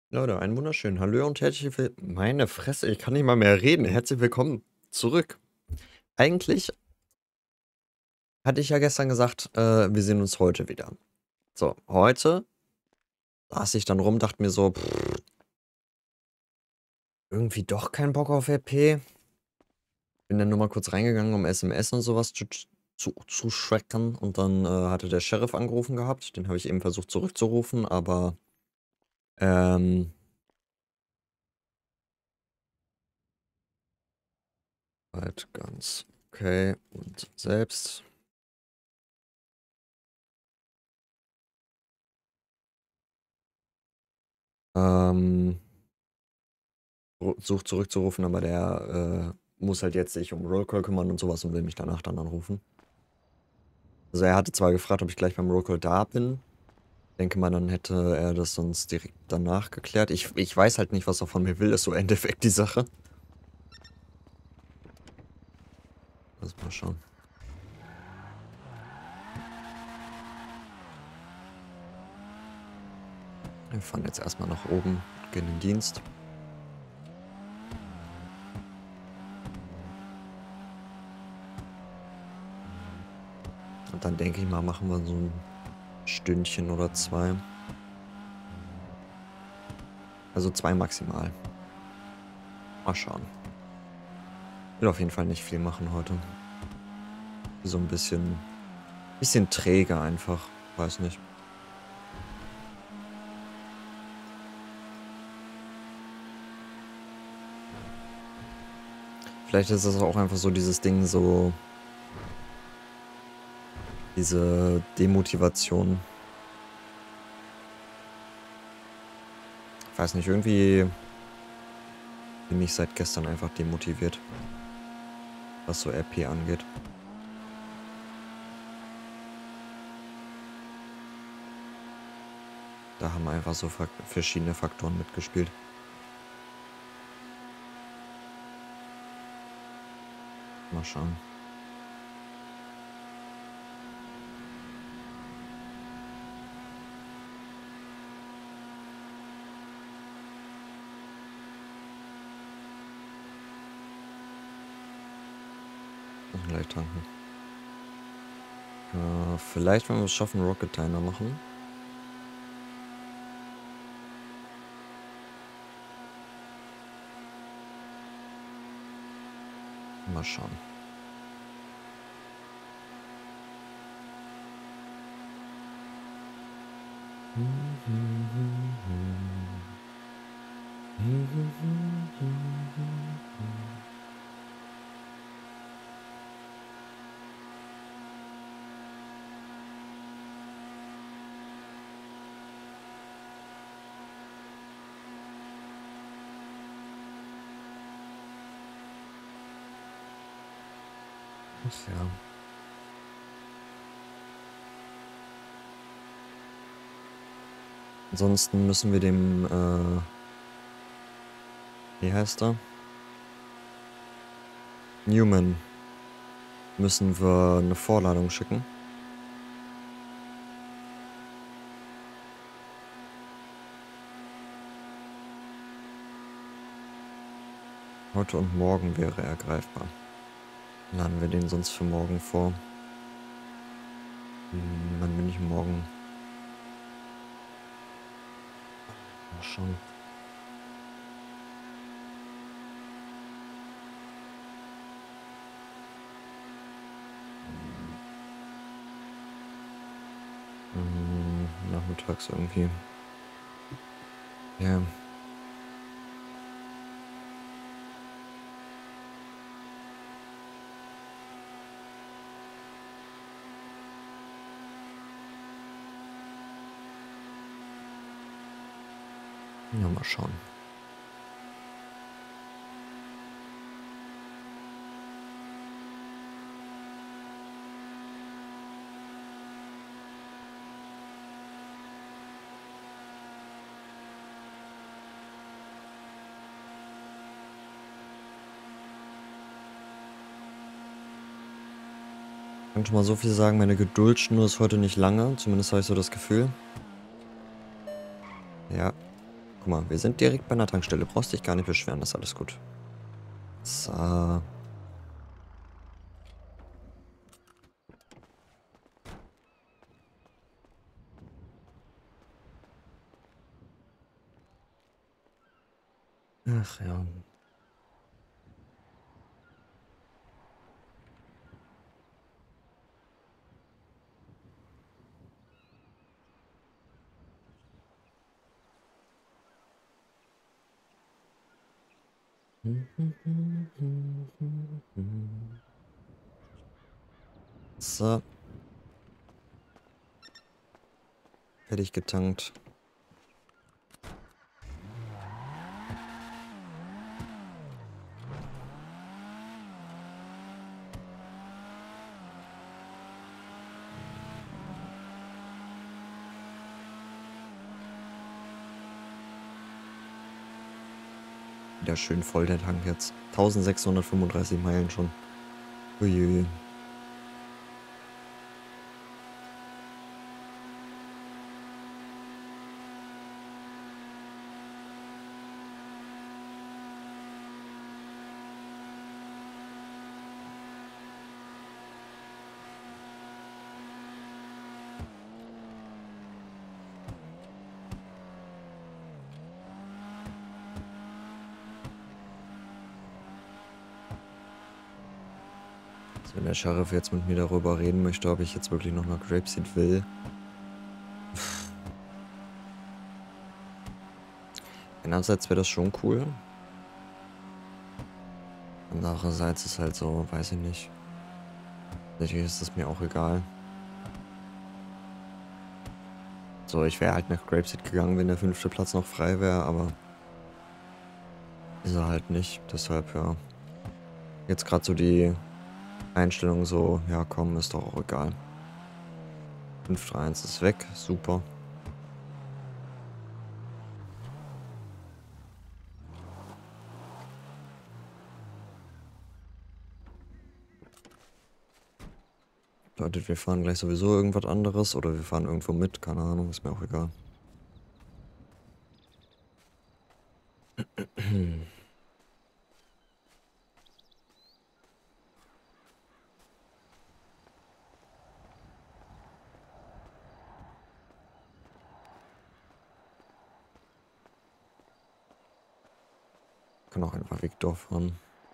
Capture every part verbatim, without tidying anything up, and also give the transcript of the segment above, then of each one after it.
Leute, einen wunderschönen Hallo und herzlich will meine Fresse, ich kann nicht mal mehr reden. Herzlich willkommen zurück. Eigentlich hatte ich ja gestern gesagt, äh, wir sehen uns heute wieder. So, heute saß ich dann rum, dachte mir so, pff, irgendwie doch kein Bock auf R P. Bin dann nur mal kurz reingegangen, um S M S und sowas zu, zu, zu tracken. Und dann äh, hatte der Sheriff angerufen gehabt. Den habe ich eben versucht zurückzurufen, aber ähm, halt ganz okay. Und selbst. Ähm, sucht zurückzurufen, aber der äh, muss halt jetzt sich um Rollcall kümmern und sowas und will mich danach dann anrufen. Also er hatte zwar gefragt, ob ich gleich beim Rollcall da bin. Denke mal, dann hätte er das sonst direkt danach geklärt. Ich, ich weiß halt nicht, was er von mir will, ist so im Endeffekt die Sache. Lass mal schauen. Wir fahren jetzt erstmal nach oben, gehen in den Dienst. Und dann denke ich mal, machen wir so ein Stündchen oder zwei. Also zwei maximal. Mal schauen. Will auf jeden Fall nicht viel machen heute. So ein bisschen, bisschen träge einfach. Weiß nicht. Vielleicht ist es auch einfach so dieses Ding, so diese Demotivation. Ich weiß nicht, irgendwie bin ich seit gestern einfach demotiviert, was so R P angeht. Da haben einfach so verschiedene Faktoren mitgespielt. Mal schauen. Muss gleich tanken. Äh, vielleicht, wenn wir es schaffen, Rocket Diner machen. Mal schauen. Ja. Ansonsten müssen wir dem, äh, wie heißt er? Newman. Müssen wir eine Vorladung schicken. Heute und morgen wäre er greifbar. Laden wir den sonst für morgen vor. Hm, wann bin ich morgen? Mal schauen. Hm, nachmittags irgendwie. Ja. Ja, mal schauen. Ich kann schon mal so viel sagen, meine Geduldsschnur ist heute nicht lange. Zumindest habe ich so das Gefühl. Ja. Guck mal, wir sind direkt bei einer Tankstelle. Brauchst dich gar nicht beschweren, das ist alles gut. So. Ach ja. So. Fertig getankt. Wieder schön voll der Tank jetzt. eintausendsechshundertfünfunddreißig Meilen schon. Uiui. Also wenn der Sheriff jetzt mit mir darüber reden möchte, ob ich jetzt wirklich noch nach Grapeseed will. Einerseits wäre das schon cool. Andererseits ist halt so, weiß ich nicht. Natürlich ist es mir auch egal. So, ich wäre halt nach Grapeseed gegangen, wenn der fünfte Platz noch frei wäre, aber ist er halt nicht. Deshalb, ja. Jetzt gerade so die Einstellung so, ja komm, ist doch auch egal. fünf drei eins ist weg, super. Bedeutet, wir fahren gleich sowieso irgendwas anderes oder wir fahren irgendwo mit, keine Ahnung, ist mir auch egal. Kann auch einfach Victor fahren.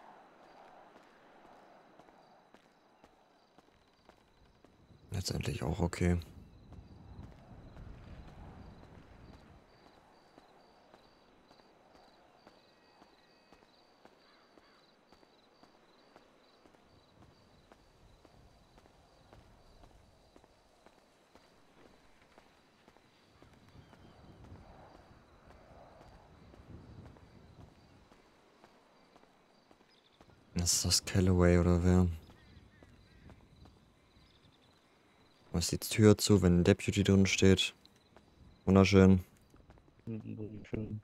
Letztendlich auch okay. Ist das Callaway oder wer? Was ist die Tür zu, wenn ein Deputy drin steht? Wunderschön. Wunderschön.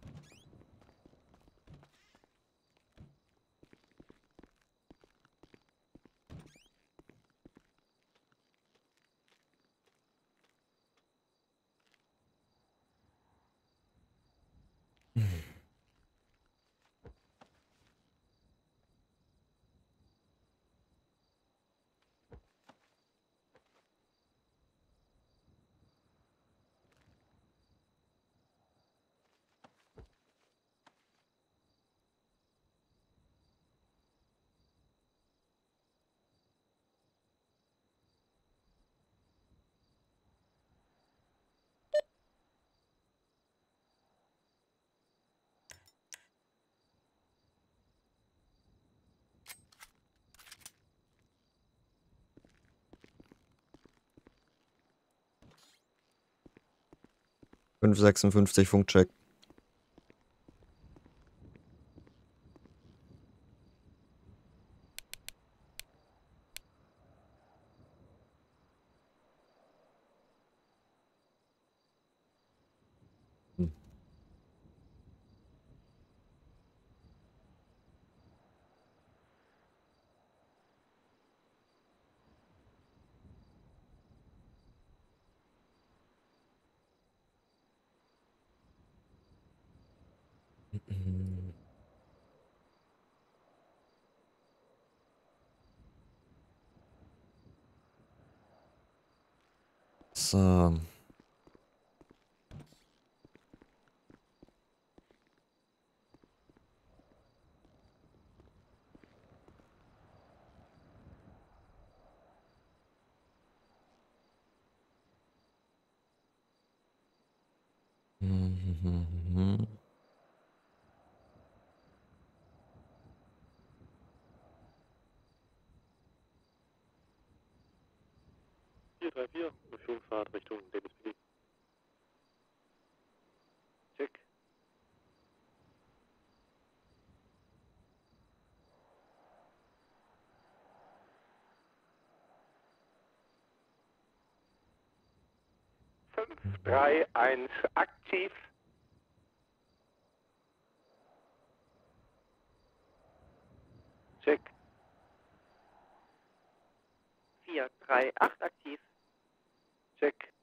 fünf sechsundfünfzig Funkcheck. Hm. Mhm. So. Mhm. vier drei vier, Führungsfahrt Richtung Davis City. Check. fünf drei eins aktiv. Check. vier drei acht aktiv. Check.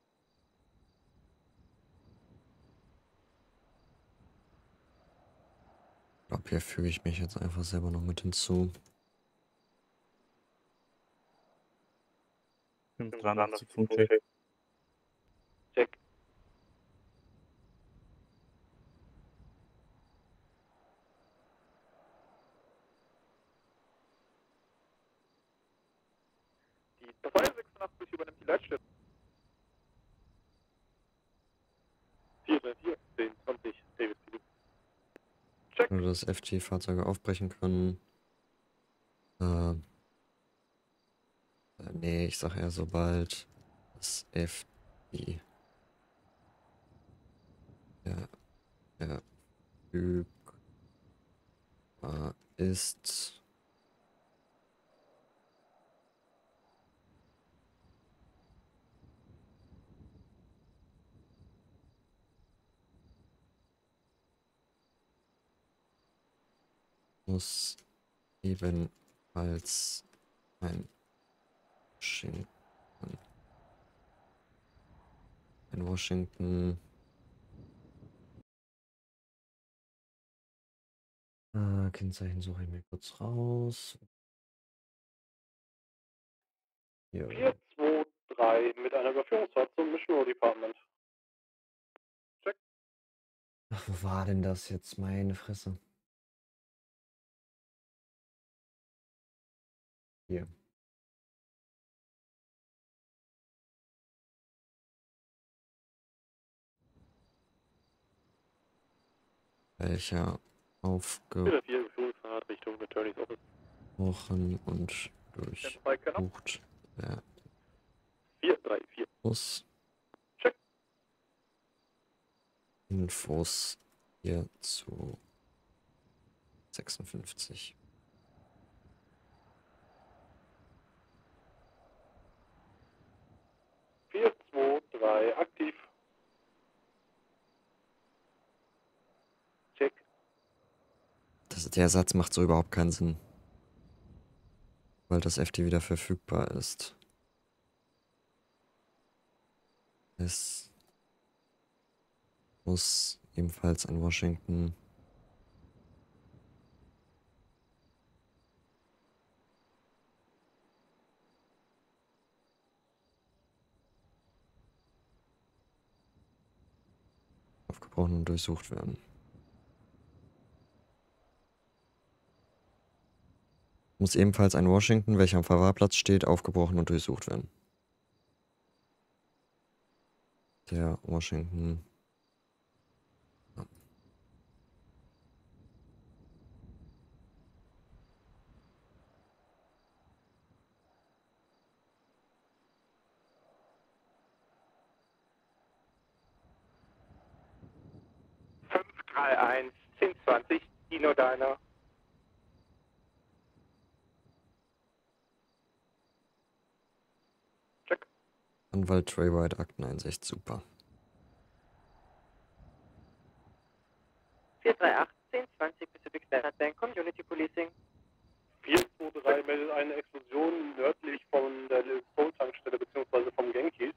Ich glaube, hier füge ich mich jetzt einfach selber noch mit hinzu. fünf dreihundertachtzig Funkcheck. Check. Die zweihundertsechsundachtzig übernimmt die Leitstelle. vier drei vier, zehn zwanzig, Davis City. Check. Oder dass F G Fahrzeuge aufbrechen können. Äh, äh, nee, ich sag eher, sobald das F G ja, verfügbar ist. Muss ebenfalls ein Washington, ein Washington äh, Kennzeichen suche ich mir kurz raus. Hier. vier zwei drei mit einer Überführungsfahrt zum Mission Department. Check. Ach, wo war denn das jetzt? Meine Fresse. Hier. Welcher vier vier, Überführungsfahrt Richtung Attorney's Office. aufgebrochen und durchsucht werden vier drei vier. muss. Check. Infos hier zu sechsundfünfzig. vier zwei drei aktiv. Check. Das, der Satz macht so überhaupt keinen Sinn. Weil das F D wieder verfügbar ist. Es muss ebenfalls in Washington aufgebrochen und durchsucht werden. Muss ebenfalls ein Washington, welcher am Verwahrplatz steht, aufgebrochen und durchsucht werden. Der Washington. Ja. fünf drei eins, zehn zwanzig, Dino Diner. Check. Anwalt Trey White, Akteneinsicht, super. vier drei acht, zehn zwanzig Pacific Standard Bank Community Policing. vier zwei drei meldet eine Explosion nördlich von der Soul-Tankstelle bzw. vom Genkies.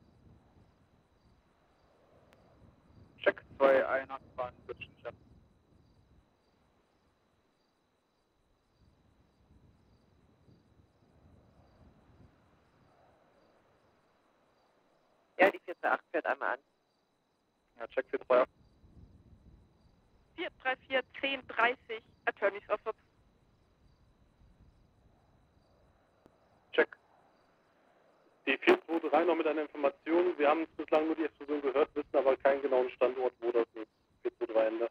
Check. zwei einundachtzig, Ja, check vier drei. vier drei vier, zehn dreißig, Attorney's Office. Check. Die vier zwei drei noch mit einer Information. Wir haben bislang nur die Explosion gehört, wissen aber keinen genauen Standort, wo das ist. vier zwei drei Ende.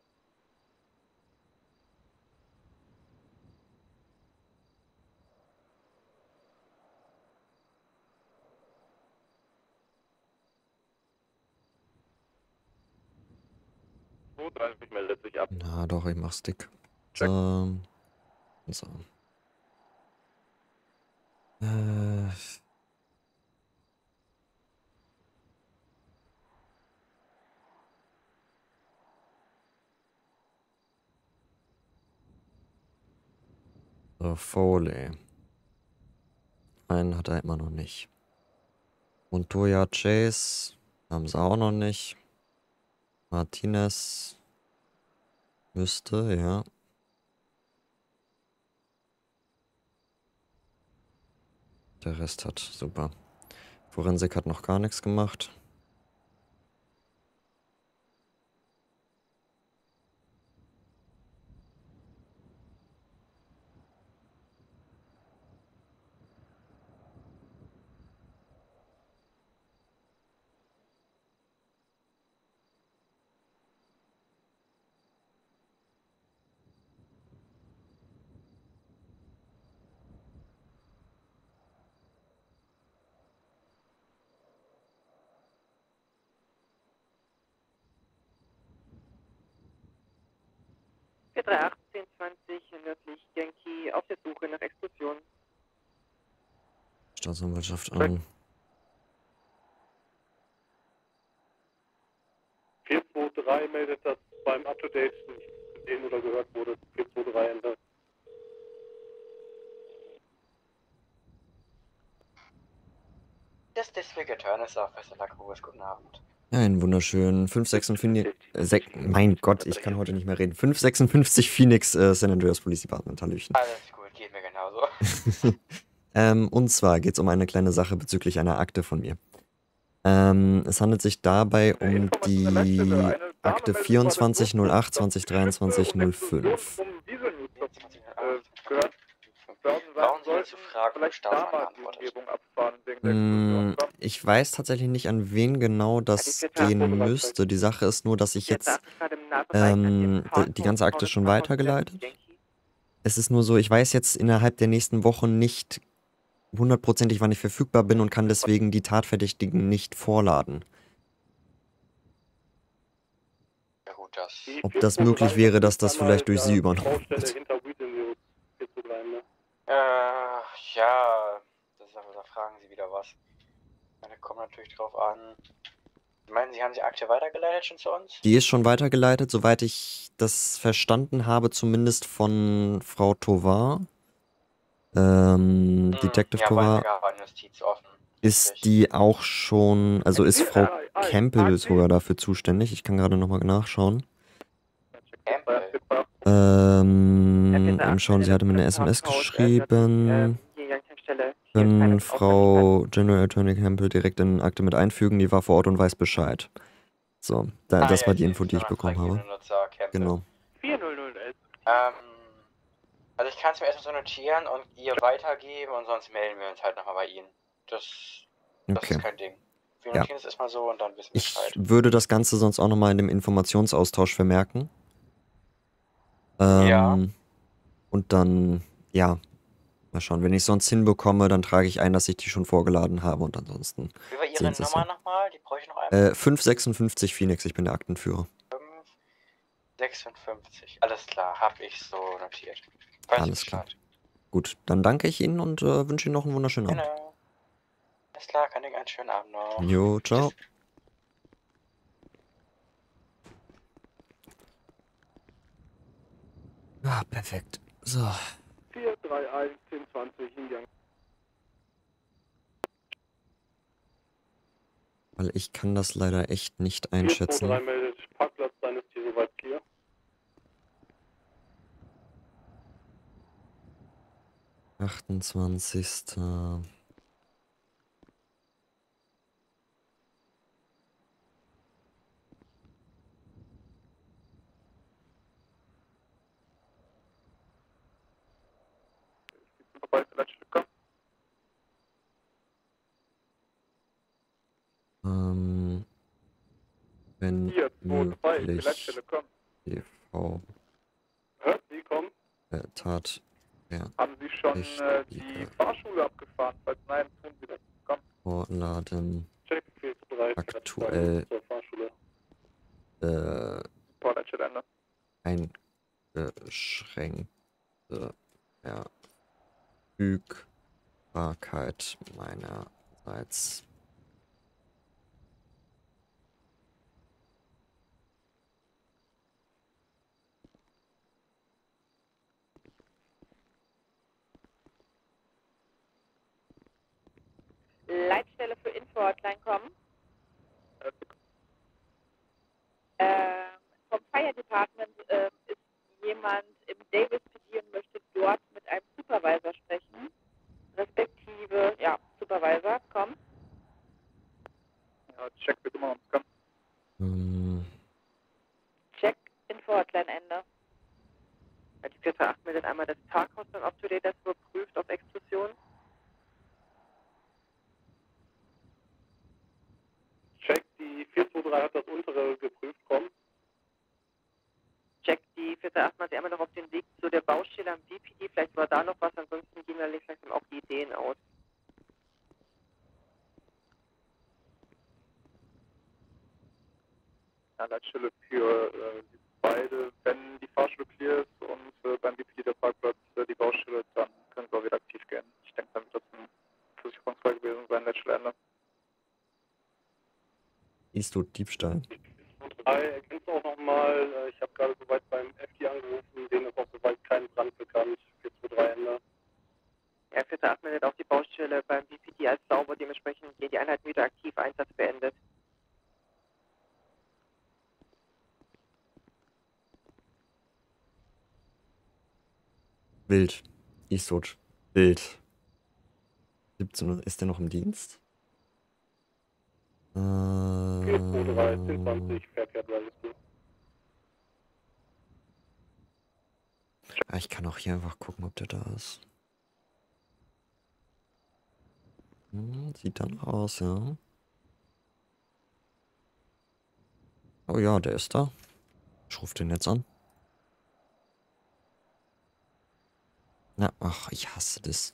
zwei dreißig meldet sich ab. Na doch, ich mach's dick. Check. So. So. Äh. So, Foley. Einen hat er immer noch nicht. Montoya Chase haben sie auch noch nicht. Martinez müsste, ja. Der Rest hat, super. Forensik hat noch gar nichts gemacht. vier drei acht, zehn zwanzig, nördlich Yankee, auf der Suche nach Explosion. Staatsanwaltschaft an. vier zwei drei meldet, dass beim Up-to-Date nicht gesehen oder gehört wurde. vier zwei drei Ende. Das District Attorney's Office in Lacroix, guten Abend. Ja, einen wunderschönen fünf sechsundfünfzig, äh, sech, mein Gott, ich kann heute nicht mehr reden. fünf sechsundfünfzig Phoenix äh, San Andreas Police Department, Hallöchen. Alles gut, geht mir genauso. ähm, und zwar geht es um eine kleine Sache bezüglich einer Akte von mir. Ähm, es handelt sich dabei um die Akte vierundzwanzig null acht zwanzig dreiundzwanzig null fünf. Brauchen Sie dazu Fragen und Staatsanwalt? Mm, ich weiß tatsächlich nicht, an wen genau das gehen müsste. Die Sache ist nur, dass ich jetzt ähm, d- die ganze Akte schon weitergeleitet. Es ist nur so, ich weiß jetzt innerhalb der nächsten Wochen nicht hundertprozentig, wann ich verfügbar bin und kann deswegen die Tatverdächtigen nicht vorladen. Ja gut, das... Ob das möglich wäre, dass das vielleicht durch Sie übernommen wird. Äh, ja, das ist aber, da fragen Sie wieder was. Da kommt natürlich drauf an. Meinen Sie, haben Sie Akte weitergeleitet schon zu uns? Die ist schon weitergeleitet, soweit ich das verstanden habe, zumindest von Frau Tovar. Ähm, Detective ja, Tovar. an Justiz offen. Ist Richtig. die auch schon, also ist Frau Campbell sogar dafür zuständig? Ich kann gerade nochmal nachschauen. Campbell? Ähm, eben schauen, sie hatte mir eine S M S geschrieben. Können Frau General Attorney Campbell direkt in Akte mit einfügen, die war vor Ort und weiß Bescheid. So, da, Ah, das ja, war die ich Info, sehe die ich schon, bekommen habe. Nutzer, Campbell. Genau. vier null null elf. Ähm, also ich kann es mir erstmal so notieren und ihr weitergeben und sonst melden wir uns halt nochmal bei Ihnen. Das, das Okay. ist kein Ding. Wir Ja. notieren es erstmal so und dann wissen wir Ich Bescheid. würde das Ganze sonst auch nochmal in dem Informationsaustausch vermerken. Ähm, Ja. Und dann, ja, mal schauen. Wenn ich es sonst hinbekomme, dann trage ich ein, dass ich die schon vorgeladen habe und ansonsten Wie war Ihre sehen Sie es Nummer ja. nochmal? Die brauche ich noch einmal. Äh, fünf sechsundfünfzig Phoenix, ich bin der Aktenführer. fünf sechsundfünfzig. Alles klar, habe ich so notiert. Weiß Alles ich klar. Bescheid. Gut, dann danke ich Ihnen und äh, wünsche Ihnen noch einen wunderschönen Abend. Genau. Alles klar, kann ich einen schönen Abend noch. Jo, ciao. Tschüss. Ah, perfekt. So. vier drei eins, zehn zwanzig, Hingang. Weil ich kann das leider echt nicht vier zwei drei einschätzen. meldet, Parkplatz seines hier soweit clear. achtundzwanzigster zwei für Leitstelle kommen. Ähm, wenn vier zwei zwei für möglich, Leitstelle kommen. T V Hört Sie kommen? äh, Tat ja, Haben Sie schon äh, die richtige Fahrschule abgefahren? Falls nein, tun Sie das. Komm. Vorladen Check vier zwei drei aktuell zur Fahrschule. äh, Vor Leitstelle Ende. eingeschränkte Verfügbarkeit meinerseits. Leitstelle für Info-Hotline kommen. Ähm, vom Fire Department ähm, ist jemand im Davis P D und möchte dort mit einem Supervisor sprechen. Respektive, ja, Supervisor, komm. Ja, check bitte mal, komm. Hm, Check Info-Hotline Ende. Die vier zwei acht meldet einmal das Parkhaus beim Up-to-Date, das überprüft auf Extrusion. Check, die vier zwei drei hat das untere geprüft, komm. Check, die vier zwei acht macht sie einmal noch auf den Weg zu der Baustelle am B P D. Vielleicht war da noch was, ansonsten gehen wir langsam auch die Ideen aus. Ja, Leitstelle für äh, die beide, wenn die Fahrschule clear ist und äh, beim B P D der Parkplatz äh, die Baustelle, dann können wir auch wieder aktiv gehen. Ich denke, dann wird das ein Versicherungsfall gewesen sein, Leitstelle Ende. Eastwood Diebstahl. drei erkennst du auch nochmal, äh, ich habe gerade soweit beim F D angerufen, denen ist auch soweit kein Brand bekannt, vier zwei drei Ende. Ja, vier zwei acht meldet auch die Baustelle beim B P D als sauber, dementsprechend geht die Einheit wieder aktiv, Einsatz beendet. Wild. Eastwood. Wild. siebzehn Uhr. Ist der noch im Dienst? Äh, vier zwei drei, zehn zwanzig, Faircare Drive ist du. ah, ich kann auch hier einfach gucken, ob der da ist. Hm, sieht dann aus, ja. Oh ja, der ist da. Ich rufe den jetzt an. Na, ach, ich hasse das.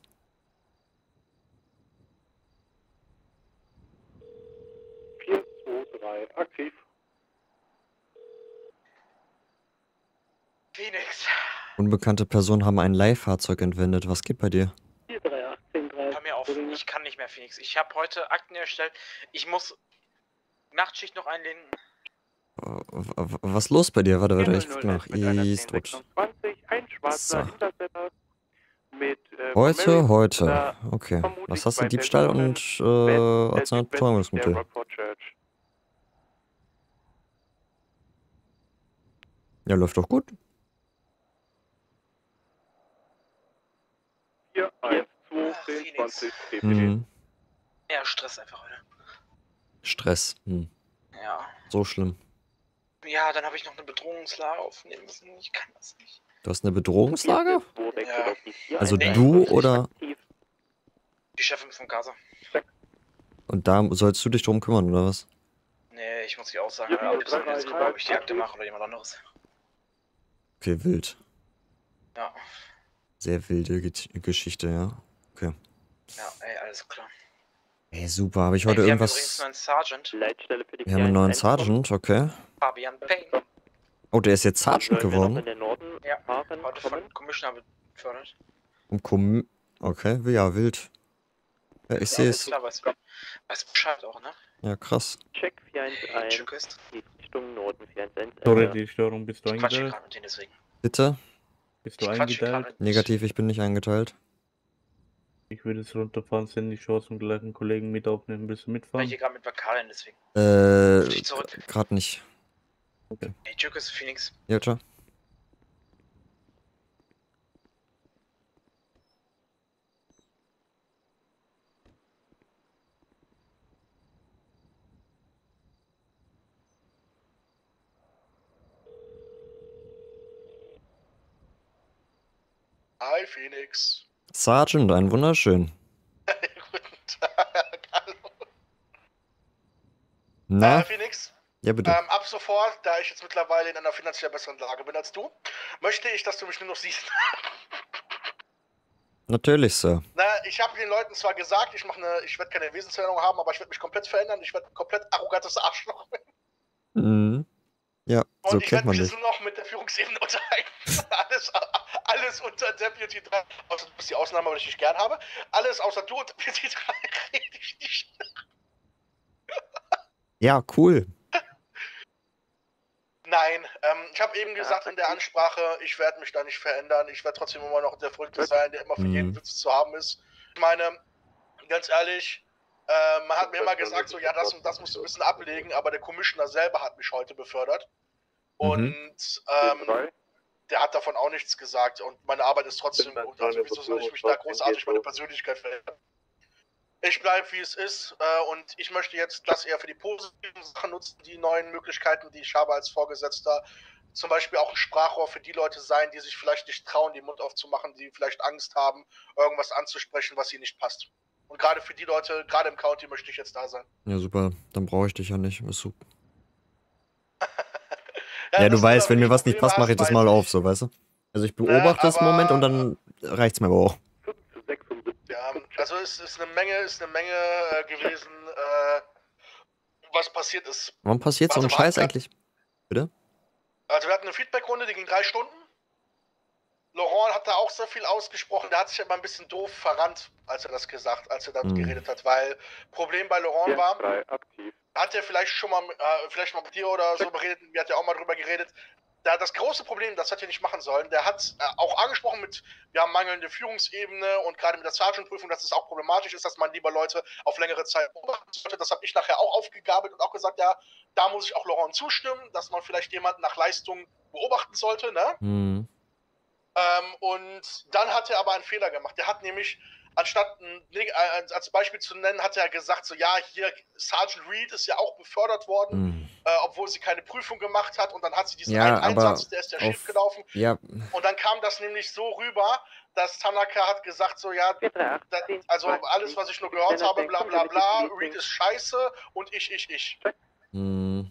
vier zwei drei, aktiv. Phoenix. Unbekannte Personen haben ein Leihfahrzeug entwendet. Was geht bei dir? vier drei acht, zehn drei. Hör mir auf, ich kann nicht mehr, Phoenix. Ich habe heute Akten erstellt. Ich muss Nachtschicht noch einlegen. Äh, w- w- Was los bei dir? Warte, warte, ich guck nach. Eastwood. Ein schwarzer So. Interceptor mit äh, Heute, heute. oder Okay. vermutlich Was hast du? zwei Diebstahl Personen und West- äh, äh, Arzneibetäubungsmittel. der Rockford Church. Ja, läuft doch gut. vier eins zwei, Ach, zehn Phoenix. zwanzig, B P D. Mhm. Ja, Stress einfach heute. Stress. Hm. Ja. So schlimm. Ja, dann habe ich noch eine Bedrohungslage aufnehmen müssen. Ich kann das nicht. Du hast eine Bedrohungslage? Ja. Also Nee, du wirklich oder? Die Chefin von Gaza. Und da sollst du dich drum kümmern, oder was? Nee, ich muss die Aussagen Ja, alle am liebsten drei, jetzt drei, gucken, ob ich die drei, Akte mache oder jemand anderes. Okay, wild. Ja. Sehr wilde Ge Geschichte, ja. Okay. Ja, ey, alles klar. Ey, super. Habe ich Ey, heute wir haben übrigens irgendwas... einen Sergeant. Leitstelle für die Wir haben einen neuen Sergeant, okay. Fabian Payne. Oh, der ist jetzt Sergeant Sollen wir noch in geworden. den Norden Ja, fahren, heute kommen? von Commissioner befördert. Um Kom Okay, ja, wild. Ja, ich sehe es. Klar, weißt du. Weißt du Bescheid auch, ne? Ja, krass. Check vier eins eins, Tschüss. Richtung Norden vier eins eins. Sorry, Ende. die Störung, bist du Ich quatsche eingeteilt? gerade mit denen deswegen. Bitte? Bist du Ich quatsche gerade eingeteilt? mit Negativ, ich bin nicht eingeteilt. Ich würde es runterfahren, senden die Chance und gleich einen Kollegen mit aufnehmen. Willst du Ich mitfahren? spreche gerade mit Vakalien deswegen. Äh, Ruf dich zurück. gerade nicht. Hey, Tschüss, Phoenix. Ja, ciao. Hi, Phoenix. Sergeant, ein wunderschön. Guten Tag, hallo. Na? Äh, Phoenix, Ja, bitte. ähm, ab sofort, da ich jetzt mittlerweile in einer finanziell besseren Lage bin als du, möchte ich, dass du mich nur noch siehst. Natürlich, Sir. Na, ich habe den Leuten zwar gesagt, ich mache eine, ich werde keine Wesensveränderung haben, aber ich werde mich komplett verändern. Ich werde ein komplett arrogantes Arschloch werden. Mhm. Ja, so Und ich kennt werde man mich jetzt dich. nur noch mit der Führungsebene unterhalten. alles, alles unter Deputy drei, außer du bist die Ausnahme, weil ich dich gern habe. Alles außer du und Deputy drei rede ich nicht. Ja, cool. Nein, ähm, ich habe eben gesagt in der Ansprache, ich werde mich da nicht verändern. Ich werde trotzdem immer noch der Verrückte sein, der immer für jeden Mhm. Witz zu haben ist. Ich meine, ganz ehrlich, äh, man hat mir immer gesagt, so, ja, das und das musst du ein bisschen ablegen, aber der Commissioner selber hat mich heute befördert. Und Mhm. ähm, der hat davon auch nichts gesagt und meine Arbeit ist trotzdem gut. Also wieso soll ich mich da großartig meine Persönlichkeit verändern? Ich bleibe wie es ist äh, und ich möchte jetzt das eher für die positiven Sachen nutzen, die neuen Möglichkeiten, die ich habe als Vorgesetzter. Zum Beispiel auch ein Sprachrohr für die Leute sein, die sich vielleicht nicht trauen, den Mund aufzumachen, die vielleicht Angst haben, irgendwas anzusprechen, was ihnen nicht passt. Und gerade für die Leute, gerade im County, möchte ich jetzt da sein. Ja, super. Dann brauche ich dich ja nicht. Ist super. Ja, Ja, du dass du weißt, da wenn mir wirklich was nicht Probleme passt, mache hast, ich das weiß mal ich. auf, so, weißt du? Also ich Ne, beobachte es einen Moment und aber dann reicht's mir aber auch. ja, also es ist eine Menge, ist eine Menge äh, gewesen, äh, was passiert ist. Warum passiert so Also ein wir hatten Scheiß grad, eigentlich? Bitte? also wir hatten eine Feedbackrunde, die ging drei Stunden. Laurent hat da auch sehr viel ausgesprochen. Der hat sich aber ein bisschen doof verrannt, als er das gesagt, als er damit Mhm. geredet hat, weil Problem bei Laurent war, hat er vielleicht schon mal, äh, vielleicht mal mit dir oder so beredet, wir hat ja auch mal drüber geredet. Da das große Problem, das hat er nicht machen sollen, der hat äh, auch angesprochen mit, wir haben mangelnde Führungsebene und gerade mit der Sergeant-Prüfung, dass es auch problematisch ist, dass man lieber Leute auf längere Zeit beobachten sollte. Das habe ich nachher auch aufgegabelt und auch gesagt, ja, da muss ich auch Laurent zustimmen, dass man vielleicht jemanden nach Leistung beobachten sollte, ne? Mhm. Ähm, und dann hat er aber einen Fehler gemacht. Der hat nämlich, anstatt ein, äh, als Beispiel zu nennen, hat er gesagt, so ja, hier, Sergeant Reed ist ja auch befördert worden, Mhm. äh, obwohl sie keine Prüfung gemacht hat. Und dann hat sie diesen Ja, einen aber Einsatz, der ist ja auf. schief gelaufen. Ja. Und dann kam das nämlich so rüber, dass Tanaka hat gesagt, so ja, da, also alles, was ich nur gehört habe, bla bla bla, Reed ist scheiße und ich, ich, ich. Mhm.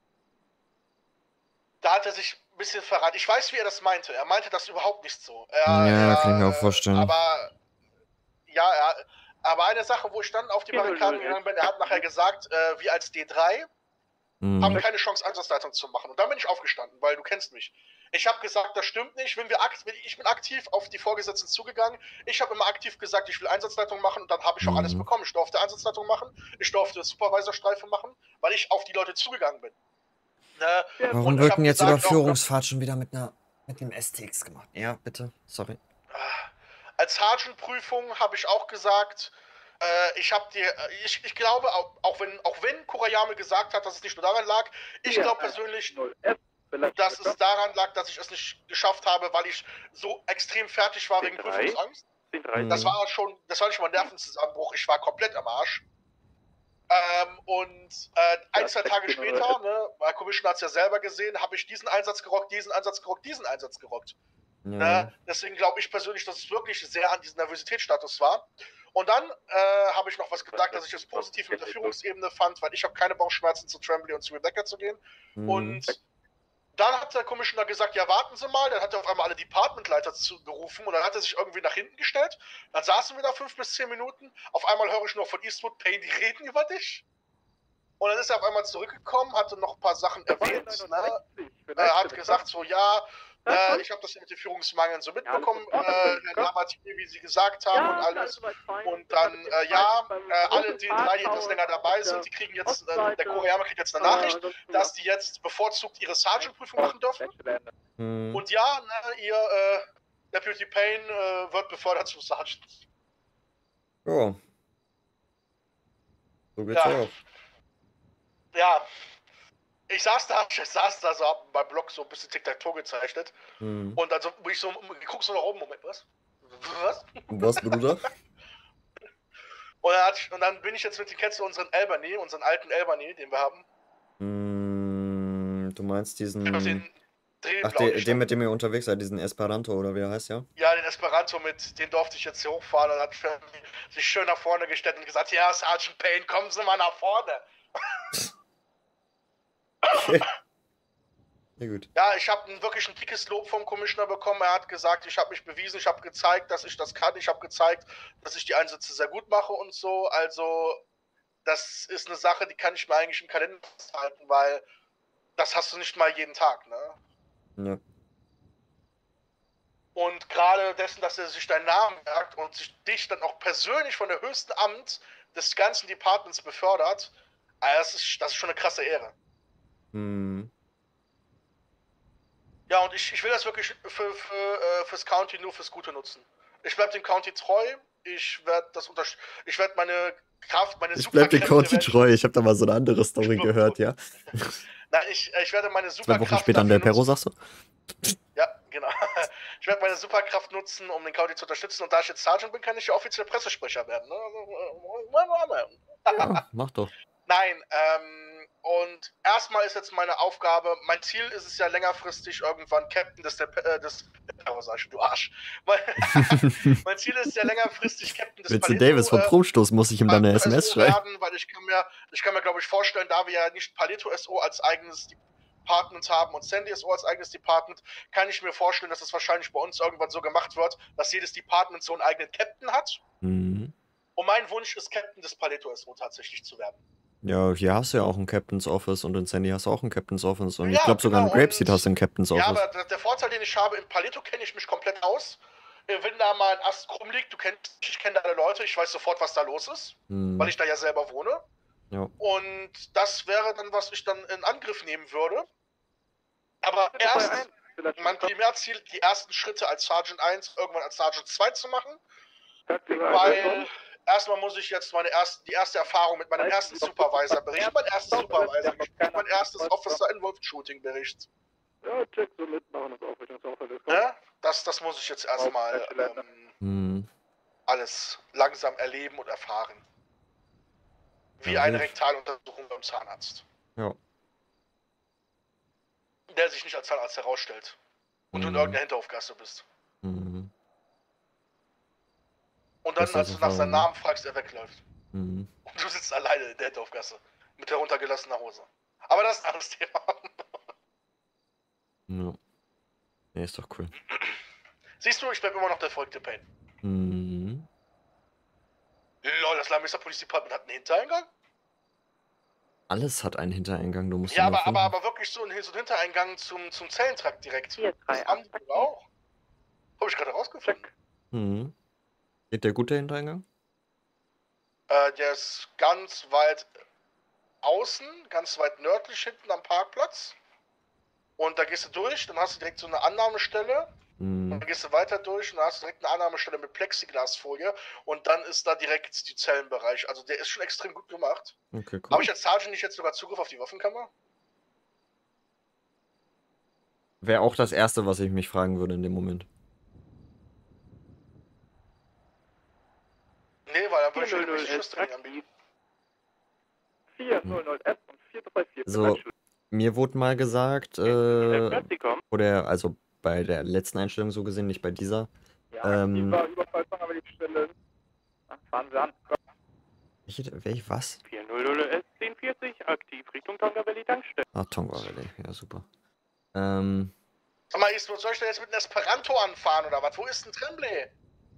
Da hat er sich ein bisschen verraten. Ich weiß, wie er das meinte. Er meinte das überhaupt nicht so. Er, Ja, er, kann ich mir auch vorstellen. Aber ja, er, aber eine Sache, wo ich dann auf die Barrikaden gegangen bin, er hat nachher gesagt, äh, wir als D drei Mhm. haben keine Chance, Einsatzleitung zu machen. Und dann bin ich aufgestanden, weil du kennst mich. Ich habe gesagt, das stimmt nicht. Wenn wir akt ich bin aktiv auf die Vorgesetzten zugegangen. Ich habe immer aktiv gesagt, ich will Einsatzleitung machen und dann habe ich auch Mhm. alles bekommen. Ich durfte Einsatzleitung machen, ich durfte Supervisorstreife machen, weil ich auf die Leute zugegangen bin. Ne? Warum Und ich wird hab denn jetzt gesagt, auch- Überführungsfahrt schon wieder mit einer mit dem S T X gemacht? Ja, bitte. Sorry. Als Sergeant-Prüfung habe ich auch gesagt, äh, ich habe dir, ich, ich glaube, auch, auch wenn auch wenn Kurayame gesagt hat, dass es nicht nur daran lag, ich glaube persönlich, dass es daran lag, dass ich es nicht geschafft habe, weil ich so extrem fertig war wegen Prüfungsangst. Mhm. Das war schon, das war nicht mal ein Nervenzusammenbruch, ich war komplett am Arsch. Ähm, und äh, ein, zwei Tage später, ne, weil Commissioner hat es ja selber gesehen, habe ich diesen Einsatz gerockt, diesen Einsatz gerockt, diesen Einsatz gerockt. Ja. Ne? Deswegen glaube ich persönlich, dass es wirklich sehr an diesem Nervositätsstatus war. Und dann äh, habe ich noch was gesagt, dass ich es positiv mit der Führungsebene fand, weil ich habe keine Bauchschmerzen zu Tremblay und zu Rebecca zu gehen. Mhm. Und dann hat der Commissioner gesagt, ja, warten Sie mal. Dann hat er auf einmal alle Departmentleiter gerufen und dann hat er sich irgendwie nach hinten gestellt. Dann saßen wir da fünf bis zehn Minuten. Auf einmal höre ich nur von Eastwood Payne, die reden über dich. Und dann ist er auf einmal zurückgekommen, hatte noch ein paar Sachen erwähnt. Ne? Er hat gesagt so, ja, äh, ich habe das mit den Führungsmangeln so mitbekommen, äh, Herr Labati, wie Sie gesagt haben und alles. Und dann, äh, ja, äh, alle D drei, die etwas länger dabei sind, die kriegen jetzt, äh, der Kurayama kriegt jetzt eine Nachricht, dass die jetzt bevorzugt ihre Sergeant-Prüfung machen dürfen. Mhm. Und ja, ne, ihr äh, Deputy Payne äh, wird befördert zum Sergeant. Ja. So geht's Ja. auch. Ja. Ich saß da, ich saß da so, hab beim Blog so ein bisschen Tic-Tac-Toe gezeichnet. Mhm. Und dann so, wo ich so, ich guck so nach oben, Moment, was? Was? Was, Bruder? Und dann, hat, und dann bin ich jetzt mit den Kennst du unseren Albany, unseren alten Albany, den wir haben. Mhm. Du meinst diesen. Den, den, Ach, den, den, mit dem ihr unterwegs seid, diesen Esperanto oder wie er heißt, ja? Ja, den Esperanto mit, den durfte ich jetzt hier hochfahren und hat sich schön nach vorne gestellt und gesagt, ja, Sergeant Payne, kommen Sie mal nach vorne. Okay. Ja, gut. Ja, ich habe wirklich ein dickes Lob vom Commissioner bekommen. Er hat gesagt, ich habe mich bewiesen, ich habe gezeigt, dass ich das kann. Ich habe gezeigt, dass ich die Einsätze sehr gut mache und so. Also, das ist eine Sache, die kann ich mir eigentlich im Kalender halten, weil das hast du nicht mal jeden Tag, ne? Ja. Und gerade dessen, dass er sich deinen Namen merkt und sich dich dann auch persönlich von der höchsten Amt des ganzen Departments befördert, das ist, das ist schon eine krasse Ehre. Hm. Ja, und ich, ich will das wirklich für, für, äh, fürs County nur fürs Gute nutzen. Ich bleib dem County treu, ich werde das unter, ich werde meine Kraft, meine Ich bleib dem Superkräfte County werden- treu. Ich habe da mal so eine andere Story gehört, ja. Nein, ich, ich werde meine Zwei Superkraft Wochen später an der dafür Perro, nutzen- sagst du? Ja, genau. Ich werde meine Superkraft nutzen, um den County zu unterstützen. Und da ich jetzt Sergeant bin, kann ich ja offiziell Pressesprecher werden. Ne? Ja, mach doch. Nein, ähm, und erstmal ist jetzt meine Aufgabe, mein Ziel ist es ja längerfristig irgendwann Captain des, äh, des oh, sag ich, du Arsch. Mein, mein Ziel ist ja längerfristig Captain des Vincent Paleto, Davis vom äh, Stromstoß muss ich ihm dann eine Paleto S M S S O schreiben. werden, weil ich kann mir, ich kann mir glaube ich vorstellen, da wir ja nicht Paleto S O als eigenes Department haben und Sandy S O als eigenes Department, kann ich mir vorstellen, dass es wahrscheinlich bei uns irgendwann so gemacht wird, dass jedes Department so einen eigenen Captain hat. Mhm. Und mein Wunsch ist, Captain des Paleto S O tatsächlich zu werden. Ja, hier hast du ja auch ein Captain's Office und in Sandy hast du auch ein Captain's Office und ich Ja, glaube sogar in genau, Grapeseed und- hast du ein Captain's Ja, Office. aber der, der Vorteil, den ich habe, im Paleto kenne ich mich komplett aus. Äh, Wenn da mal ein Ast krumm liegt, du kennst, ich kenne alle Leute, ich weiß sofort, was da los ist, Hm. weil ich da ja selber wohne. Ja. Und das wäre dann, was ich dann in Angriff nehmen würde. Aber erst mein Primärziel, die ersten Schritte als Sergeant eins, irgendwann als Sergeant zwei zu machen. Weil erstmal muss ich jetzt meine ersten, die erste Erfahrung mit meinem ersten Supervisor berichten. Mein erstes Supervisor, mein erstes Officer Involved Shooting Bericht. Ja, check so mitmachen, das Aufrichtungsaufwand ist. Ne? Das, das muss ich jetzt erstmal ähm, Hm. alles langsam erleben und erfahren. Wie Ja, eine gut. Rektaluntersuchung beim Zahnarzt. Ja. Der sich nicht als Zahnarzt herausstellt. Und du in Mhm. irgendeiner Hinterhofgasse bist. Mhm. Und dann, Das ist als du nach Erfahrung, seinem ne? Namen fragst, er wegläuft. Mhm. Und du sitzt alleine in der Hinterhofgasse. Mit heruntergelassener Hose. Aber das ist ein anderes Thema. Ja. Nee, ist doch cool. Siehst du, ich bleib immer noch der verrückte Pain. Mhm. Lol, das Lamester Police Department hat einen Hintereingang? Alles hat einen Hintereingang, du musst Ja, ihn nur aber, aber, finden. aber wirklich so ein, so ein Hintereingang zum, zum Zellentrakt direkt. Vier, drei, Das haben die acht, wohl auch. Hab ich gerade rausgefunden. Mhm. Geht der gute Hintereingang? Äh, der ist ganz weit außen, ganz weit nördlich hinten am Parkplatz. Und da gehst du durch, dann hast du direkt so eine Annahmestelle. Und Mhm. dann gehst du weiter durch und dann hast du direkt eine Annahmestelle mit Plexiglasfolie. Und dann ist da direkt die Zellenbereich. Also der ist schon extrem gut gemacht. Okay, cool. Habe ich als Sergeant nicht jetzt sogar Zugriff auf die Waffenkammer? Wäre auch das Erste, was ich mich fragen würde in dem Moment. Nee, weil dann würde ich vier ja null null richtig S Schusstraining anbieten. aktiv. vier null null S und vier drei vier. So, mir wurde mal gesagt, äh, kommen. oder, also bei der letzten Einstellung so gesehen, nicht bei dieser. Ja, ähm, die war Überfallfang, aber die Stelle. Ach, fahren wir an. Welche, welche, was? vier null null S zehn vierzig, aktiv Richtung Tonga Valley Tankstelle. Ah, Tonga Valley, ja super. Ähm, Sag mal, Eastwood, soll ich denn jetzt mit einem Esperanto anfahren oder was? Wo ist denn Tremblay?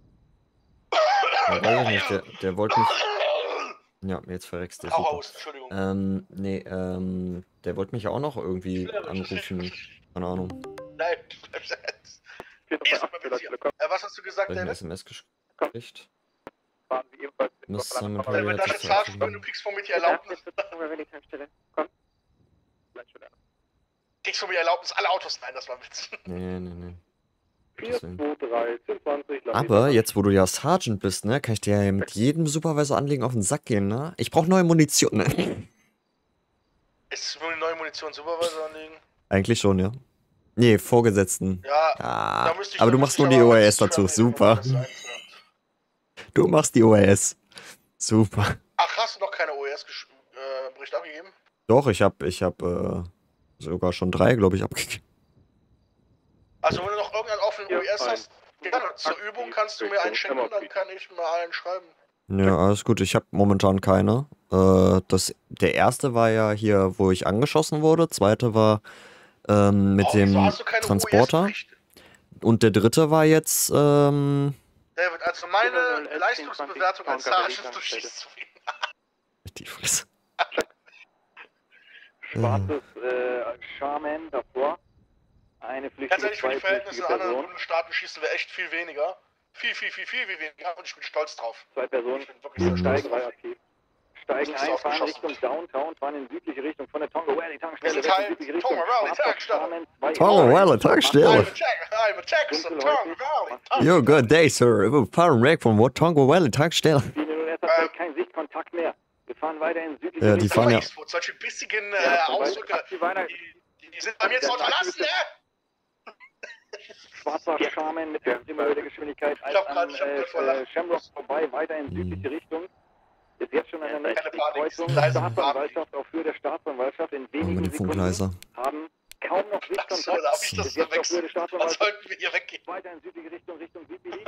ja, weiß ich nicht, der, der wollte mich, ja, jetzt verreckst du, Hau super. raus, Entschuldigung. Ähm, nee, ähm, der wollte mich ja auch noch irgendwie anrufen, keine Ahnung. Nein, du bleibst jetzt. vier drei acht, Äh, was hast du gesagt, Hab ich eine David? S M S gekriegt? fahren Sie ebenfalls mit Muss Überfall damit an. Äh, wenn Ja, das das jetzt ist sagst, ja- wenn du kriegst von mir die Erlaubnis, Tonga Valley Tankstelle. Komm. kriegst von mir Erlaubnis, alle Autos, nein, das war ein Witz. Nee, nee, nee. vier Deswegen. zwei drei, zehn zwanzig. Aber jetzt, wo du ja Sergeant bist, ne, kann ich dir ja mit jedem Supervisor anlegen auf den Sack gehen, ne? Ich brauche neue Munition, ne? Ist nur eine neue Munition Supervisor anlegen? Eigentlich schon, ja. Nee, Vorgesetzten. Ja, Ja, da müsste ich aber du da machst müsste nur ich die aber O mal S dazu, Tremblay gucken, super. ob das einführt. Du machst die O S. Super. Ach, hast du noch keine O E S-Bericht abgegeben? Doch, ich hab, ich hab, äh, sogar schon drei, glaube ich, abgegeben. Also wenn du noch irgendeinen offenen O E S hast, Gerne, zur Übung kannst du mir einen schenken, dann kann ich mal einen schreiben. Ja, alles gut. Ich habe momentan keine. Äh, das, der erste war ja hier, wo ich angeschossen wurde. Zweite war ähm, mit Oh, wieso dem hast du keine Transporter. O E S-Berichte? Und der dritte war jetzt, ähm, David, also meine Leistungsbewertung als Sergeant, du schießt zu viel. die Fresse. Schwarzes äh, Charman davor. Eine Ganz flüchtige, ehrlich, für die zwei Verhältnisse flüchtige in anderen Personen. Bundesstaaten schießen wir echt viel weniger. Viel, viel, viel, viel, viel weniger und ich bin stolz drauf. Zwei Personen Ich bin wirklich sehr stolz steigen, drauf. aktiv. Steigen Das ist ein, fahren aufgeschossen. Richtung Downtown, fahren in südliche Richtung von der Tonga Valley Tankstelle. Wir sind Teil südliche Richtung. Tonga Valley Schwarzer Tankstelle. Charman, zwei Tonga Euro. Valley Tankstelle. I'm a Tex- I'm a Texan, Tonga Valley. Yo, good day, sir. Wir fahren weg von Tonga Valley Tankstelle. Die in erster Zeit kein Sichtkontakt mehr. Wir fahren weiter in südliche Ja, die Richtung. fahren ja- Eastwood, solche bissigen äh, Ja, Ausdrücke, die weiter- die, die sind bei mir jetzt auch verlassen, ne? Schwarzer Charman mit extremer Geschwindigkeit als Ich hab grad- an ich hab grad äh, verlacht. äh, Shamrock vorbei, weiter in südliche Richtung. Ist jetzt schon an der Keine nächsten Panik, Kreuzung. leise Staatsanwaltschaft auf Höhe der Staatsanwaltschaft in Machen wir wenigen die Sekunden Funkleiser. haben kaum noch Achso, Sichtkontakt. da hab ich das Ist jetzt auf Höhe der verwechselt. Dann Staatsanwaltschaft sollten wir hier weggehen. weiter in südliche Richtung, Richtung Südbilly.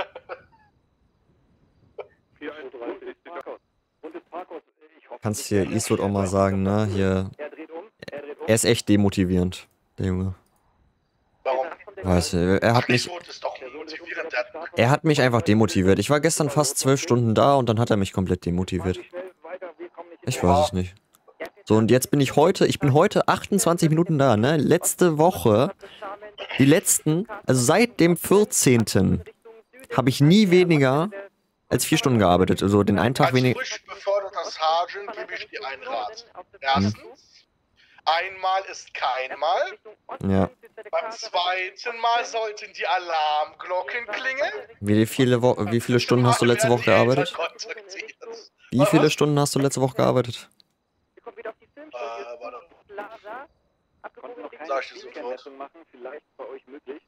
Und das Parkhaus, ich hoffe, Kannst hier Eastwood auch mal sagen, ne? Hier, er dreht um, er dreht um. er ist echt demotivierend, der Junge. Warum? Weiß ich, er hat mich, Eastwood ist doch motivierend, der hat er hat mich einfach demotiviert. Ich war gestern fast zwölf Stunden da und dann hat er mich komplett demotiviert. Ich weiß es nicht. So, und jetzt bin ich heute, ich bin heute achtundzwanzig Minuten da, ne? Letzte Woche, die letzten, also seit dem vierzehnten habe ich nie weniger als vier Stunden gearbeitet. Also den einen Tag Als weniger. frisch beförderter Sergeant gebe ich dir einen Rat. Erstens, einmal ist kein Mal. Ja. Beim zweiten Mal sollten die Alarmglocken klingeln. Wie viele, Wo wie viele Stunden hast du letzte Woche gearbeitet? Wie viele Stunden hast du letzte Woche gearbeitet? Äh, warte. Konnten noch keine Sag ich dir sofort. Zielvermessung machen, vielleicht bei euch möglich.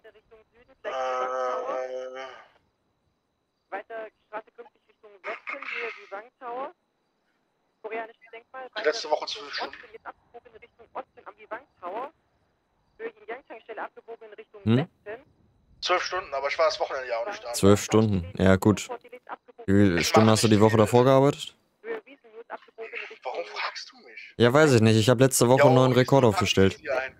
Äh, Weiter Straße künftig Richtung Westen, hier die Wang Tower. Koreanisches Denkmal. Die letzte Woche zwölf Stunden. Osten, jetzt abgebogen in Richtung Osten am Wang Tower. Für die Yang-Tankstelle abgebogen in Richtung Hm? Westen. zwölf Stunden, aber ich war das Wochenende ja auch nicht da. Zwölf Stunden. Ja, gut. Wie viele Stunden hast du die Woche davor gearbeitet? Warum fragst du mich? Ja, weiß ich nicht. Ich habe letzte Woche einen neuen Rekord aufgestellt.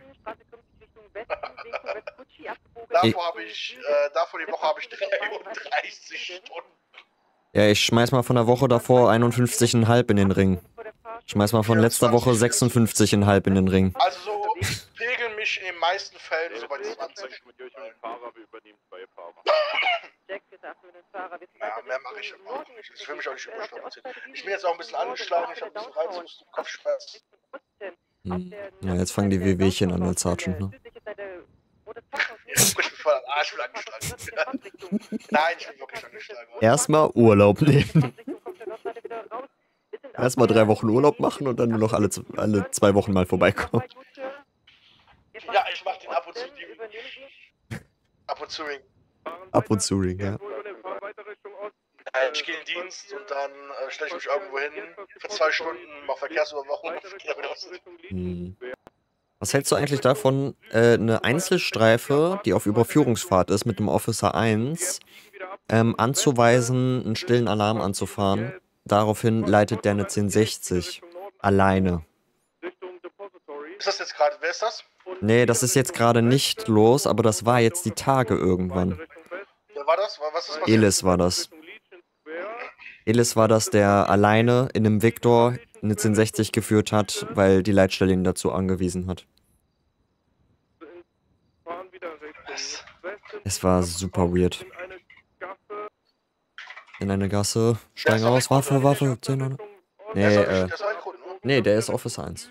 Davor habe ich, äh, davor die Woche habe ich dreiunddreißig Stunden. Ja, ich schmeiß mal von der Woche davor einundfünfzig Komma fünf in den Ring. Schmeiß mal von letzter Woche sechsundfünfzig Komma fünf in den Ring. Also so pegeln mich in den meisten Fällen so bei zwanzig. Ja, mehr mache ich auch nicht. Ich will mich auch nicht überstrapazieren. Ich bin jetzt auch ein bisschen angeschlagen, ich habe ein bisschen Reizhusten, Kopfschmerzen. Hm. Ja, jetzt fangen die Wehwehchen an als Sergeant, ne? Ich bin voll am Arsch, ich bin angeschlagen. Nein, ich bin wirklich angeschlagen. Erstmal Urlaub nehmen. Erstmal drei Wochen Urlaub machen und dann nur noch alle, z- alle zwei Wochen mal vorbeikommen. Ja, ich mach den ab und zu die. Ab und zu. Ab und zu Ring, ja. Äh, Ich gehe in den Dienst und dann äh, stelle ich mich irgendwo hin für zwei Stunden, mache Verkehrsüberwachung und gehe wieder raus. Hm. Was hältst du eigentlich davon, äh, eine Einzelstreife, die auf Überführungsfahrt ist, mit dem Officer eins, ähm, anzuweisen, einen stillen Alarm anzufahren? Daraufhin leitet der eine zehn sechzig. Alleine. Ist das jetzt gerade, wer ist das? Nee, das ist jetzt gerade nicht los, aber das war jetzt die Tage irgendwann. Wer war das? Was ist das? Elis war das. Elis war das, der alleine in einem Victor eine zehn sechzig geführt hat, weil die Leitstelle ihn dazu angewiesen hat. Es war super weird. In eine Gasse, steigen aus, Waffe, Waffe, zehn Euro. Nee, Der ist äh, der ist ein Grund, ne? nee, der ist Officer eins.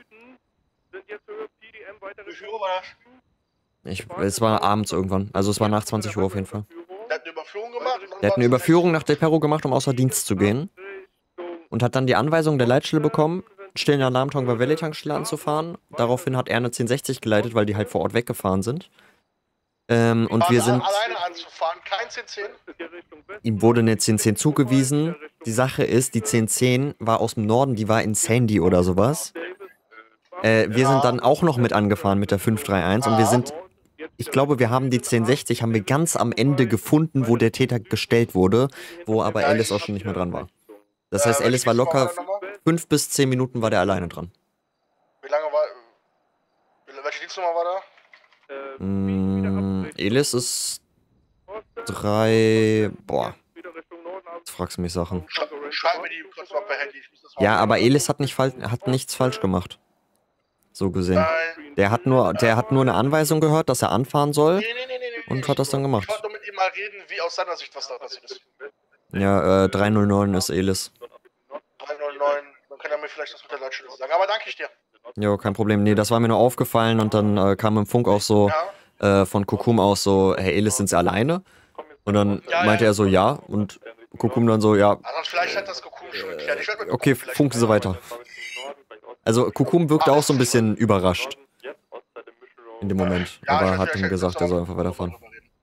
Wie viel Uhr war das? Ich, es war abends irgendwann, also es war nach zwanzig Uhr auf jeden Fall. Der hat eine Überführung gemacht. und dann Der hat eine war- Überführung nach Del Perro gemacht, um außer Dienst zu gehen. Und hat dann die Anweisung der Leitstelle bekommen, einen stillen Alarm Tonga Valley Tankstelle anzufahren. Daraufhin hat er eine zehn sechzig geleitet, weil die halt vor Ort weggefahren sind. Ähm, und wir sind, alleine anzufahren, kein zehn zehn. ihm wurde eine zehn zehn zugewiesen. Die Sache ist, die zehn zehn war aus dem Norden, die war in Sandy oder sowas. Äh, wir sind dann auch noch mit angefahren mit der fünf drei eins und wir sind ich glaube, wir haben die zehn sechzig haben wir ganz am Ende gefunden, wo der Täter gestellt wurde, wo aber Ja, Alice ich- auch schon nicht mehr dran war. Das Äh, heißt, welche Alice war Dienstnummer locker war da nochmal? fünf bis zehn Minuten war der alleine dran. Wie lange war. wie- Welche Dienstnummer war da? Mm, Alice ist drei. Boah, jetzt fragst du mich Sachen. Sch schreib mir die kurz mal per Handy. Ich muss das mal Ja, aber aufnehmen. Alice hat, nicht fal hat nichts falsch gemacht. So gesehen. Nein. Der hat nur, der hat nur eine Anweisung gehört, dass er anfahren soll Nee, nee, nee, nee, nee. und hat das dann Ich gemacht. wollte nur mit ihm mal reden, wie aus seiner Sicht was da passiert ist. Ja, äh, dreihundertneun ist Alice. dreihundertneun, dann kann er mir vielleicht das mit der Leitstelle sagen. Aber danke ich dir. Jo, kein Problem. Nee, das war mir nur aufgefallen und dann äh, kam im Funk auch so Ja. äh, von Kukum aus so, hey Alice, sind sie alleine? Und dann Ja, meinte ja. er so, ja. Und Kukum dann so, ja, Also vielleicht hat das Kukum schon geklärt. Ich werd mit okay, Kukum vielleicht funken Sie weiter. Also Kukum wirkte auch so ein bisschen überrascht in dem Moment, Ja, aber ich- hat ich- ihm ich- gesagt, er ich- soll einfach weiterfahren.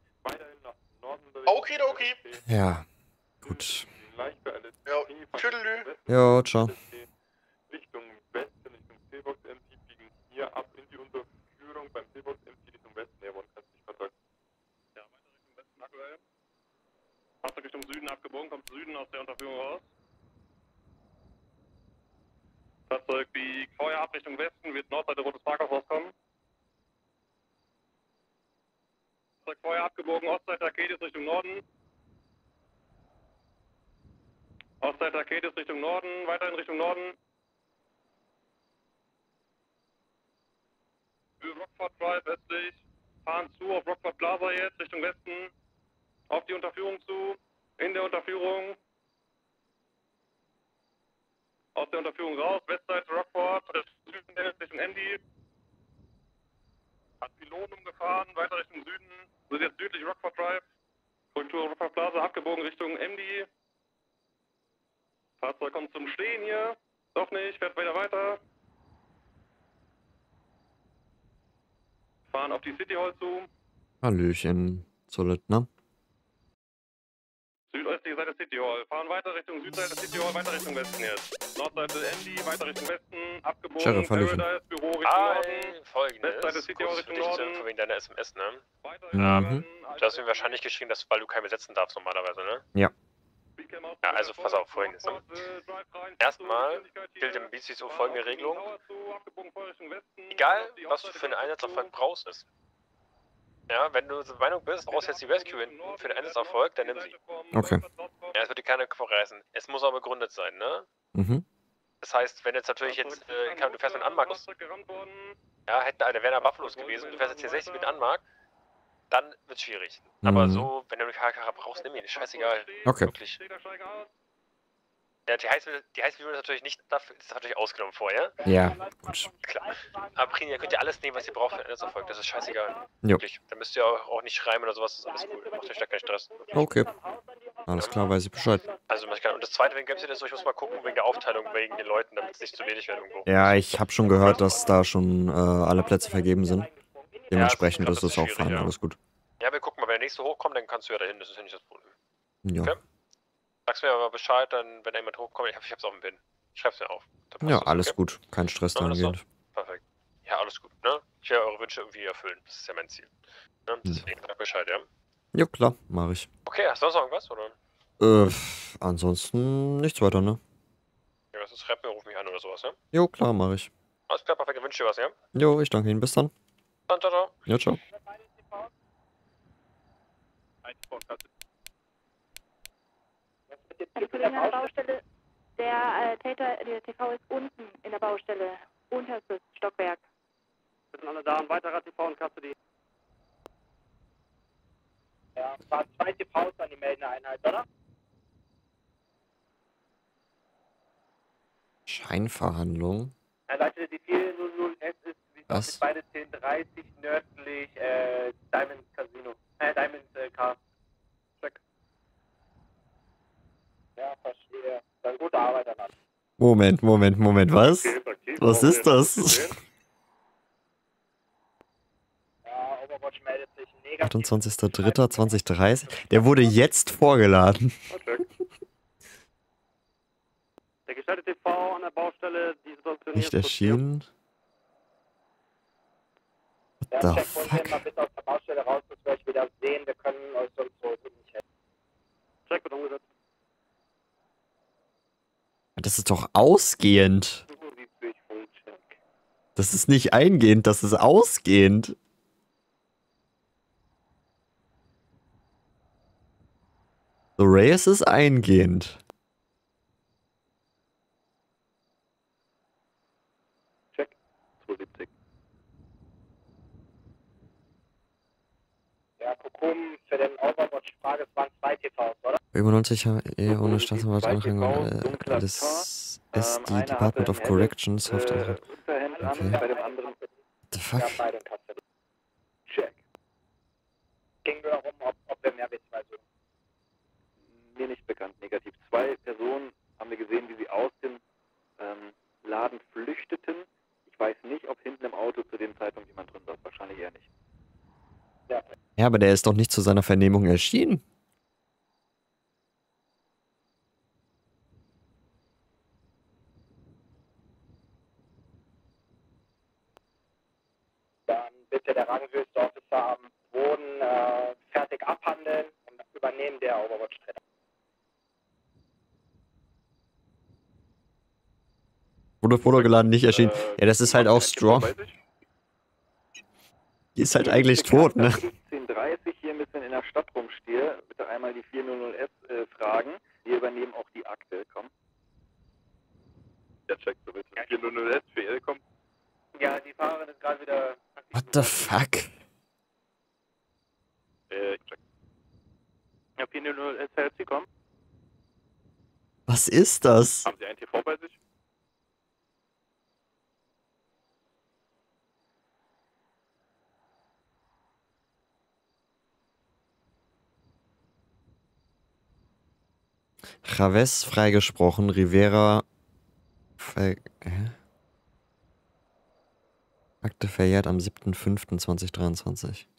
Okay, okay. Ja, gut. Ja, tschüdelü. Jo, ciao. Richtung Westen, Richtung Seebox M P, biegen hier ab in die Unterführung beim Seebox M P Richtung Westen. Jawohl, kannst dich verfolgen. Ja, weiter Richtung Westen aktuell. Fahrzeug Richtung Süden abgebogen, kommt Süden aus der Unterführung raus. Fahrzeug biegt vorher ab Richtung Westen, wird Nordseite rotes Parkhaus rauskommen. Fahrzeug vorher abgebogen, Ostseite Arcadis Richtung Norden. Ostseite Arcadis Richtung Norden, weiterhin Richtung Norden. Für Rockford Drive östlich, fahren zu auf Rockford Plaza jetzt, Richtung Westen, auf die Unterführung zu, in der Unterführung, aus der Unterführung raus, Westseite Rockford, Süden Richtung Andy, hat Pylon umgefahren, weiter Richtung Süden, sind jetzt südlich Rockford Drive, Korrektur Rockford Plaza, abgebogen Richtung M D. Fahrzeug kommt zum Stehen hier, doch nicht, fährt wieder weiter. Fahren auf die City Hall zu. Hallöchen, Solid, ne? Südöstliche Seite City Hall. Fahren weiter Richtung Südseite City Hall, weiter Richtung Westen jetzt. Nordseite Andy, weiter Richtung Westen, abgebogen. Sheriff, Hallöchen. Paradise, Büro Richtung Ah, Norden. folgendes. Westseite City Hall Kurz für Richtung dich zur Norden. Info wegen deiner S M S, ne? Weiter Mhm. Du hast mir wahrscheinlich geschrieben, dass, weil du keinen besetzen darfst normalerweise, ne? Ja. Ja, also pass auf, folgendes. Ne? Erstmal gilt im B C S O folgende Regelung. Egal, was du für einen Einsatzerfolg brauchst, ist. Ja, wenn du der Meinung bist, du brauchst jetzt die Rescue hinten für den Einsatzerfolg, dann nimm sie. Okay. Ja, es wird dir keiner verreißen. Es muss aber begründet sein, ne? Mhm. Das heißt, wenn jetzt natürlich jetzt, äh, kann, du fährst mit Anmark los, ja, hätte eine Werner Buffalos gewesen, du fährst jetzt hier sechzig mit Anmark, dann wird's schwierig. Aber Mhm. so, wenn du eine K K brauchst, nimm ihn, ist scheißegal. Okay. Wirklich. Ja, die Heißmittel, die Heißmittel ist natürlich nicht, dafür ist natürlich ausgenommen vorher. Ja, gut. Klar. Aber primär könnt ihr alles nehmen, was ihr braucht für einen Einsatzerfolg, das ist scheißegal. Jo. Wirklich. Da müsst ihr auch, auch nicht schreiben oder sowas, das ist alles cool. Macht euch da keinen Stress. Okay. Alles klar, weiß ich Bescheid. Also, man kann, und das zweite, wegen Games das so, ich muss mal gucken, wegen der Aufteilung, wegen den Leuten, damit es nicht zu wenig wird irgendwo. Ja, ich habe schon gehört, dass da schon äh, alle Plätze vergeben sind. Dementsprechend Ja, ich ist glaub, es das auch ist fein, schwierig, ja. alles gut. Ja, wir gucken mal, wenn der nächste hochkommt, dann kannst du ja dahin, das ist ja nicht das Problem. Ja. Okay. Sagst mir aber Bescheid, dann, wenn da jemand hochkommt, ich, hab, ich hab's auf dem Pin. Schreib's mir auf. Dann passt Ja, das, alles okay? gut. Kein Stress Machen wir das so? dahingehend. Perfekt. Ja, alles gut, ne? Ich werde eure Wünsche irgendwie erfüllen. Das ist ja mein Ziel. Ne? Deswegen sag Bescheid, ja? Jo, klar, mache ich. Okay, hast du sonst noch irgendwas, oder? Äh, ansonsten nichts weiter, ne? Ja, was ist? Schreib mir, ruf mich an oder sowas, ja? Jo, klar, mache ich. Alles klar, perfekt, ich wünsche dir was, ja? Jo, ich danke Ihnen. Bis dann. Dann, ciao, ciao. Ja, ciao. Die Kollegen an der Baustelle, der äh, Täter, der T V ist unten in der Baustelle, unterstes Stockwerk. Wir sind alle da, ein weiterer T V und Custody. Ja, waren zwei T Vs an die meldende Einheit, oder? Scheinverhandlung. Ja, Leute, die vier null null S ist, wie Was? gesagt, beide zehn dreißig nördlich, äh, Diamond Casino. Äh, Diamond äh, Car. Check. Ja, verstehe. Dann gute Arbeit danach. Moment, Moment, Moment, was? Was ist das? Ja, Overwatch meldet sich negativ. achtundzwanzigster dritter zweitausenddreißig. Der wurde jetzt vorgeladen. Der gestaltete T V an der Baustelle, die Situation Nicht erschienen. What the fuck? Mal bitte aus der Baustelle wir euch wieder sehen. Wir können euch sonst so nicht helfen. Check wird umgesetzt. Das ist doch ausgehend. Das ist nicht eingehend, das ist ausgehend. So, Reyes ist eingehend. Check. zweihundertsiebzig. Ja, Kokum, für den Overwatch-Frage, es waren zwei T Vs, oder? fünfundneunzig eh ohne Staatsanwalt anregen und äh, das S D Department of Corrections. Soft Äh, okay. bei dem anderen. What the fuck? Ja, beide in Custody. Check. Ging nur darum, ob, ob wir mehr W zwei suchen. Mir nicht bekannt, negativ. Zwei Personen haben wir gesehen, wie sie aus dem ähm, Laden flüchteten. Ich weiß nicht, ob hinten im Auto zu dem Zeitpunkt jemand drin saß. Wahrscheinlich eher nicht. Ja. Ja, aber der ist doch nicht zu seiner Vernehmung erschienen. Dann bitte der ranghöchste Officer am Boden äh, fertig abhandeln und übernehmen der Overwatch-Trainer. Wurde Foto geladen, nicht erschienen. Ja, das ist halt auch strong. Die ist halt eigentlich tot, ne? siebzehn Uhr dreißig hier ein bisschen in der Stadt rumstehe. Bitte einmal die vierhundert S äh, fragen. Wir übernehmen auch die Akte. Komm. Ja, check so bitte. vierhundert S für L, komm. Ja, die Fahrerin ist gerade wieder... What the fuck? Äh, ich check. Ja, vierhundert S hält sie, komm. Was ist das? Haben Sie ein T V bei sich? Chavez freigesprochen, Rivera ver hä? Akte verjährt am siebten fünften zweitausenddreiundzwanzig.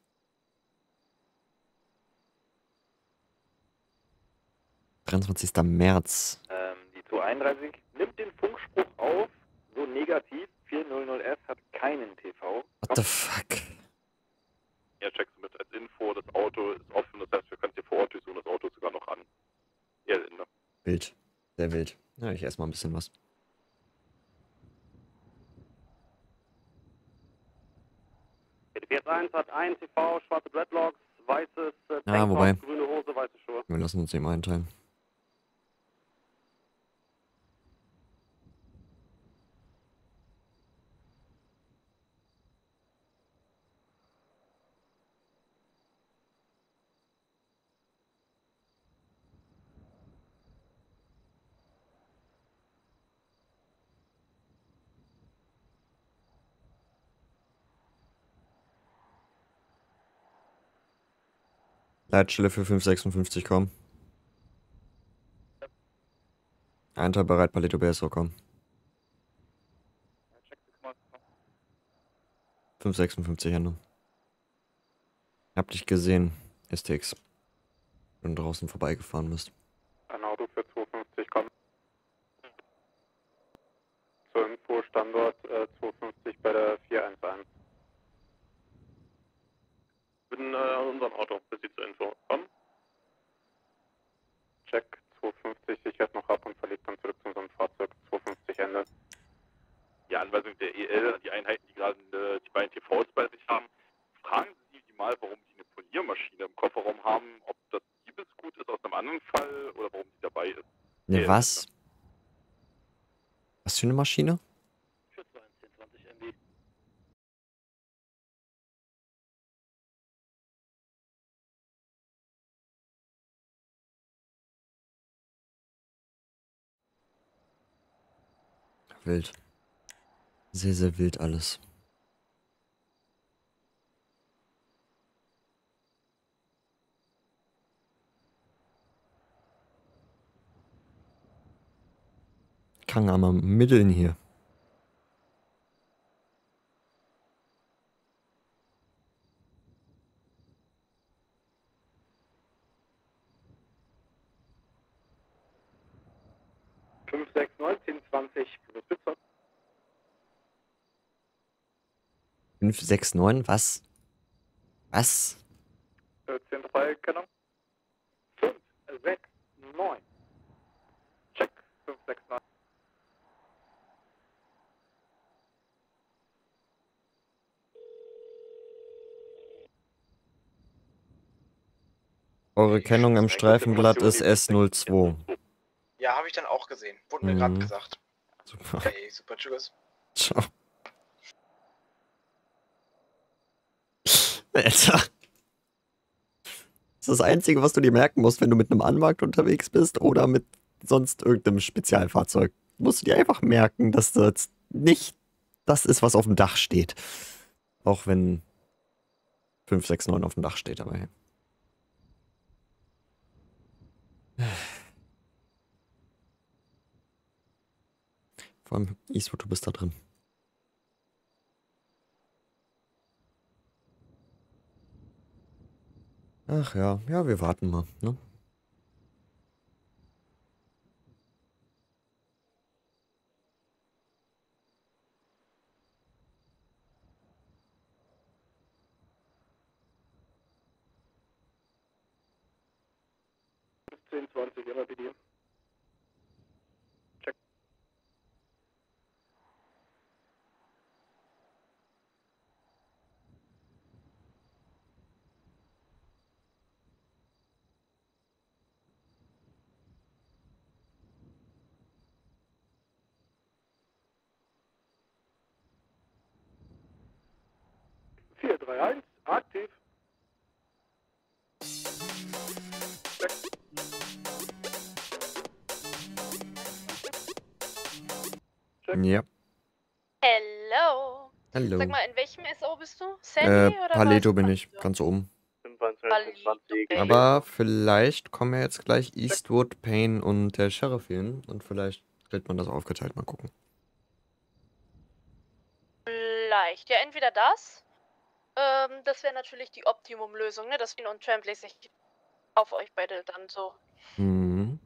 dreiundzwanzigster März. Ähm, die zweihunderteinunddreißig nimmt den Funkspruch auf, so negativ. vierhundert S hat keinen T V. What the fuck? Ja, checkst du mit als Info, das Auto ist offen, das heißt, wir können hier vor Ort suchen, das Auto ist sogar noch an. Ja, ne? Wild. Sehr wild. Ja, ich esse mal ein bisschen was. vier eins hat ein T V, schwarze Dreadlocks, weißes äh, Ja, wobei. grüne Hose, weiße Schuhe. Wir lassen uns eben einteilen. Leitstelle für fünf sechsundfünfzig, komm. Einteil bereit, Palito B S O, komm. fünf sechsundfünfzig, Hände. Hab dich gesehen, S T X. Wenn du draußen vorbeigefahren bist. Ein Auto für zweihundertfünfzig, komm. Zur Info, Standort äh, zweihundertfünfzig bei der vier eins eins. Bin äh, an unserem Auto, bis Sie zur Info. Komm. Check, zweihundertfünfzig, sichert noch ab und verlegt dann zurück zu unserem Fahrzeug. zweihundertfünfzig Ende. Die Anweisung der E L, die Einheiten, die gerade äh, die beiden T Vs bei sich haben, fragen Sie die mal, warum die eine Poliermaschine im Kofferraum haben, ob das Diebesgut ist aus einem anderen Fall oder warum die dabei ist. Ne, Äh, was? Was für eine Maschine? Für zwanzig, zwanzig M B. Wild. Sehr, sehr wild alles. Kann aber mitteln hier. fünf sechs neun zehn zwanzig plus Pizza. fünf sechs neun, was? Was? zehn drei, Kennung. fünf sechs neun. Check. fünf sechs neun. Eure Kennung im Streifenblatt ist S null zwei. Ja, habe ich dann auch gesehen. Wurde mir gerade Mhm. gesagt. Super. Okay, super, tschüss. Ciao. Alter. Das ist das Einzige, was du dir merken musst, wenn du mit einem Anmarkt unterwegs bist oder mit sonst irgendeinem Spezialfahrzeug. Musst du dir einfach merken, dass das nicht das ist, was auf dem Dach steht. Auch wenn fünf sechs neun auf dem Dach steht, aber hey. Vor allem Eastwood, du bist da drin. Ach ja, ja, wir warten mal, ne? zehn zwanzig, immer bei dir. Check. vier drei eins, aktiv. Check. Check. Ja. Hello. Hallo. Sag mal, in welchem S O bist du? Sandy Äh, oder Paleto was? bin ich, ganz oben. Paleto. Aber vielleicht kommen ja jetzt gleich Eastwood, Payne und der Sheriff hin und vielleicht kriegt man das aufgeteilt, mal gucken. Vielleicht. Ja, entweder das. Ähm, das wäre natürlich die Optimum-Lösung, ne? Dass Finn und Trampley sich auf euch beide dann so. Mhm.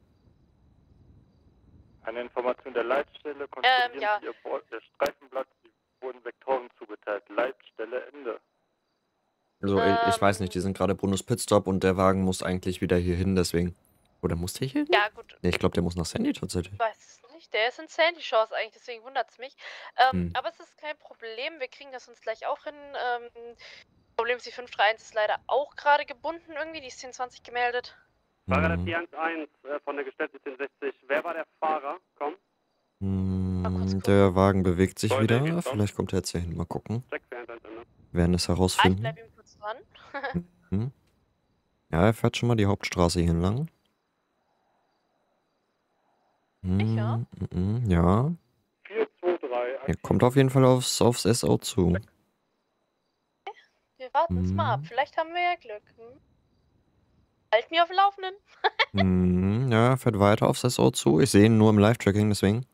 Eine Information der Leitstelle, Ähm, kontrollieren ja. Sie Ihr Bo- das Streifenblatt, die wurden Vektoren zugeteilt. Leitstelle, Ende. Also ich, ich weiß Ähm. nicht, die sind gerade Bonus Pitstop und der Wagen muss eigentlich wieder hier hin, deswegen. Oder muss der hier hin? Ja, gut. Nee, ich glaube, der muss nach Sandy tatsächlich. Ich weiß es nicht. Der ist in Sandy Shores eigentlich, deswegen wundert es mich. Ähm, Hm. aber es ist kein Problem. Wir kriegen das uns gleich auch hin. Ähm, Problem ist, die fünf drei eins ist leider auch gerade gebunden irgendwie. Die ist zehn zwanzig gemeldet. Fahrer der Mhm. vier eins eins äh, von der gestellten zehn sechzig. Wer war der Fahrer? Komm. Hm, der Wagen bewegt sich Soll der wieder. geht's doch? Vielleicht kommt er jetzt hier hin. Mal gucken. Check vier eins eins, Ende. Wir werden es Ah, ich herausfinden. bleib ihm kurz dran. Mhm. Ja, er fährt schon mal die Hauptstraße hier entlang. Sicher? Mhm, mhm, ja. vier zwei drei, Er kommt auf jeden Fall aufs, aufs S O zu. Wir warten es mal ab. Mhm. Vielleicht haben wir ja Glück. Hm? Halt mir auf dem Laufenden. Mhm, ja, er fährt weiter aufs S O zu. Ich sehe ihn nur im Live-Tracking, deswegen.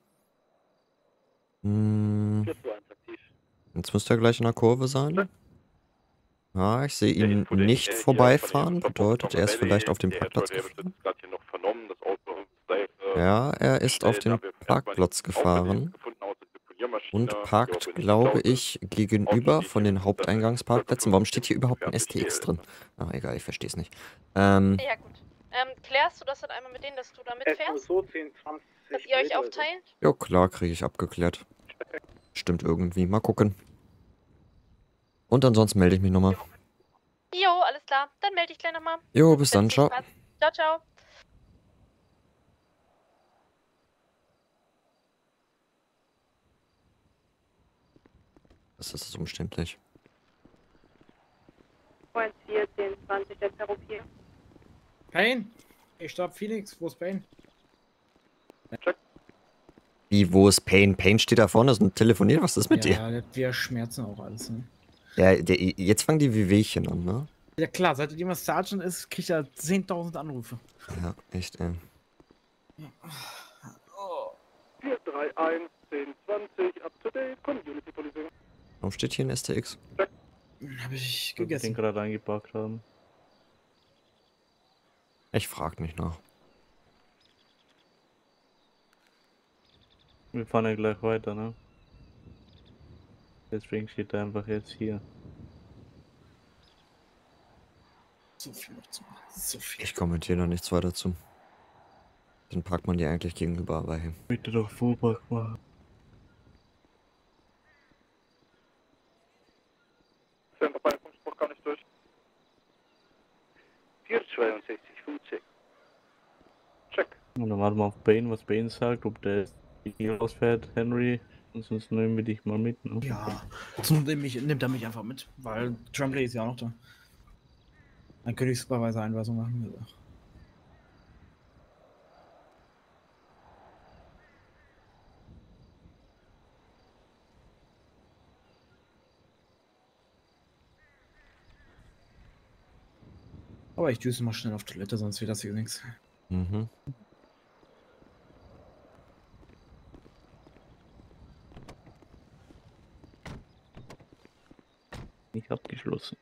Mhm. vier zwei eins, aktiv. Jetzt müsste er gleich in der Kurve sein. Ja, ich sehe Der ihn Info, den nicht ich, äh, hier vorbeifahren. von dem Bedeutet, er ist Valley, vielleicht auf dem der Parkplatz Edward, der gefahren. wird gerade hier noch vernommen, das Auto sei, äh, Ja, er ist auf schnell, den da wir erstmal Parkplatz nichts Auffälliges gefahren gefunden, außer die Deponiermaschine, und die parkt, auch nicht glaube geklaut ist. ich, gegenüber von den Haupteingangsparkplätzen. Warum steht hier überhaupt ein S T X drin? Ah, egal, ich verstehe es nicht. Ähm, Ja, gut. Ähm, klärst du das dann einmal mit denen, dass du da mitfährst? so zehn zwanzig. Dass ihr euch aufteilt? ja klar, kriege ich abgeklärt. Stimmt irgendwie. Mal gucken. Und ansonsten melde ich mich nochmal. Jo, alles klar. Dann melde ich gleich nochmal. Jo, bis dann, Wenn's ciao. nicht passt. Ciao, ciao. Das ist umständlich. neun vier zehn zwanzig, der Therapie. Payne? Ich stopp Phoenix, wo ist Payne? Wie, wo ist Payne? Payne steht da vorne und telefoniert. Was ist mit dir? Ja, wir schmerzen auch alles, ne? Ja, der, jetzt fangen die Wehwehchen an, ne? Ja klar, seit jemand Sergeant ist, kriegt er zehntausend Anrufe. Ja, echt, ey. vier drei eins, zehn zwanzig, up to date, Community Policing. Warum steht hier ein S T X? Hab ich Weil wir den gegessen. gerade eingepackt haben. Ich frag nicht nach. Wir fahren ja gleich weiter, ne? Deswegen steht er einfach jetzt hier. So viel noch zu machen. So viel. Ich kommentiere da nichts weiter zu. Den parkt man ja eigentlich gegenüber, aber hey. Bitte doch Fuhrpark machen. Center Funkspruch gar nicht durch. vierhundertzweiundsechzig, Foodcheck. Check. Und dann warten wir auf Bane, was Bane sagt, ob der hier ausfährt, Henry. Und sonst nehmen wir dich mal mit, ne? Ja, zum nimmt, mich, nimmt er mich einfach mit, weil Tremblay ist ja auch noch da. Dann könnte ich Supervisor-Einweisung machen. Also. Aber ich düse mal schnell auf Toilette, sonst wird das hier nichts. Mhm. Nicht abgeschlossen.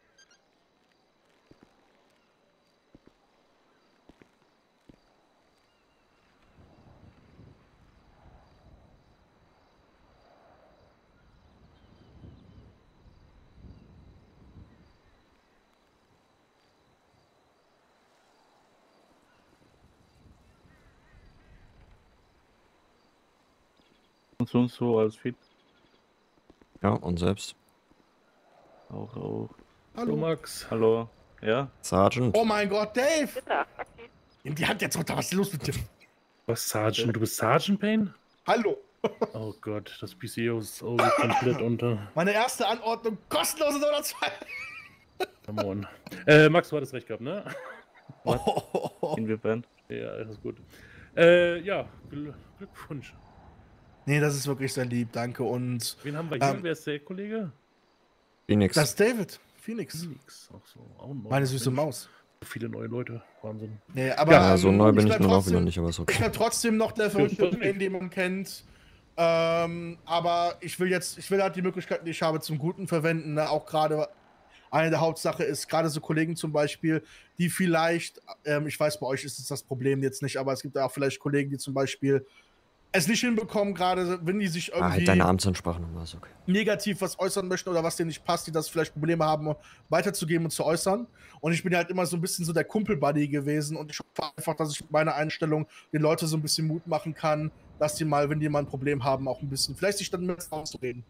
Und sonst so als Fit. Ja, und selbst. Auch, auch. Hallo. Max. Hallo. Ja? Sergeant. Oh mein Gott, Dave! Bitte, aktiv. Nimm die Hand jetzt runter, was ist los mit dir? Was, Sergeant? Du bist Sergeant Payne? Hallo! Oh Gott, das P C O ist oh, geht komplett unter. Meine erste Anordnung, kostenlose Dollar zwei. Come on. Äh, Max, du hattest recht gehabt, ne? Oh. Inwiefern? Ja, das ist gut. Äh, ja, Gl Glückwunsch. Nee, das ist wirklich sehr lieb, danke. Und. Wen haben wir hier? Ähm, Wer ist der Kollege? Phoenix. Das ist David. Phoenix. Phoenix, auch so. Auch ein Meine süße Mensch. Maus. Viele neue Leute, Wahnsinn. Nee, aber, ja, so ähm, neu bin ich bleib nun auch trotzdem- wieder nicht, aber ist okay. Ich bin trotzdem noch der verrückte Payne, den man kennt. Ähm, aber ich will jetzt, ich will halt die Möglichkeiten, die ich habe, zum Guten verwenden. Ne? Auch gerade eine der Hauptsache ist, gerade so Kollegen zum Beispiel, die vielleicht, ähm, ich weiß, bei euch ist es das Problem jetzt nicht, aber es gibt auch vielleicht Kollegen, die zum Beispiel es nicht hinbekommen, gerade wenn die sich Ah, irgendwie halt deine Amtsansprache nochmal, ist okay. negativ was äußern möchten oder was denen nicht passt, die das vielleicht Probleme haben, weiterzugeben und zu äußern. Und ich bin halt immer so ein bisschen so der Kumpel-Buddy gewesen und ich hoffe einfach, dass ich mit meiner Einstellung den Leuten so ein bisschen Mut machen kann, dass die mal, wenn die mal ein Problem haben, auch ein bisschen, vielleicht sich dann mit auszureden.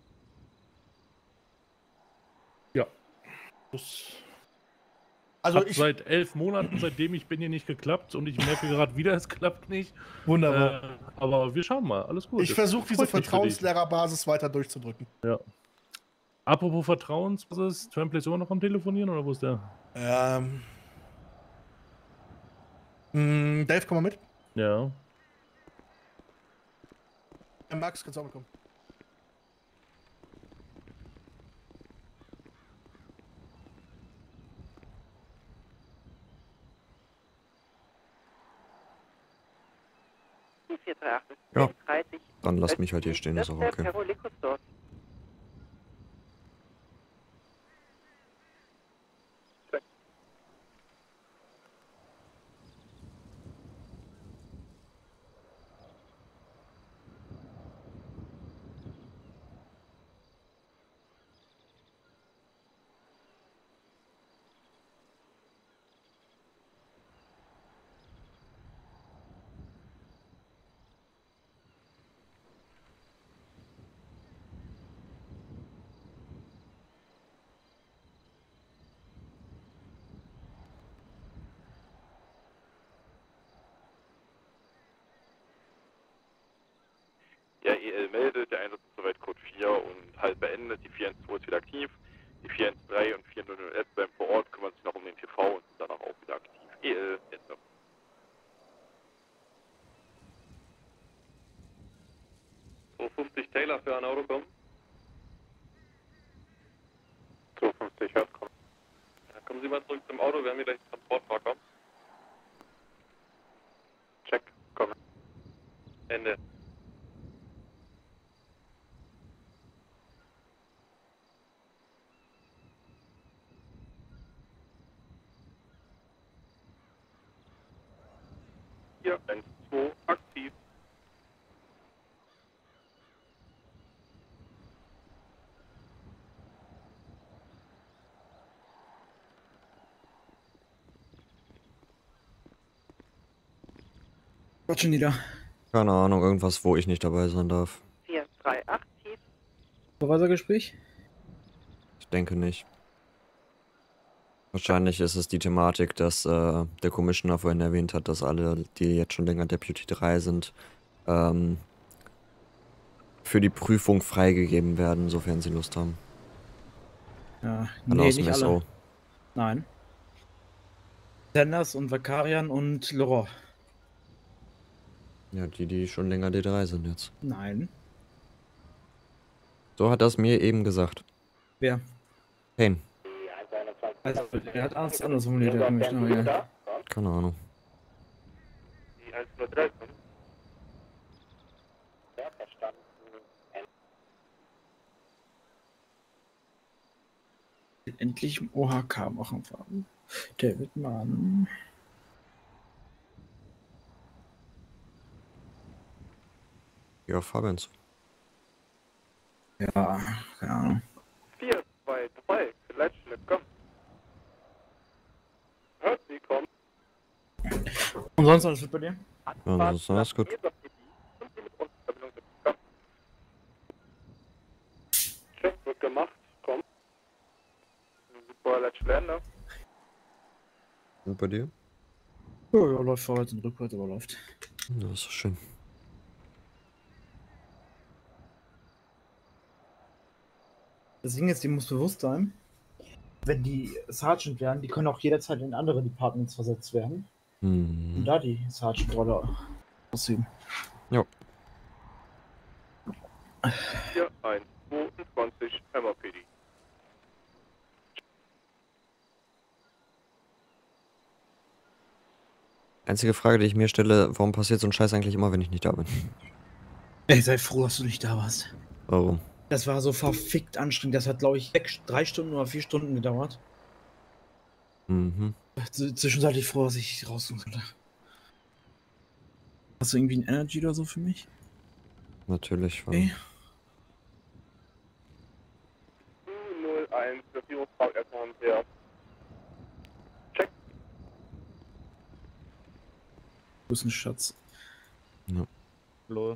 Ja. Das Also hat ich- seit elf Monaten, seitdem ich bin, hier nicht geklappt und ich merke gerade wieder, es klappt nicht. Wunderbar. Äh, aber wir schauen mal, alles gut. Ich Das versuche diese freut mich für dich. Vertrauenslehrerbasis weiter durchzudrücken. Ja. Apropos Vertrauensbasis, Tramplay ist immer noch am Telefonieren oder wo ist der? Ähm. Mh, Dave, komm mal mit. Ja. Äh, Max, kannst du auch mitkommen. vier drei acht Ja, dreißig. dann lasst mich halt hier stehen, ist auch okay. Perolikus dort. Ja, E L meldet, der Einsatz ist soweit Code vier und halt beendet. Die vier eins zwei ist wieder aktiv. Die vier eins drei und vier null null S bleiben vor Ort, kümmern sich noch um den T V und sind danach auch wieder aktiv. E L, Ende. zweihundertfünfzig Taylor für ein Auto kommen. zweihundertfünfzig, hört kommen. Dann kommen Sie mal zurück zum Auto, wir haben hier gleich einen Transportfahrer. Check, komm. Ende. vier eins zwei aktiv. Was schon wieder? Keine Ahnung, irgendwas, wo ich nicht dabei sein darf. vier drei acht tief. Supervisor-Gespräch? Ich denke nicht. Wahrscheinlich ist es die Thematik, dass äh, der Commissioner vorhin erwähnt hat, dass alle, die jetzt schon länger Deputy drei sind, ähm, für die Prüfung freigegeben werden, sofern sie Lust haben. Ja, Alle nee, aus dem nicht S alle. O. Nein. Sanders und Vakarian und Laurent. Ja, die, die schon länger D drei sind jetzt. Nein. So hat das mir eben gesagt. Wer? Payne. Also, er hat alles anders formuliert, der Commissioner, ja. Keine Ahnung. Die eins null drei kommt. Ja, verstanden. Endlich im O H K machen fahren. David Mann. Ja, Fabians. Ja, keine Ahnung. vier zwei drei, vielleicht schnell, komm. Hört sie, komm. Und sonst alles gut bei dir? Ja, das ist alles gut. Check wird gemacht, komm. Super, let's lernen. Und bei dir? Ja, ja, läuft vorwärts und rückwärts, aber läuft. Ja, ist so schön. Das Ding ist, dir muss bewusst sein, wenn die Sergeant werden, die können auch jederzeit in andere Departments versetzt werden. Und Hm. da die Sergeant-Rolle ausüben. Ja. vier eins zweiundzwanzig M A P D. Einzige Frage, die ich mir stelle, warum passiert so ein Scheiß eigentlich immer, wenn ich nicht da bin? Ey, sei froh, dass du nicht da warst. Warum? Das war so verfickt anstrengend. Das hat, glaube ich, sechs- drei Stunden oder vier Stunden gedauert. Mhm. Z- Zwischenzeitlich froh, dass ich raussuchen konnte. Hast du irgendwie ein Energy oder so für mich? Natürlich. War Okay. null eins, der Führungsfrau erstmal her. Check. Du bist ein Schatz. Ja. Lol.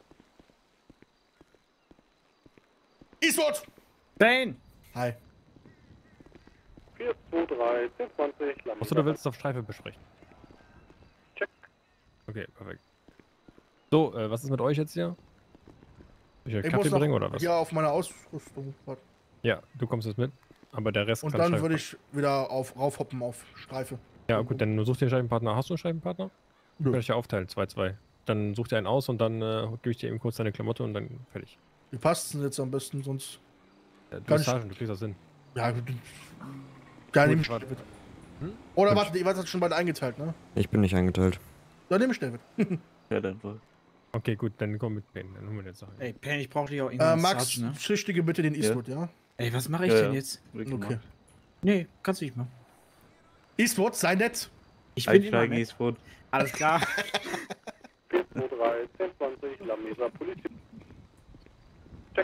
Eastwood! Bane! Hi. vier zwei drei, zehn zwanzig, Lametta. Achso, du willst es auf Streife besprechen. Check. Okay, perfekt. So, äh, was ist mit euch jetzt hier? Soll ich euch Ich Kaffee muss noch bringen oder was? hier auf meine Ausrüstung warten. Ja, du kommst jetzt mit. Aber der Rest Und kann dann Streife würde ich wieder auf, raufhoppen auf Streife. Ja, gut, dann such dir einen Scheibenpartner. Hast du einen Scheibenpartner? Nö. Kann ich ja aufteilen, zwei zwei. Dann such dir einen aus und dann äh, gebe ich dir eben kurz deine Klamotte und dann fertig. Wie passt es denn jetzt am besten, sonst. Ja, du Kann bist ich- Sergeant, du kriegst das hin. Ja, gut. Ja, Gut, nehme ich warte. David. Hm? Oder Gut. warte, ihr seid schon beide eingeteilt, ne? Ich bin nicht eingeteilt. Dann nehme ich David. Ja, dann wohl. Okay, gut, dann komm mit Payne, dann holen wir jetzt Sachen. Ey, Pen, ich brauche dich auch Äh, irgendwann Max, Sergeant, ne? schlichtige bitte den Eastwood, ja? Ey, was mache ich Ja, denn ja. jetzt? Wird Okay. gemacht. Nee, kannst du nicht machen. Eastwood, sei nett. Ich bin immer Einsteigen, nett. Eastwood. Alles klar. vier zwei drei, zehn zwanzig, Lametta, Politik. Check.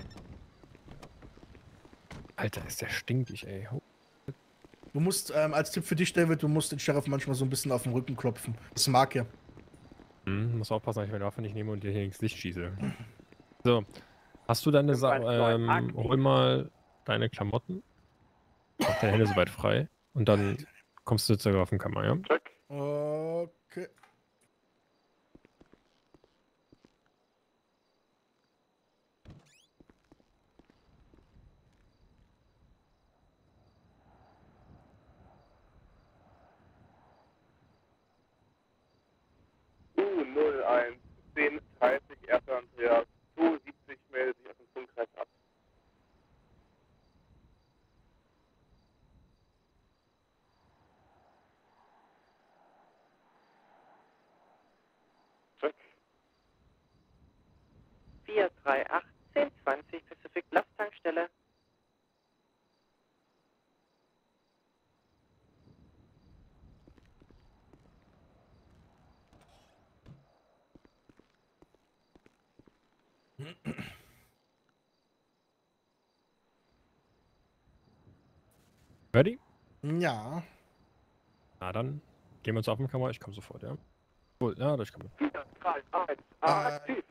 Alter, ist der stinkig, ey. Ho- Du musst, ähm, als Tipp für dich, David, du musst den Sheriff manchmal so ein bisschen auf den Rücken klopfen. Das mag er. Hm, muss aufpassen, dass ich meine Waffe nicht nehme und dir hier ins Licht schieße. So, hast du deine Sachen, ähm, hol mal deine Klamotten. Mach deine Hände soweit frei. Und dann kommst du zur Waffenkammer, ja? Check. Okay. U null eins, zehn dreißig, erster Andreas, U siebzig, meldet sich aus dem Fundkreis ab. Check. vier drei acht, zehn zwanzig Pacific Lasttankstelle. Ready? Ja. Na dann, gehen wir zur Waffenkammer, ich komme sofort, ja? Cool, ja, das kann man. vier, drei, eins, aktiv.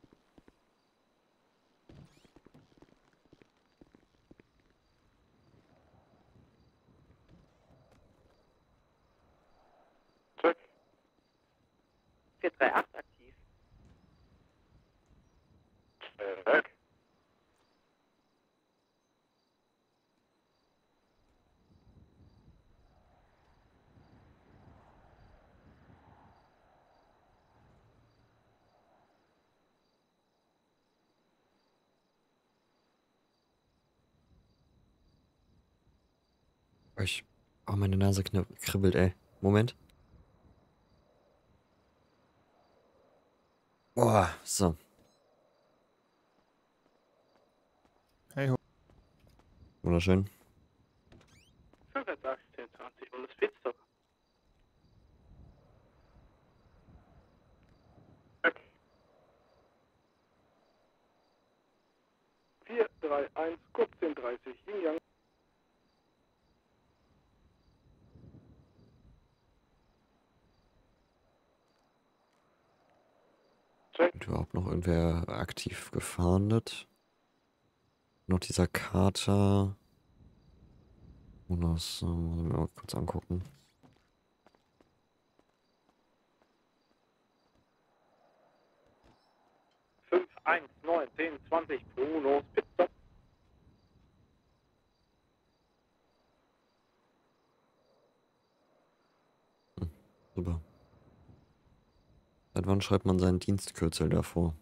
Check. vier drei acht aktiv. Check. Ich. Oh, meine Nase knibb- kribbelt, ey. Moment. Boah, so. Hey, ho. Wunderschön. fünf achtzehn zwanzig und das Pitstop. vier, drei, eins, kurz zehn dreißig, Yin Yang. Wird überhaupt noch irgendwer aktiv gefahndet? Noch dieser Kater. Und das äh, muss ich mir mal kurz angucken. fünf eins neun zehn zwanzig Brunos Pitstop. Super. Seit wann schreibt man seinen Dienstkürzel davor?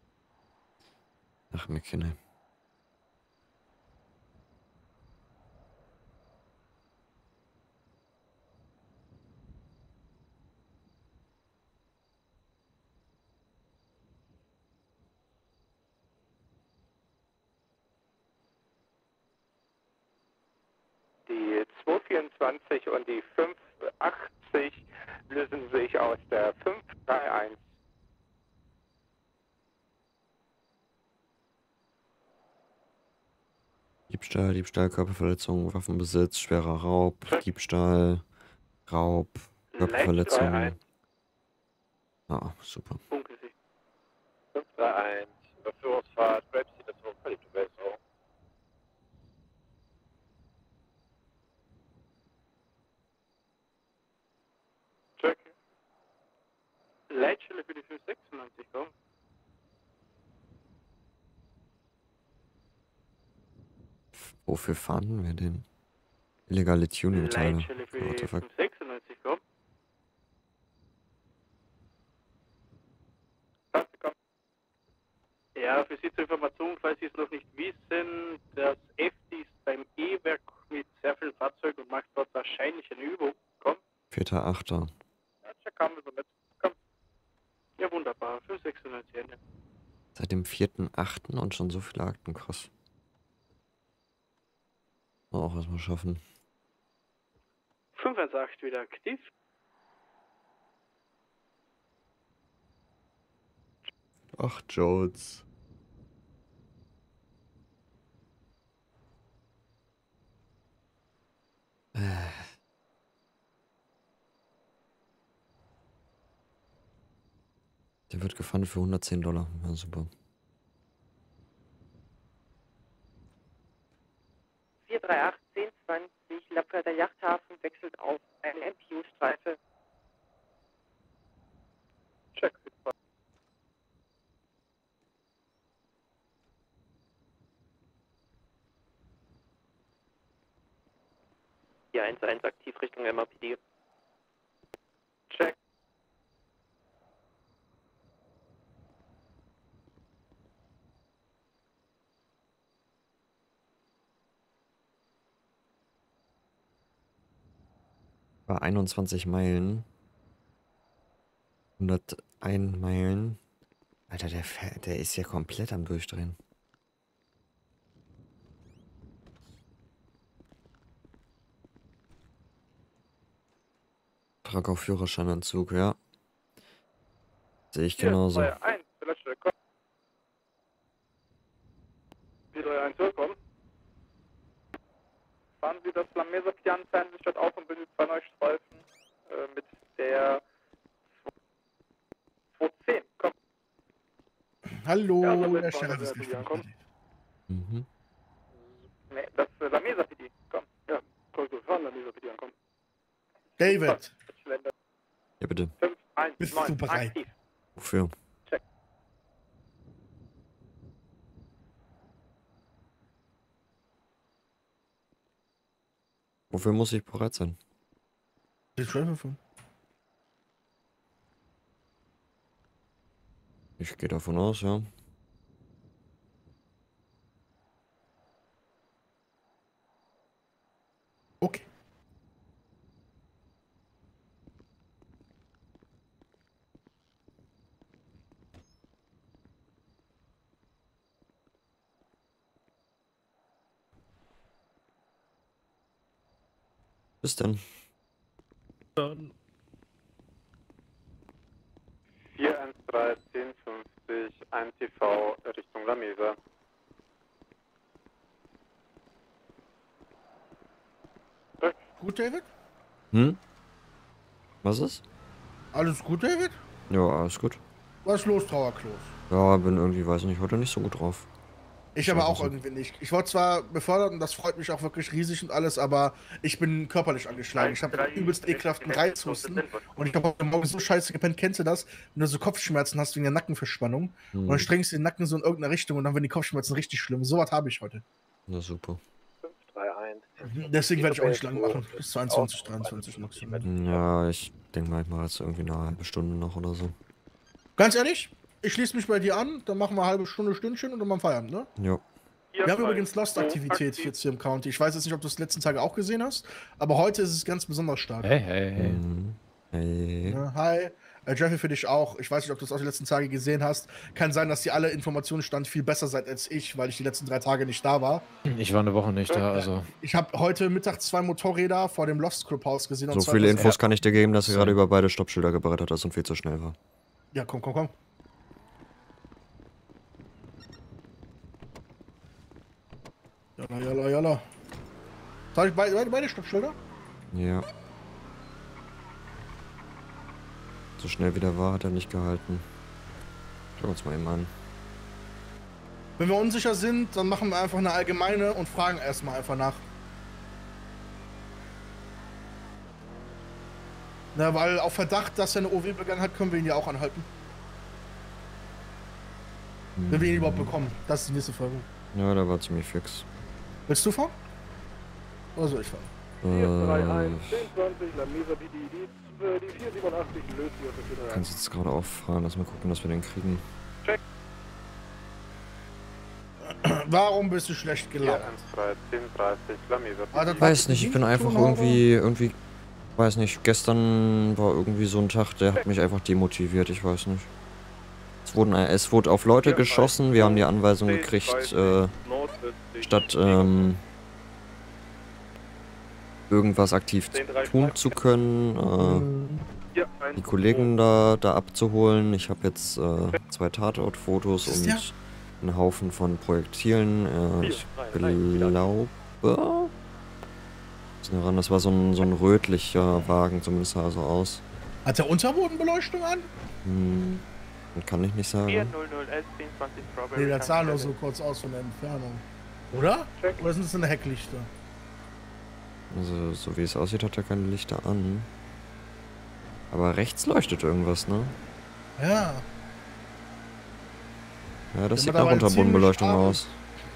Ach, McKinney. Die zwei vierundzwanzig und die fünf achtzig lösen sich aus der fünf drei eins. Diebstahl, Diebstahl, Körperverletzung, Waffenbesitz, schwerer Raub, Diebstahl, Raub, Körperverletzung. Ah, super. Funkelsicht. fünf drei eins, Überführungsfahrt, Grapes-Situation, völlig Bewässerung. Check. Leitstelle für die fünf sechsundneunzig, komm. Wofür fahren wir denn? Illegale Tuning-Teile. Leitstelle für What die the fuck? fünf sechsundneunzig, komm. Passt, komm. Ja, für Sie zur Information, falls Sie es noch nicht wissen, das F D ist beim E-Werk mit sehr viel Fahrzeug und macht dort wahrscheinlich eine Übung. Komm. vierter achter Ja, check haben wir so mit. Komm. Ja, wunderbar. fünf sechsundneunzig Ende. Seit dem vierten achten und schon so viele Akten, krass. Mal auch erstmal schaffen. fünf eins acht wieder aktiv. Ach, Jones. Äh. Der wird gefahren für hundertzehn Dollar. Ja, super. vier drei acht zehn zwanzig, Lappwerder Yachthafen wechselt auf eine M P U-Streife. Check. vier eins eins aktiv Richtung M A P D. Check. Bei einundzwanzig Meilen. hunderteins Meilen. Alter, der, fährt- der ist ja komplett am Durchdrehen. Trag auf Führerscheinentzug, ja. Sehe ich genauso. vier drei eins, Leitstelle, komm. vier drei eins, willkommen. Fahren Sie das Lamesa Pian Fernsehstadt auf und bilden zwei neue Streifen äh, mit der Hallo, Ja, also der mit Sheriff ist Fahrer, der ankommt. Mhm. Nee, das ist La Mesa P D. Komm. Ja, soll so fahren, La Mesa P D ankommen. David, Ja, bitte. fünf eins bist neun, du bereit? aktiv. Wofür? Check. Wofür muss ich bereit sein? Die Sheriff. Ich gehe davon aus, ja. Okay. Bis dann. vier eins drei, zehn fünfzig, ein T V Richtung La Mesa. Gut, David? Hm? Was ist? Alles gut, David? Ja, alles gut. Was ist los, Trauerklos? Ja, bin irgendwie, weiß nicht, heute nicht so gut drauf. Ich aber auch so. irgendwie nicht. Ich wurde zwar befördert und das freut mich auch wirklich riesig und alles, aber ich bin körperlich angeschlagen. Ich habe einen übelst ekelhaften Reizhusten und ich habe heute Morgen so scheiße gepennt. Kennst du das? Wenn du so Kopfschmerzen hast wegen der Nackenverspannung Hm. und dann strengst du den Nacken so in irgendeine Richtung und dann werden die Kopfschmerzen richtig schlimm. So was habe ich heute. Na super. fünf drei eins. Deswegen werde ich auch nicht lang machen. Bis zweiundzwanzig, dreiundzwanzig maximal. Ja, ich denke mal, ich mache jetzt irgendwie eine halbe Stunde noch oder so. Ganz ehrlich, ich schließe mich bei dir an, dann machen wir eine halbe Stunde, Stündchen und dann machen wir Feierabend, ne? Ja. Wir haben übrigens Lost-Aktivität jetzt hier im County. Ich weiß jetzt nicht, ob du es die letzten Tage auch gesehen hast, aber heute ist es ganz besonders stark. Hey, hey, hey. Mhm. Hey. Ja, hi. Äh, Jeffy, für dich auch. Ich weiß nicht, ob du es auch die letzten Tage gesehen hast. Kann sein, dass ihr alle Informationsstand viel besser seid als ich, weil ich die letzten drei Tage nicht da war. Ich war eine Woche nicht da, also. Ich habe heute Mittag zwei Motorräder vor dem Lost Club Haus gesehen. Und So zwei viele Personen- Infos kann ich dir geben, dass er gerade über beide Stoppschilder gebrettert ist und viel zu schnell war. Ja, komm, komm, komm. Jalla, jalla, jalla. Soll ich beide, beide, beide Stoppschilder? Ja. So schnell wie der war, hat er nicht gehalten. Schauen wir uns mal eben an. Wenn wir unsicher sind, dann machen wir einfach eine allgemeine und fragen erstmal einfach nach. Na, weil auf Verdacht, dass er eine O W begangen hat, können wir ihn ja auch anhalten. Wenn wir ihn überhaupt bekommen. Das ist die nächste Frage. Ja, der war ziemlich fix. Willst du fahren? Oder soll ich fahren? vier drei Äh, eins, zehn zwanzig, La Mesa P D, die, äh, die vier siebenundachtzig löst die auf der vier kannst jetzt gerade auffahren, lass mal gucken, dass wir den kriegen. Check. Warum bist du schlecht gelaunt? vier eins drei, zehn dreißig, La Mesa Ah, P das D. Weiß nicht, ich bin einfach irgendwie, irgendwie, weiß nicht, gestern war irgendwie so ein Tag, der hat mich einfach demotiviert, ich weiß nicht. Es wurden, es wurde auf Leute geschossen, wir haben die Anweisung gekriegt, äh, statt, ähm, irgendwas aktiv tun zu können, äh, die Kollegen da, da abzuholen. Ich habe jetzt, äh, zwei Tatortfotos und einen Haufen von Projektilen, äh, ich glaube, das war so ein, so ein rötlicher Wagen, zumindest sah er so aus. Hat der Unterbodenbeleuchtung an? Hm, kann ich nicht sagen. vier null null S zehn zwanzig Strawberry. Nee, der sah nur so kurz aus von der Entfernung. Oder? Oder sind es eine Hecklichter? Also, so wie es aussieht, hat er keine Lichter an. Aber rechts leuchtet irgendwas, ne? Ja. Ja, das Der sieht macht nach aber einen Unterbodenbeleuchtung ziemlich aus.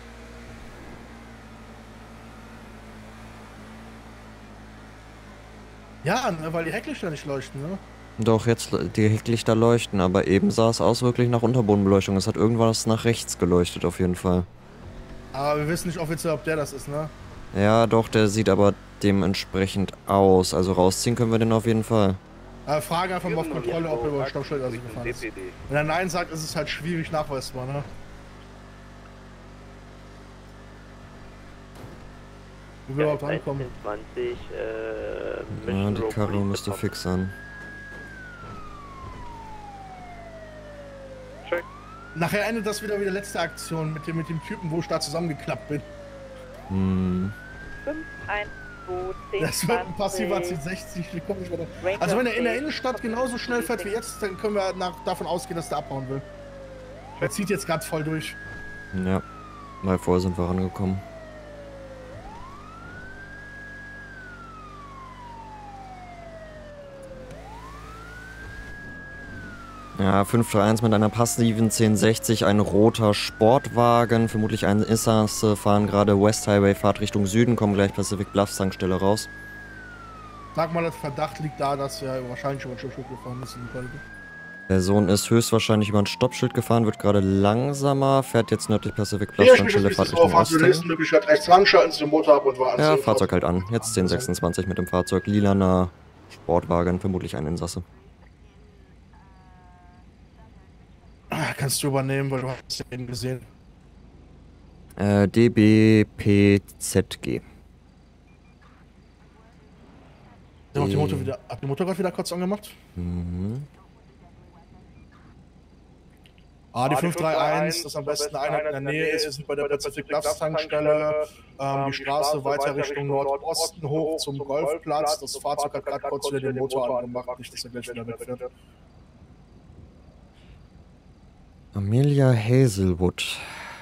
Ja, ne, weil die Hecklichter nicht leuchten, ne? Doch, jetzt le- die Hecklichter leuchten, aber eben sah es aus wirklich nach Unterbodenbeleuchtung. Es hat irgendwas nach rechts geleuchtet, auf jeden Fall. Aber wir wissen nicht offiziell, ob der das ist, ne? Ja, doch, der sieht aber dementsprechend aus. Also rausziehen können wir den auf jeden Fall. Aber frage einfach mal auf Kontrolle, ob er über Stoppschilder gefahren ist. Wenn er Nein sagt, ist es halt schwierig nachweisbar, ne? Wie wir überhaupt ankommen. zwanzig, äh, Ja, Mission die Row Karre Police müsste bekommen. fix sein. Nachher endet das wieder wie die letzte Aktion mit dem, mit dem Typen, wo ich da zusammengeklappt bin. Hm. fünf eins zwei zehn Das wird ein passiver zwanzig. C sechzig. Ich komm nicht weiter. Ranger Also wenn er in der State. Innenstadt genauso schnell fährt wie jetzt, dann können wir nach, davon ausgehen, dass der abhauen will. Er zieht jetzt gerade voll durch. Ja, mal vorher sind wir rangekommen. Ja, fünf drei eins mit einer passiven zehn sechzig, ein roter Sportwagen, vermutlich ein Insasse, fahren gerade West Highway, Fahrt Richtung Süden, kommen gleich Pacific Bluffs Tankstelle raus. Sag mal, der Verdacht liegt da, dass er wahrscheinlich über ein Stoppschild gefahren ist in die Folge. Der Sohn ist höchstwahrscheinlich über ein Stoppschild gefahren, wird gerade langsamer, fährt jetzt nördlich Pacific Ja, Bluffs ich Tankstelle, möchte Fahrt das Richtung drauf, die nächste Osten. Möglichkeit rechts ran, schalten Sie den Motor ab und warten. Ja, Fahrzeug halt an. Jetzt zehn sechsundzwanzig mit dem Fahrzeug, lilaner Sportwagen, vermutlich ein Insasse. Kannst du übernehmen, weil du hast ihn eben gesehen. Äh, D B P Z G. Ich hab die Motor wieder, hab die Motorrad wieder kurz angemacht. Mhm. Ah, die fünf drei eins, das am besten einer in der Nähe ist, sind bei der Pacific Bluffs Tankstelle. Ähm, die Straße weiter Richtung Nordosten hoch zum Golfplatz. Das Fahrzeug hat gerade kurz wieder den Motor angemacht, nicht, dass er gleich wieder wegfährt. Amelia Hazelwood.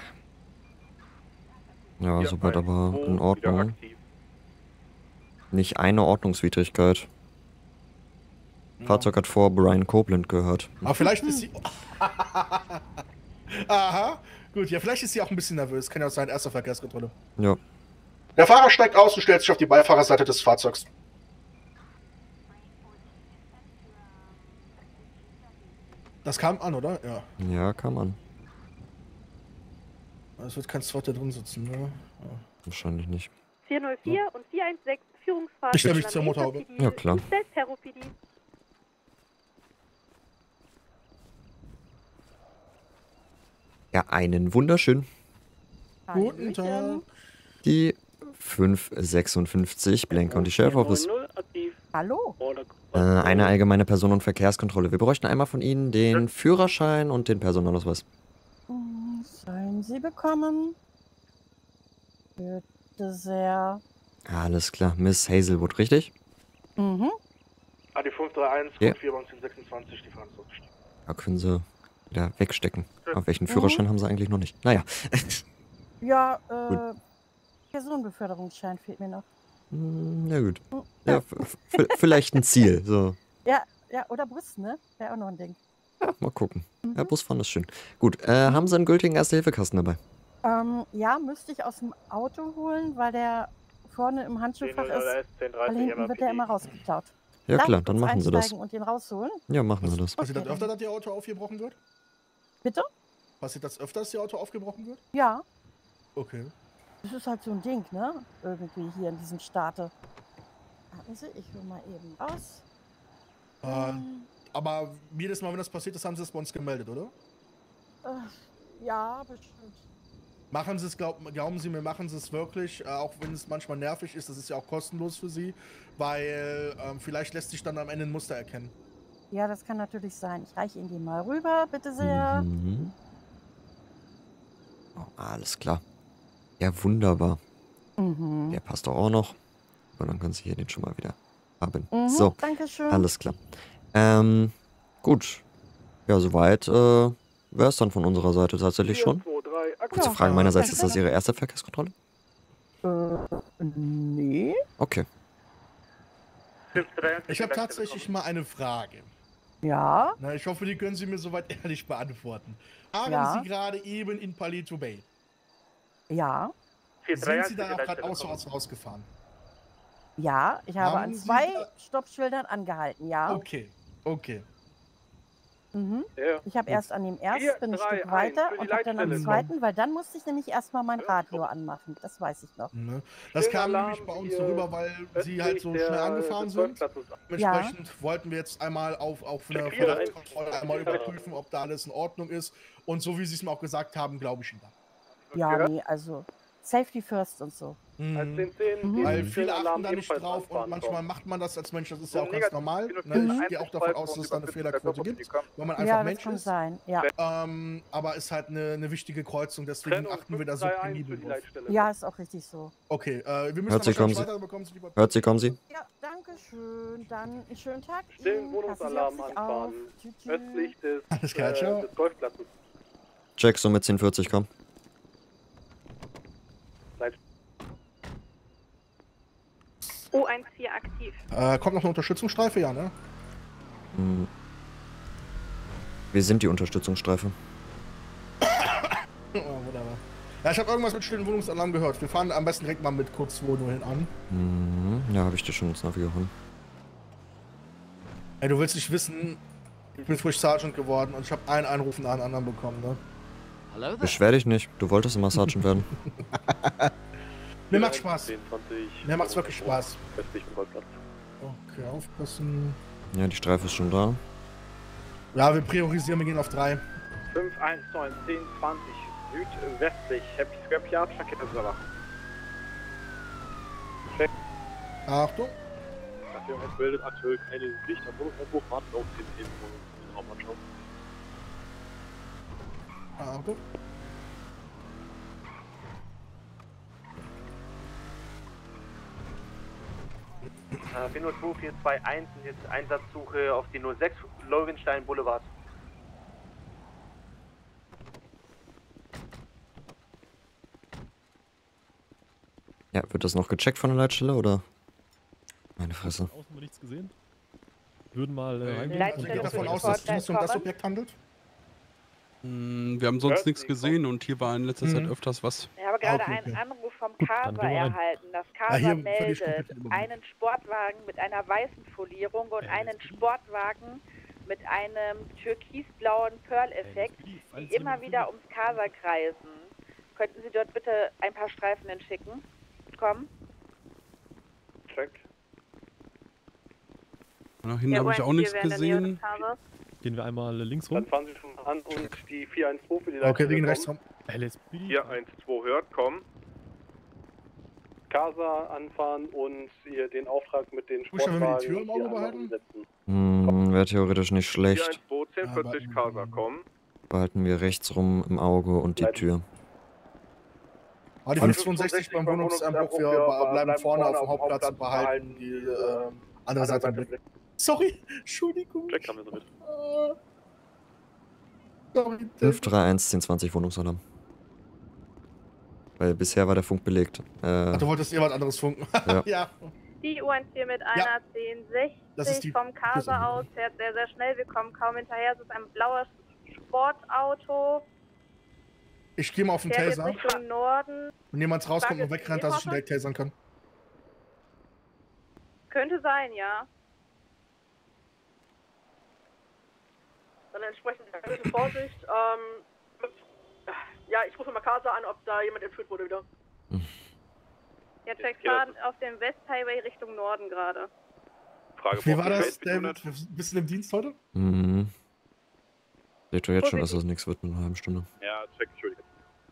Ja, soweit aber in Ordnung. Nicht eine Ordnungswidrigkeit. Fahrzeug hat vor Brian Copeland gehört. Aber vielleicht ist sie... Aha, gut, ja, vielleicht ist sie auch ein bisschen nervös. Kann ja auch sein, erste Verkehrskontrolle. Ja. Der Fahrer steigt aus und stellt sich auf die Beifahrerseite des Fahrzeugs. Das kam an, oder? Ja. Ja, kam an. Es wird kein zweiter drin sitzen, ne? Ja. Wahrscheinlich nicht. vier null vier und vier eins sechs Führungsfahrt. Ich stelle mich zur Motorhaube. Ja, klar. Ja, einen wunderschön. Guten Tag. Die fünf sechsundfünfzig, Blank County Sheriff Office. Hallo. Äh, eine allgemeine Person- und Verkehrskontrolle. Wir bräuchten einmal von Ihnen den Führerschein und den Personalausweis. Sollen Sie bekommen? Bitte sehr. Alles klar, Miss Hazelwood, richtig? Mhm. Ah, die fünf drei eins, Ja. Code vier zehn sechsundzwanzig, die fahren zurückgestiegen. Da können Sie wieder wegstecken. Auf welchen Führerschein haben Sie eigentlich noch nicht? Naja. Ja, äh, Personenbeförderungsschein fehlt mir noch. Hm, Na gut. Ja, f- f- vielleicht ein Ziel. So. Ja, ja, oder Bus, ne? Wäre auch noch ein Ding. Ja, mal gucken. Ja, Busfahren ist schön. Gut, äh, haben Sie einen gültigen Erste-Hilfe-Kasten dabei? Ähm, ja, müsste ich aus dem Auto holen, weil der vorne im Handschuhfach ist. Weil hinten wird der immer rausgeklaut. Ja Darf klar, ich dann kurz machen Sie das. einsteigen und den rausholen? Ja, machen Sie das. Passiert das öfter, dass Ihr Auto aufgebrochen wird? Bitte? Passiert das öfter, dass Ihr Auto aufgebrochen wird? Ja. Okay. Das ist halt so ein Ding, ne? Irgendwie hier in diesem Staate. Warten Sie, ich hol mal eben raus. Äh, aber jedes Mal, wenn das passiert ist, haben Sie es bei uns gemeldet, oder? Äh, ja, bestimmt. Machen Sie es, glaub, glauben Sie mir, machen Sie es wirklich, äh, auch wenn es manchmal nervig ist, das ist ja auch kostenlos für Sie, weil ähm, vielleicht lässt sich dann am Ende ein Muster erkennen. Ja, das kann natürlich sein. Ich reiche Ihnen den mal rüber, bitte sehr. Mhm. Oh, alles klar. Ja, wunderbar. Mhm. Der passt doch auch noch. Und dann können Sie hier den schon mal wieder haben. Mhm, So, Dankeschön. alles klar. Ähm, gut. Ja, soweit äh, wäre es dann von unserer Seite tatsächlich schon. Kurze Frage meinerseits, ist das Ihre erste Verkehrskontrolle? Äh, nee. Okay. Ich habe tatsächlich mal eine Frage. Ja? Na, ich hoffe, die können Sie mir soweit ehrlich beantworten. Waren Ja. Sie gerade eben in Palito Bay? Ja. Sind Sie da auch gerade aus aus rausgefahren? Ja, ich habe Haben an Sie zwei da- Stoppschildern angehalten, ja. Okay, okay. Mhm. Ja. Ich habe erst an dem ersten Vier, bin ein drei, Stück eins weiter für die und habe dann am Leitstelle. zweiten, weil dann musste ich nämlich erstmal mein Radio anmachen. Das weiß ich noch. Ne? Das kam nämlich bei uns so rüber, weil Sie halt so schnell angefahren sind. Dementsprechend wollten wir jetzt einmal auf, auf eine Verdachtskontrolle einmal überprüfen, ob da alles in Ordnung ist. Und so wie Sie es mir auch gesagt haben, glaube ich Ihnen. Ja, nee, also Safety first und so. Mhm. Mhm. Weil viele achten da nicht drauf und manchmal macht man das als Mensch, das ist ja auch ganz normal. Ne? Ich gehe auch davon aus, dass es da eine Fehlerquote gibt, weil man einfach Ja, das Mensch kann ist. sein, ja. Ähm, aber ist halt eine, eine wichtige Kreuzung, deswegen achten wir da so penibel drauf. Ja, ist auch richtig so. Okay, äh, wir müssen Hört Sie, kommen wahrscheinlich Sie. weiter, bekommen Sie lieber. Hört Sie, kommen Sie. Ja, danke schön. Dann einen schönen Tag Den Ihnen. Wohnungsalarm Passen Sie auf sich anfahren. auf. Tschüss, tschüss. Östlich des, Alles klar, äh, ciao. des Golfplatzes. Jack, so mit zehn vierzig, komm. U vierzehn aktiv. Äh, kommt noch eine Unterstützungsstreife? Ja, ne? Hm. Wir sind die Unterstützungsstreife. Oh, wunderbar. Ja, ich habe irgendwas mit stillen Wohnungsalarm gehört. Wir fahren am besten direkt mal mit kurz zwei null hin an. Mhm. Ja, habe ich dir schon ins Navi gehauen. Ey, du willst nicht wissen, ich bin frisch Sergeant geworden und ich habe einen Anruf nach dem anderen bekommen, ne? Beschwer dich nicht, du wolltest immer Sergeant werden. Mir macht Spaß. Mir macht's wirklich Spaß. Okay, aufpassen. Ja, die Streife ist schon da. Ja, wir priorisieren, wir gehen auf drei. fünf eins neun zehn zwanzig südwestlich, Happy Scrapyard, Scharkette Salah. Check. Achtung. Es bildet aktuell keine Sicht am Wohnungsabbruch, warten auf den Info in Raumanschau. Achtung. Äh, vier null zwei vier zwei eins ist jetzt Einsatzsuche auf die null sechs Lowenstein Boulevard. Ja, wird das noch gecheckt von der Leitstelle, oder? Meine Fresse. Außen haben wir nichts gesehen. Wir würden mal äh, reingehen. Leitstelle geht davon aus, dass es um das Objekt handelt? Hm, wir haben sonst Hört nichts nicht, gesehen und hier war in letzter Zeit Mhm. öfters was. Ich habe gerade Okay, einen okay. Anruf vom dann Casa gehen wir rein. erhalten. Das Ja, Casa hier völlig meldet komplett überblick. einen Sportwagen mit einer weißen Folierung und einen Sportwagen mit einem türkisblauen Pearl-Effekt, die immer wieder ums Casa kreisen. Könnten Sie dort bitte ein paar Streifen entschicken? Kommen. Check. Nach hinten habe ich auch nichts gesehen. Gehen wir einmal links rum. Dann fahren Sie schon an und die vier eins zwei für die Okay, wir gehen rechts rum. L S P. vier eins zwei hört, komm. Casa anfahren und ihr den Auftrag mit den Muss ich aber Sportwagen die Tür im Auge hier einmal behalten? umsetzen. Hm, wäre theoretisch nicht vier eins schlecht. zwei zehn vierzig Casa, komm. Behalten wir rechts rum im Auge und die Tür. Ah, die fünfhundertzweiundsechzig beim Wohnungsabbruch, wir äh, bleiben vorne auf dem Hauptplatz und behalten die äh, andere Seite im Blick. Sorry, Entschuldigung. Check haben wir so mit. Äh, Sorry, fünf drei eins zehn zwanzig Wohnungsalarm. Weil bisher war der Funk belegt. Äh, Ach, du wolltest jemand anderes funken. Ja. Ja. Die U vierzehn mit einer zehn Das ist die- sechzig vom Casa aus, fährt sehr, sehr schnell. Wir kommen kaum hinterher. Es ist ein blaues Sportauto. Ich gehe mal auf den Fährt jetzt Taser. Richtung Norden. Wenn jemand rauskommt und Frage, wegrennt, dass ich ihn direkt tasern kann. Könnte sein, ja. Dann entsprechend erhöhte Vorsicht. Ähm, ja, ich rufe mal Casa an, ob da jemand entführt wurde wieder. Ja, Jack fahren auf dem Westhighway Richtung Norden gerade. Frage, Wie war das, David? Bist du im Dienst heute? mhm. Seht ihr jetzt schon, dass das nichts wird in einer halben Stunde. Ja, check, Entschuldigung.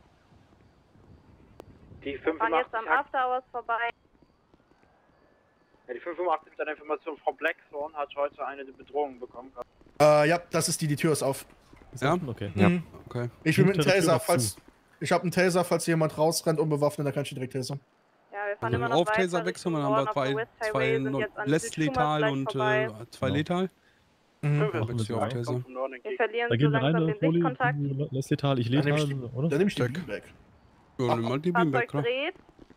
Die Wir fahren jetzt am fünfundachtzig, After Hours vorbei. ja, die fünfundachtzig mit einer Information, Frau Blackthorn hat heute eine Bedrohung bekommen. Äh, ja, das ist die, die Tür ist auf. Ja? Okay. Ja. Mhm. Okay. Ich bin mit dem Hinter der Tür Taser, noch falls. zu. Ich habe einen Taser, falls jemand rausrennt unbewaffnet, dann kann ich ihn direkt tasern. Ja, wir fahren Also immer im noch Auftaser weiter wechseln wir, Richtung dann haben Norden wir auf dem zwei, West zwei Highway, sind jetzt an less Südschumas letal gleich und vorbei. äh, zwei Genau. letal. Mhm. Ja, Machen wir wechsel so auf rein. Taser. Wir verlieren Da so gehen wir langsam rein, den Poli, Sichtkontakt. du lässt letal, ich Dann nehme ich letal, die, oder? dann nehme ich die Check. Beam weg. Ja, nimm mal die Beam weg, Fahrzeug klar. dreht.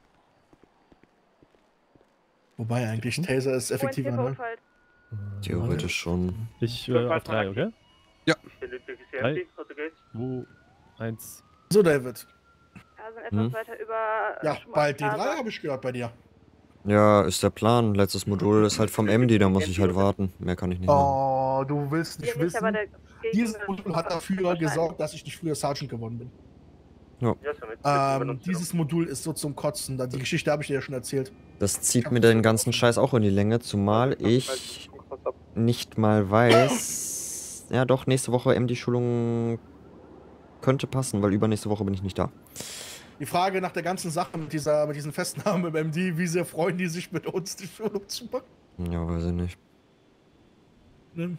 Wobei eigentlich ein Taser ist effektiver, ne? Halt. Theoretisch schon. Ich äh, auf drei, okay? Ja. drei, zwei, eins. So, David. Ja, sind etwas Hm. weiter über. Ja, bald D drei Schmutzplatz. habe ich gehört bei dir. Ja, ist der Plan. Letztes Modul ist halt vom M D, da muss ich halt warten. Mehr kann ich nicht machen. Oh, du willst nicht Hier nicht, aber wissen. der Dieses Modul hat dafür gesorgt, dass ich nicht früher Sergeant geworden bin. Ja. Ähm, dieses Modul ist so zum Kotzen. Die Geschichte habe ich dir ja schon erzählt. Das zieht mir den ganzen Scheiß auch in die Länge, zumal ich nicht mal weiß. Ja, doch, nächste Woche M D-Schulung könnte passen, weil übernächste Woche bin ich nicht da. Die Frage nach der ganzen Sache mit dieser, mit diesen Festnahmen im M D, wie sehr freuen die sich mit uns, die Schulung zu machen? Ja, weiß ich nicht. Ne?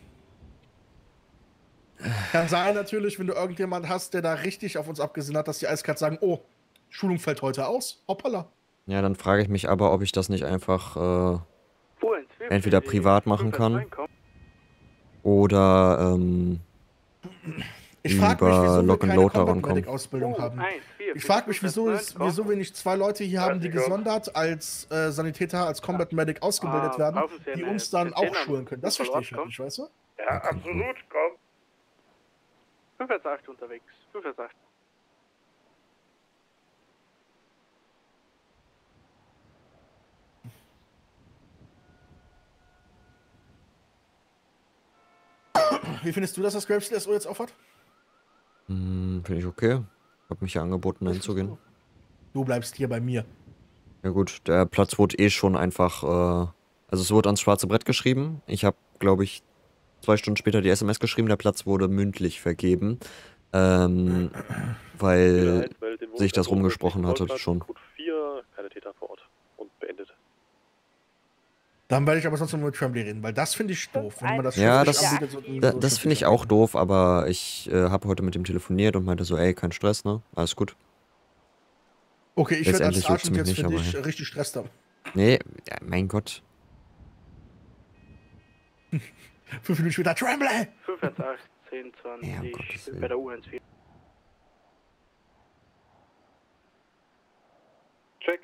Kann sein natürlich, wenn du irgendjemand hast, der da richtig auf uns abgesehen hat, dass die eiskalt sagen, oh, Schulung fällt heute aus, hoppala. Ja, dann frage ich mich aber, ob ich das nicht einfach äh, entweder privat machen kann oder ähm, Ich frage mich, über wieso wir Lock and keine Load daran Combat kommen. Medic Ausbildung Oh, haben. eins, vier, Ich vier, frage mich, fünf, wieso, sechs, es, neun, wieso wir nicht zwei Leute hier haben, die dreißig, gesondert als äh, Sanitäter, als Combat Medic ausgebildet Ah, werden, brauchen Sie die eine uns dann auch Container- schulen können. Das verstehe ich halt Komm. nicht, weißt du? Ja, absolut, komm. fünf acht unterwegs. fünf acht. Wie findest du, dass das Grapes S O jetzt aufhat? Hm, finde ich okay. Hab mich ja angeboten, dahin zu gehen. Du bleibst hier bei mir. Ja gut, der Platz wurde eh schon einfach, äh, also es wurde ans schwarze Brett geschrieben. Ich habe, glaube ich, zwei Stunden später die S M S geschrieben, der Platz wurde mündlich vergeben. Ähm, weil sich das rumgesprochen hatte schon. vier, keine Täter vor Ort und beendet. Dann werde ich aber sonst noch mit Tremblay reden, weil das finde ich doof. Wenn man das Ja, schriftlich das, anbietet, so- da, so das finde ich auch doof, aber ich äh, habe heute mit ihm telefoniert und meinte so, ey, kein Stress, ne? Alles gut. Okay, ich werde als Letztendlich juckt's Sergeant mich jetzt für nicht, dich aber ja. richtig Stress haben. Nee, ja, mein Gott. Fünf Minuten später, Tremblay! fünf acht, zehn, zwanzig, Ja, um Gottes Willen. bei der U eins vier. Check.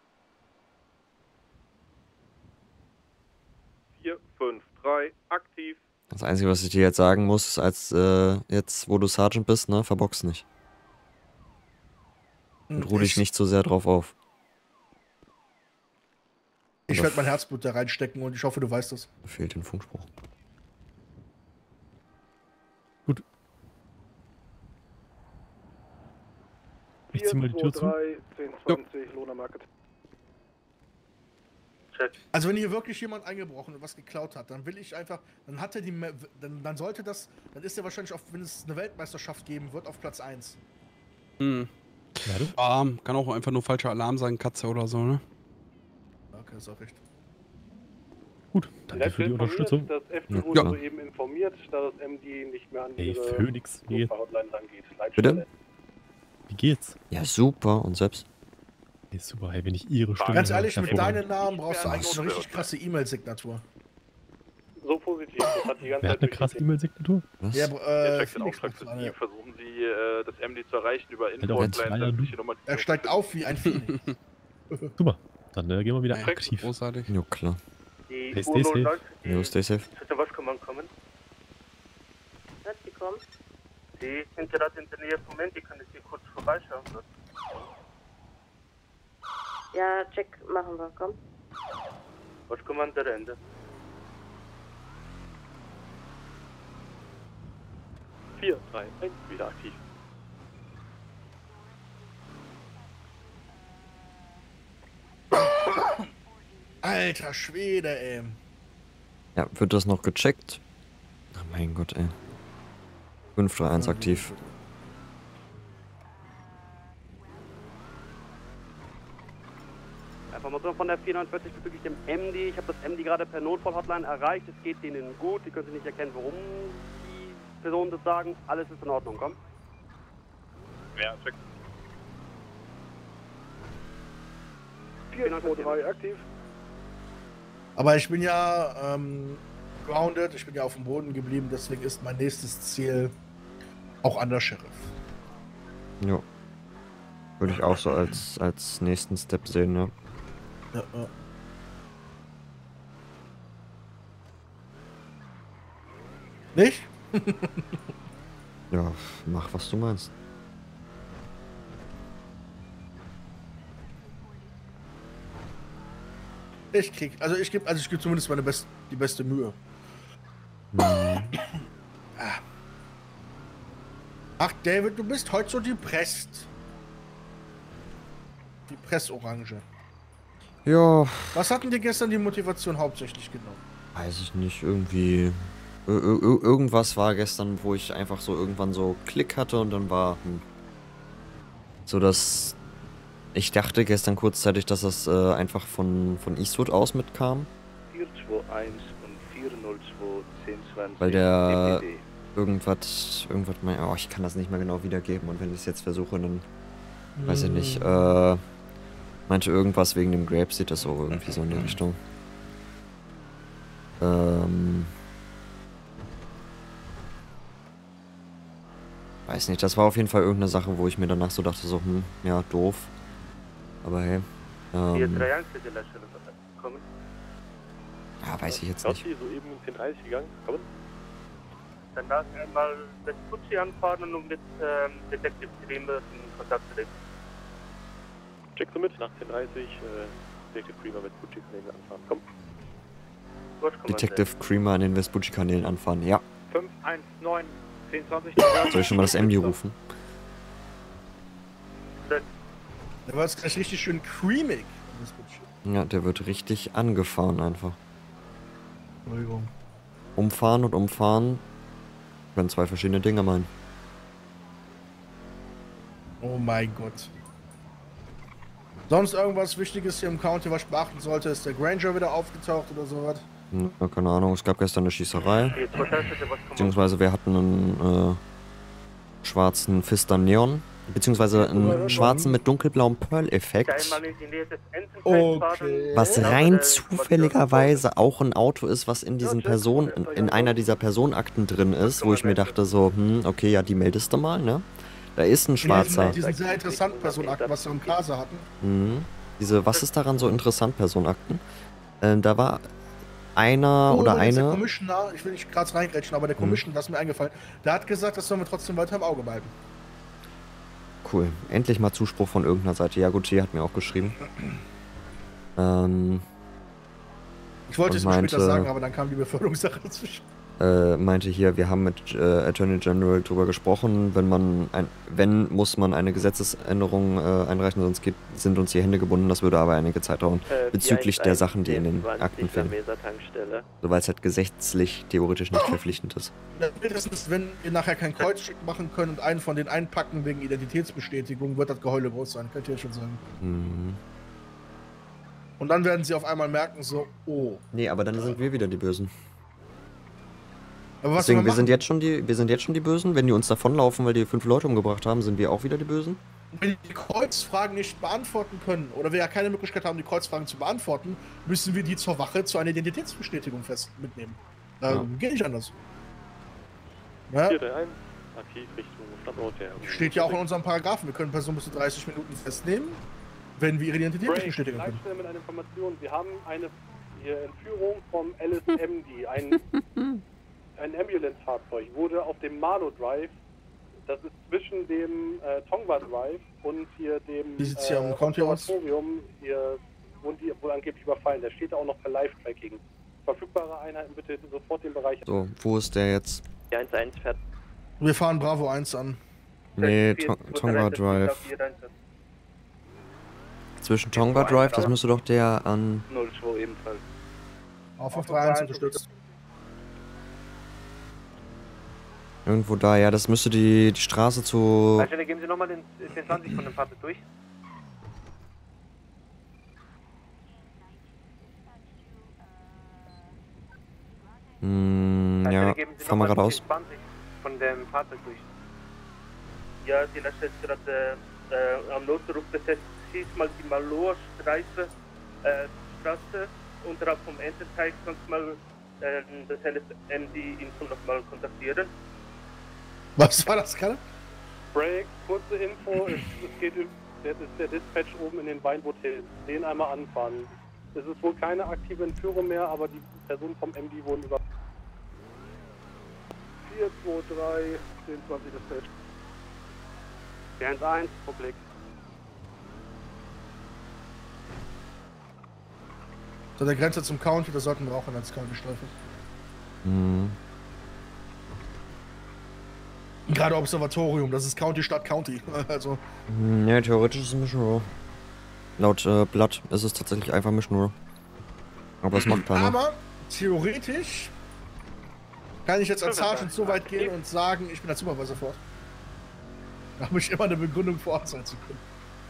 vier, fünf, drei, aktiv. Das Einzige, was ich dir jetzt sagen muss, ist, als äh, jetzt, wo du Sergeant bist, ne, verbox nicht. Und ruh dich Ich- nicht zu sehr drauf auf. Ich Oder werde mein Herzblut da reinstecken und ich hoffe, du weißt das. fehlt den Funkspruch. Ich zieh mal die Tür zu. zehn, zwanzig, Lohner Market. Also wenn hier wirklich jemand eingebrochen und was geklaut hat, dann will ich einfach, dann hat er die, Me- dann, dann sollte das, dann ist er wahrscheinlich, auf, wenn es eine Weltmeisterschaft geben wird, auf Platz eins. Hm. Ja, kann auch einfach nur falscher Alarm sein, Katze oder so, ne? Okay, ist auch recht. Gut, danke für die Unterstützung. Das F D Ja. wurde Ja. soeben informiert, da das M D nicht mehr an Ey, ihre Phoenix, wie geht's? Hotline rangeht. Bitte? Wie geht's? Ja, super. Und selbst? Ey, super, hey, wenn ich ihre Stimme Ganz höre, ehrlich, mit hervorragend. deinem Namen brauchst du eigentlich eine richtig krasse E-Mail-Signatur. So positiv, das hat die ganze Wer hat eine krasse E-Mail-Signatur? Was? Ja, Der äh, checkt den Phoenix Auftrag macht für das Sie. eine. Versuchen Sie, äh, das M D zu erreichen über Halt doch jetzt Info-Hotline, leider du. sämtliche Nummer. Er steigt auf wie ein Phoenix. Super, dann äh, gehen wir wieder Ja, aktiv. Großartig. Jo, klar. Die Hey, stay safe. Jo, stay safe. Bitte, was kann man kommen? Was, die kommen? Die sind gerade in der Nähe vom Mandy, kann ich hier kurz vorbeischauen? Ja, check, machen wir, komm. Was kommt der Ende? vier, drei, eins, wieder aktiv. Alter Schwede, ey. Ja, wird das noch gecheckt? Ach mein Gott, ey. fünf drei eins aktiv. Information von der vierundneunzig bezüglich dem M D. Ich habe das M D gerade per Notfall-Hotline erreicht. Es geht denen gut. Die können sich nicht erkennen, warum die Personen das sagen. Alles ist in Ordnung, komm. Ja, check. vier zwei drei aktiv. Aber ich bin ja ähm, grounded, ich bin ja auf dem Boden geblieben, deswegen ist mein nächstes Ziel auch an der Sheriff. Jo. Würde ich auch so als, als nächsten Step sehen, ja. Ja, ja. Nicht? Ja, mach was du meinst. Ich krieg, also ich gebe, also ich gebe zumindest meine best, die beste Mühe. Mhm. Ah. Ach, David, du bist heute so depressed. Die Pressorange. Ja, Was hat denn dir gestern die Motivation hauptsächlich genommen? weiß ich nicht, irgendwie. Ir ir irgendwas war gestern, wo ich einfach so irgendwann so Klick hatte und dann war. Hm, so dass. Ich dachte gestern kurzzeitig, dass das äh, einfach von, von Eastwood aus mitkam. vier zwei eins und vier null zwei zehn zwanzig. Weil der D P D. irgendwas, irgendwas, mein, oh, ich kann das nicht mehr genau wiedergeben und wenn ich es jetzt versuche, dann weiß ich nicht, äh, meinte irgendwas wegen dem Grapeseed, das so irgendwie so in die Richtung. Ähm. weiß nicht, das war auf jeden Fall irgendeine Sache, wo ich mir danach so dachte, so, hm, ja, doof. Aber hey, ähm, ja, weiß ich jetzt nicht. soeben um zehn Uhr dreißig gegangen, kommen. Dann lassen wir mal Vespucci anfahren und mit ähm, Detective Creamer in Kontakt treten. Checkst du mit? Nach zehn Uhr dreißig, äh, Detective Creamer Vespucci Kanäle anfahren. Komm. Detective Creamer an den Vespucci-Kanälen anfahren, ja. fünf eins neun, zehn zwanzig. Soll ich schon mal das M D rufen? Der war jetzt gleich richtig schön creamig. Ja, der wird richtig angefahren einfach. Entschuldigung. Umfahren und umfahren können zwei verschiedene Dinge meinen. Oh mein Gott. Sonst irgendwas Wichtiges hier im County, was ich beachten sollte? Ist der Granger wieder aufgetaucht oder sowas? Hm, keine Ahnung, es gab gestern eine Schießerei. Beziehungsweise wir hatten einen äh, schwarzen Fister Neon. Beziehungsweise einen schwarzen mit dunkelblauem Pearl-Effekt. Okay. Was rein zufälligerweise auch ein Auto ist, was in diesen Personen, in, in einer dieser Personenakten drin ist, wo ich mir dachte so, hm, okay, ja, die meldest du mal, ne? Da ist ein schwarzer. Die sind sehr interessant, Personenakten, was wir im Casa hatten. Mhm. Diese, was ist daran so interessant, Personenakten? Ähm, da war einer Oh, oder übrigens, Der eine. Commissioner, ich will nicht gerade reingrätschen, aber der Commissioner, das ist mir eingefallen, der hat gesagt, das sollen wir trotzdem weiter im Auge behalten. Cool. Endlich mal Zuspruch von irgendeiner Seite. Ja, gut, die hat mir auch geschrieben. Ähm. Ich wollte und es mir später meinte- sagen, aber dann kam die Beförderungssache dazwischen. Äh, meinte hier, wir haben mit äh, Attorney General drüber gesprochen, wenn man ein, wenn muss man eine Gesetzesänderung äh, einreichen, sonst geht, sind uns die Hände gebunden, das würde aber einige Zeit dauern. Äh, Bezüglich der Sachen, die in den zwanzig Akten fehlen. Tankstelle. So, weil es halt gesetzlich theoretisch nicht verpflichtend ist. Spätestens, wenn wir nachher kein Kreuzschild machen können und einen von den einpacken wegen Identitätsbestätigung, wird das Geheule groß sein, könnt ihr jetzt schon sagen. Mhm. Und dann werden sie auf einmal merken, so, oh. Nee, aber dann sind wir wieder die Bösen. Aber was Deswegen, soll man wir machen? sind jetzt schon die, wir sind jetzt schon die Bösen. Wenn die uns davonlaufen, weil die fünf Leute umgebracht haben, sind wir auch wieder die Bösen. Wenn die Kreuzfragen nicht beantworten können oder wir ja keine Möglichkeit haben, die Kreuzfragen zu beantworten, müssen wir die zur Wache zu einer Identitätsbestätigung fest mitnehmen. Ähm, Ja. Geht nicht anders. Ja? vier drei eins, aktiv Richtung Standort der. Steht ja auch in unserem Paragraphen, wir können Personen bis zu dreißig Minuten festnehmen, wenn wir ihre Identität nicht bestätigen können. Leitstelle mit einer Information. Wir haben eine hier, Entführung vom L S M D. Ein, ein Ambulance-Fahrzeug wurde auf dem Marlow Drive, das ist zwischen dem äh, Tongva Drive und hier dem Wie sieht's hier am County aus? Observatorium, hier wurden die wohl angeblich überfallen. Da steht auch noch per Live-Tracking. Verfügbare Einheiten bitte sofort den Bereich. So, wo ist der jetzt? Die eins eins fährt. Wir fahren Bravo eins an. Nee, Tong- Tonga Drive. Zwischen Tonga Drive, das müsste doch der an. null zwei ebenfalls. Auf auf drei eins unterstützt. Irgendwo da, ja, das müsste die, die Straße zu. Leitstelle, geben Sie nochmal den zehn zwanzig von dem Fahrzeug durch. Hm, Leitstelle, ja, geben Sie fahr mal nochmal geradeaus. zehn zwanzig von dem Fahrzeug durch. Ja, die Leitstelle ist gerade äh, am Notruf besetzt. Schieß mal die Maloa Straße, äh, Straße unterhalb vom Enterteich, sonst mal äh, das L S M D-Info nochmal kontaktieren. Was war das gerade? Break, kurze Info, es, es geht, im- das ist der Dispatch oben in den Weinhotels. Den einmal anfahren. Es ist wohl keine aktive Entführung mehr, aber die Personen vom M D wurden über... vier zwei drei, zehn zwanzig Dispatch. vier eins eins, Publik. So, der Grenze zum County, da sollten wir auch als County-Streife. Hm. Gerade Observatorium, das ist County statt County. Also, Hm, ja, theoretisch ist es Mission Row. Laut äh, Blatt ist es tatsächlich einfach Mission Row. Aber es macht keiner. aber theoretisch kann ich jetzt als Sergeant so weit gehen und sagen, ich bin der Supervisor vor Ort. Da habe ich immer eine Begründung vor Ort sein zu können.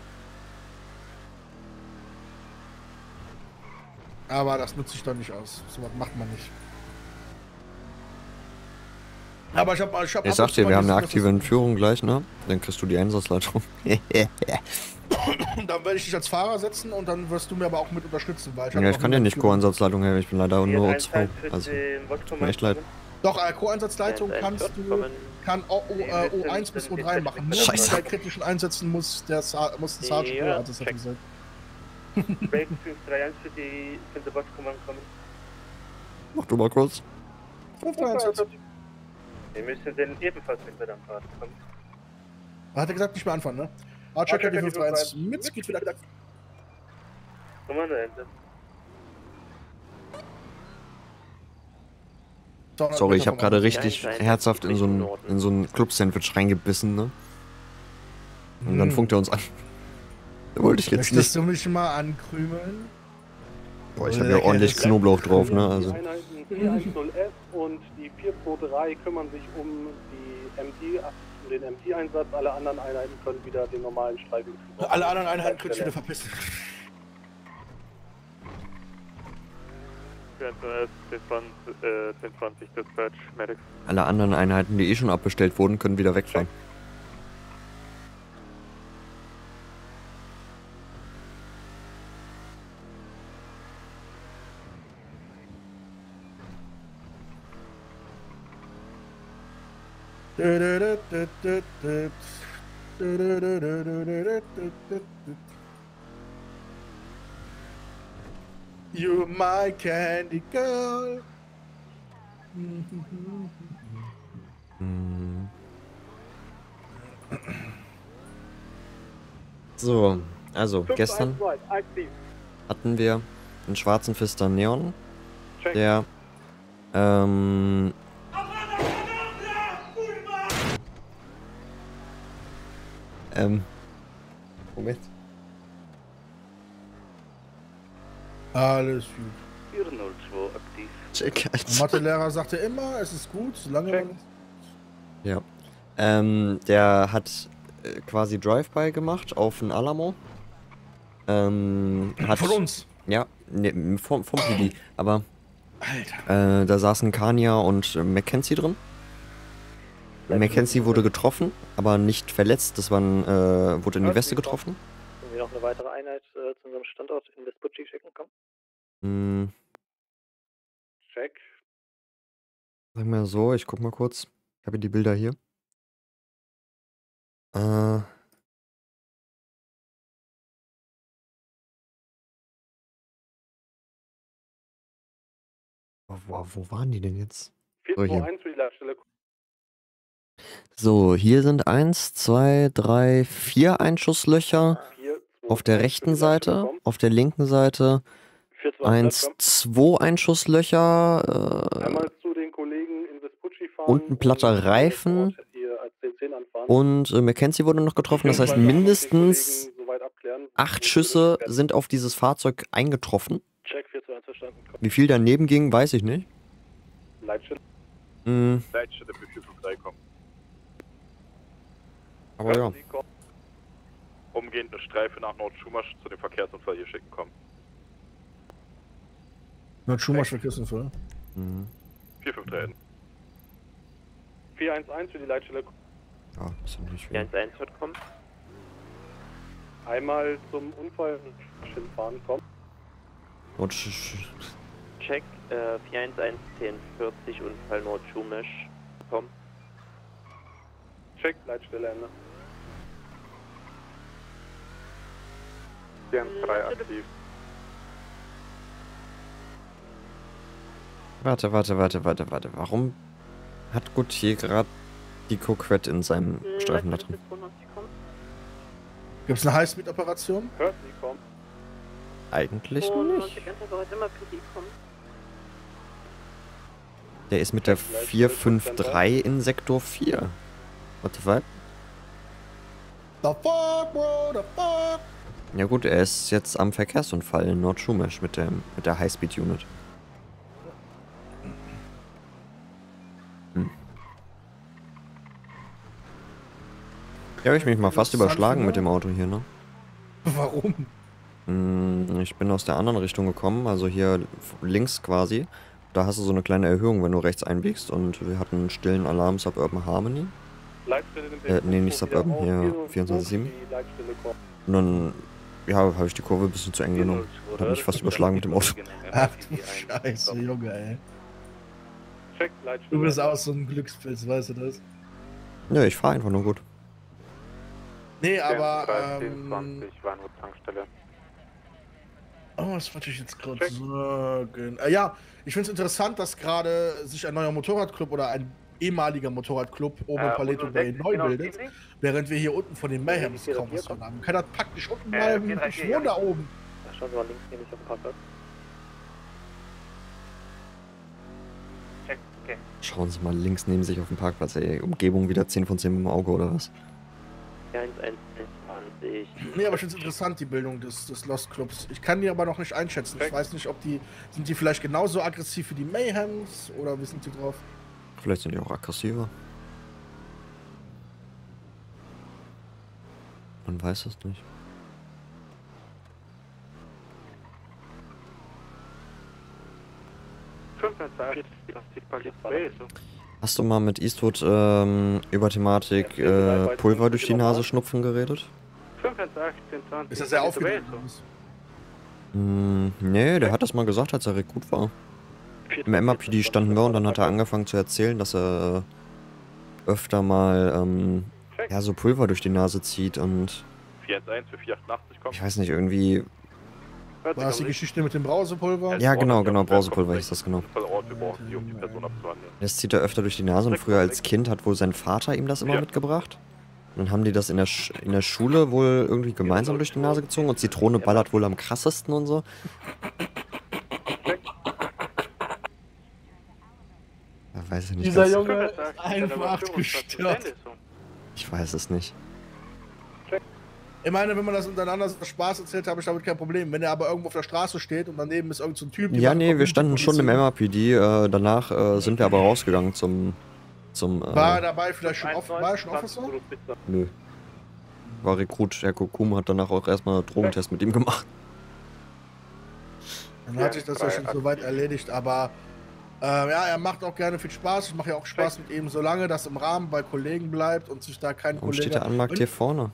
Aber das nutze ich doch nicht aus. So was macht man nicht. Aber ich habe ich hab Ich sag dir, wir haben eine aktive Entführung gleich, ne? Dann kriegst du die Einsatzleitung. Dann werde ich dich als Fahrer setzen und dann wirst du mir aber auch mit unterstützen, weil Ja, ich kann ja nicht Co-Einsatzleitung her, ich bin leider nur O zwei. für Also, den tut mir echt leid. Doch, äh, Co-Einsatzleitung kannst du, kann O, O, äh, O eins bis O drei machen. Nur bei kritischen Einsätzen muss der Sa muss ein Sergeant Ja, ja, das hat er gesagt. Break fünf drei eins für die für die Boxkommand kommen. Mach du mal kurz. fünf drei eins. Wir müssen den ebenfalls mit der Fahrt kommen. Hat er gesagt, nicht mehr anfangen, ne? Archer kennt die fünf drei eins mit, geht wieder. Kommando Ende. Sorry, ich habe gerade richtig herzhaft in so ein, in so ein Club-Sandwich reingebissen, ne? Und dann Hm. funkt er uns an. Da wollte ich jetzt Möchtest nicht. du mich mal ankrümeln? Boah, ich habe ja ordentlich Knoblauch drauf, ne? Also. Die Einheiten vier eins null F und die vier zwei drei kümmern sich um die M D, um den M D-Einsatz. Alle anderen Einheiten können wieder den normalen Streifenbetrieb. Alle anderen Einheiten können sich wieder verpissen. vier eins null F, zehn zwanzig Dispatch, Medics. Alle anderen Einheiten, die eh schon abbestellt wurden, können wieder wegfahren. You're my candy girl. Hm. So, also gestern hatten wir einen schwarzen Fister Neon, der ähm, ähm, Moment. Alles gut. vier null zwei aktiv. Check, Der Mathelehrer sagte immer, es ist gut, solange man... Ja. Ähm, der hat äh, quasi Drive-By gemacht auf den Alamo. Ähm, hat, Von uns? Ja, ne, vom, vom P D. Aber äh, da saßen Kania und äh, Mackenzie drin. Mackenzie wurde getroffen, aber nicht verletzt. Das war ein, äh, wurde in die Weste getroffen. Können wir noch eine weitere Einheit äh, zu unserem Standort in Vespucci schicken? Komm. Hm, Check. sag mal so, ich guck mal kurz. Ich habe die Bilder hier. Äh. Wo, wo, wo waren die denn jetzt? So, vier zwei hier. eins für die Leitstelle. So, hier sind eins, zwei, drei, vier Einschusslöcher. Auf der rechten Seite, auf der linken Seite eins, zwei Einschusslöcher. Äh, Einmal zu den Kollegen in Vespucci fahren. und ein platter Reifen. Hier als zehn zehn anfahren. Und äh, Mackenzie wurde noch getroffen. Das heißt, mindestens acht Schüsse sind auf dieses Fahrzeug eingetroffen. Check vier zwei eins verstanden. Komm. Wie viel daneben ging, weiß ich nicht. Leitstelle. Hm, Leitstelle für vier fünf drei kommen. aber ja. Umgehend eine Streife nach Nord-Schumasch zu dem Verkehrsunfall hier schicken kommen. Not Schumasch für Kissenvoll. Mhm. vier fünf drei. vier eins eins für die Leitstelle. Ja, ist ja nicht vier viel. eins eins wird kommen. Einmal zum Unfall fahren kommen. Und sch- sch- Check äh, vier eins eins zehn vierzig Unfall Nord-Schumasch. Komm. Check Leitstelle Ende. vier eins drei aktiv. Warte, warte, warte, warte, warte. Warum hat Gautier gerade die Coquette in seinem Streifen da drin? Gibt's eine Highspeed-Operation? Hört sie kommen. Eigentlich Und nicht. immer P D kommen. Der ist mit der vier fünf drei in Sektor vier. What the fuck? The fuck, bro, the fuck? Ja gut, er ist jetzt am Verkehrsunfall in Nord-Schumasch mit der, mit der Highspeed-Unit. Hm. Hier habe ich mich mal fast überschlagen mit dem Auto hier, ne? Warum? Hm, ich bin aus der anderen Richtung gekommen, also hier links quasi. Da hast du so eine kleine Erhöhung, wenn du rechts einbiegst, und wir hatten einen stillen Alarm Suburban Harmony. Äh, nee, nicht Suburban, hier vierundzwanzig sieben. Und dann, ja, habe ich die Kurve ein bisschen zu eng genommen. Und habe mich fast überschlagen mit dem Auto. Ach du Scheiße, Junge, ey. Check, Du bist auch so ein Glückspilz, weißt du das? Nö, ich fahre einfach nur gut. Nee, aber. dreizehn, Ähm, zwanzig, Weinwood Tankstelle. Oh, das wollte ich jetzt gerade sagen. Äh, ja, ich finde es interessant, dass gerade sich ein neuer Motorradclub oder ein ehemaliger Motorradclub oben in Äh, Paleto Bay hundertsechzig, neu genau, bildet, ziemlich. während wir hier unten von den Mayhems vier kaum vier, was von haben. Keiner packt dich unten Äh, mal, vier drei ich vier, wohne ja. da oben. Da schauen wir mal links nämlich auf den Parkplatz. Check, okay. Schauen Sie mal links neben sich auf dem Parkplatz, ey. Umgebung wieder zehn von zehn im Auge oder was? eins eins zwanzig. Nee, aber ich finde es interessant, die Bildung des, des Lost Clubs. Ich kann die aber noch nicht einschätzen. Ich weiß nicht, ob die. Sind die vielleicht genauso aggressiv wie die Mayhems oder wie sind die drauf? Vielleicht sind die auch aggressiver. Man weiß es nicht. Hast du mal mit Eastwood ähm, über Thematik äh, Pulver durch die Nase schnupfen geredet? Ist das sehr aufgeregt? Hm, nee, der hat das mal gesagt, als er Rekrut war. Im M A P D standen wir und dann hat er angefangen zu erzählen, dass er äh, öfter mal ähm, ja, so Pulver durch die Nase zieht und vier eins eins für vier achtundachtzig kommt. ich weiß nicht, irgendwie... War das die Geschichte mit dem Brausepulver? Ja, genau, genau, Brausepulver ist das, genau. Wir brauchen sie, um die Person abzuhandeln. Das zieht er öfter durch die Nase und früher als Kind hat wohl sein Vater ihm das immer Ja. mitgebracht. Und dann haben die das in der, Sch in der Schule wohl irgendwie gemeinsam durch die Nase gezogen und Zitrone ballert wohl am krassesten und so. Ja, weiß ich nicht. Dieser ganz- Junge ist einfach gestört. Ich weiß es nicht. Ich meine, wenn man das untereinander so Spaß erzählt, habe ich damit kein Problem. Wenn er aber irgendwo auf der Straße steht und daneben ist irgend so ein Typ... die Ja, machen nee, wir Community standen schon im Policing. M A P D. Äh, danach äh, sind wir aber rausgegangen zum... zum äh, War er dabei vielleicht schon offen? War er schon Officer? Nö. War Rekrut. Herr Kokum hat danach auch erstmal einen Drogentest mit ihm gemacht. Dann hat sich das ja schon soweit erledigt, aber äh, ja, er macht auch gerne viel Spaß. Ich mache ja auch Spaß mit ihm, solange das im Rahmen bei Kollegen bleibt und sich da kein Warum Kollege... steht der Anmarkt Und- hier vorne?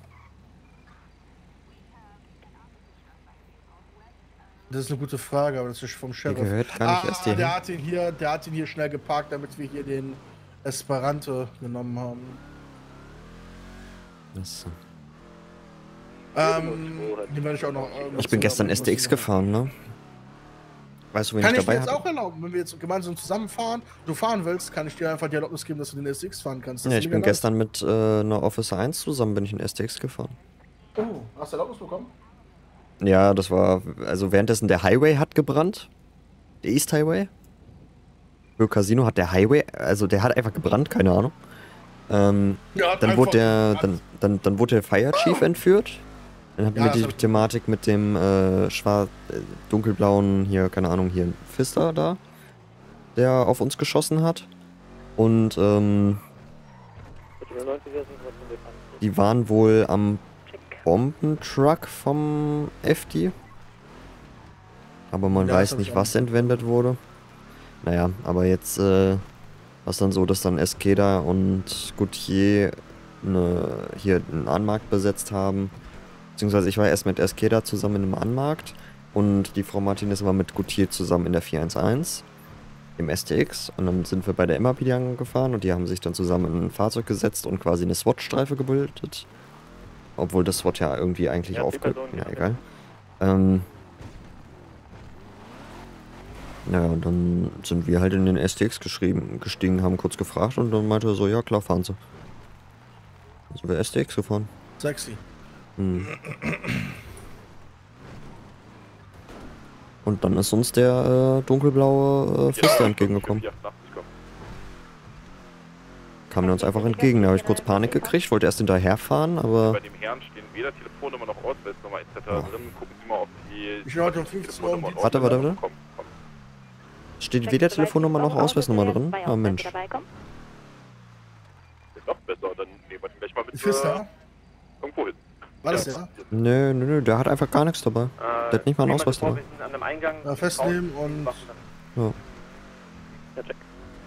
Das ist eine gute Frage, aber das ist vom Sheriff. gehört gar nicht ah, erst hierhin. der hat ihn hier, der hat ihn hier schnell geparkt, damit wir hier den Esperanto genommen haben. Das, Ähm, den werde ich auch noch. äh, ich bin gestern S D X gefahren, ne? Weißt du, wen Kann ich ich mir dabei jetzt hatte? auch erlauben, wenn wir jetzt gemeinsam zusammenfahren, du fahren willst, kann ich dir einfach die Erlaubnis geben, dass du den S D X fahren kannst. Das Ja, ist ich bin mega nice. gestern mit äh, einer Officer eins zusammen, bin ich in S D X gefahren. Oh, hast du Erlaubnis bekommen? Ja, das war, also währenddessen der Highway hat gebrannt. Der East Highway. Für Casino hat der Highway, also der hat einfach gebrannt, keine Ahnung. Ähm, Ja, hat dann wurde einfach der, dann, dann, dann wurde der Fire Chief entführt. Dann hatten Ja, wir das die hab ich- Thematik mit dem äh, schwarz, äh, dunkelblauen, hier, keine Ahnung, hier ein Pfister da, der auf uns geschossen hat. Und ähm, die waren wohl am Bombentruck vom F D. Aber man Ja, das weiß hab nicht, ich auch was entwendet wurde. Naja, aber jetzt äh, war es dann so, dass dann Eskeda und Gautier eine, hier einen Anmarkt besetzt haben. Beziehungsweise ich war erst mit Eskeda zusammen in einem Anmarkt und die Frau Martinez war mit Gautier zusammen in der vier eins eins im S T X. Und dann sind wir bei der M A P D angefahren und die haben sich dann zusammen in ein Fahrzeug gesetzt und quasi eine SWAT-Streife gebildet. Obwohl das SWAT ja irgendwie eigentlich Ja, die aufgehört. Person, Ja, ja. egal. Ähm, naja, und dann sind wir halt in den S T X geschrieben, gestiegen, haben kurz gefragt und dann meinte er so, ja klar, fahren Sie. Dann sind wir S T X gefahren. Sexy. Hm. Und dann ist uns der äh, dunkelblaue äh, Pfister entgegengekommen. Kam der uns einfach entgegen, da habe ich kurz Panik gekriegt, wollte erst hinterherfahren, aber Bei dem Herrn stehen weder Telefonnummer noch Ausweisnummer et cetera drin. Gucken Sie mal, ob die. Ich wollte um fünfzehn Uhr um die Warte, warte, warte. Steht weder Telefonnummer noch Ausweisnummer drin? Ah, Mensch. Ist noch besser, dann nehmen wir den gleich mal mit Pfister? äh, irgendwo hin. War das der? Nö, nö, nö, der hat einfach gar nichts dabei. Der hat nicht mal einen Ausweis dabei. An dem Eingang. Ja, festnehmen und. Ja. Ja, check.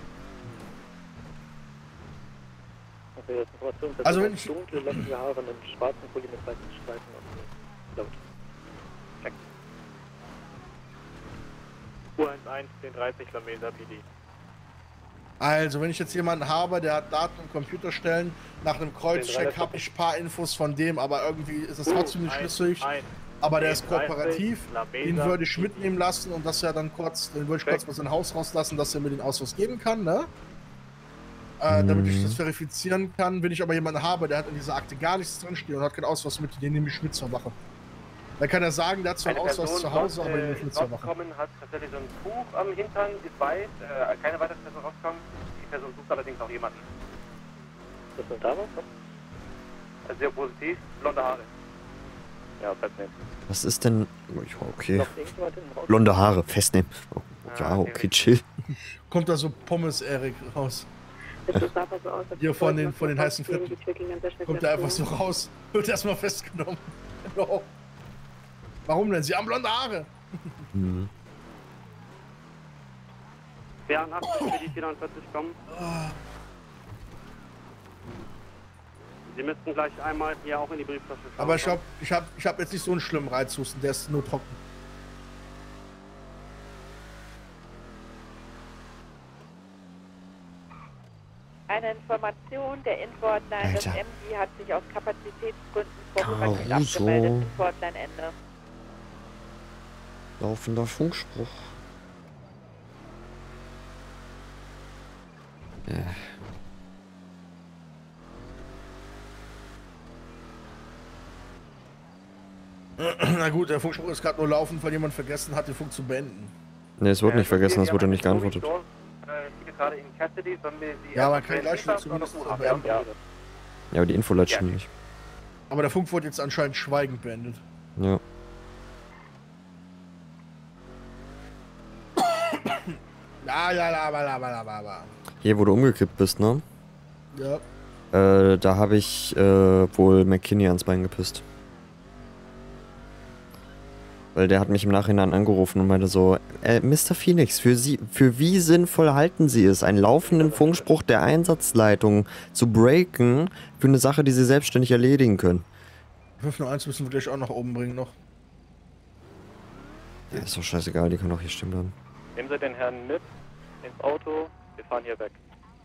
Okay, jetzt Information. Also wenn ich- Dunkle, lockige Haare und einen schwarzen Pulli mit weißen Streifen auf dem Laut. Check. U eins eins, zehn dreißig, Lamesa P D. Also, wenn ich jetzt jemanden habe, der hat Daten im Computer stellen, nach einem Kreuzcheck habe ich ein paar Infos von dem, aber irgendwie ist es trotzdem nicht schlüssig. Aber der ist kooperativ, den würde ich mitnehmen lassen und das ja dann kurz, den würde ich kurz mal sein Haus rauslassen, dass er mir den Ausweis geben kann, ne? Äh, damit ich das verifizieren kann. Wenn ich aber jemanden habe, der hat in dieser Akte gar nichts drinstehen und hat keinen Ausweis mit, den nehme ich mit zur Wache. Dann kann er sagen, der hat zwar einen Ausweis zu Hause, aber den nehme ich mit zur Wache. Hat tatsächlich so ein Tuch am Hintern, ist weiß, äh, keine weitere Person rauskommt. Die Person sucht allerdings auch jemanden. Was ist denn da was? Also sehr positiv, blonde Haare. Ja, festnehmen. Was ist denn... Okay. Blonde Haare, festnehmen. Oh, ja, okay, chill. Kommt da so Pommes-Erik raus. Hier von den, von den heißen Fetten. Kommt da einfach so raus. Wird erstmal festgenommen. Genau. Warum denn? Sie haben blonde Haare. Mhm. Wer hat für die vierundvierzig kommen? Sie müssten gleich einmal hier auch in die Brieftasche schauen. Aber ich glaube, ich habe ich hab jetzt nicht so einen schlimmen Reizhusten, der ist nur trocken. Eine Information, der Infohotline des M D hat sich aus Kapazitätsgründen vorübergehend Caruso. abgemeldet. Infohotline Ende. Laufender Funkspruch. Ja. Na gut, der Funkspruch ist gerade nur laufen, weil jemand vergessen hat, den Funk zu beenden. Ne, es wurde nicht vergessen, es wurde nicht geantwortet. Ja, man kann gleich schon zumindest beenden. Ja, aber die Info leitet schon nicht. Aber der Funk wurde jetzt anscheinend schweigend beendet. Ja. Ja, ja, la, la, la, la, la. Hier, wo du umgekippt bist, ne? Ja. Äh, da habe ich äh, wohl McKinney ans Bein gepisst. Weil der hat mich im Nachhinein angerufen und meinte so, äh, Mister Phoenix, für Sie, für wie sinnvoll halten Sie es, einen laufenden Funkspruch der Einsatzleitung zu breaken für eine Sache, die Sie selbstständig erledigen können? fünf null eins müssen wir gleich auch nach oben bringen noch. Ja, ist doch scheißegal, die können auch hier stehen bleiben. Nehmen Sie den Herrn mit ins Auto, wir fahren hier weg.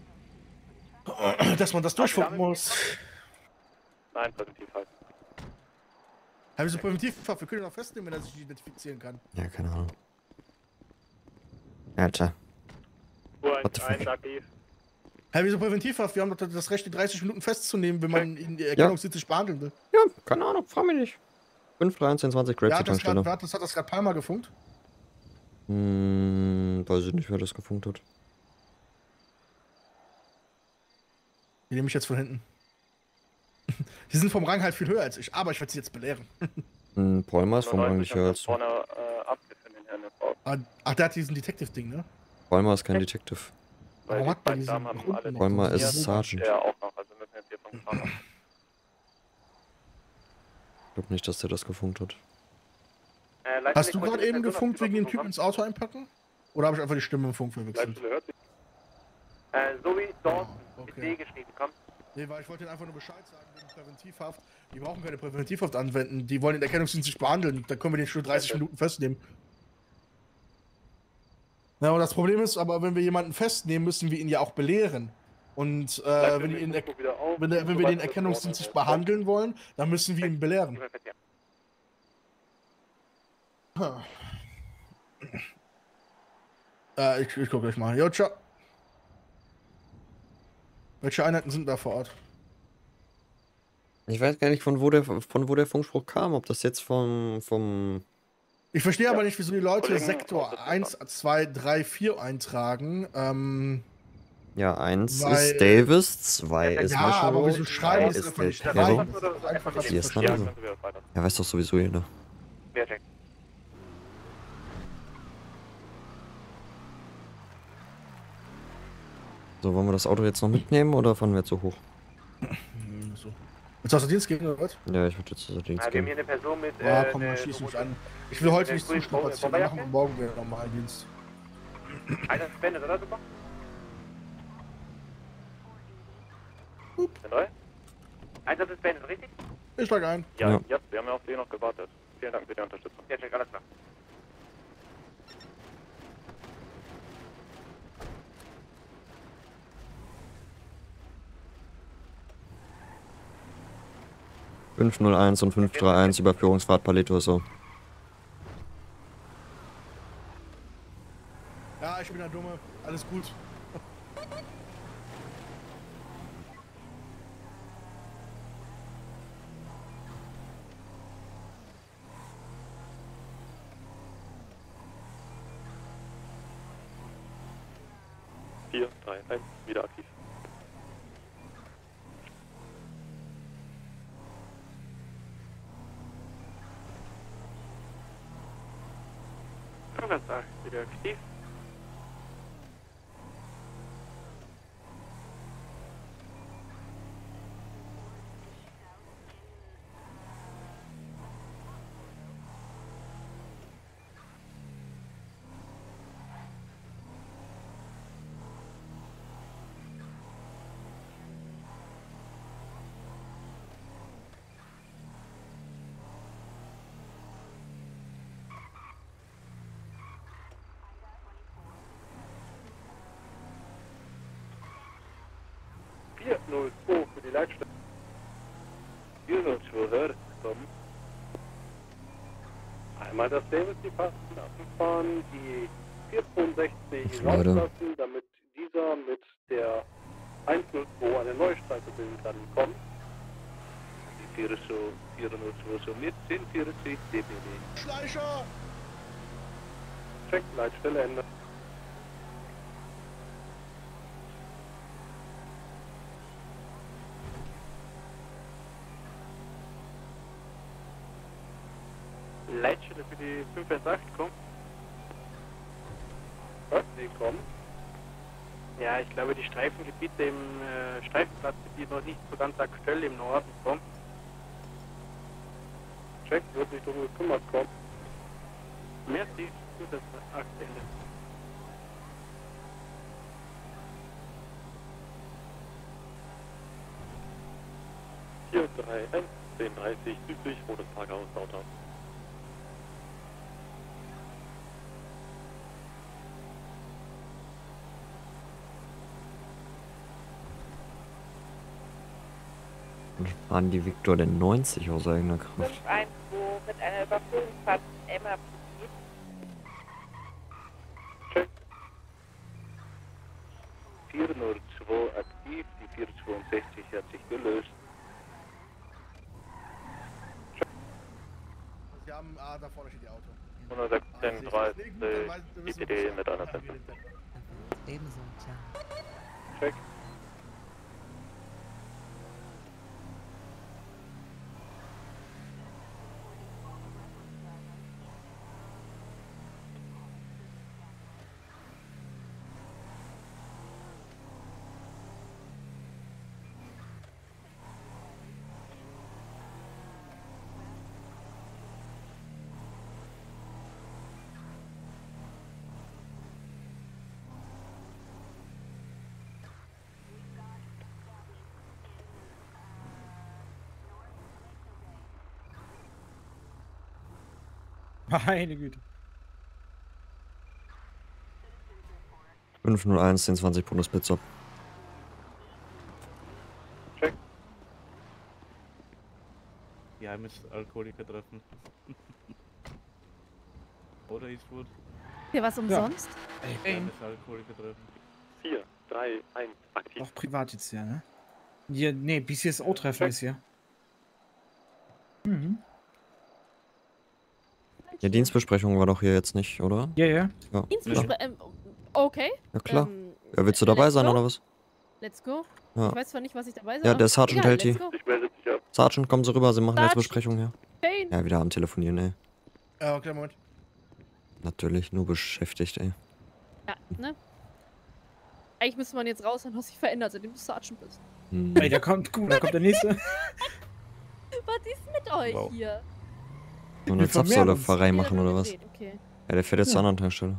Dass man das durchfunken muss. Nein, präventiv halt. Haben wir so präventiv? Wir können ihn auch festnehmen, wenn er sich identifizieren kann. Ja, keine Ahnung. Alter. What the fuck? Hey, wieso Präventivhaft? Wir haben doch das Recht, die dreißig Minuten festzunehmen, wenn man ihn erkennungsdienstlich behandeln will. Ja, keine Ahnung, frag mich nicht. fünf dreizehn zwanzig Grapes ja, zur Tankstelle. Grad, das hat das gerade Palmer gefunkt. Hm, weiß ich nicht, wer das gefunkt hat. Die nehme ich jetzt von hinten. Die sind vom Rang halt viel höher als ich, aber ich werde sie jetzt belehren. Hm, Palmer ist vom Rang nicht höher als du. Ach, der hat diesen Detective-Ding, ne? Palmer ist kein Detective. Warum hat man diesen Palmer ist Sergeant. Ja, auch noch, also müssen wir jetzt hier vom Fahrer. Ich glaube nicht, dass der das gefunkt hat. Äh, Hast du gerade eben gefunkt wegen dem Typ ins Auto einpacken? Oder habe ich einfach die Stimme im Funk verwechselt? Äh, so wie dort mit D geschrieben, komm. Nee, weil ich wollte Ihnen einfach nur Bescheid sagen, wegen Präventivhaft. Die brauchen keine Präventivhaft anwenden, die wollen den Erkennungsdienst behandeln. Da können wir den schon dreißig Minuten festnehmen. Ja, und das Problem ist aber, wenn wir jemanden festnehmen, müssen wir ihn ja auch belehren. Und äh, wenn, ihn, wenn, der, wenn wir den Erkennungsdienst behandeln wollen, dann müssen wir ihn belehren. Äh, ich, ich guck gleich mal. Jo, ciao. Welche Einheiten sind da vor Ort? Ich weiß gar nicht, von wo der, von wo der Funkspruch kam. Ob das jetzt vom... vom ich verstehe ja aber nicht, wieso die Leute Kollegen Sektor eins, zwei, drei, vier eintragen. Ähm, ja, eins ist Davis, zwei ist ja, Marshall aber Road, wieso schreiben drei es ist einfach nicht der rein? Perro, vier ist Nase. Ja, weiß doch sowieso jeder. So, wollen wir das Auto jetzt noch mitnehmen oder fahren wir jetzt so hoch? So. Willst du aus der Dienst gehen, oder was? Ja, ich würde jetzt aus der Dienst ja, wir haben gehen. hier eine Person mit, Ja, äh, komm, dann schieß mich an. Ich will heute nicht zustrapazieren, dann machen wir morgen wieder normalen Dienst. Einer ist beendet, oder? Super. Neu? Einsatz ist beendet, richtig? Ich steig ein. Ja, ja. ja, wir haben ja auf Sie noch gewartet. Vielen Dank für die Unterstützung. Ja, check, alles klar. fünf null eins und fünf drei eins Überführungsfahrt Paletoso. Ja, ich bin der Dumme. Alles gut. vier, drei, eins, wieder aktiv. fünfundsechzig, wieder aktiv. vier null zwei für die Leitstelle. vier null zwei hört kommen. Einmal das Davis die Passen abfahren, die vierhundertzweiundsechzig rauslassen, damit dieser mit der eins null zwei eine neue Strecke bilden kann, kommt. Die vier null zwei somit sind vierzig dB. Schleicher! Check, Leitstelle Ende. Leitstelle für die fünf eins acht kommt. Was? Die kommen? Ja, ich glaube, die Streifengebiete im äh, Streifenplatzgebiet noch nicht so ganz aktuell im Norden kommen. Check, wird sich darum gekümmert, kommen. Merci, fünf eins acht Ende. vier drei eins, zehn dreißig südlich, rotes Parkhaus, Downtown. Fahren die Victor denn neunzig aus eigener Kraft? fünf eins zwei mit einer Überführungsfahrt M A P. vier null zwei aktiv, die vier zweiundsechzig hat sich gelöst. Sie haben, ah, da vorne steht die Auto. hundertsechzehn dreißig, I T D mit einer Fenster. Ebenso, klar. Check. Meine Güte. fünf null eins, zehn zwanzig Bonus Blitzer. Check. Ja, ihr müsst Alkoholiker treffen. Oder Eastwood? Hier was umsonst? Ja, ihr müsst Alkoholiker treffen. vier, drei, eins, aktiv. Auch privat jetzt ja, ne? Hier, nee, B C S O-Treffen ist hier. Mhm. Ja, Dienstbesprechung war doch hier jetzt nicht, oder? Ja, ja. Ja, Dienstbespre ähm, okay. ja klar. Ähm, Ja, willst du dabei let's sein, go. oder was? Let's go. Ja. Ich weiß zwar nicht, was ich dabei sein Ja, soll, der aber Sergeant egal, hält die. let's go. Ich melde dich ab. Sergeant, kommen Sie rüber, Sie machen jetzt Sergeant. Besprechung hier. Hey. Ja, wieder am Telefonieren, ey. Ja, okay, Moment. Natürlich, nur beschäftigt, ey. Ja, ne? Eigentlich müsste man jetzt raus, dann was sich verändert, seitdem du Sergeant bist. Hm. Ey, da kommt, guck, da kommt der nächste. Was ist mit euch Wow. hier? So eine Wir vermehren Zapfsäulerpfarrei uns. machen, oder was? Jeder mit okay. Ja, der fährt jetzt Ja. zur anderen Tankstelle.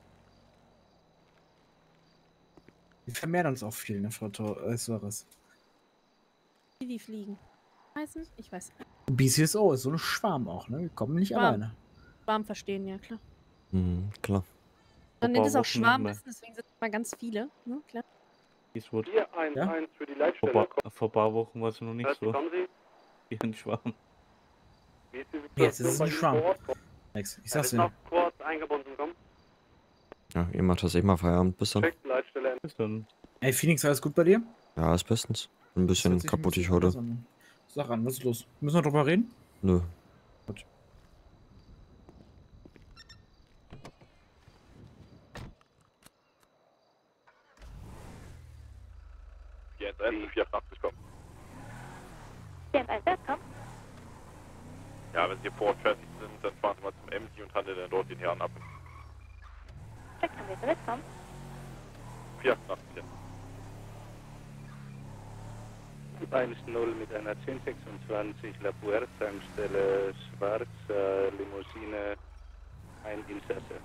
Wir vermehren uns auch viel, ne, Frau Tor äh, Suarez. Wie die fliegen. Heißen? Ich weiß. B C S O ist so ein Schwarm auch, ne? Wir kommen nicht Schwarm. alleine. Schwarm verstehen, ja klar. Mhm, klar. Man Vor nennt es auch Wochen nicht mehr. Schwarmwissen, deswegen sind es mal ganz viele, ne? Klar. Eastwood. vier eins eins für die Vor, Leitstelle. paar- vor ein paar Wochen war es noch nicht Hört, so. kommen Sie? Wie ein Schwarm. Jetzt ist es ein Schwarm. Max, ich sag's dir. noch kurz eingebunden, komm. Ja, ihr macht das eh mal Feierabend. Bis dann. Leitstelle. Bis dann. Ey, Phoenix, alles gut bei dir? Ja, ist bestens. Bin ein bisschen Hört sich ein kaputtig bisschen heute. anders an. Sag an, was ist los? Müssen wir drüber reden? Nö. Gut. vier eins eins, vier achtzig kommen. vier eins eins, komm. Ja, wenn Sie vor Ort fertig sind, dann fahren Sie mal zum M D und handeln dann dort den Herrn ab. Check, haben wir zurückkommen. vier achtzig. eins null mit einer zehn sechsundzwanzig La Puerta, Tankstelle Schwarz, äh, Limousine, ein Insasse.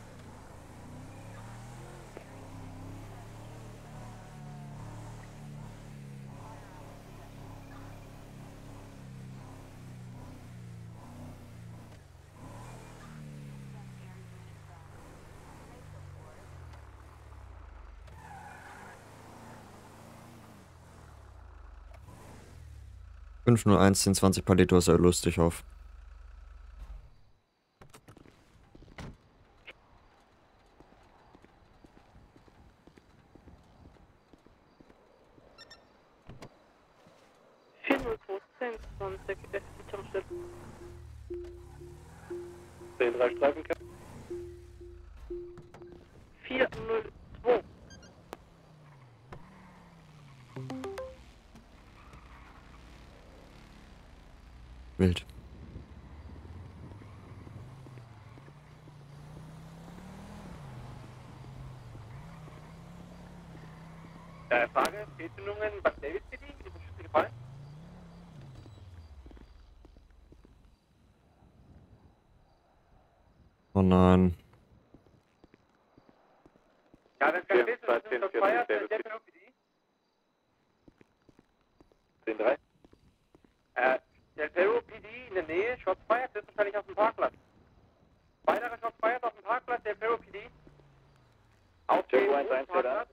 fünf null eins, zehn zwanzig Palito ist ja lustig auf. vier null zwei, zehn zwanzig, F die Tankstelle. zehn drei Streifenkämpfe. vier null zwei. Wild. Äh, Frage, Fehlzündungen beim Davis City, wie ist das gefallen? Oh nein. Ja, wenn es keine Fehlzündungen sind, das feiert der F P D. zehn drei. Äh, der Peru P D in der Nähe, Shots feiert, ist wahrscheinlich auf dem Parkplatz. Weitere Shots feiert auf dem Parkplatz, der Peru P D. Auf dem Parkplatz.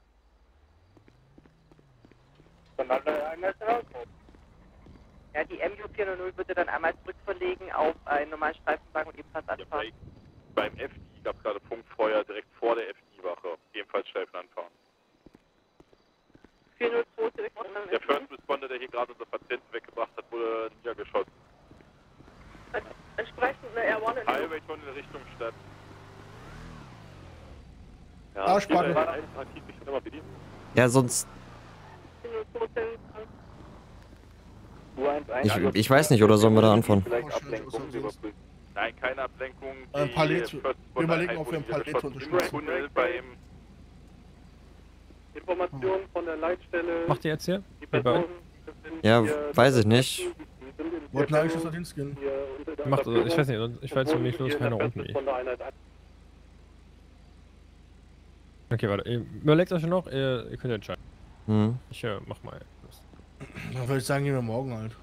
Dann hat er einmal rauskommen. Ja, die M U vier null null würde dann einmal zurückverlegen auf einen normalen Streifenwagen und ebenfalls anfahren. Beim F D gab es gerade Funkfeuer direkt vor der F D-Wache. Ebenfalls Streifen anfahren. vier null zwei direkt von Der First Responder, der hier gerade unser Patienten weggebracht hat, wurde niedergeschossen. Entsprechend eine R eins in Highway schon in Richtung Stadt. Ja, Arschbacke. Aktiv, ich bin immer bedient. Ja, sonst. Ich, ich weiß nicht, oder sollen wir da anfangen? Nein, keine Ablenkung. Äh, Paleto. Wir überlegen, ob wir ein Paleto unterstützen. Informationen von der Leitstelle. Macht ihr jetzt hier? Die Personen sind Ja, hier- weiß ich nicht. Wollten eigentlich das Dienst gehen. Macht, also, ich weiß nicht, ich weiß nicht, los, keiner unten. eh. Von der Einheit ein. Okay, warte, ihr überlegt euch noch, ihr, ihr könnt entscheiden. Hm. Ich äh, mach mal. los. Dann würde ich sagen, gehen wir morgen halt.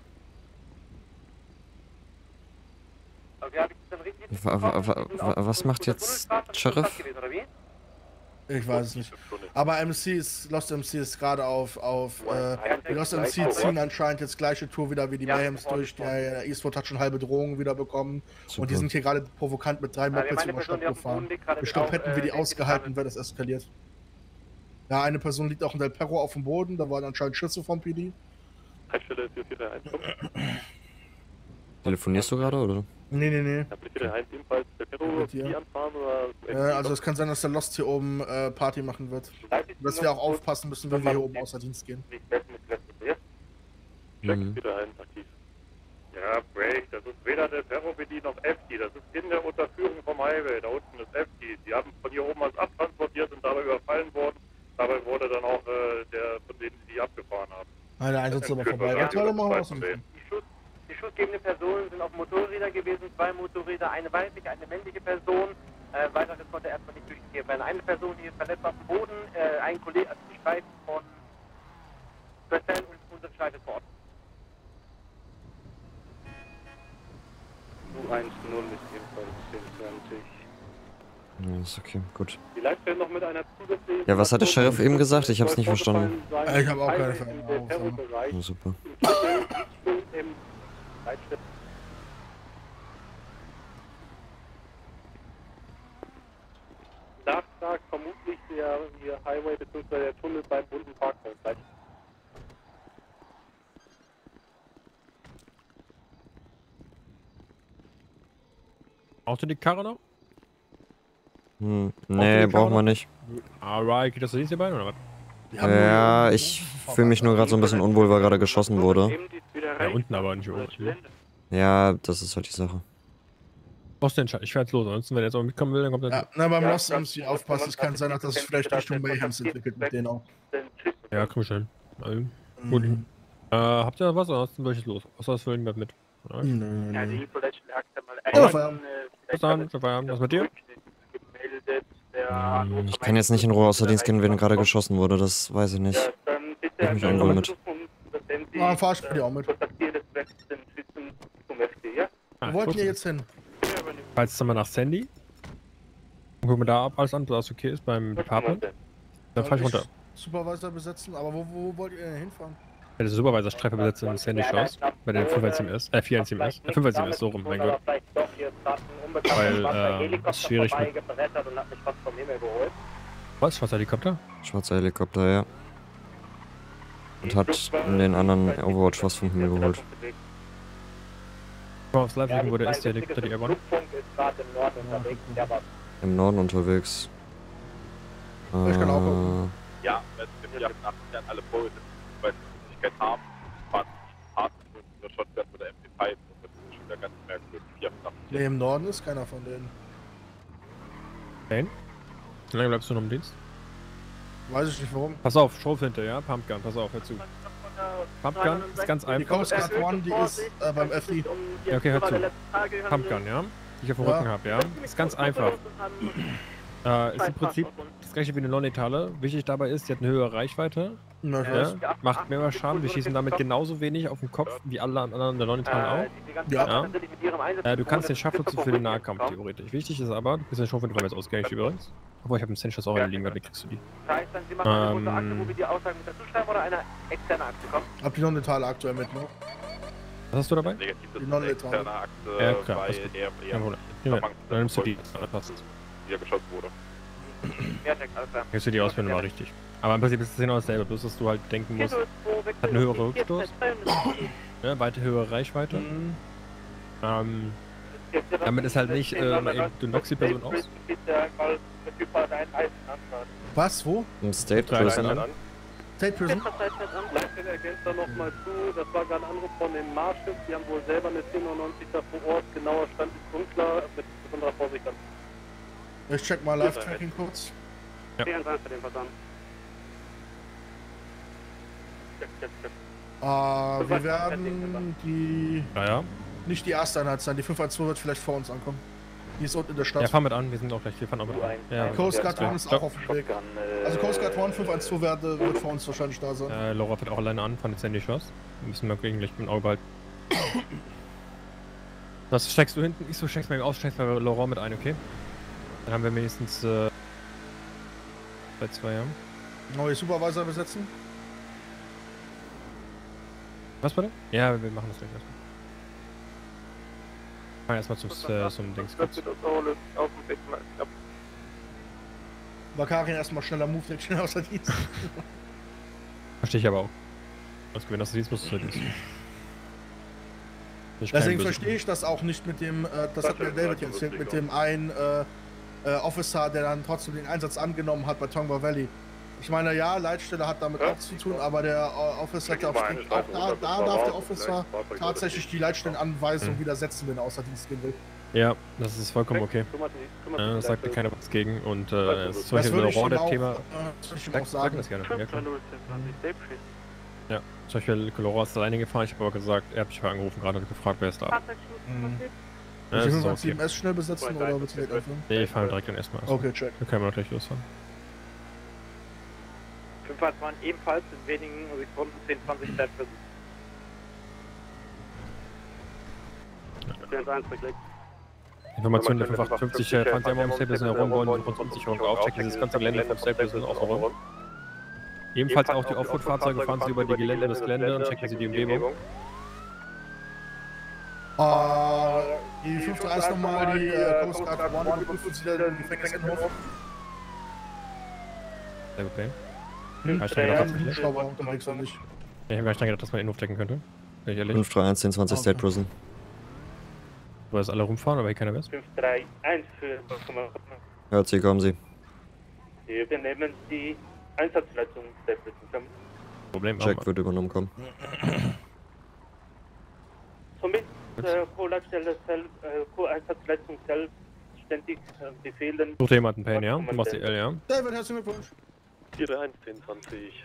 Wa- wa- wa- wa- Was macht jetzt Sheriff? Ich weiß es nicht. Aber M C ist, Lost M C ist gerade auf, auf, äh, die Lost M C ziehen anscheinend jetzt gleiche Tour wieder wie die Mayhems durch. Der Eastwood hat schon halbe Drohungen wieder bekommen. Super. Und die sind hier gerade provokant mit drei Mopeds über Stadt gefahren. Ich glaube, hätten wir die ausgehalten, wäre das eskaliert. Ja, eine Person liegt auch in Del Perro auf dem Boden, da waren anscheinend Schüsse vom P D. Leitstelle vier vier drei eins. Telefonierst du gerade, oder? Nee, nee, nee. vier vier drei eins ebenfalls der Peru, Hier. die anfahren oder? Äh, also es kann sein, dass der Lost hier oben äh, Party machen wird. Und dass wir auch aufpassen müssen, wenn wir hier oben außer Dienst gehen. Mhm. vier drei eins aktiv. Ja, Break, das ist weder der Ferro P D noch F D, das ist in der Unterführung vom Highway, da unten ist F D. Die haben von hier oben als abtransportiert und dabei überfallen worden. Dabei wurde dann auch äh, der, von denen die abgefahren haben. Ah, der Einsatz ist aber vorbei. Ja, toll, machen wir was. Die schussgebenden Personen sind auf Motorräder gewesen, zwei Motorräder, eine weibliche, eine männliche Person. Äh, weiteres konnte erstmal nicht durchgegeben werden. Eine Person, die ist verletzt auf dem Boden, äh, ein Kollege, also die Streifen von Böttern und unsere Scheibe fort. U eins null ist ebenfalls zehn zwanzig. Ja, ist okay, gut. Die Leitstelle noch mit einer zusätzlichen. Ja, was hat der Sheriff eben gesagt? Ich hab's nicht verstanden. Äh, ich habe auch keine Veränderung. Ja, super. Nachtrag vermutlich der hier Highway bzw. der Tunnel beim bunten Parkhaus. Brauchst du die Karre noch? Hm, nee, brauchen wir nicht. Alright, geht das Dienst hierbei oder was? Ja, ich fühle mich nur gerade so ein bisschen unwohl, weil gerade geschossen wurde. Ja, unten aber nicht oben. Ja, das ist halt die Sache. Brauchst du den Scheiß? Ich fahr jetzt los, ansonsten, wenn er jetzt auch mitkommen will, dann kommt er. Ja, na, beim Lost M C aufpassen, es kann sein, dass es vielleicht Richtung Mayhems entwickelt mit denen auch. Ja, komm schon. Also, gut. Mhm. Äh, habt ihr noch was? Ansonsten soll ich los. Was soll das für irgendwas mit? Oder? Nö, nö. Ja, Feierabend. Bis dann, Feierabend. Was mit dir? Hm, Ich kann jetzt nicht in Ruhe außer Dienst gehen, wenn gerade geschossen wurde, das weiß ich nicht. Ich mich unwohl mit. Na, dann fahr ich bei dir auch mit. Ah, Wo wollten kurz. ihr jetzt hin? Fahr jetzt mal nach Sandy. Und gucken wir da ab alles an, ob das okay ist beim Department. Dann fahr ich runter. Supervisor besetzen, aber wo, wo wollt ihr denn hinfahren? Bei der Supervisor-Streife besetzt in Sandy Shores. Bei den fünf eins sieben S. Äh, vier eins sieben S. Äh, fünf eins sieben S, so rum, mein Gott. Weil, äh, ist schwierig mit... Was? Schwarzer Helikopter? Schwarzer Helikopter, ja. Und hat den anderen Overwatch was vom Himmel geholt. Mal aufs Live-Legen, wo der ist, der Helikopter, die Airborne. Im Norden unterwegs. Ich kann auch gucken. Äh, Ja, wenn wir achten alle Vorräte, weil sie die Möglichkeit haben, fahren hart mit einer Shotgun oder M P fünf und das ist schon wieder ganz merkwürdig. vier acht. Nee, im Norden ist keiner von denen. Nein? Wie lange bleibst du noch im Dienst? Weiß ich nicht warum. Pass auf, Schrotflinte, ja? Pumpgun, pass auf, hör zu. Pumpgun ist ganz Die einfach. Coast Guard One, die ist äh, beim F I. Ja, okay, hör zu. Pumpgun, ja? Die ich auf dem Ja. Rücken habe, ja? Ist ganz einfach. Äh, ist im Prinzip das gleiche wie eine Non-Letale. Wichtig dabei ist, sie hat eine höhere Reichweite. Na, ich Ja? weiß. Macht mehr Schaden. Wir schießen damit genauso wenig auf den Kopf wie alle anderen der Non-Letalen auch. Ja. Ja? Äh, du kannst den Scharfschütze für den Nahkampf theoretisch. Wichtig ist aber, du bist den Scharfschütze, weil wir jetzt ausgängig übrigens. Obwohl, ich habe einen Senschuss auch liegen, weil wie kriegst du die? Ähm, Hab die non-letale aktuell mit, ne? was hast du dabei? Die non-letale. Ja, klar, alles weil gut. er Kein Problem. Nehmen wir. Dann nimmst du die. Das passt. wie er geschossen wurde. Jetzt wird die Ausbildung mal richtig. Aber im Prinzip ist es genau dasselbe, bloß dass du halt denken musst, hat eine höhere Rückstoß, ja, weite höhere Reichweite. Mhm. Ähm, damit ist halt nicht, äh, mal eben, du knockst die Person aus. Was? Wo? Im State Drei Prison. Länder. State Prison? Leitstelle ergänzt da nochmal zu, das war gerade ein Anruf von den Marschiff, die haben wohl selber eine zehn neunzig da vor Ort, genauer Stand ist unklar, mit besonderer Vorsicht dann. Ich check mal Live-Tracking kurz. Ja. vier eins eins für den Versand. Äh, wir werden die... Ja, ja. Nicht die erste Einheit sein, die fünf eins zwei wird vielleicht vor uns ankommen. Die ist unten in der Stadt. Ja, fahr mit an, wir sind auch gleich, wir fahren auch mit an. Ja, Coast Guard ja. One ist auch auf dem Weg. Also Coast Guard One, fünf eins zwei wird, wird vor uns wahrscheinlich da sein. Äh, Laura fährt auch alleine an, von den Sandy Shores. Wir müssen mal gegen Licht im Auge behalten. Was steigst du hinten? Ich so steigst mal aus, steigst bei Laurent mit ein, okay? Dann haben wir wenigstens äh, bei zwei Jahren. Neue Supervisor besetzen. Was bitte? Ja, wir machen das gleich erstmal. Fahren erstmal zum, äh, zum Dings kurz. Vakarin erstmal schneller Move, der schnell außer Dienst. Verstehe ich aber auch. Was gewinnt, dass du Dienst musst, du Dienst. Deswegen verstehe ich das auch nicht mit dem, äh, das hat mir David jetzt erzählt, mit dem einen äh, äh, Officer, der dann trotzdem den Einsatz angenommen hat bei Tongva Valley. Ich meine, ja, Leitstelle hat damit auch zu tun, aber der äh, Officer, der auf, auch da, da darf der Officer tatsächlich die Leitstellenanweisung widersetzen, wenn er außer Dienst gehen will. Ja, das ist vollkommen okay. Ja, das sagt mir keiner was gegen und äh, das ist zum Beispiel Laurent das Thema. Äh, das würde ich ihm Sag, auch sag sagen. das gerne. Ja, klar. Ja, zum Beispiel Laurent ist alleine gefahren, ich habe aber gesagt, er hat mich angerufen gerade und gefragt, wer ist da. Mhm. Ja, Willst das du ist fünf auch eins sieben okay. S schnell besetzen oder willst du direkt öffnen? Nee, ich fahre direkt dann erstmal. Okay, check. Dann können wir gleich losfahren. fünf eins waren ebenfalls in wenigen Sekunden zehn zwanzig Zeit für vier eins eins geklickt. Informationen der fünf achtundfünfzig, äh, Franz Jammer, Staples in Herum wollen, die fünfundsiebzig aufchecken, dieses ganze Gelände von Staples und außenrum. Ebenfalls auch die Offroad-Fahrzeuge fahren sie über die Gelände, das Gelände und checken sie die Umgebung. Äh, die fünf drei ist nochmal die äh, Coast Guard One, überprüfen Sie den Gefängnisinnenhof. Sehr gut, Ben. Hm, Hab ich der gedacht, ist nicht aber unterwegs oder nicht. Ich hab gar nicht dran gedacht, dass man den Innenhof decken könnte. Bin ich ehrlich. fünf drei eins zehn zwanzig State Prison. Du hast alle rumfahren, aber hier keiner ist. fünf drei eins für Hört Sie, kommen Sie. Wir übernehmen die Einsatzleitung der Prison. Problem. Jack wird übernommen kommen. Somit äh, Co-Leitstelle selbst, äh, Co-Einsatzleitung selbstständig äh, befehlen. Such dir jemanden, Payne, ja? Du machst die L, ja? David, herzlichen Glückwunsch. vier drei eins zehn zwanzig.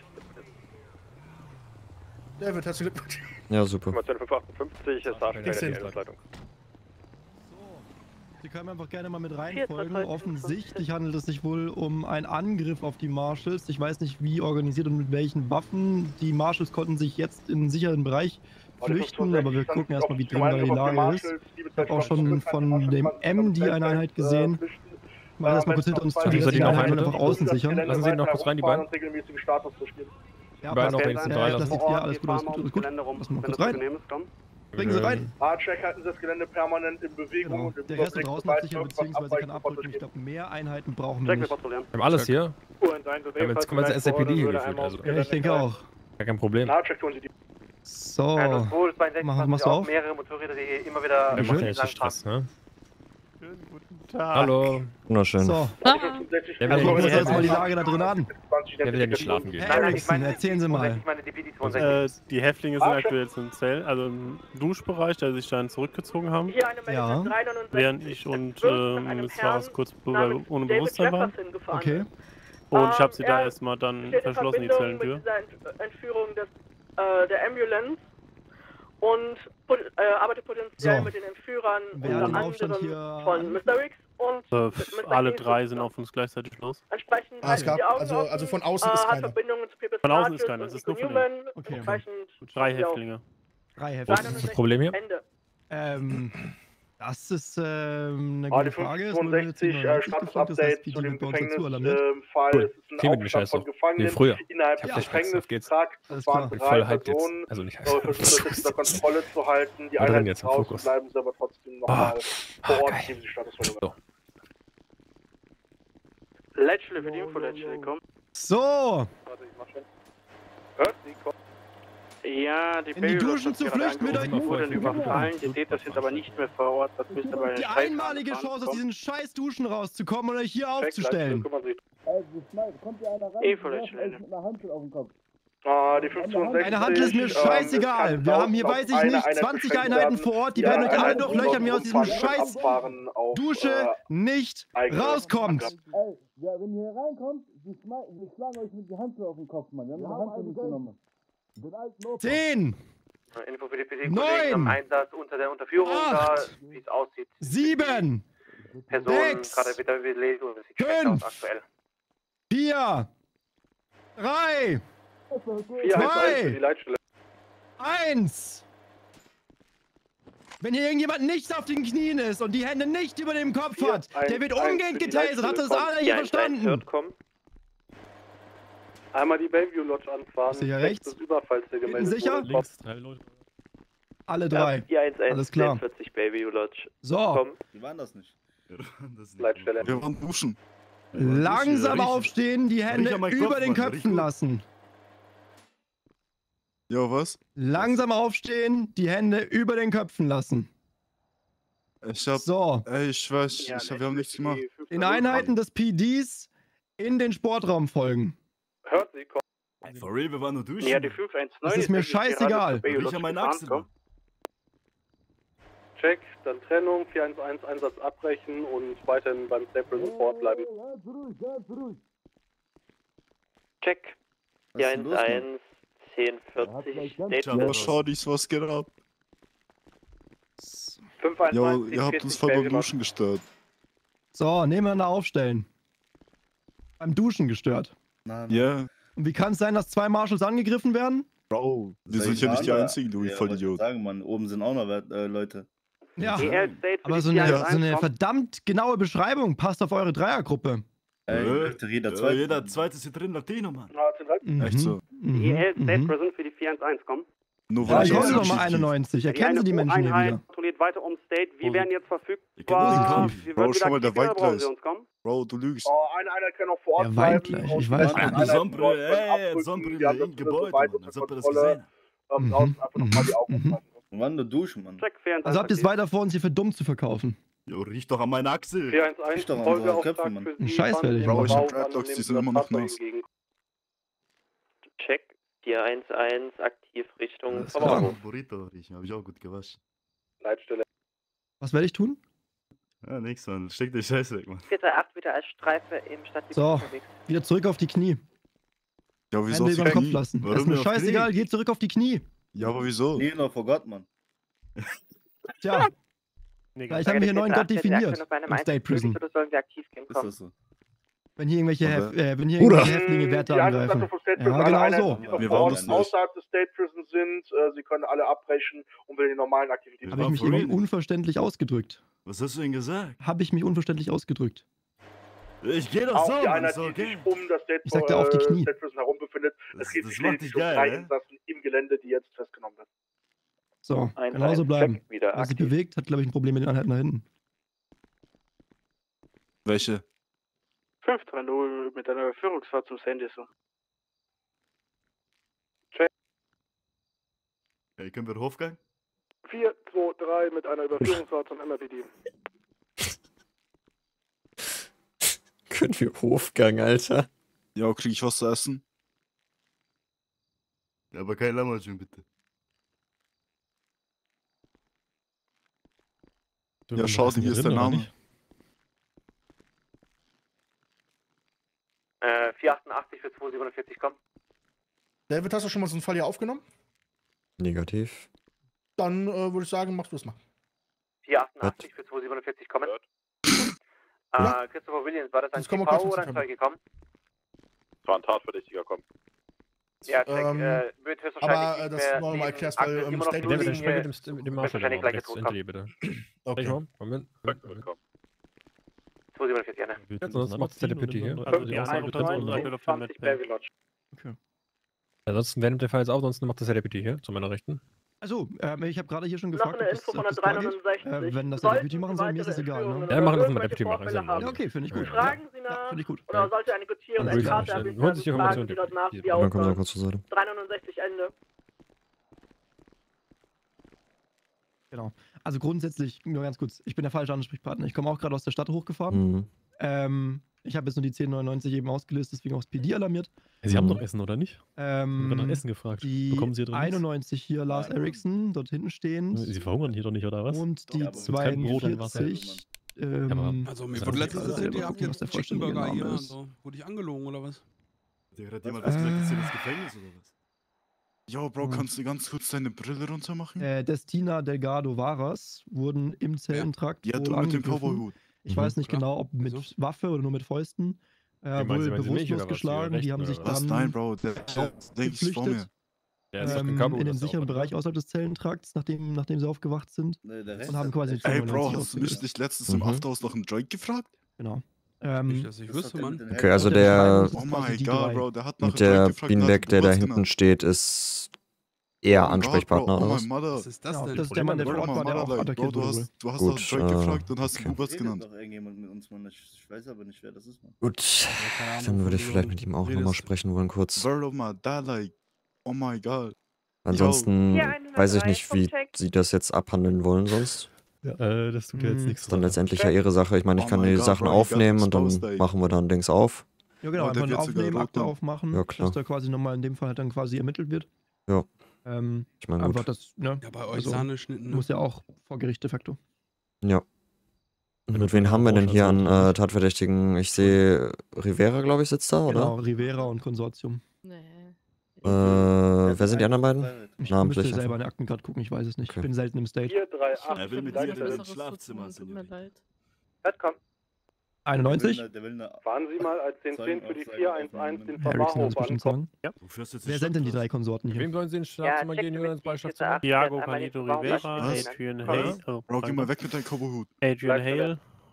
David, herzlichen Glückwunsch. Ja, super. fünf achtundfünfzig, es darf keine Einsatzleitung. Sie können einfach gerne mal mit reinfolgen. Offensichtlich handelt es sich wohl um einen Angriff auf die Marshals. Ich weiß nicht, wie organisiert und mit welchen Waffen. Die Marshals konnten sich jetzt in einen sicheren Bereich flüchten, aber wir gucken erstmal, wie dringend die Lage ist. Ich habe auch schon von dem M D eine Einheit gesehen. Mal erstmal kurz hinter uns zu, die die Einheit einfach außen sichern. Lassen Sie ihn noch kurz rein, die beiden. Ja, die beiden noch wenigstens drei lassen. lassen. Ja, alles gut, alles gut, alles gut. Lassen wir kurz rein. Bringen Sie rein. Hardcheck halten Sie das Gelände permanent in Bewegung. Genau. Und im Der Rest da Überblick, draußen sobald hat sicher, irgendwas beziehungsweise kann abweicht, abrücken. Ich glaube, mehr Einheiten brauchen wir Check, wir nicht. patrouillieren. Wir haben alles hier. U eins eins, Ja, jetzt kommen wir als S A P D hier gefühlt, also. Ja, ich denke auch. Gar kein Problem. Hardcheck tun Sie die. So, mach, machst du auf? Mehrere Motorräder, die immer wieder Der macht ja jetzt Stress, ne? Hallo. Wunderschön. So. Der Also will gucken wir uns ja jetzt mal die Lage da drin an. Der will ja nicht schlafen gehen. Erickson, erzählen Sie mal. Äh, die Häftlinge sind aktuell im Zell, also im Duschbereich, da sie sich dann zurückgezogen haben. Hier eine Meldung Ja. dreihundertneunundsechzig. Während ich und äh, Miss Varas kurz be- ohne Bewusstsein waren. Okay. Und ich habe sie Ähm, da er erstmal dann steht in verschlossen, die Verbindung Zellentür. mit dieser Ent Entführung des, äh, der Ambulance und pot- äh, arbeitet potenziell So. mit den Entführern Wer unter hat den Aufstand anderem hier von Mister Riggs und Äh, mit Mister alle Keith. drei sind auf uns gleichzeitig los. Entsprechend Ah, es halten gab- die Augen also- offen, also von außen äh, ist hat keiner. Verbindungen zu People's Von außen Marches ist keiner, und es ist Nico nur von Newman. innen. Okay. Entsprechend Drei sind die auch Häftlinge. Drei Was Hefte. ist das Problem hier? Ende. Ähm, das ist ähm, eine Ah, die gute Frage. Es fünf wurde jetzt zweiundzwanzig, äh, neunundachtzig gefragt, das heißt, Status-Update die zu dem wird bei uns dazu alarmiert. Gefängnisfall. Cool. Es ist ein Viel mit mir Aufstand von scheiße. Gefangenen Nee, früher. innerhalb Ich des hab Verständnis, auf geht's. Gefängnisses. Alles Es waren klar. drei Voll hyped jetzt. Personen, Also nicht äh, hyped. versuchen das unter Kontrolle zu halten. Die Da drin Einheit jetzt ist im draußen, Fokus. bleiben sie aber trotzdem noch Ah. mal vor Ort, geil. geben sie Statusverlängerung. So. Leitstelle für die Info, Leitstelle, komm. So, Warte, ich mach schon. Hört sie, kommt. Ja, die in die Duschen zu flüchten mit euch. wurden überfallen. Ihr seht das jetzt aber nicht mehr vor Ort. Das müsste bei Die einmalige Chance, aus diesen scheiß Duschen rauszukommen und euch hier aufzustellen. Info, Leitstelle. Ah, die fünfhundertsechzig, Eine Handel ist mir ähm, scheißegal. es Wir kann haben hier, tausend weiß ich auf eine nicht, Einheit zwanzig beschränkt Einheiten werden. vor Ort. Die Ja, werden euch alle Einheiten durchlöchern, wenn ihr aus diesem umfahren, scheiß abfahren auf, Dusche äh, nicht eigene rauskommt. Angaben. Ey, ja, wenn ihr hier reinkommt, wir, wir schlagen euch mit die Handschuhe auf den Kopf, Mann. Wir haben die Handschuhe nicht genommen. Den alten Opa. Zehn, Info für die P D-Kollegen Neun. am Einsatz unter der Unterführung, da, Acht. wie es aussieht. sieben, Personen Sechs. gerade wieder Belegung, das sieht schlecht Fünf. aus aktuell. vier, drei, vier eins eins für die zwei, Leitstelle. eins. Wenn hier irgendjemand nicht auf den Knien ist und die Hände nicht über dem Kopf Vier, hat, eins, der wird eins umgehend für die getasert. Hat das Leitstelle, alle hier verstanden? kommen. Einmal die Bayview Lodge anfahren. Ist hier rechts? Des Überfalls, der gemeldet Sicher? wurde. Links, drei Leute. Alle drei. vier eins eins, Alles klar. vierzig Bayview Lodge. So, Die waren das nicht. Leitstelle. Wir waren duschen. langsam Riech- aufstehen, die Hände riech an meinen über Kopf, den Mann, riech Köpfen gut. lassen. Ja, was? Langsam aufstehen, die Hände über den Köpfen lassen. Ich hab. So, Ey, ich weiß, Ja, ich hab, wir haben nichts gemacht. in Einheiten des P Ds in den Sportraum folgen. Hört sie, kommt. For real, wir waren nur duschen. Ja, die fünf eins neun Das ist mir scheißegal. Ich an meinen Achseln. Check, dann Trennung, vier eins eins, Einsatz abbrechen und weiterhin beim State Prison Port bleiben. Check. Was ist denn los, Mann? eins zehn vierzig, Ja, schau dich, was geht ab? fünf eins Ja, eins, ihr habt uns voll beim Duschen gestört. So, nebeneinander aufstellen. Beim Duschen gestört. Nein, Ja, Und wie kann es sein, dass zwei Marshals angegriffen werden? Bro. Wir sind ja nicht die Einzigen, du Vollidiot. sagen, Mann, oben sind auch noch äh, Leute. Ja, State für aber die so eine, vier eins eins so eine kommt. verdammt genaue Beschreibung passt auf eure Dreiergruppe. Ey, jeder ja, zweite. jeder zweite ist hier drin, Latino, Mann. Mhm. Echt so. Mhm. Die State Mhm. Prison für die vier eins eins kommen. Nur ja, ich komme nochmal einundneunzig. Erkennen Sie die Menschen hier wieder? Kontrolliert weiter um State. Wir werden jetzt verfügbar. Wir Bro, schau mal, der weint gleich. Bro, du lügst. Oh, eine Einheit kann auch vor Ort bleiben. Der weint gleich, ich weiß nicht. Die Sonnenbrille, ey, die Sonnenbrille in Gebäude, Mann. Als ob er das gesehen hat. Mhm. Einfach nochmal die Augen mhm. Wann du duschen, Mann. Also habt ihr es weiter vor, uns hier für dumm zu verkaufen? Jo, riech doch an meine Achsel. vier eins eins, Folgeauftrag für Sie. Ein Scheiß werde ich Bro, ich machen. hab Dreadlocks, die sind immer noch nass. Check vier eins eins, aktiv Richtung Verwaltung. Burrito riechen, hab ich auch gut gewaschen. Leitstelle. Was werde ich tun? Ja, nix, Mann. Steck den Scheiß weg, Mann. vier drei acht wieder als Streife im Stadtgebiet so, unterwegs. wieder zurück auf die Knie. Ja, wieso? Hände über den Kopf lassen. Warum das ist mir scheißegal, geht zurück auf die Knie. Ja, aber wieso? Nee, noch vor Gott, Mann. Tja. Vielleicht haben wir hier einen neuen Gott definiert. Im State Prison. Oder sollen wir aktiv gehen? Komm. Ist das so? Wenn hier irgendwelche, Okay. Hef äh, wenn hier irgendwelche Häftlinge Werte Die angreifen. Einsatzleiter vom State Ja, Prison, genau alle so. Einheiten, die Wir noch waren das nicht. außerhalb des State Prison sind, äh, sie können alle abbrechen und wieder die normalen Aktivitäten Habe ich mich irgendwie unverständlich ausgedrückt? Was hast du denn gesagt? Habe ich mich unverständlich ausgedrückt? Ich geh doch auch so, die Mann, Einheit, ist die okay. sich um das State, Ich sagte auf die äh, Knie. State Prison herum befindet. Das- Es geht das sich macht lediglich dich um geil, drei ne? Insassen im Gelände, die jetzt festgenommen werden. So, Ein- genauso ein bleiben. Check wieder Wer sich aktiv. bewegt, hat, glaube ich, ein Problem mit den Einheiten da hinten. Welche? fünf drei null mit einer Führungsfahrt zum Sandiso. Hey, können wir Hofgang? vier zwei drei mit einer Überführungsfahrt zum M R P D. Können wir Hofgang, Alter? Ja, krieg ich was zu essen? Ja, aber kein Lammertchen, bitte. Ja, schau, hier ist der Name. Äh, vier achtundachtzig für zwei siebenundvierzig, komm. David, hast du schon mal so einen Fall hier aufgenommen? Negativ. Dann äh, würde ich sagen, mach du es mal. vier achtundachtzig für zwei siebenundvierzig, kommen. Äh, Christopher Williams, war das ein Das kann T man V kurz oder ein verstehen. Zeuge, komm? War ein Tatverdächtiger, komm. Ja, check, Ähm, äh, wird höchstwahrscheinlich aber, äh, nicht das mehr noch mal neben erklärst, weil, aktuell ähm, immer noch State die David, Linie, dann spreche mit dem, mit dem Marshall wahrscheinlich nochmal. gleich Rechts tot hinter dir, bitte. Okay. Sag mal, Moment. zwei siebenundvierzig, gerne. Ja, sonst macht es Telepathy hier. Also die Aussage betrifft unsere zwanzig Baby-Lodge. Okay. Ansonsten, wer nimmt der Fall jetzt auf, sonst macht das Telepathy hier, zu meiner Rechten. Also, ähm, ich habe gerade hier schon Noch gefragt, eine ob das, Info von ob der das klar geht. dreihundertsechzig. Äh, wenn das Sollten der Deputy machen soll, mir ist das weitere egal. Ne? Entführungen Ja, machen das mit der oder Deputy machen. Ist ja Vorfälle Ja, okay, finde ich gut. Ja, Fragen Sie ja, nach, finde ich gut. oder sollte eine Gutierung Dann würde ich als Karte sagen, ermittelt holen Sie sich werden, Informationen, fragen Sie dort nach, die- wie Dann kommen wir aussah. kurz zur Seite. dreihundertsechzig Ende. Genau. Also grundsätzlich, nur ganz kurz, ich bin der falsche Ansprechpartner. Ich komme auch gerade aus der Stadt hochgefahren. Mhm. Ähm, ich habe jetzt nur die zehn neunundneunzig eben ausgelöst, deswegen auch das P D alarmiert. Sie haben doch Essen, oder nicht? Ähm, Ich habe nach Essen gefragt. Die Bekommen Sie hier drin nichts? einundneunzig hier, Lars Eriksson, dort hinten stehend. Sie verhungern hier doch nicht, oder was? Und die Gibt's kein Brot und Wasser? zweiundvierzig. Ähm, Also, mir das wurde ist letztens gerade erzählt, ihr selber habt gucken, was jetzt der vollständige Chickenburger Name hier. ist. Also, wurde ich angelogen oder was? Der hat jemand was gesagt, dass sie ins Gefängnis oder was? Jo, Bro, Hm. kannst du ganz kurz deine Brille runter machen? Äh, Destina Delgado Varas wurden im Zellentrakt Die hat wohl doch mit dem angegriffen. Cowboy-Hut. Ich Mhm. weiß nicht Klar. genau, ob mit Wieso? Waffe oder nur mit Fäusten. Äh, Wie meinen Sie, wohl meinen Sie mich, bewusstlos oder was? geschlagen. Ihre Die haben Rechten, sich oder was? dann Was? Nein, Bro, der der denkt sich vor mir. geflüchtet Der ist doch kein ähm, Cowboy, in das den ist auch sicheren was, Bereich außerhalb des Zellentrakts, nachdem, nachdem sie aufgewacht sind. Nee, der und haben quasi Ey, Bro, neunundneunzig hast du ausgelöst. mich nicht letztens Mhm. im Afterhaus nach einem Joint gefragt? Genau. Ähm, Nicht, dass ich wüsste, Mann. Okay, also Und der der Beschreibung Oh ist quasi mein die Gott, drei. Bro, der hat nach mit einem Joint der gefragt und hat Beanbag, der da Geburts hinten genannt. steht, ist eher Oh mein Gott, Ansprechpartner Bro, oder oh was? mein Mother. Was ist das Genau, denn? das ist der Mann, der vor Bro, Ort war, der Mother, auch like, attackiert Bro, du wurde. hast, du hast Gut, nach einem Joint äh, gefragt und hast okay. den Geburts Redet genannt. doch irgendjemand mit uns, Mann. Ich, ich weiß aber nicht, wer das ist, Mann. Gut, keine Ahnung, dann würde ich wovon vielleicht du mit ihm auch redest. nochmal sprechen wollen, kurz. Bro, mal, da, like, oh my God. Ansonsten Hier hundertdrei weiß ich nicht, wie vom Check. sie das jetzt abhandeln wollen sonst. Ja, äh, das tut ja jetzt Hm. nichts. Ist dann letztendlich ja ihre Sache. Ich meine, ich Oh kann mein die Gott, Sachen Bro, you got aufnehmen und dann exposed, ey. machen wir dann Dings auf. Ja, genau, Oh, der einfach wird sogar aufnehmen, rot Akte dann. aufmachen, Ja, klar. dass da quasi nochmal in dem Fall halt dann quasi ermittelt wird. Ja. Ähm, Ich meine, einfach gut. das, ne? Ja, bei euch Also, Sahneschnitten, ne? muss ja auch vor Gericht de facto. Ja. Und Wenn mit du wen von haben wir der denn hier Branche an also- äh, Tatverdächtigen? Ich sehe Rivera, glaube ich, sitzt da, Genau, oder? Rivera und Konsortium. Äh, wer sind die anderen beiden? Ich Namentlich müsste selber einfach. in den Akten gerade gucken, ich weiß es nicht. Okay. Ich bin selten im State. vier drei acht. Er will mit dir in ins Schlafzimmer, Senor. Hört, komm. einundneunzig? Fahren Sie mal als den zehn für die vier eins eins den Ericsson hat Verwahrhof bestimmt an. sagen. Ja. Du führst jetzt Wer sind denn die drei Konsorten Wem hier? sollen Sie ins Ja, Schlafzimmer check gehen mit oder ins vier Beischlafzimmer? acht, Thiago einmal den Canito Verwahrhof Rivera, lassen. Adrian Komm. Hale, oh, Bro, geh danke. mal weg mit deinem Cowboy-Hut. Adrian Bleib Hale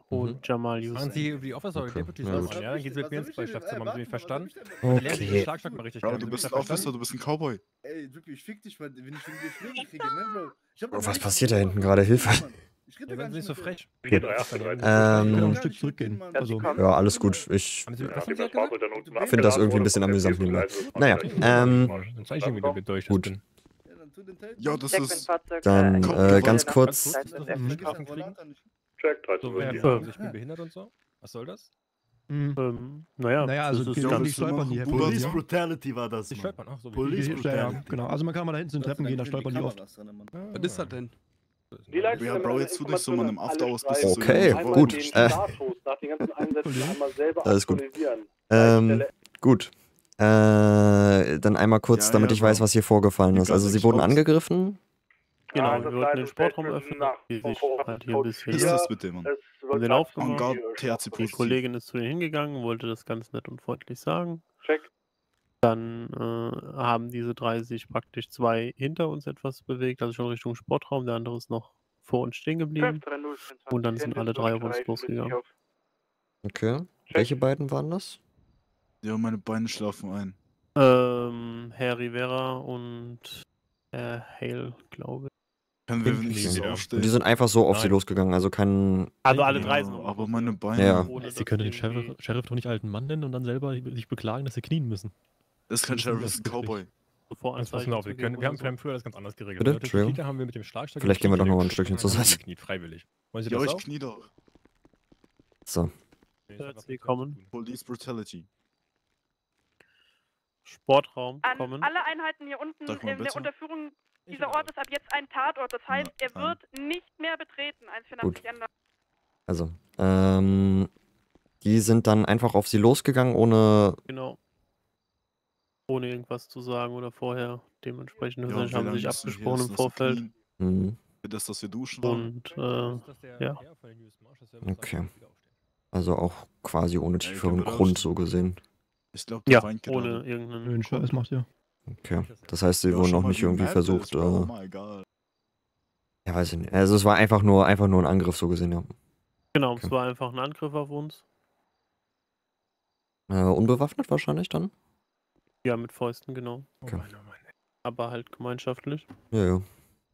und Jamal Machen Hussein. Sie die Officer oder Okay, Deputies ja, an. gut. Ja, dann gehen Sie mit mir ins Schlafzimmer. Haben Sie mich verstanden? Okay. Lernen Sie den Schlagstock mal richtig Bro, kennen. du Haben Sie bist mich ein verstanden? Officer, du bist ein Cowboy. Ey, wirklich, fick dich, wenn ich wenn ich dir Schläge kriege, ne, Bro? Ich hab Bro, doch was nicht- passiert da hinten gerade? Hilfe. Ich rede Ja, gar seien Sie nicht so mit dir. frech. Okay. Wir können Ähm, ein Stück zurückgehen. Also, ja, alles gut. Ich Haben Sie, was haben Sie Das gesagt? Fahrzeug dann unten finde das irgendwie ein bisschen amüsant nebenbei. Naja, ähm, Dann zeige ich Ihnen, wie du durch das gut. bin. Ja, das ist. Dann äh, ganz kurz. Ganz kurz, dass wir einen Waffen kriegen. Check, dreizehn So, Uhr. wer sagen, ich bin behindert und so? Was soll das? Ähm, naja, Naja, also das die, ist die ganz stolpern die heftig. Police Ja. Brutality war das. Die Mann. stolpern, ach so. wie- Police Ja, ja, Brutality. genau. Also man kann mal da hinten zu den Treppen gehen, da Die stolpern die oft. Kameras drin, Mann. Was ist das denn? Die leisten Ja, mir Bro, eine jetzt tu nicht so, man, im Information an After alle Hours bist Streifen. du so Okay, gewollt. gut. Den Äh. Status nach den ganzen Einsätzen einmal selber Alles gut. aktualisieren. Ähm, gut. Äh, dann einmal kurz, Ja, damit ja, ich weiß, Bro. was hier vorgefallen Die ist. Also ganze sie wurden Staus. angegriffen. Genau, Also wir wollten den Leitung Sportraum Station öffnen, nach die sich vom halt hier ein Code bisschen... Was ist das mit dem, Mann? Es Haben wird den halt aufgemacht. Avantgarde, Video T H C Die positiv. Kollegin ist zu denen hingegangen, wollte das ganz nett und freundlich sagen. Check. Dann äh, haben diese drei sich praktisch zwei hinter uns etwas bewegt, also schon Richtung Sportraum, der andere ist noch vor uns stehen geblieben. Und dann sind alle drei auf uns losgegangen. Okay. Welche beiden waren das? Ja, meine Beine schlafen ein. Ähm, Herr Rivera und Herr Hale, glaube ich. Können wir Hinten nicht liegen so die da. aufstehen? Und die sind einfach so auf sie Nein. losgegangen, also kein. Also alle Ja, drei sind aber meine Beine. Ja. ohne Sie können den dass Sheriff, irgendwie Sheriff doch nicht alten Mann nennen und dann selber sich beklagen, dass sie knien müssen. Das ist kein Das ist Sheriff, das ist ein wirklich- Cowboy. Jetzt Voranzeichen passen wir auf, zu wir, geben können, wir, haben, oder wir haben früher das ganz anders geregelt. Bitte? Leute, Entschuldigung. Kita haben wir mit dem Schlagstock... Vielleicht gehen wir doch noch mal ein Stückchen zur Seite. Seite. Gekniet, freiwillig. Wollen Sie Ja, das ich auch? knie doch. So. Sie kommen. Police Brutality. Sportraum An kommen. alle Einheiten hier unten Sag mal in der bitte. Unterführung, dieser Ort ist ab jetzt ein Tatort. Das heißt, er nein. wird nicht mehr betreten. eins vier Gut. ändern. Also, ähm, die sind dann einfach auf sie losgegangen, ohne. Genau. Ohne irgendwas zu sagen oder vorher. Dementsprechend Ja, haben wie lange sich müssen wir hier abgesprochen jetzt im noch so Vorfeld. knien? Mhm. Für das, dass wir duschen waren? Und äh, ja. Okay. Also auch quasi ohne Ja, tieferen können wir da Grund stehen? so gesehen. Ich glaube, der Ja, weint ohne gerade. irgendeinen. Nö, Scheiß macht ja. Okay. Das heißt, sie Ja, wurden schau auch mal, nicht wie irgendwie mad der versucht. ist, Bro. Oh Äh, my god. ja, weiß ich nicht. Also es war einfach nur, einfach nur ein Angriff so gesehen, ja. Genau, Okay. es war einfach ein Angriff auf uns. Äh, unbewaffnet wahrscheinlich dann? Ja, mit Fäusten, genau. Okay. Aber halt gemeinschaftlich. Ja, ja.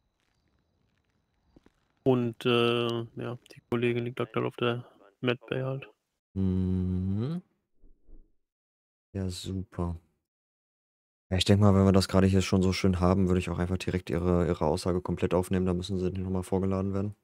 Und äh, ja, die Kollegin liegt aktuell auf der Medbay halt. Mhm. Ja, super. Ja, ich denke mal, wenn wir das gerade hier schon so schön haben, würde ich auch einfach direkt ihre, ihre Aussage komplett aufnehmen. Da müssen sie nicht nochmal vorgeladen werden.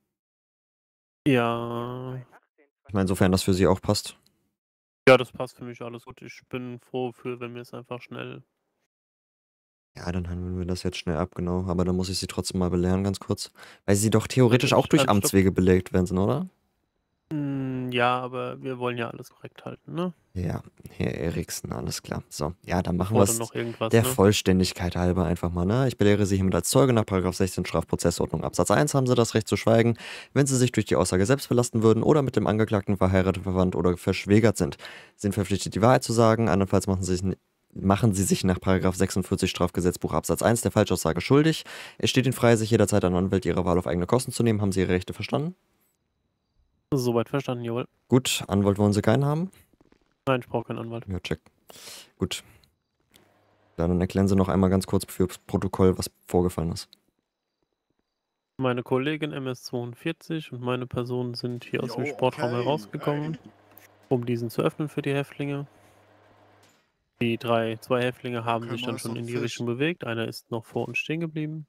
Ja. Ich meine, insofern das für sie auch passt. Ja, das passt für mich alles gut. Ich bin froh für, wenn wir es einfach schnell. Ja, dann handeln wir das jetzt schnell ab, genau. Aber dann muss ich sie trotzdem mal belehren, ganz kurz. Weil sie doch theoretisch auch durch Stopp, stopp. Amtswege belegt werden, oder? Mm, ja, aber wir wollen ja alles korrekt halten, ne? Ja, Herr Eriksen, alles klar. So, ja, dann machen wir Bevor dann es noch irgendwas, der ne? Vollständigkeit halber einfach mal, ne? Ich belehre Sie hiermit als Zeuge nach Paragraph sechzehn Strafprozessordnung Absatz eins haben Sie das Recht zu schweigen, wenn Sie sich durch die Aussage selbst belasten würden oder mit dem Angeklagten verheiratet, verwandt oder verschwägert sind. Sie sind verpflichtet, die Wahrheit zu sagen, andernfalls machen Sie sich machen Sie sich nach Paragraph sechsundvierzig Strafgesetzbuch Absatz eins der Falschaussage schuldig. Es steht Ihnen frei, sich jederzeit einen Anwalt Ihrer Wahl auf eigene Kosten zu nehmen. Haben Sie Ihre Rechte verstanden? Soweit verstanden, jawohl. Gut, Anwalt wollen Sie keinen haben? Nein, ich brauche keinen Anwalt. Ja, check. Gut. Ja, dann erklären Sie noch einmal ganz kurz fürs Protokoll, was vorgefallen ist. Meine Kollegin M S zweiundvierzig und meine Person sind hier aus dem Jo, Sportraum okay, herausgekommen, okay. um diesen zu öffnen für die Häftlinge. Die drei, zwei Häftlinge haben Okay, sich dann Meister schon in die Fisch. Richtung bewegt. Einer ist noch vor uns stehen geblieben.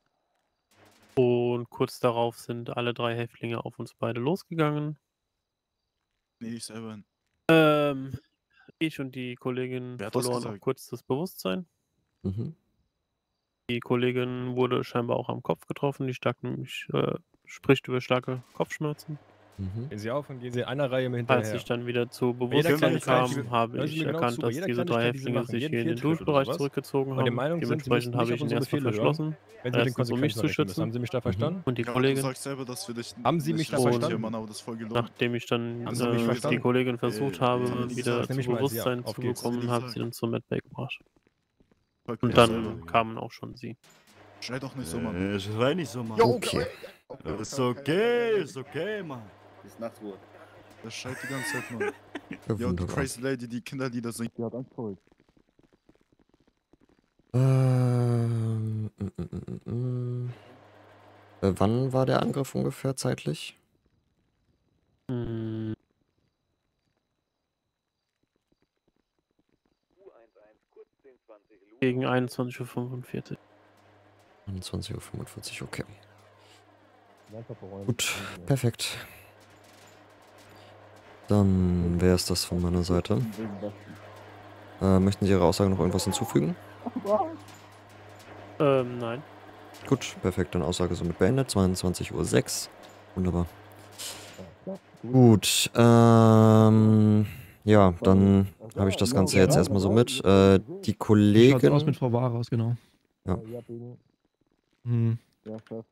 Und kurz darauf sind alle drei Häftlinge auf uns beide losgegangen. Nee, ich selber. Ähm, ich und die Kollegin Wer hat das verloren auch gesagt? kurz das Bewusstsein. Mhm. Die Kollegin wurde scheinbar auch am Kopf getroffen. Die stark, nämlich, äh, spricht über starke Kopfschmerzen. Mhm. Gehen Sie auf und gehen Sie in einer Reihe mit hinterher. Als ich dann wieder zu Bei jeder Bewusstsein Kleinigkeit, die kam, wir- habe hören Sie ich mir genau erkannt, zu, bei dass jeder diese drei Kleinigkeit, die Sie Häftlinge machen, sich jeden hier in den Fehltritt oder Duschbereich sowas, zurückgezogen und der haben. Meinung sind, Sie Dementsprechend müssten habe nicht ich auf ihn unsere erstmal Befehle hören, verschlossen. wenn Sie mit den Erstens, um mich Konsequenzen zu rechnen müssen. Haben schützen. Sie mich da verstanden? Und die Ja, du Kollegin. sagst selber, dass wir dich Haben Sie nicht mich da respektieren, verstanden? Mann, aber das ist voll gelogen. Nachdem ich dann Haben Sie mich äh, verstanden? die Kollegin versucht Äh, habe, haben Sie wieder gesagt, zu nehme ich mal als Ja. Bewusstsein Auf zu geht's. bekommen, Sie habe ich gesagt. sie dann zur Medbay gebracht. Fuck Und mir dann selber. kamen auch schon sie. Schrei doch nicht so, Mann. Äh, schrei nicht so, Mann. Jo, Okay. Ist okay, ist okay, Mann. Ist Nachtruhe. Der schreit die ganze Zeit, Mann. Ja, Ja, die wunderbar. Crazy Lady, die Kinderlieder singt. Die hat Angst vor euch. Ähm, mm, mm, mm, mm. Äh, wann war der Angriff ungefähr zeitlich? Hm, gegen einundzwanzig Uhr fünfundvierzig. einundzwanzig Uhr fünfundvierzig, okay. Gut, perfekt. Dann wäre es das von meiner Seite. Äh, möchten Sie Ihrer Aussage noch irgendwas hinzufügen? Ähm, nein. Gut, perfekt, dann Aussage somit beendet. zweiundzwanzig Uhr sechs. Wunderbar. Gut, ähm, ja, dann habe ich das Ganze jetzt erstmal so mit. Äh, die Wie schaut's Kollegin. aus mit Frau Varas, genau. Ja. Hm. Ja, Chef.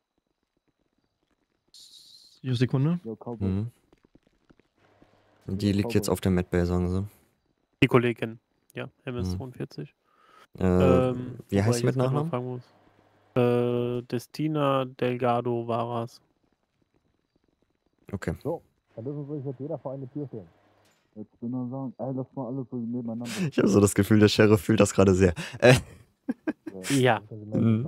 Hier, Sekunde. Yo, Cowboy. Mhm. Die liegt jetzt auf der Medbay, sagen sie. Die Kollegin, ja, M S Mhm. zweiundvierzig. Äh, Ähm, wie wobei heißt ich sie mit jetzt grad mal Nachnamen? fragen muss. Äh, Destina Delgado Varas. Okay. So, dann dürfen sich jetzt jeder vor eine Tür stellen. Jetzt bin ich sagen, ey, lass mal alles so nebeneinander. Ich habe so das Gefühl, der Sheriff fühlt das gerade sehr. Äh. Ja. Mhm.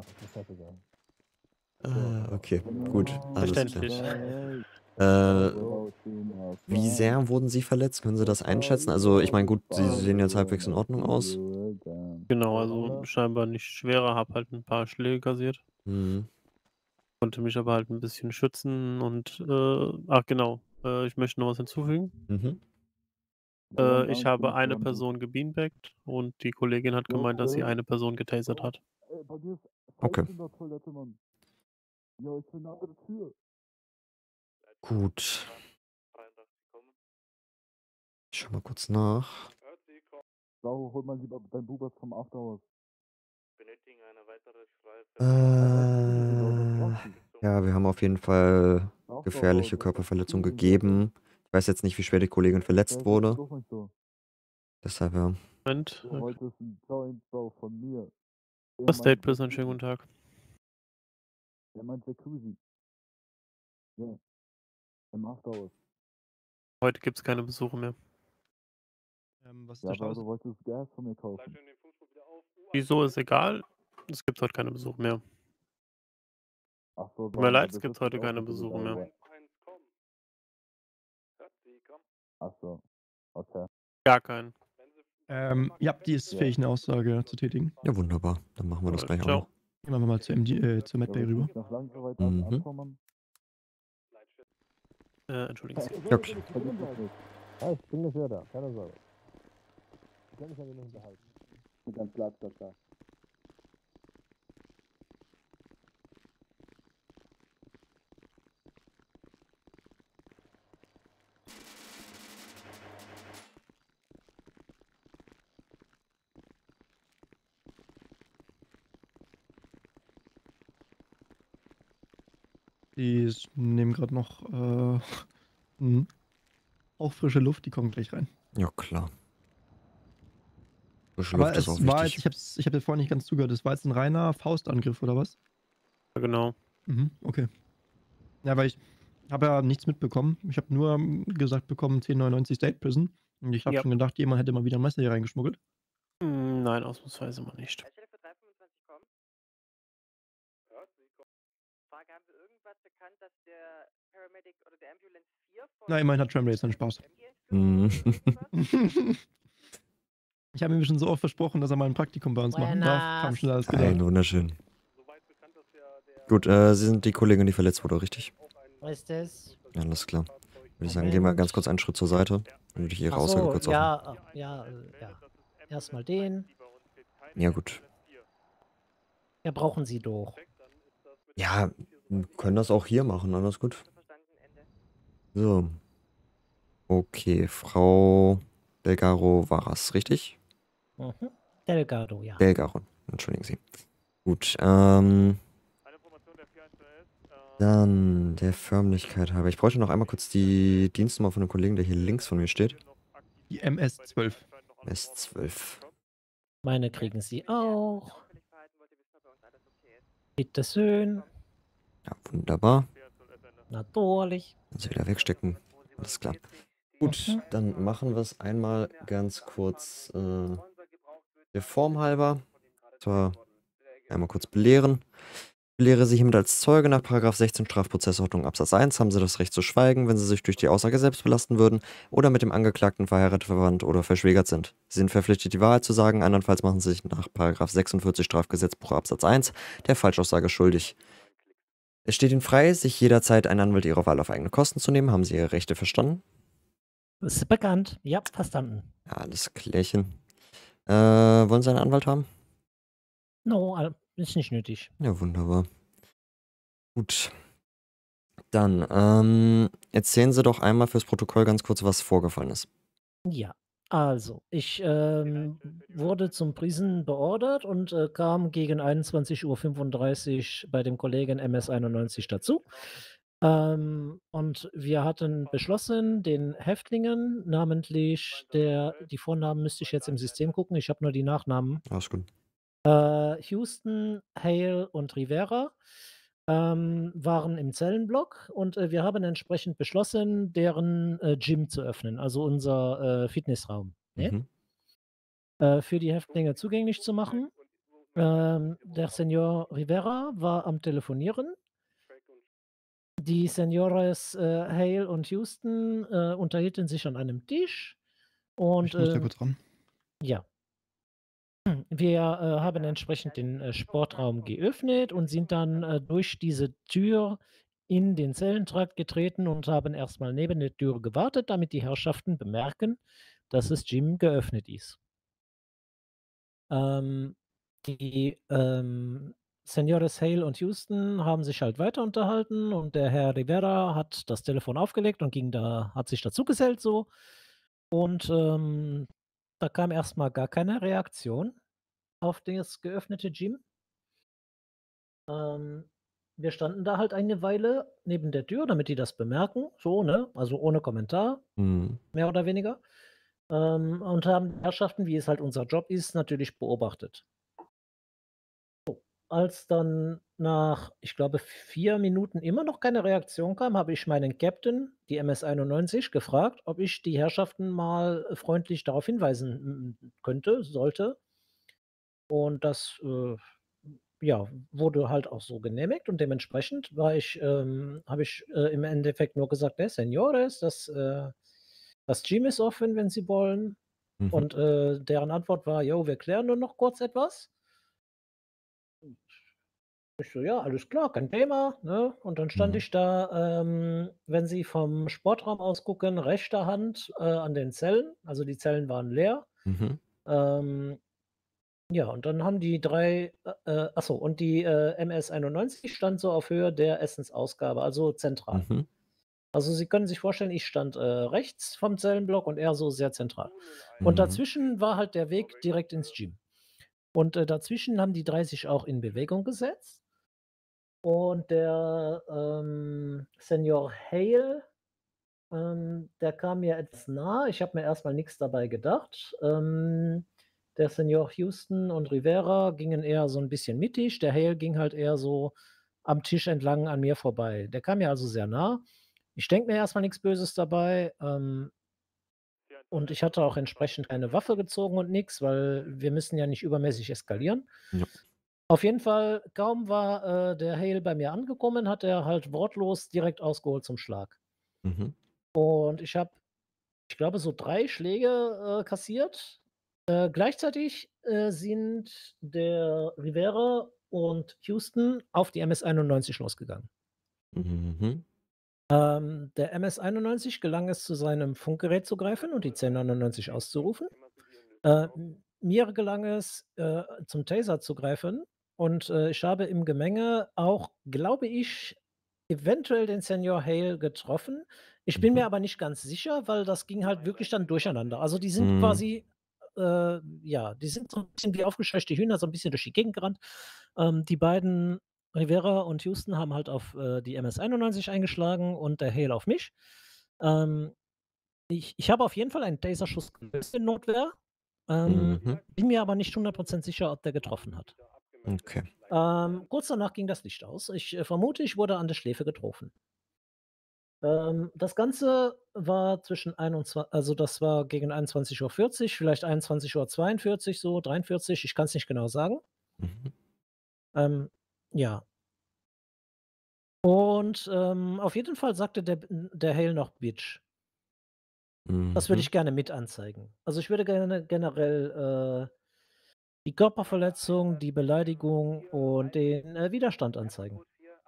Ah, okay, gut. Alles Verständlich. klar. Äh, wie sehr wurden Sie verletzt? Können Sie das einschätzen? Also, ich meine, gut, Sie sehen jetzt halbwegs in Ordnung aus. Genau, also scheinbar nicht schwerer, hab halt ein paar Schläge kassiert. Mhm. Konnte mich aber halt ein bisschen schützen und, äh, ach genau, äh, ich möchte noch was hinzufügen. Mhm. Äh, ich habe eine Person gebeanbagt und die Kollegin hat gemeint, dass sie eine Person getasert hat. Ey, bei dir ist Okay. Fight in der Toilette, Mann. Yo, ich will eine andere Tür. Gut. Ich schau mal kurz nach. Sau, hol mal lieber dein Bubas vom After aus. Äh, ja, wir haben auf jeden Fall gefährliche Körperverletzung gegeben. Ich weiß jetzt nicht, wie schwer die Kollegin verletzt wurde. Doch nicht so. Deshalb, ja. Moment. Du wolltest einen Joint, Bro, von mir. Er Was State meint Prison, schönen Jacuzzi. guten Tag. Er meint Jacuzzi. Ja. Im Afterhaus. Heute gibt's keine Besuche mehr. Ähm, was ist Ja, der aber Status? du wolltest Gas von mir kaufen. Wieso ist egal? Es gibt heute keine Besuche mehr. Ach so, Tut mir warum? leid, Das es gibt ist heute auch keine nicht so Besuche geil, mehr. Ach so. Okay. Gar keinen. Ähm, ja, die ist Ja. fähig, eine Aussage zu tätigen. Ja, wunderbar. Dann machen wir das gleich auch Ciao. noch. Gehen wir mal zur, M D, äh, zur Ja, Medbay willst du rüber. nicht nach Langeweit an Mhm. ankommen, Mann? Äh, entschuldigen Sie. Ja, okay. Vergiss es nicht. Ja, ich bin nicht mehr da, keine Sorge. Ich kann mich ja nicht unterhalten. Mit deinem Platz, da. Die s- nehmen gerade noch äh, mhm. auch frische Luft, die kommen gleich rein. Ja, klar. Frische Aber Luft ist auch es war wichtig. jetzt, ich hab's, ich hab jetzt vorhin nicht ganz zugehört, das war jetzt ein reiner Faustangriff, oder was? Ja, genau. Mhm, okay. Ja, weil ich habe ja nichts mitbekommen. Ich habe nur ähm, gesagt bekommen, zehn neunundneunzig State Prison. Und ich habe Ja. schon gedacht, jemand hätte mal wieder ein Messer hier reingeschmuggelt. Hm, Nein, ausnahmsweise mal nicht. Frage, haben Sie irgendwas bekannt, dass der Paramedic oder der Ambulance vier von Na, immerhin hat Tramway seinen Spaß. Mhm. Ich habe ihm schon so oft versprochen, dass er mal ein Praktikum bei uns machen darf. Kam schon alles Nein, gedacht. wunderschön. Gut, äh, Sie sind die Kollegin, die verletzt wurde, richtig? Ist es? Ja, alles klar. Würde ich sagen, gehen wir ganz kurz einen Schritt zur Seite. Dann würde ich Ihre Ach Aussage so, kurz aufnehmen. ja, äh, ja, äh, ja. Erstmal den. Ja, gut. Ja, brauchen Sie doch. Ja, wir können das auch hier machen, alles gut. So. Okay, Frau Delgaro Varas, richtig? Mhm. Delgado, ja. Delgaro, entschuldigen Sie. Gut, ähm. Dann der Förmlichkeit halber. Ich bräuchte noch einmal kurz die Dienstnummer von dem Kollegen, der hier links von mir steht. Die M S zwölf. M S zwölf. Meine kriegen Sie auch. Bitte schön. Ja, wunderbar. Natürlich. Können Sie wieder wegstecken. Alles klar. Gut, dann machen wir es einmal ganz kurz äh, der Form halber. So, einmal kurz belehren. Belehre Sie hiermit als Zeuge nach Paragraph sechzehn Strafprozessordnung Absatz eins haben Sie das Recht zu schweigen, wenn Sie sich durch die Aussage selbst belasten würden oder mit dem Angeklagten verheiratet, verwandt oder verschwägert sind. Sie sind verpflichtet, die Wahrheit zu sagen, andernfalls machen Sie sich nach Paragraph sechsundvierzig Strafgesetzbuch Absatz eins der Falschaussage schuldig. Es steht Ihnen frei, sich jederzeit einen Anwalt Ihrer Wahl auf eigene Kosten zu nehmen. Haben Sie Ihre Rechte verstanden? Das ist bekannt. Ja, verstanden. Ja, alles klärchen. Äh, wollen Sie einen Anwalt haben? No, äh, ist nicht nötig. Ja, wunderbar. Gut. Dann, ähm, erzählen Sie doch einmal fürs Protokoll ganz kurz, was vorgefallen ist. Ja, also, ich ähm, wurde zum Prison beordert und äh, kam gegen einundzwanzig Uhr fünfunddreißig bei dem Kollegen M S einundneunzig dazu. Ähm, und wir hatten beschlossen, den Häftlingen, namentlich der, die Vornamen müsste ich jetzt im System gucken, ich habe nur die Nachnamen. Alles gut. Äh, Houston, Hale und Rivera ähm, waren im Zellenblock und äh, wir haben entsprechend beschlossen, deren äh, Gym zu öffnen, also unser äh, Fitnessraum, ne? Mhm. Äh, für die Häftlinge zugänglich zu machen. Ähm, der Senor Rivera war am Telefonieren. Die Senores äh, Hale und Houston äh, unterhielten sich an einem Tisch und Ich muss ja ähm, kurz ran. ja. Wir äh, haben entsprechend den äh, Sportraum geöffnet und sind dann äh, durch diese Tür in den Zellentrakt getreten und haben erstmal neben der Tür gewartet, damit die Herrschaften bemerken, dass das Gym geöffnet ist. Ähm, die ähm, Senores Hale und Houston haben sich halt weiter unterhalten und der Herr Rivera hat das Telefon aufgelegt und ging da, hat sich dazugesellt so. Und ähm, da kam erstmal gar keine Reaktion auf das geöffnete Gym. Ähm, wir standen da halt eine Weile neben der Tür, damit die das bemerken, so, ne? Also ohne Kommentar, Mhm. mehr oder weniger. Ähm, und haben die Herrschaften, wie es halt unser Job ist, natürlich beobachtet. So, als dann nach, ich glaube, vier Minuten immer noch keine Reaktion kam, habe ich meinen Captain, die M S einundneunzig, gefragt, ob ich die Herrschaften mal äh, freundlich darauf hinweisen mm, könnte, sollte. Und das äh, ja, wurde halt auch so genehmigt und dementsprechend war ich, ähm, habe ich äh, im Endeffekt nur gesagt, ne, Senores, das, äh, das Gym ist offen, wenn Sie wollen. Mhm. Und äh, deren Antwort war, jo, wir klären nur noch kurz etwas. Ich so, ja, alles klar, kein Thema. Ne? Und dann stand Mhm. ich da, ähm, wenn Sie vom Sportraum aus gucken, rechter Hand äh, an den Zellen. Also die Zellen waren leer. Mhm. Ähm, ja, und dann haben die drei, äh, äh, achso, und die äh, M S einundneunzig stand so auf Höhe der Essensausgabe, also zentral. Mhm. Also Sie können sich vorstellen, ich stand äh, rechts vom Zellenblock und er so sehr zentral. Mhm. Und dazwischen war halt der Weg direkt ins Gym. Und äh, dazwischen haben die drei sich auch in Bewegung gesetzt. Und der ähm, Senior Hale, ähm, der kam mir etwas nah. Ich habe mir erstmal nichts dabei gedacht. Ähm, der Senior Houston und Rivera gingen eher so ein bisschen mittig. Der Hale ging halt eher so am Tisch entlang an mir vorbei. Der kam mir also sehr nah. Ich denke mir erstmal nichts Böses dabei. Ähm, und ich hatte auch entsprechend keine Waffe gezogen und nichts, weil wir müssen ja nicht übermäßig eskalieren. Ja. Auf jeden Fall, kaum war äh, der Hale bei mir angekommen, hat er halt wortlos direkt ausgeholt zum Schlag. Mhm. Und ich habe, ich glaube, so drei Schläge äh, kassiert. Äh, gleichzeitig äh, sind der Rivera und Houston auf die M S einundneunzig losgegangen. Mhm. Ähm, der M S einundneunzig gelang es, zu seinem Funkgerät zu greifen und die zehn neunundneunzig auszurufen. Äh, mir gelang es, äh, zum Taser zu greifen und äh, ich habe im Gemenge auch, glaube ich, eventuell den Senior Hale getroffen. Ich bin mir aber nicht ganz sicher, weil das ging halt wirklich dann durcheinander. Also die sind Mhm. quasi, äh, ja, die sind so ein bisschen wie aufgescheuchte Hühner, so ein bisschen durch die Gegend gerannt. Ähm, die beiden, Rivera und Houston, haben halt auf äh, die M S einundneunzig eingeschlagen und der Hale auf mich. Ähm, ich ich habe auf jeden Fall einen Taserschuss gelöst in Notwehr. Ähm, Mhm. bin mir aber nicht hundert Prozent sicher, ob der getroffen hat. Okay. Ähm, kurz danach ging das Licht aus. Ich äh, vermute, ich wurde an der Schläfe getroffen. Ähm, das Ganze war zwischen einundzwanzig, also das war gegen einundzwanzig Uhr vierzig, vielleicht einundzwanzig Uhr zweiundvierzig, so dreiundvierzig, ich kann es nicht genau sagen. Mhm. Ähm, ja. Und ähm, auf jeden Fall sagte der, der Hale noch Bitch. Das würde Mhm. ich gerne mit anzeigen. Also ich würde gerne generell äh, die Körperverletzung, die Beleidigung und den äh, Widerstand anzeigen.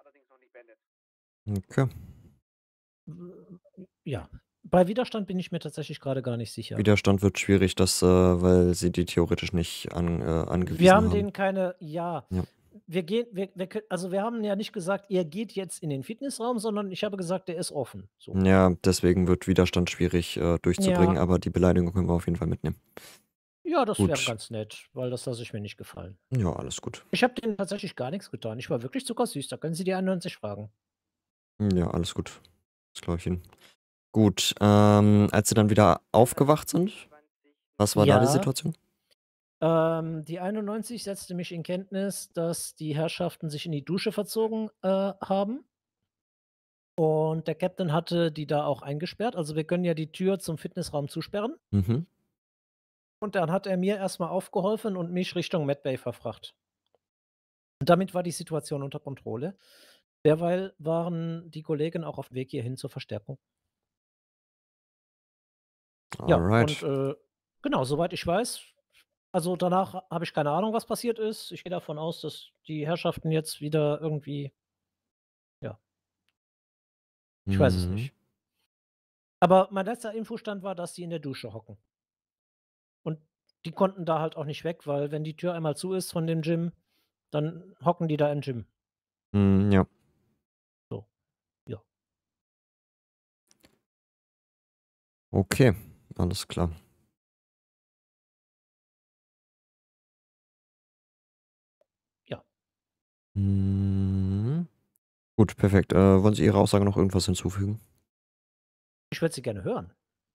Okay. Ja, bei Widerstand bin ich mir tatsächlich gerade gar nicht sicher. Widerstand wird schwierig, das, äh, weil sie die theoretisch nicht an, äh, angewiesen Wir haben haben. denen keine, ja, Ja. wir gehen, wir, wir, können- also wir haben ja nicht gesagt, ihr geht jetzt in den Fitnessraum, sondern ich habe gesagt, der ist offen. So. Ja, deswegen wird Widerstand schwierig äh, durchzubringen, Ja. aber die Beleidigung können wir auf jeden Fall mitnehmen. Ja, das Gut. wäre ganz nett, weil das lasse ich mir nicht gefallen. Ja, alles gut. Ich habe denen tatsächlich gar nichts getan. Ich war wirklich zuckersüß. Da können Sie die einundneunzig fragen. Ja, alles gut. Das glaube ich Ihnen. Gut, ähm, als sie dann wieder aufgewacht sind, was war da die Ja. Situation? Ähm, die einundneunzig setzte mich in Kenntnis, dass die Herrschaften sich in die Dusche verzogen äh, haben. Und der Captain hatte die da auch eingesperrt. Also wir können ja die Tür zum Fitnessraum zusperren. Mhm. Und dann hat er mir erstmal aufgeholfen und mich Richtung Medbay verfracht. Und damit war die Situation unter Kontrolle. Derweil waren die Kollegen auch auf dem Weg hierhin zur Verstärkung. Ja, Alright. und äh, genau, soweit ich weiß, also danach habe ich keine Ahnung, was passiert ist. Ich gehe davon aus, dass die Herrschaften jetzt wieder irgendwie, ja, ich weiß es Mhm. nicht. Aber mein letzter Infostand war, dass die in der Dusche hocken. Und die konnten da halt auch nicht weg, weil wenn die Tür einmal zu ist von dem Gym, dann hocken die da im Gym. Mhm, ja. So, ja. Okay, alles klar. Ja. Mhm. Gut, perfekt. Äh, wollen Sie Ihrer Aussage noch irgendwas hinzufügen? Ich würde sie gerne hören.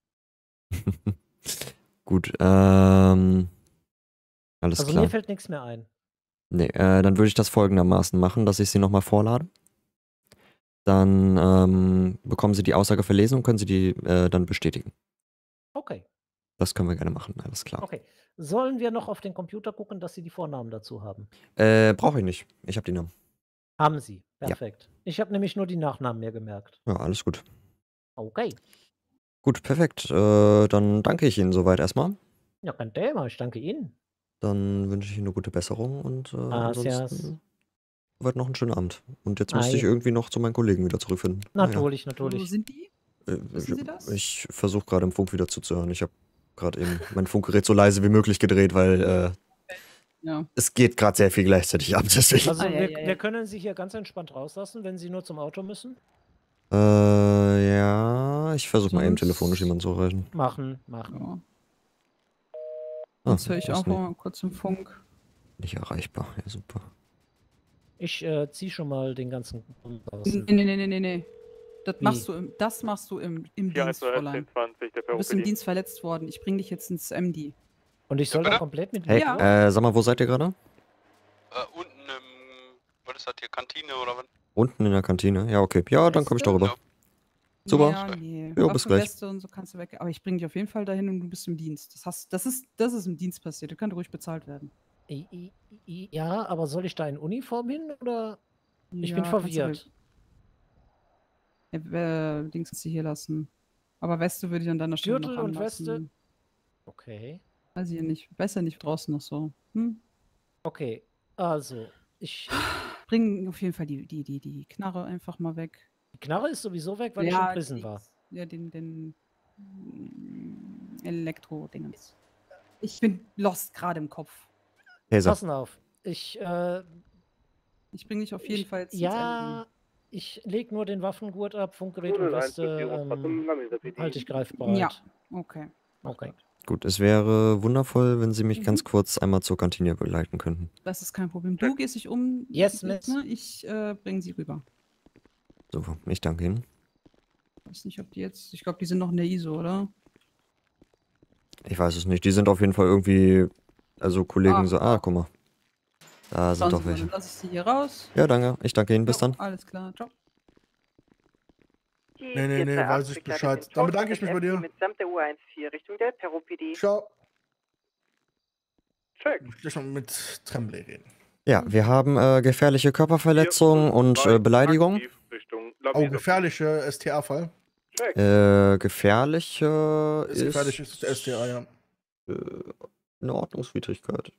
Gut, ähm, alles Also klar. mir fällt nichts mehr ein. Nee, äh, dann würde ich das folgendermaßen machen, dass ich Sie nochmal vorlade. Dann ähm, bekommen Sie die Aussage verlesen und können Sie die äh, dann bestätigen. Okay, Das können wir gerne machen, alles klar. okay. Sollen wir noch auf den Computer gucken, dass Sie die Vornamen dazu haben? Äh, brauche ich nicht. Ich habe die Namen. Haben Sie. Ja. Perfekt. Ich habe nämlich nur die Nachnamen mir gemerkt. Ja, alles gut. Okay. Gut, perfekt. Äh, dann danke ich Ihnen soweit erstmal. Ja, kein Thema. Ich danke Ihnen. Dann wünsche ich Ihnen eine gute Besserung und äh, Gracias. ansonsten soweit noch einen schönen Abend. Und jetzt müsste ich Ei. irgendwie noch zu meinen Kollegen wieder zurückfinden. Naja. Natürlich, Wo natürlich. sind die? Äh, Wissen Sie das? Ich versuche gerade im Funk wieder zuzuhören. Ich habe gerade eben mein Funkgerät so leise wie möglich gedreht, weil äh, Ja. es geht gerade sehr viel gleichzeitig ab. Deswegen. Also Ah, ja, wir, ja, ja. wir können Sie hier ganz entspannt rauslassen, wenn Sie nur zum Auto müssen. Äh, ja, ich versuche mal eben Sonst- telefonisch jemanden zu erreichen. Machen, machen. Ja. Ah, Jetzt höre ich ist auch nicht, mal kurz im Funk. nicht erreichbar. Ja, super. Ich äh, ziehe schon mal den ganzen Grund raus. Nee, nee, nee, nee, nee, nee. Das Wie? machst du im, das machst du im, im vier Dienst, eins null Fräulein. zwanzig, der Du bist im Ferropedi. Dienst verletzt worden. Ich bring dich jetzt ins M D. Und ich soll da komplett mit Hey, Ja. äh, sag mal, wo seid ihr gerade? Äh, unten im, was ist das hier, Kantine oder was? Unten in der Kantine? Ja, okay. Ja, dann komme ich darüber. Super. Ja, nee. Jo, bis gleich. Waffenweste und so kannst du weg. Aber ich bring dich auf jeden Fall dahin und du bist im Dienst. Das, hast, das, ist, das ist im Dienst passiert. Du kannst ruhig bezahlt werden. I- i- i- Ja, aber soll ich da in Uniform hin oder? Ich Ja, bin kannst du verwirrt. Ja, äh, Dings kannst du hier lassen. Aber Weste würde ich an deiner Stelle Gürtel noch und anlassen. Weste? Okay. Weiß ich ja nicht. Besser nicht draußen noch so. Hm? Okay, also, ich. Bring auf jeden Fall die, die, die, die Knarre einfach mal weg. Die Knarre ist sowieso weg, weil Ja, ich in Prison die- war. Ja, den, den mm, Elektro-Dingens. Ich bin lost gerade im Kopf. Taser. Passen auf. Ich, äh, Ich bring dich auf jeden ich, Fall jetzt ins ja, ich leg nur den Waffengurt ab, Funkgerät und Weste ähm, halte ich greifbereit. Ja, okay. Okay. Gut, es wäre wundervoll, wenn Sie mich ganz kurz einmal zur Kantine begleiten könnten. Das ist kein Problem. Du gehst dich um. Yes, jetzt, miss. ne? Ich äh, bringe sie rüber. Super, ich danke Ihnen. Weiß nicht, ob die jetzt. Ich glaube, die sind noch in der I S O, oder? Ich weiß es nicht. Die sind auf jeden Fall irgendwie, also Kollegen Ah. so, ah, guck mal. Da sind Schauen doch Sie mal, welche. dann lasse ich sie hier raus. Ja, danke. Ich danke Ihnen. Bis dann. Alles klar, ciao. die Nee, nee, nee, weiß ich Bescheid. Dann bedanke ich mich bei dir. Mitsamt der U vierzehn Richtung der Perro P D. Ciao. Check. Ich will schon mit Tremblay reden. Ja, wir haben äh, gefährliche Körperverletzung und äh, Beleidigung. Oh, gefährliche S T A-Fall. Äh, gefährliche Ist gefährlich ist S T A, ja. Äh, eine Ordnungswidrigkeit.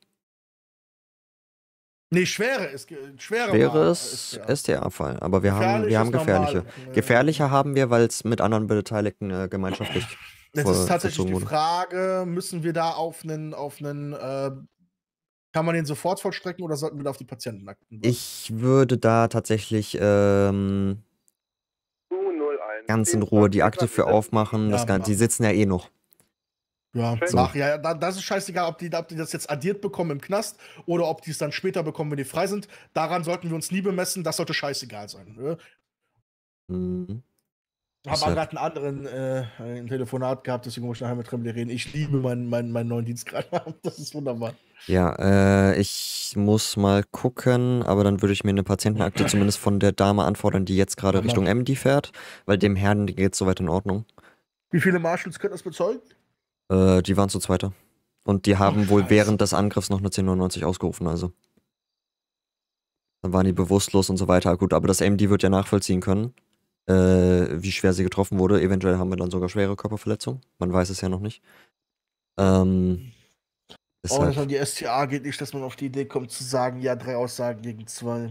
Nee, schwere ist ge- schwere Wäre war es S T A-Fall, aber wir haben, Gefährlich wir haben ist normal. gefährliche. Ja. Gefährliche haben wir, weil es mit anderen Beteiligten äh, gemeinschaftlich Jetzt vor- ist tatsächlich vollzogen die wurde. Frage, müssen wir da auf einen, auf einen, äh, kann man den sofort vollstrecken oder sollten wir da auf die Patientenakten? Ich würde da tatsächlich ähm, ganz in Ruhe die Akte für aufmachen. Das Ja, Gan- die sitzen ja eh noch. Ja, So. mach, ja, ja, da- das ist scheißegal, ob die, ob die das jetzt addiert bekommen im Knast oder ob die es dann später bekommen, wenn die frei sind. Daran sollten wir uns nie bemessen, das sollte scheißegal sein. Ne? Mhm. Ich habe Deshalb- gerade einen anderen äh, ein Telefonat gehabt, deswegen muss ich nachher mit Tremblay reden. Ich liebe meinen, meinen, meinen neuen Dienstgrad. Das ist wunderbar. Ja, äh, ich muss mal gucken, aber dann würde ich mir eine Patientenakte zumindest von der Dame anfordern, die jetzt gerade Ja, mach. Richtung M D fährt, weil dem Herrn geht es soweit in Ordnung. Wie viele Marshals können das bezeugen? Äh, die waren zu zweiter. Und die haben Ach, wohl Scheiße. während des Angriffs noch eine zehn neunundneunzig ausgerufen, also. Dann waren die bewusstlos und so weiter. Gut, aber das M D wird ja nachvollziehen können, äh, wie schwer sie getroffen wurde. Eventuell haben wir dann sogar schwere Körperverletzungen. Man weiß es ja noch nicht. Ähm, Oh, deshalb, dass an die S T A geht nicht, dass man auf die Idee kommt zu sagen, ja, drei Aussagen gegen zwei.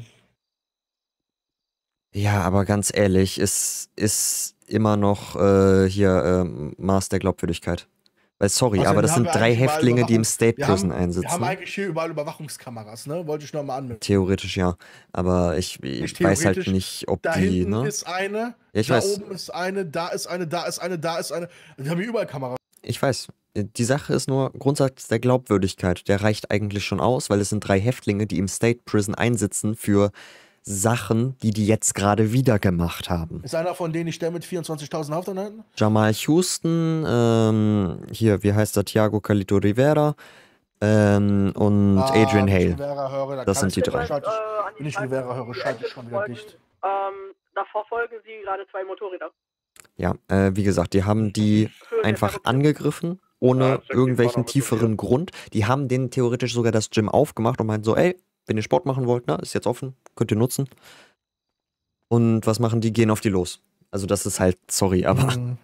ja, aber ganz ehrlich, es ist immer noch äh, hier ähm, Maß der Glaubwürdigkeit. Weil, sorry, Außerdem aber das haben sind wir drei eigentlich überall Häftlinge, die im Überwachung- State wir Prison haben, Wir haben einsitzen. eigentlich hier überall Überwachungskameras, ne? Wollte ich noch mal anmelden. Theoretisch ja. Aber ich, ich Nicht weiß halt theoretisch, nicht, ob da die, hinten ne? ist eine, Ja, ich da weiß. oben ist eine, da ist eine, da ist eine, da ist eine. Wir haben hier überall Kameras. Ich weiß. Die Sache ist nur, Grundsatz der Glaubwürdigkeit, der reicht eigentlich schon aus, weil es sind drei Häftlinge, die im State Prison einsitzen für Sachen, die die jetzt gerade wieder gemacht haben. Ist einer von denen nicht der mit vierundzwanzigtausend Hafteinheiten? Jamal Houston, ähm, hier, wie heißt der, Thiago Calito Rivera, ähm, und Ah, Adrian wenn ich Hale. Rivera höre, da Das kann sind die ich- drei. schalte ich- Wenn ich Rivera höre, schalte ich schon wieder dicht. Ähm, da verfolgen sie gerade zwei Motorräder. Ja, äh, wie gesagt, die haben die einfach angegriffen, ohne irgendwelchen tieferen Grund. Die haben denen theoretisch sogar das Gym aufgemacht und meinten so, ey, wenn ihr Sport machen wollt, ne, ist jetzt offen, könnt ihr nutzen. Und was machen die? Gehen auf die los. Also das ist halt, sorry, aber Mhm.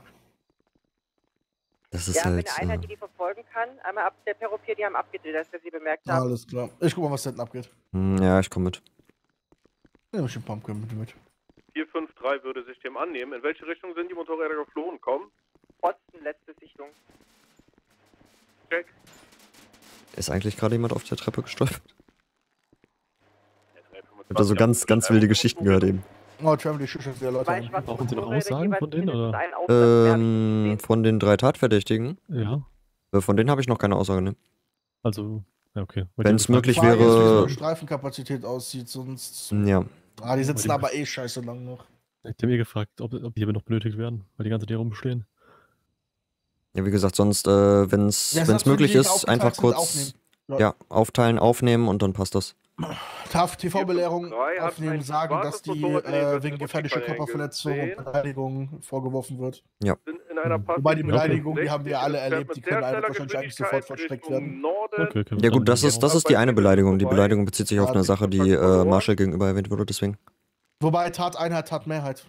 das ist Ja, wenn halt, eine Einheit, äh, die die verfolgen kann, einmal ab der Perropier, die haben abgedreht, als wir sie bemerkt haben. Alles klar. Ich guck mal, was hinten abgeht. hm, ja, ich komme mit. Ja, ich den Pumpkin bitte mit. vier fünf drei würde sich dem annehmen. In welche Richtung sind die Motorräder geflohen? Komm. Osten, letzte Sichtung. Check. Ist eigentlich gerade jemand auf der Treppe gestolpert? Ich hab da so ganz, ganz wilde Geschichten gehört eben. Oh, Travel, die schüchtert wieder Leute an. Brauchen Sie noch Aussagen von denen, oder? Ähm, von den drei Tatverdächtigen? Ja. Äh, Von denen habe ich noch keine Aussage, ne? Also, ja, okay. Wenn es möglich Frage ist, wie so wäre, eine Streifenkapazität aussieht, sonst. ja. Ah, die sitzen Bei dem- aber eh scheiße lang noch. Ich habe mir gefragt, ob, ob die aber noch benötigt werden, weil die ganze Zeit hier rumstehen. Ja, wie gesagt, sonst, äh, wenn es Ja, sonst möglich würden die ist, einfach aufgeteilt sind, kurz aufnehmen. Ja. ja, aufteilen, aufnehmen und dann passt das. T V-Belehrung drei hat aufnehmen, ein sagen, dass schwarzes die Motorrad in den äh, West- wegen gefährlicher Butchi-Kanälen Körperverletzung und gesehen. Beleidigung vorgeworfen wird. Ja. Sind in einer Wobei die passiven Beleidigung, die sechzig haben wir alle und fährt erlebt, mit die können sehr einfach schneller wahrscheinlich eigentlich sofort Geschwindigkeit versteckt Richtung werden. Norden. Okay, okay. Ja gut, das ist, das ist die eine Beleidigung. Die vorbei. Beleidigung bezieht sich auf Ja, eine Sache, die äh, Marshall gegenüber erwähnt wurde, deswegen. Wobei Tateinheit, Tatmehrheit.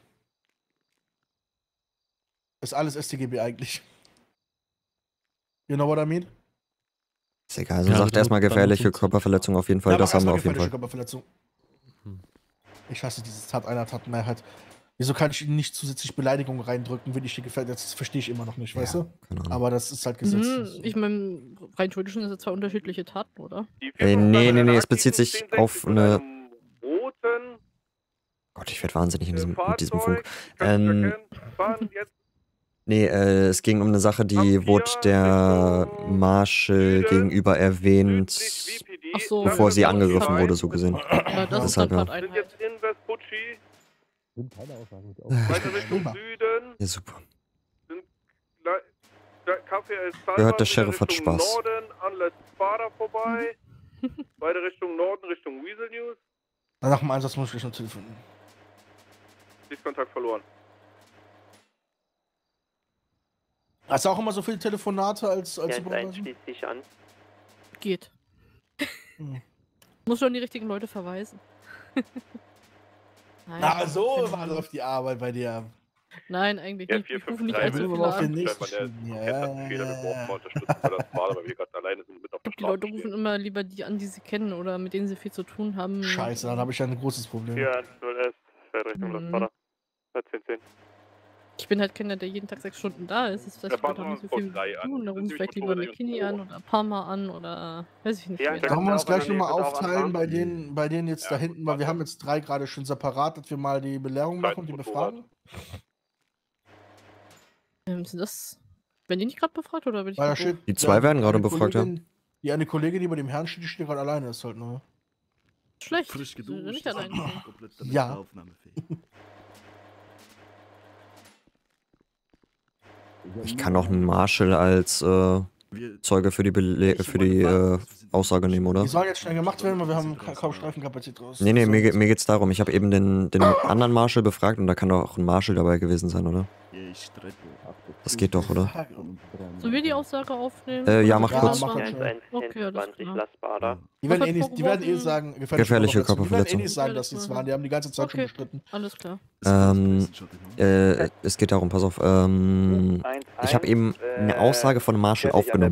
Ist alles S T G B eigentlich. You know what I mean? Ist egal, also Ja, sagt dann- erstmal dann gefährliche tut's. Körperverletzung auf jeden Fall, Ja, das mach haben wir erstmal auf jeden gefährliche Fall. Körperverletzung. Ich hasse dieses Tateinheit, Tatmehrheit. Wieso kann ich ihnen nicht zusätzlich Beleidigungen reindrücken, wenn ich die gefällt? Das verstehe ich immer noch nicht, weißt du? Aber das ist halt Gesetz. Hm, ich meine, rein theoretisch sind das zwei unterschiedliche Taten, oder? Äh, nee, nee, nee, es bezieht sich auf eine. Roten Gott, ich werde wahnsinnig in diesem, mit diesem Fahrzeug. Funk. Ähm, Fahren jetzt nee, äh, es ging um eine Sache, die wurde der Marshall gegenüber erwähnt, Ach so. bevor sie angegriffen wurde, so gesehen. Ja, das ist Deshalb, dann ja. sind Tateinheit. jetzt in West Butchi. Sind keine Aussagen. Weiter Richtung Süden. Ja, super. Sind gleich- der Kaffee El Salva Gehört, der wieder Sheriff hat Richtung Spaß. Norden an La Espada vorbei. Weiter Richtung Norden, Richtung Weasel News. Nach dem Einsatz muss ich gleich noch telefonieren. Sichtkontakt verloren. Hast du auch immer so viele Telefonate als, als Ja, eins schließt sich an. Geht. Hm. Muss schon die richtigen Leute verweisen. Nein, Na, so keine war Ahnung. läuft die Arbeit bei dir. Nein, eigentlich nicht. Ich rufe nicht drei, allzu will viele aber auf den an. nächsten Wenn man schieben. der Ja, kennt, Fehler geworfen mal unterstützen, weil das war, aber wir gerade alleine sind mit auf der Die Leute rufen immer lieber die an, die sie kennen oder mit denen sie viel zu tun haben. Scheiße, dann habe ich ja ein großes Problem. vier eins null S, fährt Richtung Mhm. Las Palmas. zehn zehn. Ich bin halt keiner, der jeden Tag sechs Stunden da ist. Das ist vielleicht Ja, gerade nicht so fahren wir viel uns drei zu an. tun. Da Das rufen ist vielleicht nämlich lieber Motorräder McKinney und an oder Parma an oder weiß ich nicht. Ja, wer. Sollen wir uns gleich Auch nochmal an der Nähe aufteilen bei fahren? denen, bei denen jetzt da hinten, weil wir haben jetzt drei gerade schon separat, dass wir mal die Belehrung machen und die befragen? Ähm, sind das. Werden die nicht gerade befragt oder bin ich Weil da grad steht, doof? Die zwei werden gerade eine befragt, ja. Kollegin- Die eine Kollegin, die bei dem Herrn steht, die steht gerade alleine, ist halt nur. Schlecht. Frisch Sind wir geduscht. nicht allein. Komplett damit Ja. aufnahmefähig. Ich kann auch einen Marshall als äh, Zeuge für die, Bele für die äh, Aussage nehmen, oder? Die sollen jetzt schnell gemacht werden, weil wir haben ka- kaum Streifenkapazität raus. Nee, nee, mir, ge- mir geht's darum. Ich habe eben den, den anderen Marshall befragt und da kann doch auch ein Marshall dabei gewesen sein, oder? Das geht doch, oder? Sollen wir die Aussage aufnehmen? Äh, ja, Oder mach was kurz. war- vier eins eins Okay, alles zwanzig klar. Las Bader. Die werden, Was eh hat nicht, die werden eh vorgeworfen? sagen, gefährliche, Gefährliche Körperverletzung. Die werden eh Körperverletzung. nicht sagen, dass sie es waren. Die haben die ganze Zeit schon Okay, bestritten. alles klar. Ähm, äh, es geht darum, pass auf, ähm, ich habe eben eine Aussage von einem Marshall aufgenommen.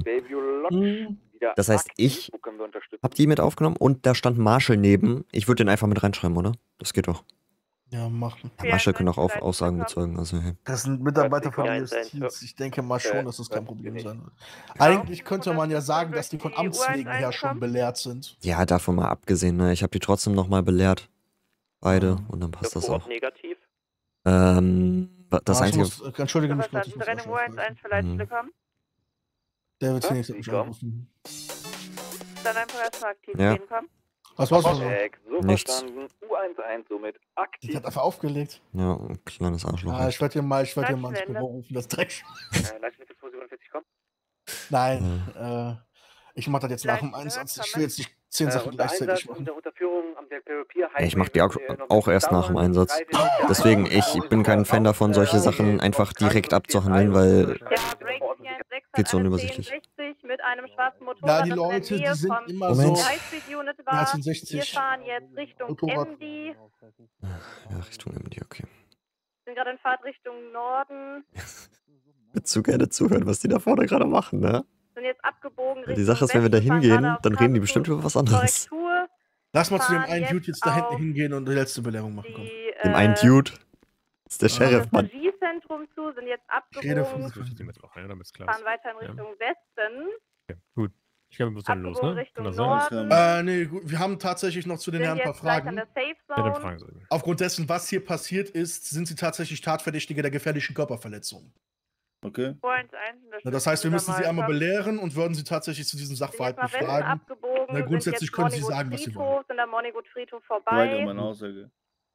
Das heißt, ich habe die mit aufgenommen und da stand Marshall neben. Ich würde den einfach mit reinschreiben, oder? Das geht doch. Ja, machen. Ja, Marshall können auch auf Aussagen bezeugen, also hey. Das sind Mitarbeiter von der Justiz. Ich denke mal schon, dass das kein Problem sein wird. Eigentlich könnte man ja sagen, dass die von Amts wegen her schon belehrt sind. Ja, davon mal abgesehen, ne? Ich habe die trotzdem nochmal belehrt. Beide. Und dann passt das auch. Negativ. Ähm, das Ah, ich Einzige. muss, äh, entschuldige mich kurz. ich muss Verstanden. Trennung U eins eins für Leitstelle kommen. Der wird zunächst mich anrufen. Dann einfach erstmal aktiv Ja. gehen kommen. Was war's denn so? So Nichts. verstanden. U eins eins somit aktiv. Die hat einfach aufgelegt. Ja, ein kleines Arschloch. Ah, halt. ich werde dir mal, ich werde dir mal ins Leitstelle. Büro rufen, das Dreck. Äh, Leitstelle für zwei siebenundvierzig kommen. Nein, äh, ich mach das jetzt nach dem Leitstelle, Einsatz. Ich will jetzt nicht zehn Sachen gleichzeitig machen. Der Unterführung am Del Pier Ja, ich mach die auch, auch erst nach dem Einsatz. Deswegen, ich bin kein Fan davon, solche Sachen einfach direkt abzuhandeln, weil Ja, Break vier eins sechs viel zu hat eine unübersichtlich. zehn sechzig mit einem schwarzen Ja, Motorrad, die das in der Leute, Nähe die sind vom immer Moment. so. High-Speed-Unit war. dreizehn sechzig. Wir fahren jetzt Richtung Motorrad. M D, Ja, Richtung M D, okay. sind gerade in Fahrt Richtung Norden, Würdest du gerne zuhören, was die da vorne gerade machen, ne? sind jetzt abgebogen Weil Richtung die Sache ist, wenn wir da Westen, fahren hingehen, gerade auf dann reden die Straße bestimmt zu. über was anderes. Korrektur, Lass mal zu dem fahren einen jetzt Dude jetzt da hinten auf hingehen und die letzte Belehrung machen. Komm. die, Dem äh, einen Dude. Das ist der Ja. Sheriff, Mann. Regiezentrum zu, sind jetzt Ich rede von abgebogen, Ich nehme jetzt auch ein, damit es klar fahren ist. weiter in Ja. Richtung Westen, Okay, gut. Ich glaube, wir müssen dann los, abgebogen ne? Richtung Kann das sein? Norden, Äh, nee, gut, wir haben tatsächlich noch zu den sind Herren ein paar jetzt gleich an Fragen. der Safe Ja, dann Zone. fragen Sie. Aufgrund dessen, was hier passiert ist, sind sie tatsächlich Tatverdächtige der gefährlichen Körperverletzung. Okay. U eins eins, Na, das heißt, wir müssen sie einmal kommen. belehren und würden sie tatsächlich zu diesem Sind jetzt Sachverhalt nach Westen befragen. abgebogen, Na, sind grundsätzlich jetzt können sie Mornigut sagen, was sie Friedhof, wollen. sind am Mornigut Friedhof Weiter vorbei. meine Aussage.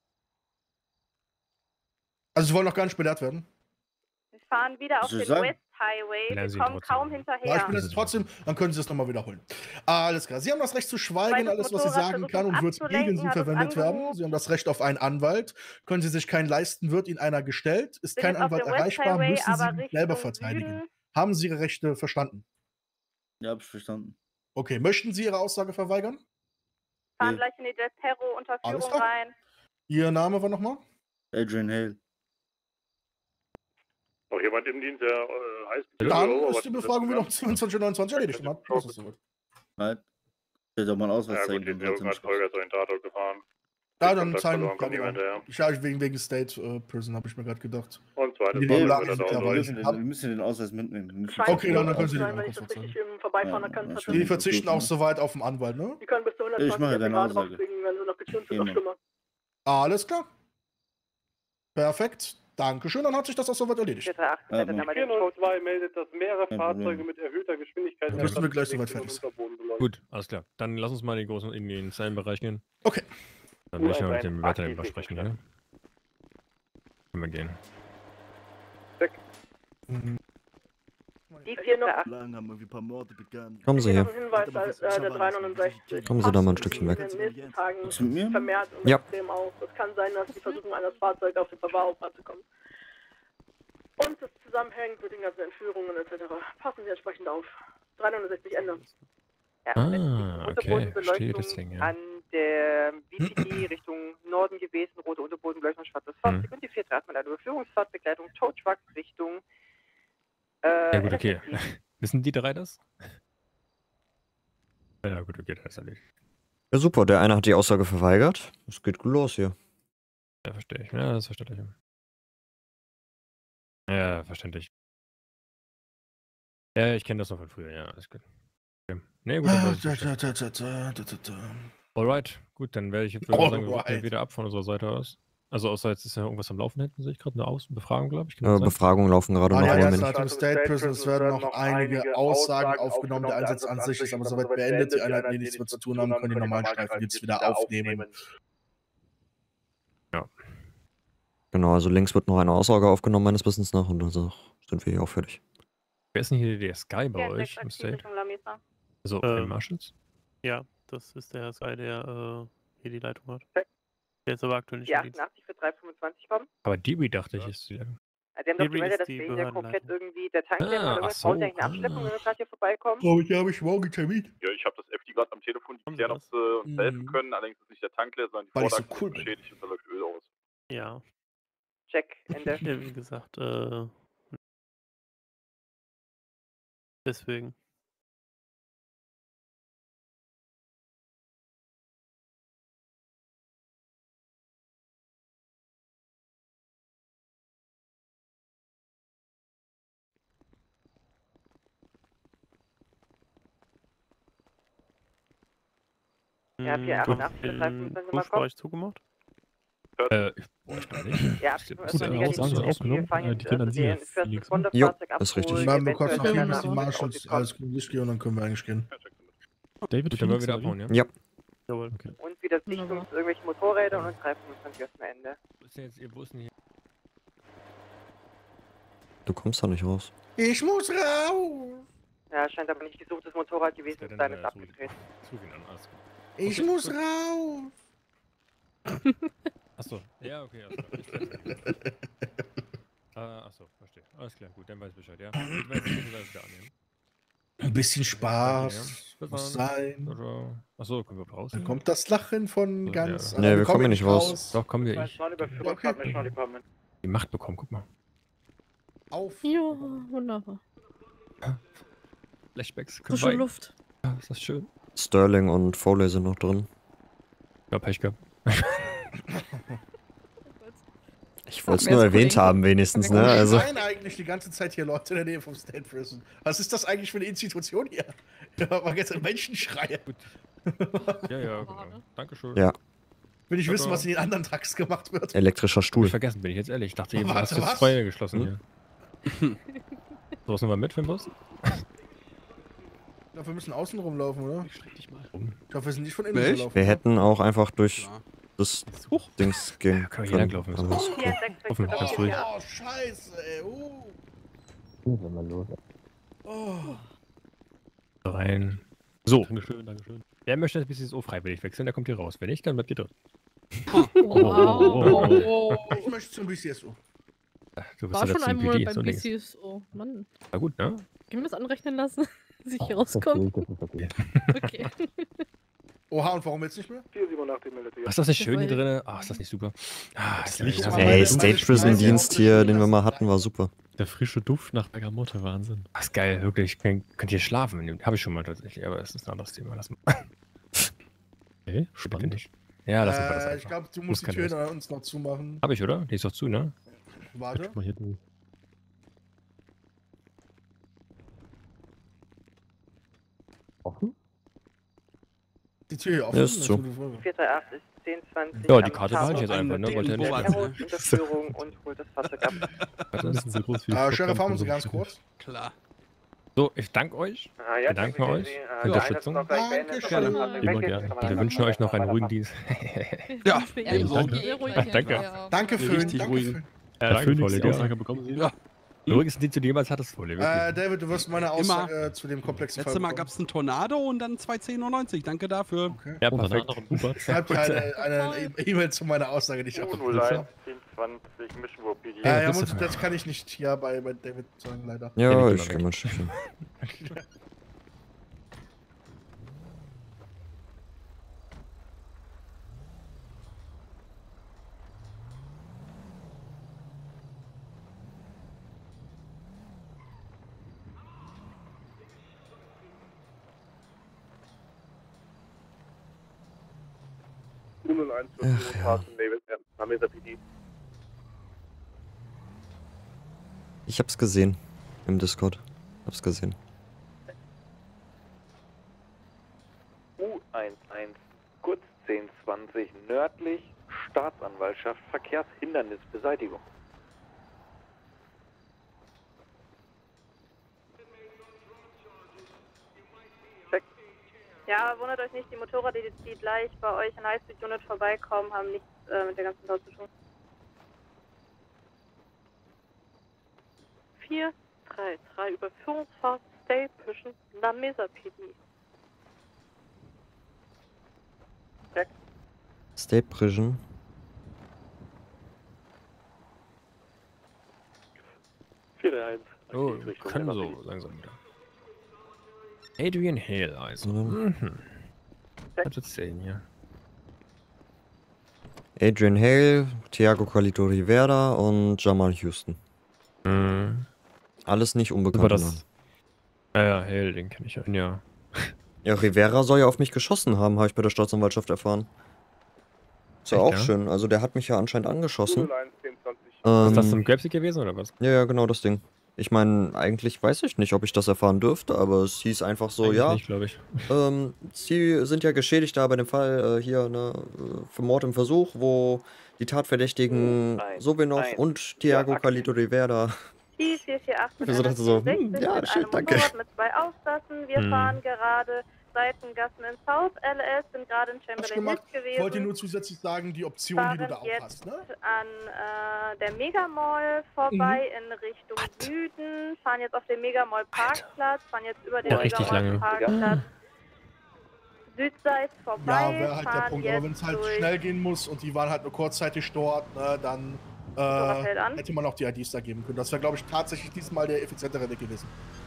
Also sie wollen noch gar nicht belehrt werden. Wir fahren wieder auf Was soll den ich sagen? West Highway. Lernen Wir Sie kommen trotzdem. kaum Ja, ich hinterher. bin jetzt trotzdem, dann können sie es nochmal wiederholen. Alles klar. Sie haben das Recht zu schweigen, Zweites alles, was sie Motorrad sagen versucht kann uns und wird abzulenken, gegen sie hat uns verwendet werden. angerufen. Sie haben das Recht auf einen Anwalt. Können sie sich keinen leisten, wird ihnen einer gestellt. Ist Sind kein jetzt auf Anwalt dem West erreichbar, Highway, müssen aber sie sich Richtung selber verteidigen. Süden. Haben sie ihre Rechte verstanden? Ja, hab ich verstanden. Okay, möchten Sie Ihre Aussage verweigern? Fahren Nee. gleich in die Del Alles Perro-Unterführung klar. rein. Ihr Name war nochmal? Adrian Hale. Noch jemand im Dienst, der äh, heißt. Dann Oh, ist was die Befragung wieder um zweiundzwanzig Uhr neunundzwanzig erledigt. Dann ist es soweit. Nein. Ich hätte auch mal einen Ausweis Ja, zeigen gut, die können. sind ja gerade Vollgas durch den Tatort gefahren. Ja, dann Kontakt zeigen verloren, kommt niemand hinterher. Ich habe wegen, wegen State äh, Prison, habe ich mir gerade gedacht. Und zweites Die Mal Regularien wird er sind da ja auch Wir weiß. müssen, den, wir müssen den Ausweis mitnehmen. Wir müssen- Okay, dann, dann können Sie den Wenn auch ich das kurz richtig verzeihen. im Vorbeifahren Ja, erkannt ich hatte. Die verzichten auch soweit auf den Anwalt, ne? Die können bis zu Ich hundertzwanzig mache deine Grad Aussage. draufkriegen, wenn sie noch getunt sind, noch Immer. schlimmer. Alles klar. Perfekt. Dankeschön, dann hat sich das auch soweit erledigt. Ja, vier null zwei meldet, dass mehrere Kein Fahrzeuge Problem. mit erhöhter Geschwindigkeit Dann müssen wir gleich soweit fertig sein. Gut, alles klar. Dann lass uns mal in den großen, in den Zellenbereich gehen. Okay. Dann will ich mal mit dem U eins eins weiterhin aktiv besprechen, ne? Können wir gehen. Die vier noch. Lang haben irgendwie ein paar Morde begangen. Kommen Sie Hier her. noch ein Hinweis, äh, der dreihundertneunundsechzig. Kommen Sie da mal ein Stückchen weg. In den nächsten Tagen Was mit mir? vermehrt und Ja. extrem auf. Es kann sein, dass die versuchen, an das Fahrzeug auf den Verwahrhof ranzukommen. Und das zusammenhängt mit den ganzen Entführungen et cetera. Passen Sie entsprechend auf. dreihundertsechzig Ende. Ja, Ah, okay, verstehe Unterbodenbeleuchtung deswegen, ja. an der V P D Richtung Norden gewesen, rote Unterbodenbeleuchtung, schwarzes Fahrzeug Hm. und die vier Treffen mit einer Überführungsfahrtbegleitung, Tow Truck Richtung äh, Ja gut, okay. L S D. Wissen die drei das? Ja gut, okay, das ist erledigt. Ja, super. Der eine hat die Aussage verweigert. Es geht gut los hier. Ja, verstehe ich. Ja, das ist verständlich. Ja, verständlich. Ja, ich kenne das noch von früher, ja, alles gut. Okay. Nee, gut, dann weiß ich Bescheid. Alright, gut, dann werde ich jetzt würde sagen, wir rücken wieder ab von unserer Seite aus. Also außer jetzt ist ja irgendwas am Laufen hinten, sehe ich gerade eine Außenbefragung, glaube ich. Kann das Äh, sein? Befragungen laufen gerade Ah, noch. ja, aber jetzt wenn- nach dem State Prison, es werden noch einige Aussagen aufgenommen. Der Einsatz an sich ist aber soweit beendet. Die Einheiten, die nichts mehr zu tun haben, können die normalen Streifen jetzt wieder aufnehmen. Ja. Genau, also links wird noch eine Aussage aufgenommen, meines Wissens nach, und also sind wir hier auch fertig. Wer ist denn hier der Sky bei Ja, euch sechs im aktiv State? Richtung La Mesa. Also Ähm, den Marshals? Ja, das ist der Sky, der äh, hier die Leitung hat. Der ist aber aktuell nicht Die im Dienst. achtundachtzig für drei fünfundzwanzig kommen. Aber Dewey dachte ich, ist die. Also die haben doch Dewey gemeldet, ist dass die wir ihn ja komplett Behördenleitung. irgendwie der Tankstelle Ah, oder ach irgendwas so, braucht ja eine Abschleppung, wenn wir gerade hier vorbeikommen. Oh, hier habe ich morgen Termin. Ja, ich habe das F D gerade am Telefon, die klären, ob sie uns helfen können. Allerdings ist nicht der Tank leer, sondern die Weil ich so Vorderachse cool ist bin. beschädigt und da läuft Öl aus. Ja. Check, Ende. Ja, wie gesagt, äh. Deswegen. Ja, vier achtundachtzig für drei Den fünfundzwanzig mal kommen. Fußbereich zugemacht? Äh, ich bräuchte nicht. Ja, Gut, erstmal äh, negativ Aussagen sind zu aufgenommen. Wir fahren Äh, jetzt die können dann also Sie, den Felix, First ne? Responder Jo, Fahrzeug ist richtig. abholen, Bleiben wir kurz noch eventuell hier, dann bis die noch Marshals alles grün Licht gehen und dann können wir eigentlich gehen. David, gut, dann wollen wir wieder abhauen, ja? Ja. Jawohl. Okay. und wieder Sichtung zu irgendwelchen Motorrädern und drei fünfundzwanzig erstmal Ende. Wo ist denn jetzt Ihr, wo ist denn hier? Du kommst da nicht raus. Ich muss raus! Ja, scheint aber nicht gesuchtes Motorrad gewesen zu Dann, sein, äh, ist so- abgedreht. Ruf ihn an, alles gut. Ich Okay, muss gut. raus! Achso, ja, okay, alles klar. Ich weiß. Ah, achso, verstehe. Alles klar, gut, dann weiß ich Bescheid, ja. Ich weiß nicht, wie wir das wieder annehmen. Ein bisschen Spaß. Ja. Muss sein. Oder, achso, können wir raus? Dann kommt das Lachen von Ja, ganz. ja. Ah, Nee, wir kommen hier nicht raus. Doch, kommen wir. Ich Überführungsfahrt, National Department. die Macht bekommen, guck mal. Auf. Ja, wunderbar. Flashbacks, Frische combined. Luft. Ja, ist das schön. Sterling und Foley sind noch drin. Ja, Pech gehabt. Ich wollte es Wer nur ist erwähnt Kollege? haben, wenigstens, ne? Warum Also. schreien eigentlich die ganze Zeit hier Leute in der Nähe vom State Prison? Was ist das eigentlich für eine Institution hier? Ja, man jetzt Menschen schreien. Ja, ja, genau. Dankeschön. Ja, Will ich Oder- wissen, was in den anderen Trucks gemacht wird. elektrischer Hab Stuhl. ich vergessen, bin ich jetzt ehrlich. Ich dachte, eben, du Warte, hast jetzt was? zwei geschlossen Hm? hier. So, was nehmen wir mit für den Bus? Ich glaube, wir müssen außen rumlaufen, oder? Ich schreck dich mal. Ich glaube, wir sind nicht von innen Welch? gelaufen. Wir hätten auch einfach durch das Dings gehen können wir hier langlaufen, Aber ist ist Vier okay. sechs Offen, sechs ganz ruhig. Oh, scheiße, ey. Uh. Oh. Rein. So. Dankeschön, Dankeschön. Wer möchte das B C S O freiwillig wechseln, der kommt hier raus. Wenn nicht, dann bleibt ihr drin. Wow. Ich möchte zum B C S O. Du bist War ja schon dazu ein P Monat D, beim so B links. C S O. Mann. War gut, ne? Können wir das anrechnen lassen? Dass ich hier rauskomme? okay. Okay. Oha, und warum jetzt nicht mehr? vier sieben acht meldete Ach, ist das nicht schön hier drin? Ach, ist das nicht super? Ah, ist Licht nicht ist Ey, aber- State Prison Dienst hier, den wir mal hatten, war super. Der frische Duft nach Bergamotte, Wahnsinn. Ach, ist geil, wirklich. Könnt könnt ihr schlafen? Habe ich schon mal tatsächlich, aber es ist ein anderes Thema. Lass mal. Okay, spannend. Nicht. Ja, lass uns mal das Äh, einfach. ich glaube, du Muss musst die keine Türen Lust. an uns noch zumachen. Hab ich, oder? Die ist doch zu, ne? Warte. Mal hier durch. Offen? Die Tür hier offen. Ja, ist zu. vier drei acht ist zehn zwanzig. Ja, die Karte behalte ich jetzt einfach, ne? Wollte ja nicht. Unterführung und holt das Fahrzeug ab. Das ist so groß wie Äh, Sheriff, haben Sie ganz kurz? Klar. So, ich danke euch. Ah, ja, Wir danken danke euch Sie. für Äh, die Unterstützung. Einheiten noch gleich beendet, Danke. bevor das Fahrzeug Immer weg ist. gerne. Kann man Wir dann wünschen euch noch einen ruhigen Dienst. Ja, ebenso. Ach, danke. Danke, Föhn. Richtig Danke, ruhig. Föhn. Ja, Phoenix, Föhn, die Vorlege. Aussage bekommen Sie? Ja. Übrigens sind die, zu dir jemals hattest, Vorlege. Äh, David, du wirst meine Aussage äh, zu dem komplexen Letztes Mal gab es einen Tornado und dann zwei zehn neunzig. Danke dafür. Okay. Ja, Und danach perfekt. noch ein Super. Schreibt eine eine E-Mail zu meiner Aussage nicht auf. null eins zehn zwanzig Mission Row P D. Ja, ja, muss, das kann ich nicht hier bei, bei David sagen, leider. Ja, ich kann mal ein Stückchen. Ach, ja. Ich hab's gesehen. Im Discord. Hab's gesehen. U eins eins, kurz zehn zwanzig, nördlich, Staatsanwaltschaft, Verkehrshindernisbeseitigung. Ja, wundert euch nicht, die Motorräder, die, die gleich bei euch in High Speed Unit vorbeikommen, haben nichts äh, mit der ganzen Sache zu tun. vier drei drei Überführungsfahrt Stay Pushing La Mesa P D. Check. Stay Prison. vier drei eins. Oh, können wir so langsam wieder. Adrian Hale, also. Mhm. Was wird's denn hier? Adrian Hale, Thiago Carlito Rivera und Jamal Houston. Mhm. Alles nicht Aber unbekannte das. Namen. Ja, ja, Hale, den kenne ich ja. Ja. Ja, Rivera soll ja auf mich geschossen haben, habe ich bei der Staatsanwaltschaft erfahren. Ist ja Echt, auch ja? schön. Also der hat mich ja anscheinend angeschossen. Ähm, ist das Ähm, im Grapesick gewesen oder was? Ja, ja, genau das Ding. Ich meine, eigentlich weiß ich nicht, ob ich das erfahren dürfte, aber es hieß einfach so, Eigentlich ja. nicht, glaube ich. Ähm, Sie sind ja geschädigt da bei dem Fall äh, hier, ne, äh, für Mord im Versuch, wo die Tatverdächtigen Sobinov und Thiago Carlito Rivera. Die vier vier acht mit Also einer dachte so, hm, vierundsechzig ja, mit schön, einem danke. Motorrad mit zwei Auslassen. Wir Hm. fahren gerade Seitengassen in South L S, sind gerade in Hast Chamberlain gemacht. Hills gewesen. Ich wollte nur zusätzlich sagen, die Option, die du da fahren auch jetzt hast, ne? an äh, der Megamall vorbei in Richtung Süden, fahren jetzt auf den Megamall Parkplatz, fahren jetzt über den Ja, richtig Megamall lange. Parkplatz südseits vorbei, Ja, wäre halt der fahren Punkt, aber jetzt wenn es halt durch schnell gehen muss und die waren halt nur kurzzeitig dort, ne, dann was hält äh, an? hätte man auch die I Ds da geben können. Das wäre, glaube ich, tatsächlich diesmal der effizientere Weg gewesen.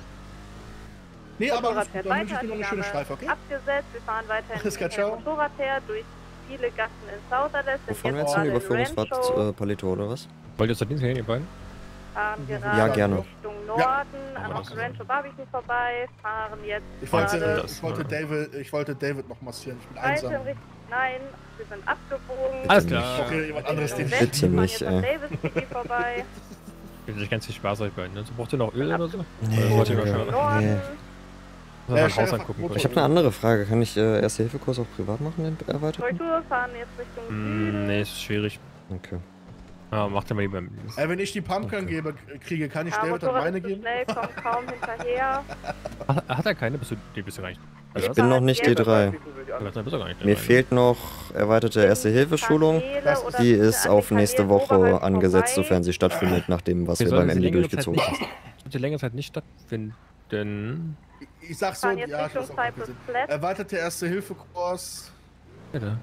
Nee, aber Motorrad alles gut, fährt dann wünsche ich weiter, dir noch eine die schöne Dame Streife, okay? abgesetzt, wir fahren weiterhin Alles klar, mit dem ciao. Motorrad her durch viele Gassen in South L S, sind Wovon wir jetzt jetzt eine gerade in Überführungsfahrt Rancho, äh, Palito oder was? Wollt ihr zur Dienst hin, ihr beiden? fahren gerade Ja, gerne. Richtung Norden, an das- Rancho Barbecue vorbei, fahren jetzt Ich wollte, gerade ich wollte David, ich wollte David noch massieren. Ich bin weiter einsam. in Richtung, nein, wir sind abgebogen. Alles klar. Okay, jemand anderes den Westen, Bitte fahren nicht, jetzt an ey. Davis City vorbei. Ich wünsche euch ganz viel Spaß euch beiden. Ne? So, braucht ihr noch Öl oder so? Nee, Oder wollt ihr Digga, mal schon Norden. nee. mal ein Haus angucken? Ich habe eine andere Frage. Kann ich äh, Erste-Hilfe-Kurs auch privat machen, den erweiterten? Korrektur, fahren jetzt Richtung Süden. Mm, nee, ist schwierig. Okay. Ah, macht ja mal lieber. Ey, wenn ich die Pumpgun gebe, kriege, kann ich Ja, David dann Motorrad meine ist zu geben? schnell, kommt kaum hinterher. Hat, hat er keine? Bist du, die bist du gar nicht. Ich bin noch nicht D drei. Bist du gar nicht D drei, Mir ne? fehlt noch erweiterte Erste-Hilfe-Schulung. Die ist auf nächste Woche angesetzt, sofern sie stattfindet, nach dem, was wir beim M D durchgezogen haben. Sollte längere Zeit nicht stattfinden. Ich sag so, Fahren jetzt ja, ich Richtung weiß auch Cypress gesehen. Flat. Erweiterte Erste-Hilfe-Kurs. Bitte.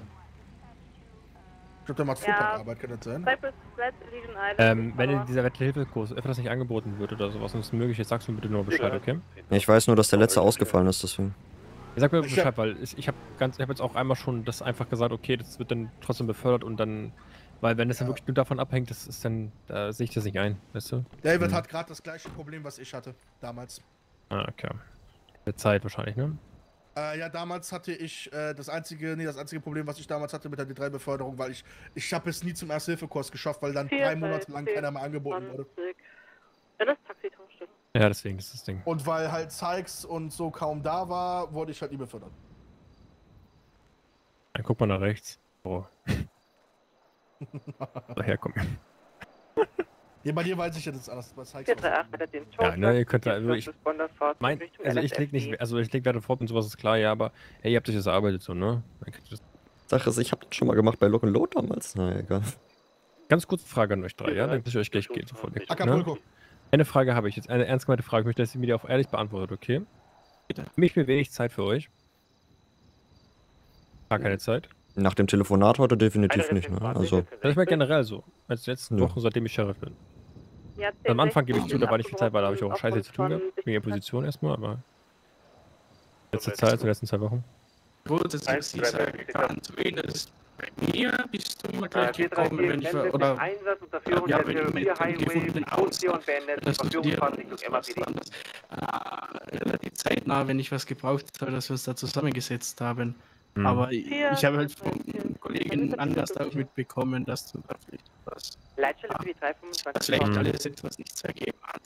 Ich glaube, der macht Ja. Fulltime-Arbeit, kann das sein? Cypress Flat, Legion Island. Ähm, wenn in aber- dieser Hilfekurs öfters nicht angeboten wird oder sowas und es möglich ist, sagst du mir bitte nur Bescheid, okay? Ich weiß nur, dass der letzte ausgefallen ist, deswegen. Sag mir Ich Bescheid, hab- weil ich, ich habe ganz, ich habe jetzt auch einmal schon das einfach gesagt, okay, das wird dann trotzdem befördert und dann, weil wenn es dann wirklich nur davon abhängt, das ist dann, da sehe ich das nicht ein, weißt du? David Hm. hat gerade das gleiche Problem, was ich hatte damals. Ah, okay. Mit Zeit wahrscheinlich, ne? Äh, ja, damals hatte ich äh, das einzige, nee, das einzige Problem, was ich damals hatte mit der D drei Beförderung, weil ich, ich habe es nie zum Erste-Hilfe-Kurs geschafft, weil dann Vier, drei Monate drei, lang zehn, keiner mehr angeboten wurde. zwanzig. Ja, das Taxitankstelle. Ja, deswegen ist das Ding. Und weil halt Sykes und so kaum da war, wurde ich halt nie befördert. Dann guck mal nach rechts. Oh. Daher komm. Ja, bei dir weiß ich ja das alles, bei Sykes vier drei acht was- mit den Ja, ne, ihr könnt da, also ich, Bonderfahrt mein, Richtung also ich leg nicht, also ich leg Werte fort und sowas ist klar, ja, aber hey, ihr habt euch das erarbeitet so, ne? Dann könnt ihr das- Sache ist, ich habe das schon mal gemacht bei Lock and Load damals. Na egal. Ganz kurze Frage an euch drei, ja? Dann muss ich euch gleich gehen sofort. Ne? Acapulco. Eine Frage habe ich jetzt, eine ernst gemeinte Frage, ich möchte, dass ihr mir die auch ehrlich beantwortet, okay? Für mich mir wenig Zeit für euch. Gar keine Zeit. Nach dem Telefonat heute definitiv nicht, ne? Also. Das ist mir generell so. Als letzten Ja. Wochen, seitdem ich Sheriff bin. Ja, Am Anfang gebe ich zu, da war nicht viel abgebrochen Zeit, weil da habe ich auch Scheiße zu tun aufgrund gehabt. von Wegen der Position erstmal, aber. Letzte Zeit, die letzten zwei Wochen. Wurde es jetzt dieser gefahren, zumindest bei mir bist du immer gleich gekommen, wenn ich war, oder ja, wenn ich mit gefunden aus, dass du dir was anderes, äh, relativ zeitnah, wenn ich was gebraucht habe, dass wir uns da zusammengesetzt haben. Mhm. Aber ich, ich habe halt von Kollegen anders auch mitbekommen, dass du da vielleicht was, Leitstelle für die drei fünfundzwanzig. dass vielleicht alles etwas nichts ergeben hat.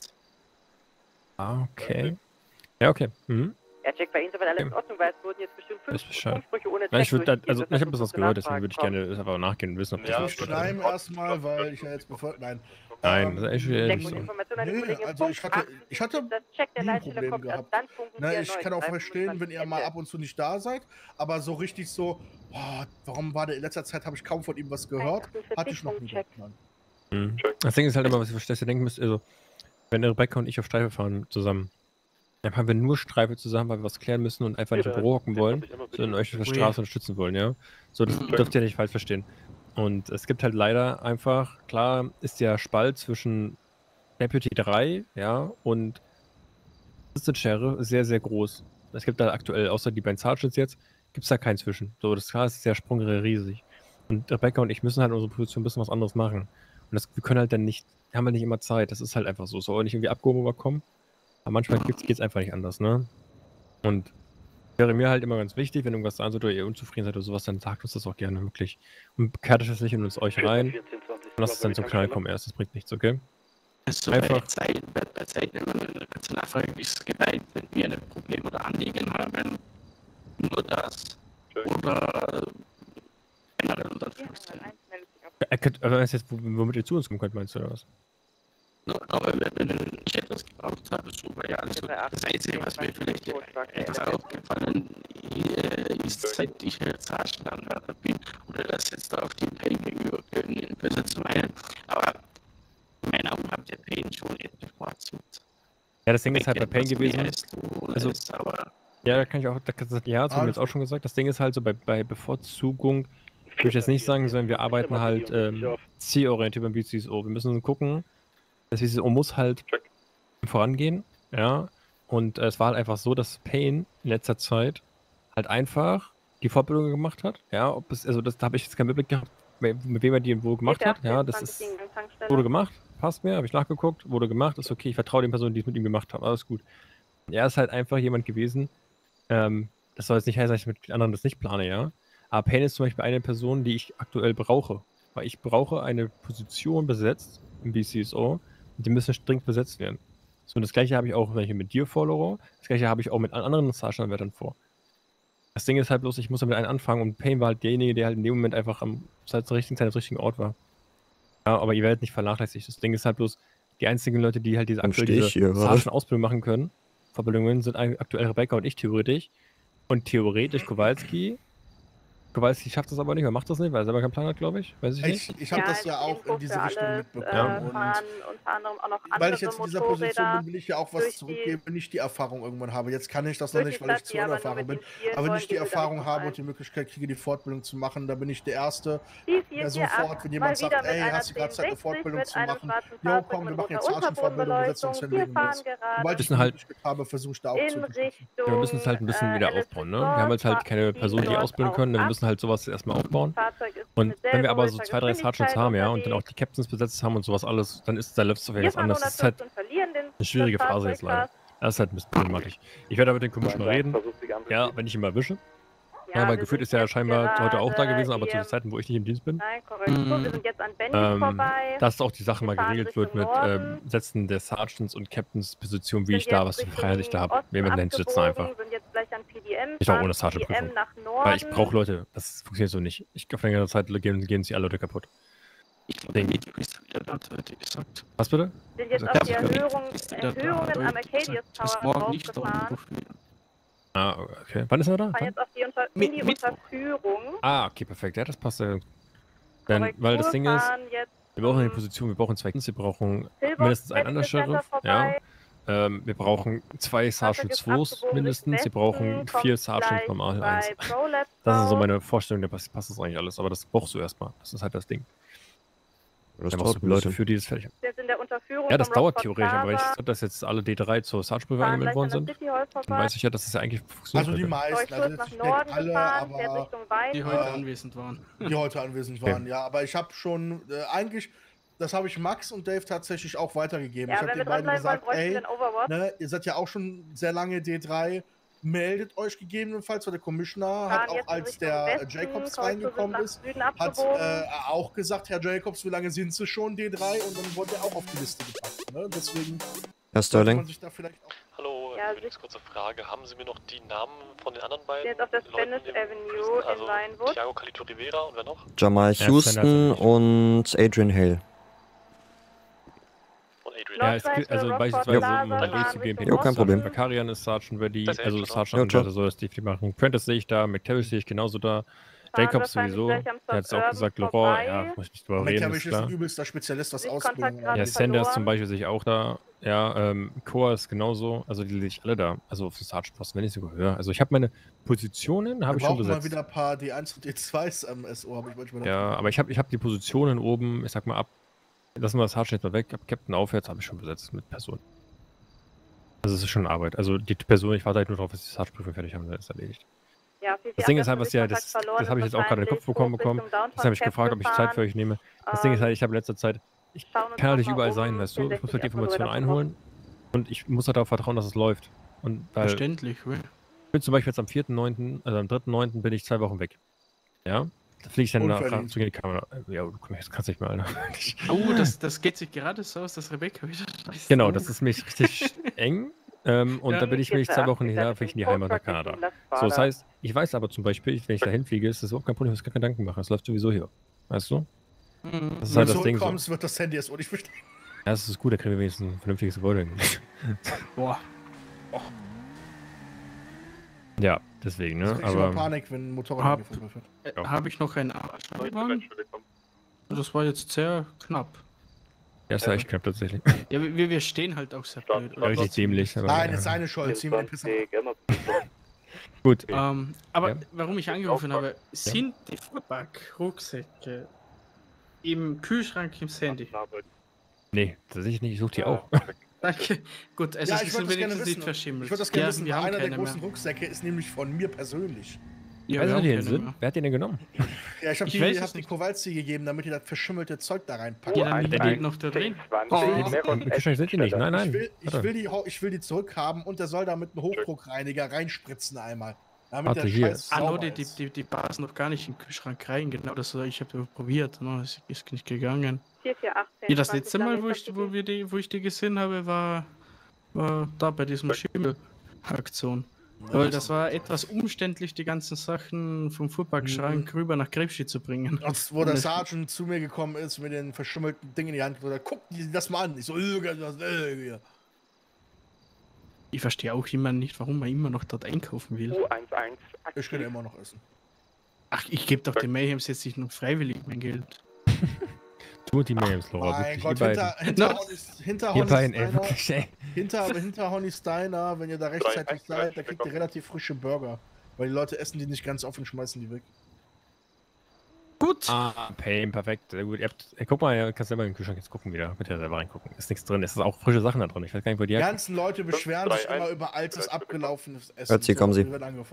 Ah, okay. Ja, okay. Mhm. Er checkt bei Ihnen soweit alles in Ordnung, weil es wurden jetzt bestimmt fünf Weiß Bescheid. Funksprüche ohne Ja, ich Zweck würde, also durchgehen, ich habe dass das was das gehört, deswegen Nachfragen würde ich gerne einfach nachgehen und wissen, ob das Ja, so stimmt. oder Schleim nicht. erstmal, weil ich ja jetzt bevor. Nein. Nein, das ist echt Ähm, nicht so. nee, also ich hatte, ich hatte Das Check der nie ein Leitstelle Problem kommt erst gehabt. dann funken Na, wir ich erneut. kann auch drei verstehen, wenn ihr mal Ende. ab und zu nicht da seid, aber so richtig so, boah, warum war der in letzter Zeit, habe ich kaum von ihm was gehört, hatte ich noch nie. Nein. Mhm. Das Ding ist halt immer, was ihr versteht, ihr denken müsst, also, wenn Rebecca und ich auf Streife fahren zusammen, dann haben wir nur Streife zusammen, weil wir was klären müssen und einfach nicht im Büro hocken wollen, sondern euch auf der Straße unterstützen wollen, ja. So, das dürft ihr nicht falsch verstehen. Und es gibt halt leider einfach, klar ist der Spalt zwischen Deputy drei, ja, und Assistant Sheriff sehr, sehr groß. Es gibt da aktuell, außer die beiden Sergeants jetzt, gibt es da keinen zwischen. So, das klar ist der Sprung riesig. Und Rebecca und ich müssen halt in unserer Position ein bisschen was anderes machen. Und das, wir können halt dann nicht, haben wir nicht immer Zeit. Das ist halt einfach so. Soll auch nicht irgendwie abgehoben überkommen. Aber manchmal geht es einfach nicht anders, ne? Und wäre mir halt immer ganz wichtig, wenn irgendwas sein sollte oder ihr unzufrieden seid oder sowas, dann sagt uns das auch gerne wirklich. Und kehrt euch das nicht in uns euch rein. Und lasst es dann zum Knall kommen erst. Das bringt nichts, okay? Also Einfach. bei Zeit, bei, bei Zeit, wenn man eine kurze Nachfrage, wie es gedeiht, wenn wir ein Problem oder Anliegen haben, nur das. Oder generell unter Er könnte, aber weißt du jetzt, womit ihr zu uns kommen könnt, meinst du, oder was? No, aber wenn ich etwas gebraucht habe, so war ja alles gut. Das Einzige, was mir vielleicht etwas aufgefallen ist, seit ich jetzt Sergeant-Anwärter bin, oder das jetzt auf die Pain gegenüber böse zu meinen, aber in meinen Augen habt ihr Pain schon etwas bevorzugt. Ja, das Ding ist halt bei Pain gewesen. Also, ist, aber ja, da kann ich auch, da, ja, das haben wir jetzt auch schon gesagt. Das Ding ist halt so, bei, bei Bevorzugung würde ich jetzt nicht sagen, sondern wir arbeiten halt ähm, zielorientiert beim B C S O. Wir müssen gucken, das B C S O muss halt vorangehen, ja. Und äh, es war halt einfach so, dass Pain in letzter Zeit halt einfach die Fortbildung gemacht hat, ja. Ob es, also das, da habe ich jetzt keinen Überblick gehabt, mit wem er die wo gemacht hat, ja. Das ist, wurde gemacht, passt mir, habe ich nachgeguckt, wurde gemacht, ist okay, ich vertraue den Personen, die es mit ihm gemacht haben, alles gut. Er ist halt einfach jemand gewesen, ähm, das soll jetzt nicht heißen, dass ich mit anderen das nicht plane, ja. Aber Pain ist zum Beispiel eine Person, die ich aktuell brauche. Weil ich brauche eine Position besetzt im B C S O und die müssen dringend besetzt werden. So, und das gleiche habe ich auch, wenn ich mit dir vorlaufe, das gleiche habe ich auch mit anderen Sergeant-Anwärtern vor. Das Ding ist halt bloß, ich muss damit einen anfangen und Pain war halt derjenige, der halt in dem Moment einfach am zur richtigen Zeit am richtigen Ort war. Ja, aber ihr werdet nicht vernachlässigt. Das Ding ist halt bloß, die einzigen Leute, die halt diese aktuelle Sergeant-Ausbildung machen können, Vorbildungen, sind aktuell Rebecca und ich theoretisch. Und theoretisch Kowalski. Kowalski schafft das aber nicht, er macht das nicht, weil er selber keinen Plan hat, glaube ich. Weiß ich nicht. Ich, ich habe Ja, das ja auch in diese Richtung alles, mitbekommen. Äh, und fahren unter anderem auch noch andere weil ich jetzt in dieser Position Motorräder bin, will ich ja auch was durch die- zurückgeben, wenn ich die Erfahrung irgendwann habe. Jetzt kann ich das noch durch nicht, die weil ich Stadt, zu die aber nur unerfahren mit bin. den vielen Aber wenn wollen, ich die gehen sie da Erfahrung nicht habe rein. und die Möglichkeit kriege, die Fortbildung zu machen, dann bin ich der Erste, vier vier der vier sofort, acht, wenn mal jemand wieder sagt, mit ey, einer hast du gerade Zeit, eine zehn sechzig Fortbildung mit zu einem machen? schwarzen Jo, Fahrzeug komm, wir mit machen jetzt roter Sergeant-Fortbildung, wir setzen uns hin, Unterbodenbeleuchtung. legen Wir fahren los. gerade Sobald ich die Müssen halt- Möglichkeit habe, versuche ich da auch in zu Richtung Ja, wir müssen es halt ein bisschen äh, wieder aufbauen, ne? Wir haben jetzt halt keine Personen, die dort ausbilden auch können, wir ab. müssen halt sowas erstmal aufbauen. Fahrzeug ist Und mit wenn wir sehr aber so großer zwei, drei Sergeants Geschwindigkeit haben, ja, und dann auch unterwegs. die Captains besetzt haben und sowas alles, dann ist da läuft es auf Wir was fahren anderes. Das ist halt hundertvierzehn, verlieren den, eine schwierige das Phase jetzt leider. Fahrzeug Das ist halt ein bisschen problematisch. Ich werde da mit den Commissioner reden. Ja, wenn ich ihn mal erwische. Ja, Ja, weil wir gefühlt sind ist er ja jetzt scheinbar heute auch da gerade gewesen, aber zu hier- den Zeiten, wo ich nicht im Dienst bin. Nein, Korrektur. Wir sind jetzt an Benny Ähm, vorbei. dass auch die Sache Wir mal fahren geregelt wird Richtung mit Norden. ähm, Setzen der Sergeants und Captains Position, wie Sind ich da, jetzt was für Richtung Freiheit ich da habe. Osten Wen wir denn sitzen einfach. abgebogen, sind jetzt gleich an P D M, Ich auch fahren ohne P D Sergeant-Prüfung. M nach Norden. Weil ich brauche Leute, das funktioniert so nicht. Ich auf längere Zeit gehen, gehen sich alle Leute kaputt. Ich glaube, der Video ist wieder dort, hätte ich gesagt. Was bitte? Sind jetzt Also, auf die der Video Erhöhung, ist wieder da, Erhöhungen hat am er Arcadius gesagt, dass Tower morgen nicht raufgefahren. drauf Ah, okay. Wann ist er da? Fahren Wann? jetzt auf die Unter in Mit- die Mittwoch. Unterführung. Ah, okay, perfekt. Ja, das passt ja. Denn, weil das Ding ist, fahren jetzt wir brauchen eine Position, wir brauchen zwei Kids, wir brauchen Silber- mindestens einen Medical anderen Center Sheriff, ja. vorbei. Ähm, wir brauchen zwei Sergeant zweis mindestens. Sie brauchen vier Sergeant normal eins. Das ist so meine Vorstellung, da passt, passt das eigentlich alles. Aber das brauchst du erstmal. Das ist halt das Ding. Das da brauchst du Leute für, die das fertig haben. Ja, das dauert theoretisch, aber ich sag, dass jetzt alle D drei zur Sergeant-Prüfung angemeldet worden sind. Dann weiß ich ja, dass das ja eigentlich funktioniert. Also die meisten, also jetzt nicht alle, aber die heute anwesend waren. Die heute anwesend waren, okay. Ja. Aber ich habe schon äh, eigentlich, das habe ich Max und Dave tatsächlich auch weitergegeben. Ja, ich habe den beiden gesagt, wollen, ey, ne, ihr seid ja auch schon sehr lange D drei, meldet euch gegebenenfalls, weil der Commissioner hat auch, als der Westen, Jacobs reingekommen ist, hat äh, auch gesagt, Herr Jacobs, wie lange sind Sie schon D drei? Und dann wurde er auch auf die Liste gepackt. Ne? Deswegen Herr Sterling. Hallo, ja, eine ganz kurze Frage. Haben Sie mir noch die Namen von den anderen beiden jetzt auf der Spanish Leuten Avenue also in Vinewood? Thiago Calito Rivera und wer noch? Jamal Houston und Adrian Hale. Ja, es gibt, also beispielsweise, um mal durchzugehen, jo, kein Problem. Bakarian ist Sergeant ready, also Sergeant ja, soll das definitiv machen. Prentice sehe ich da, McTavish sehe ich genauso da. Jacobs sowieso, der hat es auch gesagt, Laurent, ja, muss ich nicht drüber reden, ist klar. Ist ein übelster Spezialist, was Ausbildung angeht. Ja, Sanders zum Beispiel sehe ich auch da, ja, ähm, Koa ist genauso, also die sehe ich alle da, also auf den Sergeant-Posten, wenn ich sogar höre. Also ich habe meine Positionen, habe ich schon besetzt. Wir brauchen mal wieder ein paar D eins und D zweis am S O, habe ich manchmal. Ja, aber ich habe ich hab die Positionen oben, ich sag mal ab, lassen wir das Sergeant jetzt mal weg, ab Captain aufwärts habe ich schon besetzt mit Personen. Also es ist schon Arbeit, also die Person, ich warte halt nur drauf, dass die Sergeant-Prüfung fertig haben, dann ist erledigt. Ja, das Ding ist halt, was ja, das, das habe ich jetzt auch gerade in den Kopf bekommen bekommen. Das habe ich gefragt, ob ich Zeit für euch nehme. Das Ding ist halt, ich habe in letzter Zeit, ich kann halt nicht überall sein, weißt du? Ich muss halt die Informationen einholen und ich muss halt darauf vertrauen, dass es läuft. Und weil, Verständlich, ich bin zum Beispiel jetzt am vierten neunten, also am dritten neunten bin ich zwei Wochen weg. Ja? Da fliege ich dann nach zu die Kamera. Ja, du kannst nicht mehr, Alter. Oh, das, das geht sich gerade so aus, dass Rebecca wieder scheiße. Genau, das ist mich richtig eng. Ähm, und ja, da bin ich nämlich zwei Wochen nicht da, fliege ich in die Heimat nach Kanada. So, das heißt, ich weiß aber zum Beispiel, wenn ich da hinfliege, ist das überhaupt kein Problem, ich muss gar keine Gedanken machen. Das läuft sowieso hier. Weißt du? Mhm. Das ist halt das Ding. Wenn du so. Wird das Handy erst nicht verstehen. Ja, das ist gut, da kriegen wir wenigstens ein vernünftiges Gebäude. Boah. Oh. Ja, deswegen, ne? Das aber Panik, wenn ein Motorrad hab, äh, ja. Habe ich noch einen Arschgewehr? Das war jetzt sehr knapp. Ja, ist ja echt knapp tatsächlich. Ja, wir, wir stehen halt auch sehr blöd. Ja, richtig dämlich. Aber Nein, es ist eine Schuld. Ziehen wir den Pisser. Gut. Ähm, aber ja. Warum ich angerufen habe, sind ja. die Fuhrpark-Rucksäcke im Kühlschrank im Sandy? Nee, tatsächlich nicht. Ich suche die ja. auch. Danke. Gut, also ja, es ist wenigstens nicht verschimmelt. Ich würde das gerne ja, wissen, weil einer der großen mehr. Rucksäcke ist nämlich von mir persönlich. Ja, weißt du, die sind? Wer hat den denn genommen? Ja, ich habe die, hab die Kowalski gegeben, damit die das verschimmelte Zeug da reinpacken. Ja, dann liegt noch da drin. Oh, sind die nicht. Nein, nein. Ich will, ich, will die, ich will die zurückhaben und der soll da mit einem Hochdruckreiniger reinspritzen einmal. Damit Warte, der hier. Scheiß ah, no, die, die, die, die passen noch gar nicht in den Kühlschrank rein. Genau, das ich habe probiert. No, das ist nicht gegangen. vier vier achtzehn, ja, das letzte Mal, wo ich, wo, wir die, wo ich die gesehen habe, war, war da bei diesem Schimmel-Aktion. Weil das war etwas umständlich, die ganzen Sachen vom Fuhrparkschrank mhm. rüber nach Grebschi zu bringen. Und wo der Sergeant zu mir gekommen ist mit den verschimmelten Dingen in die Hand, oder guck dir das mal an. Ich so, äh, ich verstehe auch immer nicht, warum man immer noch dort einkaufen will. Ich kann ja immer noch essen. Ach, ich gebe doch den Mayhems jetzt nicht nur freiwillig mein Geld. Tu die Mayhems, Laura, wirklich. Gott, hinter, hinter, no. hinter, Honey Steiner, wirklich, hinter, hinter Honey Steiner, wenn ihr da rechtzeitig seid, da kriegt ihr relativ frische Burger. Weil die Leute essen die nicht ganz offen, schmeißen die weg. Gut. Ah, Payne, perfekt. Sehr gut. Ihr habt, ey, guck mal, ihr kannst selber in den Kühlschrank jetzt gucken wieder. Bitte selber reingucken. Ist nichts drin. Es ist auch frische Sachen da drin. Ich weiß gar nicht, wo die Die ganzen Leute beschweren sich immer über altes, abgelaufenes Essen. Hört sie, kommen Sie.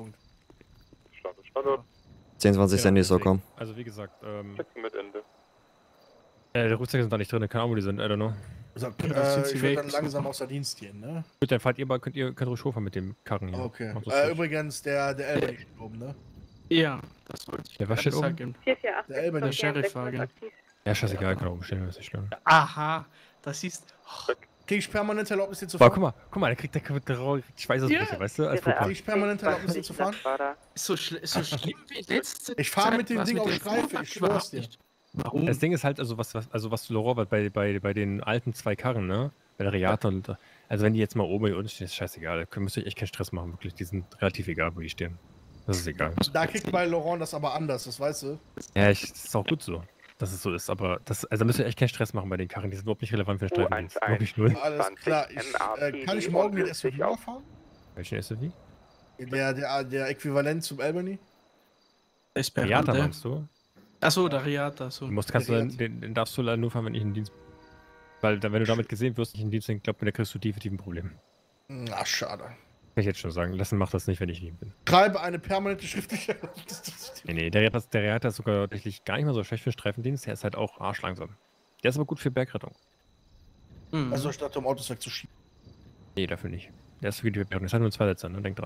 zehn, zwanzig Sandy ist so kommen. Also wie gesagt, ähm... Äh, die Rucksäcke sind da nicht drin, keine Ahnung, wo die sind, I don't know. Also, äh, ich würde dann langsam außer Dienst gehen, ne? Gut, dann fahrt ihr mal, könnt ihr könnt ruhig hochfahren mit dem Karren hier. Okay. Äh, übrigens, der, der Elber steht oben, ne? Ja, das wollte ich. Der was steht oben? vier vier acht, der Elber, der Sheriff-Wagen. Ja, scheißegal, kann oben stehen, wenn es nicht stört. Aha, das ist... Oh. Krieg ich permanent Erlaubnis hier zu fahren? Boah, guck mal, guck mal, der kriegt der Schweißausbrüche, ja. Weißt du? Als Krieg ich permanent Erlaubnis hier zu fahren? So, schl so schlimm wie letzte Ich fahre mit dem Ding auf Streife, ich schwör's dir. Warum? Das Ding ist halt, also was, was also was Laurent bei, bei, bei den alten zwei Karren, ne? Bei der Reata und also wenn die jetzt mal oben hier unten stehen, ist scheißegal. Da müsst ihr echt keinen Stress machen, wirklich. Die sind relativ egal, wo die stehen. Das ist egal. Da kriegt bei Laurent das aber anders, das weißt du. Ja, ich, das ist auch gut so. dass es so ist, aber das, also da müsst ihr echt keinen Stress machen bei den Karren, die sind überhaupt nicht relevant für den Streifendienst. Wirklich null. Alles klar, ich, äh, kann ich morgen den S U V fahren? Welchen S U V? Der, der, der Äquivalent zum Albany? Riata meinst du? Achso, der Riata. So. Du musst, kannst du, den, den darfst du leider nur fahren, wenn ich in den Dienst. Weil dann, wenn du damit gesehen wirst, nicht in den Dienst, dann glaub mir, da kriegst du definitiv ein Problem. Na, schade. Kann ich jetzt schon sagen. Lassen macht das nicht, wenn ich lieb bin. Schreibe eine permanente schriftliche. Nee, nee, der Riata, der Riata ist sogar tatsächlich gar nicht mal so schlecht für den Streifendienst. Der ist halt auch arschlangsam. Der ist aber gut für Bergrettung. Also statt um Autos wegzuschieben. Nee, dafür nicht. Der ist für die Bergrettung. Das hat nur zwei Sätze, ne? Denk dran.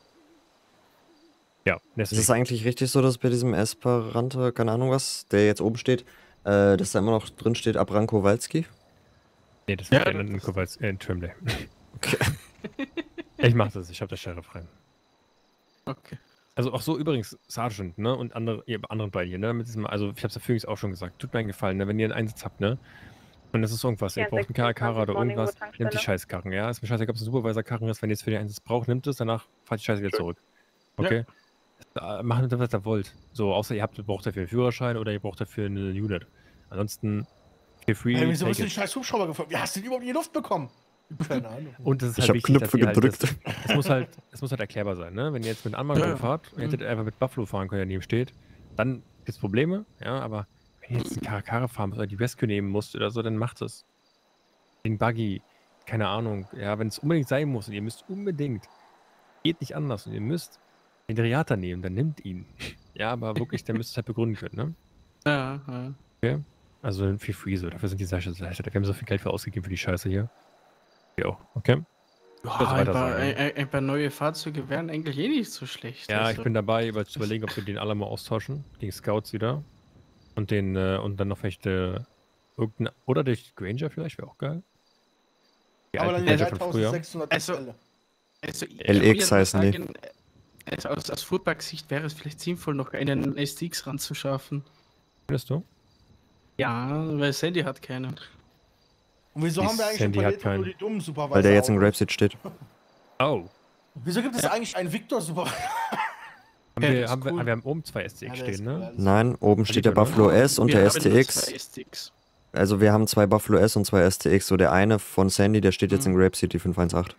Ja, ist es eigentlich richtig so, dass bei diesem Esperante, keine Ahnung was, der jetzt oben steht, äh, dass da immer noch drin steht Abram Kowalski? Nee, das wird ja, in Kowalski, äh, in Trimley. Okay. Ich mach das, ich hab das Sheriff rein. Okay. Also auch so übrigens, Sergeant, ne, und andere, ihr anderen bei dir, ne, mit diesem, also ich hab's ja führings auch schon gesagt, tut mir einen Gefallen, ne, wenn ihr einen Einsatz habt, ne, und das ist irgendwas, ihr braucht einen K K oder irgendwas, nehmt die Scheißkarren, ja, ist mir scheißegal, ob es ein Supervisor-Karren ist, wenn ihr es für den Einsatz braucht, nimmt es, danach fahrt die Scheiße wieder zurück. Okay? Ja. Macht das, was ihr wollt. So, außer ihr habt, braucht dafür einen Führerschein oder ihr braucht dafür eine Unit. Ansonsten, feel free. Hey, wieso hast du den scheiß Hubschrauber gefunden? Wie hast du den überhaupt in die Luft bekommen? Keine Ahnung. Und das ist ich halt hab wichtig, Knöpfe dass gedrückt. Halt, das, es, muss halt, es muss halt erklärbar sein, ne? Wenn ihr jetzt mit Anmacher ja. fahrt und hättet mhm. einfach mit Buffalo fahren können, der neben steht, dann gibt's Probleme, ja, aber wenn ihr jetzt einen Karakara fahren müsst oder die Rescue nehmen musst oder so, dann macht es. Den Buggy, keine Ahnung, ja, wenn es unbedingt sein muss und ihr müsst unbedingt, geht nicht anders und ihr müsst den Riata nehmen, dann nimmt ihn. Ja, aber wirklich, der müsst es halt begründen können, ne? Ja, ja. Okay? Also viel free so, dafür sind die Sachen leichter. Wir haben so viel Geld für ausgegeben für die Scheiße hier. Ja, okay? Oh, ein, paar, ein, ein paar neue Fahrzeuge wären eigentlich eh nicht so schlecht. Ja, also. Ich bin dabei, über zu überlegen, ob wir den alle mal austauschen. Gegen Scouts wieder. Und den, äh, und dann noch vielleicht äh, irgendein, oder durch Granger vielleicht, wäre auch geil. Die aber dann Granger von früher. Also, also L X heißen die. Also aus, aus Fuhrpark-Sicht wäre es vielleicht sinnvoll, noch einen S T X ranzuschaffen. Findest du? Ja, weil Sandy hat keinen. Und wieso die haben wir eigentlich Sandy ein paar nur die dummen Supervisor? Weil der jetzt in Grapeseed steht. Oh. Wieso gibt es ja. eigentlich einen Victor-Supervisor? Haben, ja, wir, haben, cool. wir, wir haben oben zwei S T X ja, stehen, ne? Nein, oben steht der Buffalo S und der S T X. Also wir haben zwei Buffalo S und zwei S T X. So der eine von Sandy, der steht jetzt in Grapeseed, die fünf eins acht.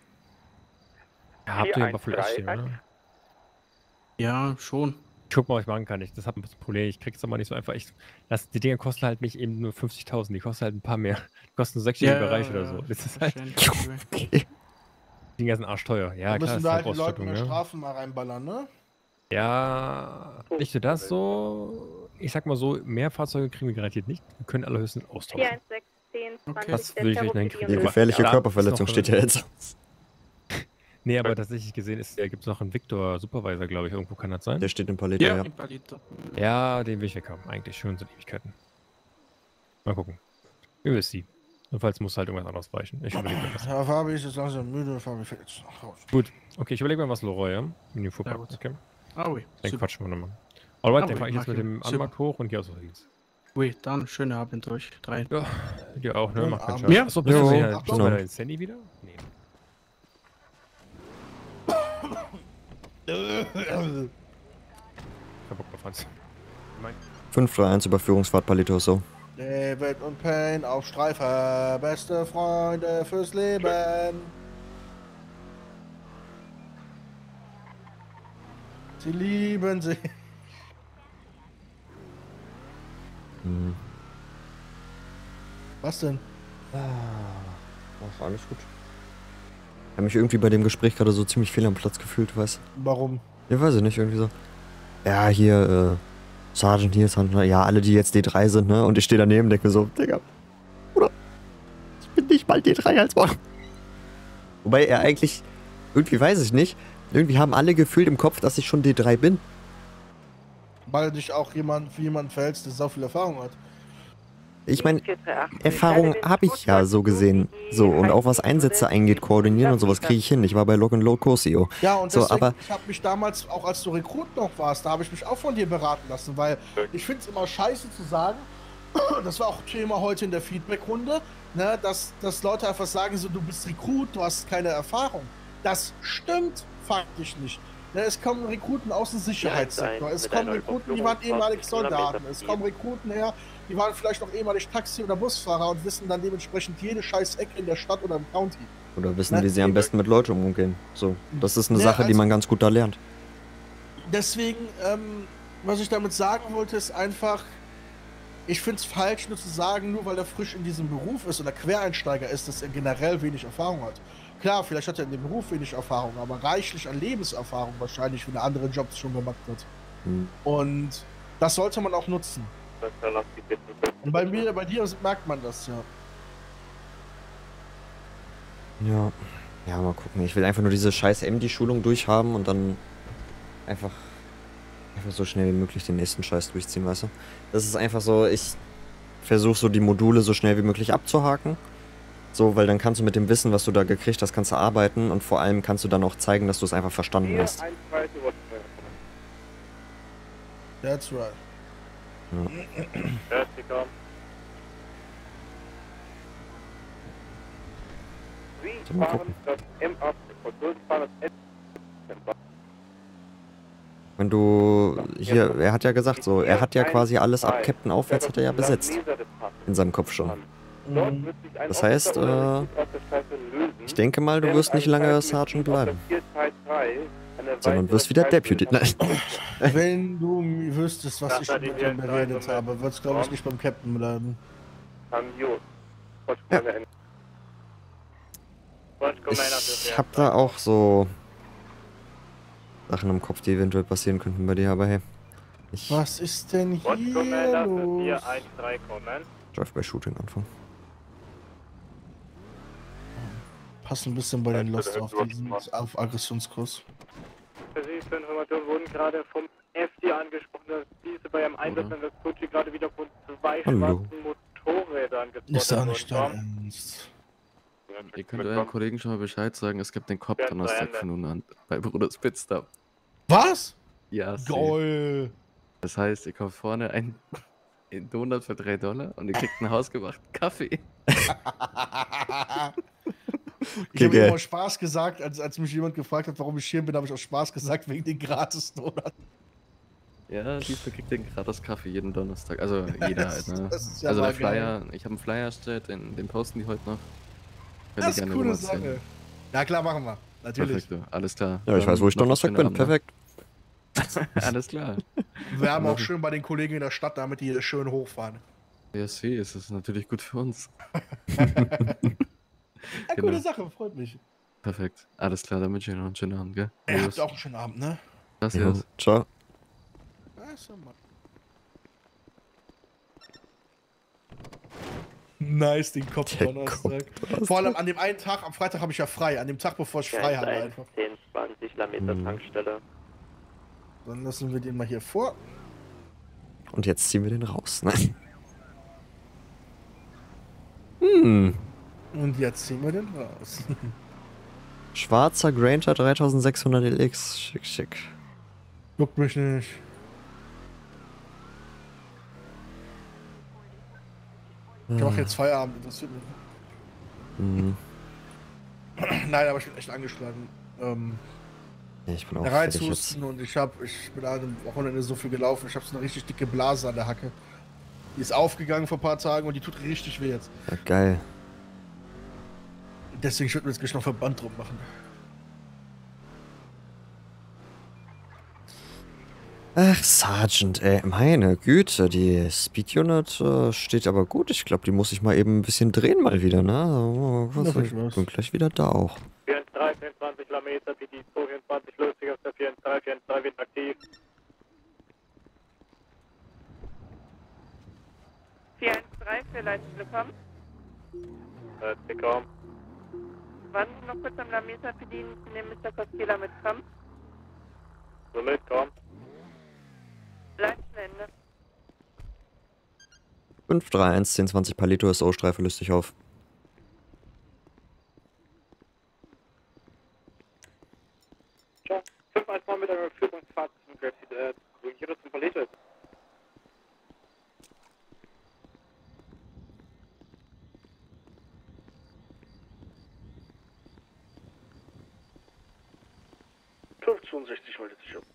Ja, habt ihr den Buffalo S stehen, oder? Ja, schon. Ich guck mal, was ich machen kann. Ich, das hat ein bisschen Problem. Ich krieg's aber nicht so einfach. Ich, das, die Dinger kosten halt nicht eben nur fünfzigtausend. Die kosten halt ein paar mehr. Die kosten nur sechsstelligen ja, Bereich ja, oder so. Das ist halt. Okay. Die Dinger sind arschteuer. Ja, da klar. Müssen da halt die Leute eine Strafen mal reinballern, ne? Ja, nicht nur das so. Ich sag mal so, mehr Fahrzeuge kriegen wir garantiert nicht. Wir können alle höchstens austauschen. vier eins sechs zehn zwanzig. Das will ich vielleicht hinkriegen. Die gefährliche Körperverletzung steht ja jetzt. Nee, aber tatsächlich gesehen ist, da gibt es noch einen Victor Supervisor, glaube ich. Irgendwo kann das sein. Der steht in Palito, ja. Ja, in Palito. Ja, den will ich weg haben. Eigentlich schon seit Ewigkeiten. Mal gucken. Wir wissen sie. Und falls muss halt irgendwas anderes weichen. Ich überlege mir was. Ja, Fabi ist jetzt langsam müde. Fabi fällt jetzt nach Hause. Gut. Okay, ich überlege mir was, Leroy, ja? In den Fuhrpark. Ja, okay. Ah, oui. Dann quatschen wir nochmal. Alright, ah, dann fahre ich jetzt mit dem Anmark hoch und gehe aus dem Dienst. Ui, dann schönen Abend euch. Drei. Ja, dir auch, ne? Macht keinen Spaß. Ja, achso, bist du ja, bist du bei Sandy wieder? Nee. Bock auf Franz. fünf drei eins Überführungsfahrt Palito, so. David und Payne auf Streife, beste Freunde fürs Leben. Sie lieben sich. Hm. Was denn? Ach, alles gut. Ich habe mich irgendwie bei dem Gespräch gerade so ziemlich fehl am Platz gefühlt, weißt du? Warum? Ja, weiß ich nicht, irgendwie so. Ja, hier, äh, Sergeant, hier, Sergeant, ja, alle, die jetzt D drei sind, ne? Und ich stehe daneben und denke mir so, Digga, Bruder, ich bin nicht mal D drei als Mann. Wobei er eigentlich, irgendwie weiß ich nicht, irgendwie haben alle gefühlt im Kopf, dass ich schon D drei bin. Weil dich auch jemand, für jemanden verhältst, der so viel Erfahrung hat. Ich meine, Erfahrung habe ich ja so gesehen. So, und auch was Einsätze eingeht, koordinieren und sowas kriege ich hin. Ich war bei Lock and Load Cosio. Ja, und so, deswegen, aber ich habe mich damals, auch als du Rekrut noch warst, da habe ich mich auch von dir beraten lassen, weil ich finde es immer scheiße zu sagen, das war auch Thema heute in der Feedback-Runde, ne, dass, dass Leute einfach sagen, so, du bist Rekrut, du hast keine Erfahrung. Das stimmt faktisch nicht. Ja, es kommen Rekruten aus dem Sicherheitssektor. Es kommen Rekruten, die waren ehemalig Soldaten. Es kommen Rekruten her, die waren vielleicht noch ehemalig Taxi- oder Busfahrer und wissen dann dementsprechend jede scheiß Ecke in der Stadt oder im County. Oder wissen, Na, wie sie am besten mit Leuten umgehen. So, das ist eine Ja, Sache, die also- man ganz gut da lernt. Deswegen, ähm, was ich damit sagen wollte, ist einfach, ich finde es falsch, nur zu sagen, nur weil er frisch in diesem Beruf ist oder Quereinsteiger ist, dass er generell wenig Erfahrung hat. Klar, vielleicht hat er in dem Beruf wenig Erfahrung, aber reichlich an Lebenserfahrung wahrscheinlich, wenn er andere Jobs schon gemacht hat. Hm. Und das sollte man auch nutzen. Und bei mir, bei dir merkt man das, ja. Ja. Ja, mal gucken. Ich will einfach nur diese scheiß M D-Schulung durchhaben und dann einfach, einfach so schnell wie möglich den nächsten Scheiß durchziehen, weißt du? Das ist einfach so, ich versuche so die Module so schnell wie möglich abzuhaken. So, weil dann kannst du mit dem Wissen, was du da gekriegt hast, kannst du arbeiten und vor allem kannst du dann auch zeigen, dass du es einfach verstanden hast. That's right. Ja. Sie Mal fahren gucken. das M acht und Sie fahren das S. Wenn du hier, er hat ja gesagt so, er hat ja quasi alles ab Captain aufwärts hat er ja besetzt. In seinem Kopf schon. Das heißt, äh, ich denke mal, du wirst nicht lange Sergeant bleiben. Sondern wirst wieder Deputy. Nein. Wenn du wüsstest, was ich mit ihm beredet habe, wird es, glaube ich, nicht beim Captain bleiben. Ja. Ich hab da auch so Sachen im Kopf, die eventuell passieren könnten bei dir, aber hey. Ich Was ist denn hier los? Drive-by-Shooting anfangen. Pass ein bisschen bei den Lost auf diesen auf Aggressionskurs. Für Sie zur Information wurden gerade vom F D angesprochen, dass diese bei einem Einsatz in das Gucci gerade wieder von zwei Hallo. schwarzen Motorrädern Ist auch gespottet nicht wurden. dein Ernst. Ihr könnt euren Kollegen schon mal Bescheid sagen, es gibt den Kopf-Donnerstag von nun an bei Bruders Pitstop. Was? Ja, see. Geil. Das heißt, ihr kauft vorne einen Donut für drei Dollar und ihr kriegt einen hausgemachten Kaffee. Ich habe immer Spaß gesagt, als, als mich jemand gefragt hat, warum ich hier bin, habe ich auch Spaß gesagt, wegen den Gratis-Donuts. Ja, diesmal kriegt ihr einen gratis Kaffee jeden Donnerstag. Also jeder Das- halt, ne? das ist ja also der mal geil. Flyer, ich habe einen Flyer erstellt, den, den posten die heute noch. Könnt ihr Das ist gerne eine coole übersehen. Sache. Ja klar, machen wir. Natürlich. Perfekt, du. Alles klar. Ja, ich weiß, wo ich Dann noch Donnerstag einen bin. schönen Abend, ne? Perfekt. Alles klar. Wir haben auch schön bei den Kollegen in der Stadt, damit die hier schön hochfahren. Ja, see, es ist natürlich gut für uns. Ja, Genau. gute Sache, freut mich. Perfekt. Alles klar, dann wünsche ich noch einen schönen Abend, gell? Ihr habt Adios. auch einen schönen Abend, ne? Gracias. Jo, ciao. Also, Mann. Nice, den Kopf Der Donnerstag. Kopf-Donnerstag. Vor allem an dem einen Tag, am Freitag habe ich ja frei. An dem Tag, bevor ich frei habe einfach. zehn, zwanzig Lametta Mhm. Tankstelle. Dann lassen wir den mal hier vor. Und jetzt ziehen wir den raus. Nein. Hm. Und jetzt ziehen wir den raus. Schwarzer Granger dreitausendsechshundert L X. Schick, schick. Juckt mich nicht. Ich mache jetzt Feierabend, interessiert mich. Hm. Nein, aber ich bin echt angeschlagen. Ähm, Ja, ich bin auch der fertig jetzt. Reizhusten und ich hab, ich bin an dem Wochenende so viel gelaufen. Ich habe so eine richtig dicke Blase an der Hacke. Die ist aufgegangen vor ein paar Tagen und die tut richtig weh jetzt. Ja, geil. Deswegen ich würde mir jetzt gleich noch Verband drum machen. Ach, Sergeant, ey, meine Güte, die Speed Unit äh, steht aber gut. Ich glaube, die muss ich mal eben ein bisschen drehen mal wieder, ne? Oh, was, Na, ich was. bin gleich wieder da auch. vier drei, vierundzwanzig Lametta, P D zweihundertvierundzwanzig, lustig auf der vier drei, vier drei wird aktiv. vier eins drei für Leitstelle kommen. Herzlich willkommen. Warten Sie noch kurz am Lametta bedienen, Sie nehmen Mister Costello mitkommen. So mitkommen. Leitstelle. fünf drei eins zehn zwanzig Palito S O-Streife, löst dich auf. Ciao. fünf eins neun mit einer Führungsfahrt zum Graffiti, äh, Grünchen zum Palette. fünf zweiundsechzig meldet sich ab.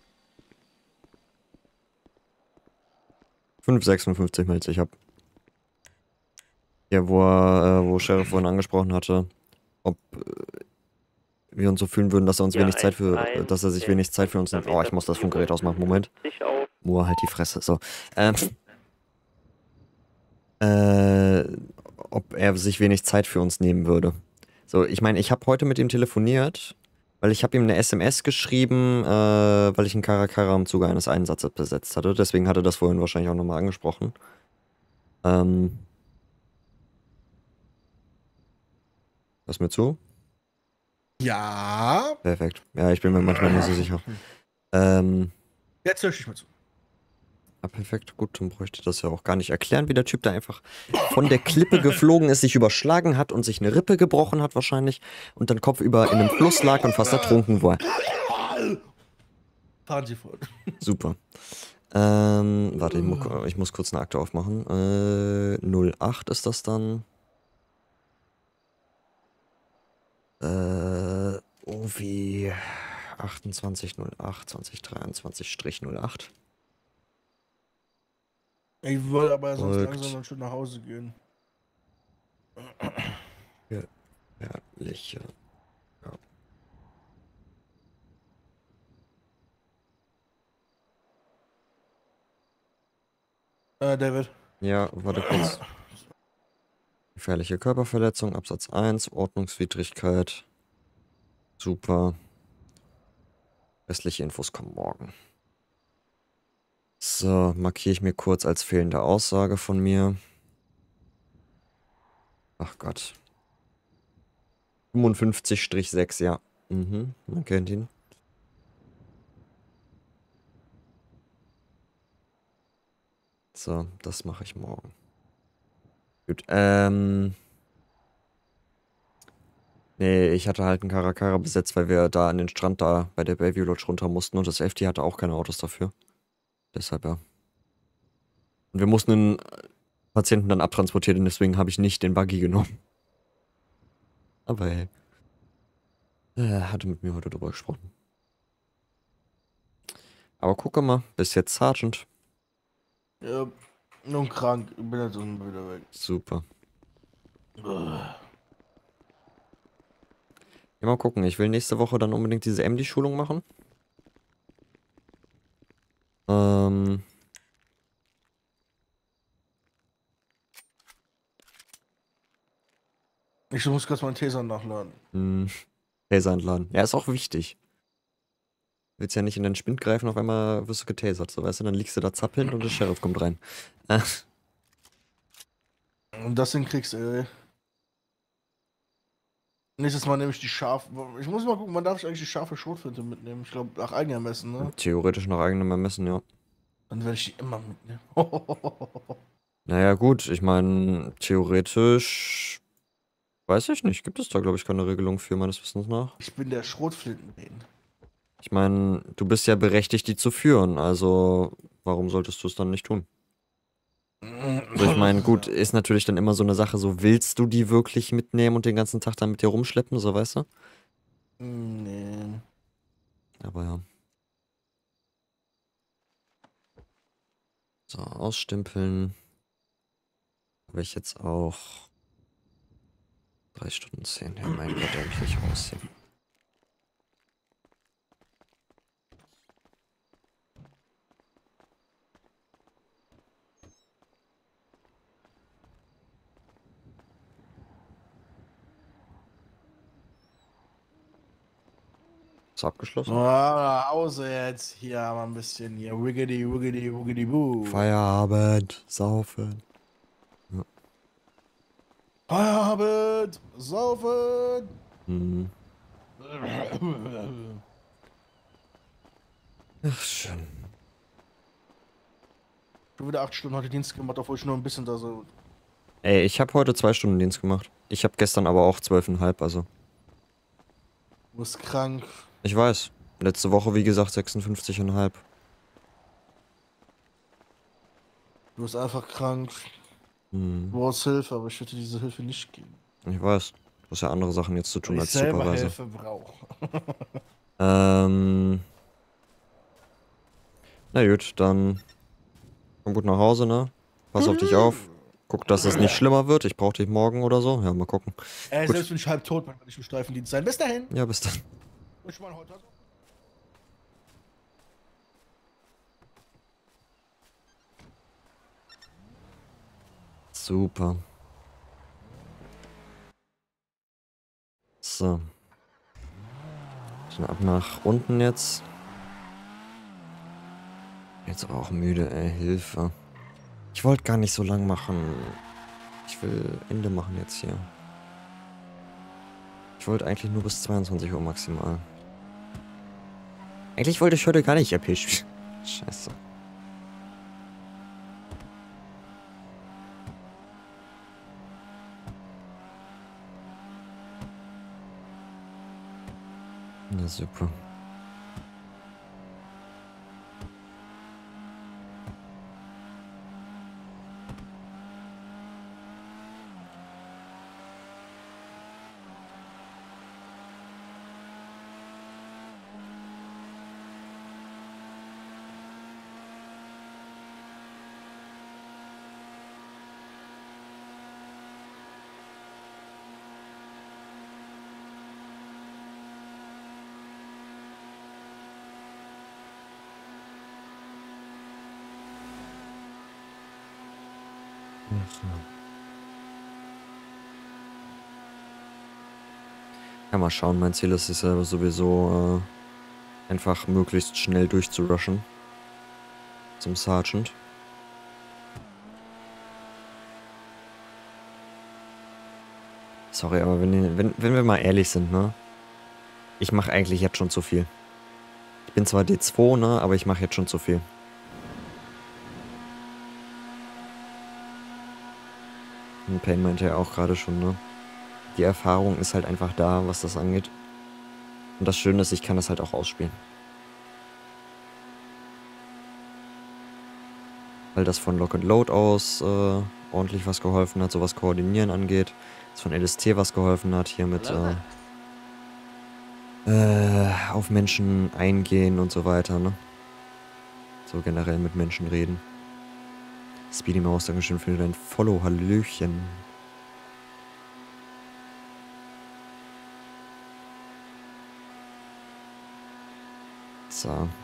fünf sechsundfünfzig meldet sich ab. Ja, wo, er, äh, wo Sheriff vorhin angesprochen hatte, ob äh, wir uns so fühlen würden, dass er uns Ja, wenig Zeit für, eins, dass er sich eins, wenig Zeit für uns nimmt. Oh, ich muss das Funkgerät ausmachen, Moment. Ich auf. Moa, halt die Fresse, so. Ähm, äh, ob er sich wenig Zeit für uns nehmen würde. So, ich meine, ich habe heute mit ihm telefoniert, weil ich habe ihm eine S M S geschrieben, äh, weil ich einen Karakara im Zuge eines Einsatzes besetzt hatte. Deswegen hat er das vorhin wahrscheinlich auch nochmal angesprochen. Ähm. Hörst du mir zu? Ja. Perfekt. Ja, ich bin mir manchmal nicht so sicher. Ähm. Jetzt höre ich mal zu. Ah, perfekt. Gut, dann bräuchte ich das ja auch gar nicht erklären, wie der Typ da einfach von der Klippe geflogen ist, sich überschlagen hat und sich eine Rippe gebrochen hat wahrscheinlich und dann kopfüber in einem Fluss lag und fast ertrunken war. Fahren Sie fort. Super. Ähm, warte, ich, mu ich muss kurz eine Akte aufmachen. Äh, null acht ist das dann. Äh, O wie achtundzwanzig null acht zwanzig dreiundzwanzig null acht. Ich wollte aber sonst Folgt. langsam dann schon nach Hause gehen. Gefährliche. Ja. Äh, David. Ja, warte kurz. Gefährliche Körperverletzung, Absatz eins, Ordnungswidrigkeit. Super. Restliche Infos kommen morgen. So, markiere ich mir kurz als fehlende Aussage von mir. Ach Gott. fünfundfünfzig sechs, ja. Mhm, man kennt ihn. So, das mache ich morgen. Gut, ähm... Nee, ich hatte halt einen Karakara besetzt, weil wir da an den Strand da bei der Bayview Lodge runter mussten und das F T hatte auch keine Autos dafür. Deshalb ja. Und wir mussten den Patienten dann abtransportieren und deswegen habe ich nicht den Buggy genommen. Aber hey. Er hatte mit mir heute drüber gesprochen. Aber gucke mal, bis jetzt Sergeant. Ja, nun krank. Ich bin jetzt unten wieder weg. Super. Ja, mal gucken. Ich will nächste Woche dann unbedingt diese M D-Schulung machen. Ähm. Ich muss kurz meinen Taser nachladen. Hm. Taser entladen. Ja, ist auch wichtig. Du willst ja nicht in den Spind greifen, auf einmal wirst du getasert, so weißt du, dann liegst du da zappelnd und der Sheriff kommt rein. Äh. Und das hinkriegst, ey. Nächstes Mal nehme ich die scharfe. Ich muss mal gucken, wann darf ich eigentlich die scharfe Schrotflinte mitnehmen? Ich glaube, nach eigenem Ermessen, ne? Theoretisch nach eigenem Ermessen, ja. Dann werde ich die immer mitnehmen. Naja, gut, ich meine, theoretisch. Weiß ich nicht. Gibt es da, glaube ich, keine Regelung für, meines Wissens nach? Ich bin der Schrotflintenbeen. Ich meine, du bist ja berechtigt, die zu führen, also warum solltest du es dann nicht tun? Also ich meine, gut, ist natürlich dann immer so eine Sache, so willst du die wirklich mitnehmen und den ganzen Tag dann mit dir rumschleppen, so weißt du? Nee. Aber ja. So, ausstempeln. Habe ich jetzt auch drei Stunden zehn. Ja, mein Gott, da habe ich nicht rausziehen. Ist abgeschlossen? Oh, nach Hause jetzt. Hier mal ein bisschen hier. Wiggity, wiggity, wiggity, boo. Feierabend, saufen. Ja. Feierabend, saufen. Mhm. Ach, schön. Schon wieder acht Stunden heute Dienst gemacht, obwohl ich nur ein bisschen da so. Ey, ich habe heute zwei Stunden Dienst gemacht. Ich habe gestern aber auch zwölfeinhalb, also. Du bist krank. Ich weiß. Letzte Woche, wie gesagt, sechsundfünfzig Komma fünf. Du bist einfach krank. Hm. Du brauchst Hilfe, aber ich würde dir diese Hilfe nicht geben. Ich weiß. Du hast ja andere Sachen jetzt zu tun Weil als ich selber Supervisor. Hilfe brauche. ähm. Na gut, dann komm gut nach Hause, ne? Pass auf dich auf. Guck, dass es nicht schlimmer wird. Ich brauche dich morgen oder so. Ja, mal gucken. Äh, Gut. selbst wenn ich halb tot bin, kann ich im Streifendienst sein. Bis dahin. Ja, bis dann. Ich meine, heute. Super. So. Dann ab nach unten jetzt. Jetzt aber auch müde, ey. Hilfe. Ich wollte gar nicht so lang machen. Ich will Ende machen jetzt hier. Ich wollte eigentlich nur bis zweiundzwanzig Uhr maximal. Eigentlich wollte ich heute gar nicht R P spielen. Scheiße. Na super. Ja, mal schauen. Mein Ziel ist es ja sowieso, äh, einfach möglichst schnell durchzurushen. Zum Sergeant. Sorry, aber wenn, wenn, wenn wir mal ehrlich sind, ne? Ich mache eigentlich jetzt schon zu viel. Ich bin zwar D zwei, ne? Aber ich mache jetzt schon zu viel. Und Payne meinte ja auch gerade schon, ne? Die Erfahrung ist halt einfach da, was das angeht. Und das Schöne ist, ich kann das halt auch ausspielen. Weil das von Lock and Load aus äh, ordentlich was geholfen hat, so was Koordinieren angeht. Das von L S T was geholfen hat, hier mit äh, äh, auf Menschen eingehen und so weiter, ne? So generell mit Menschen reden. Speedy Maus, Dankeschön für dein Follow, Hallöchen. So.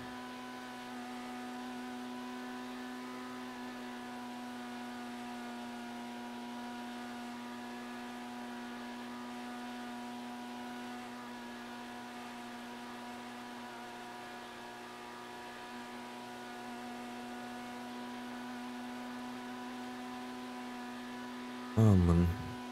Oh Mann.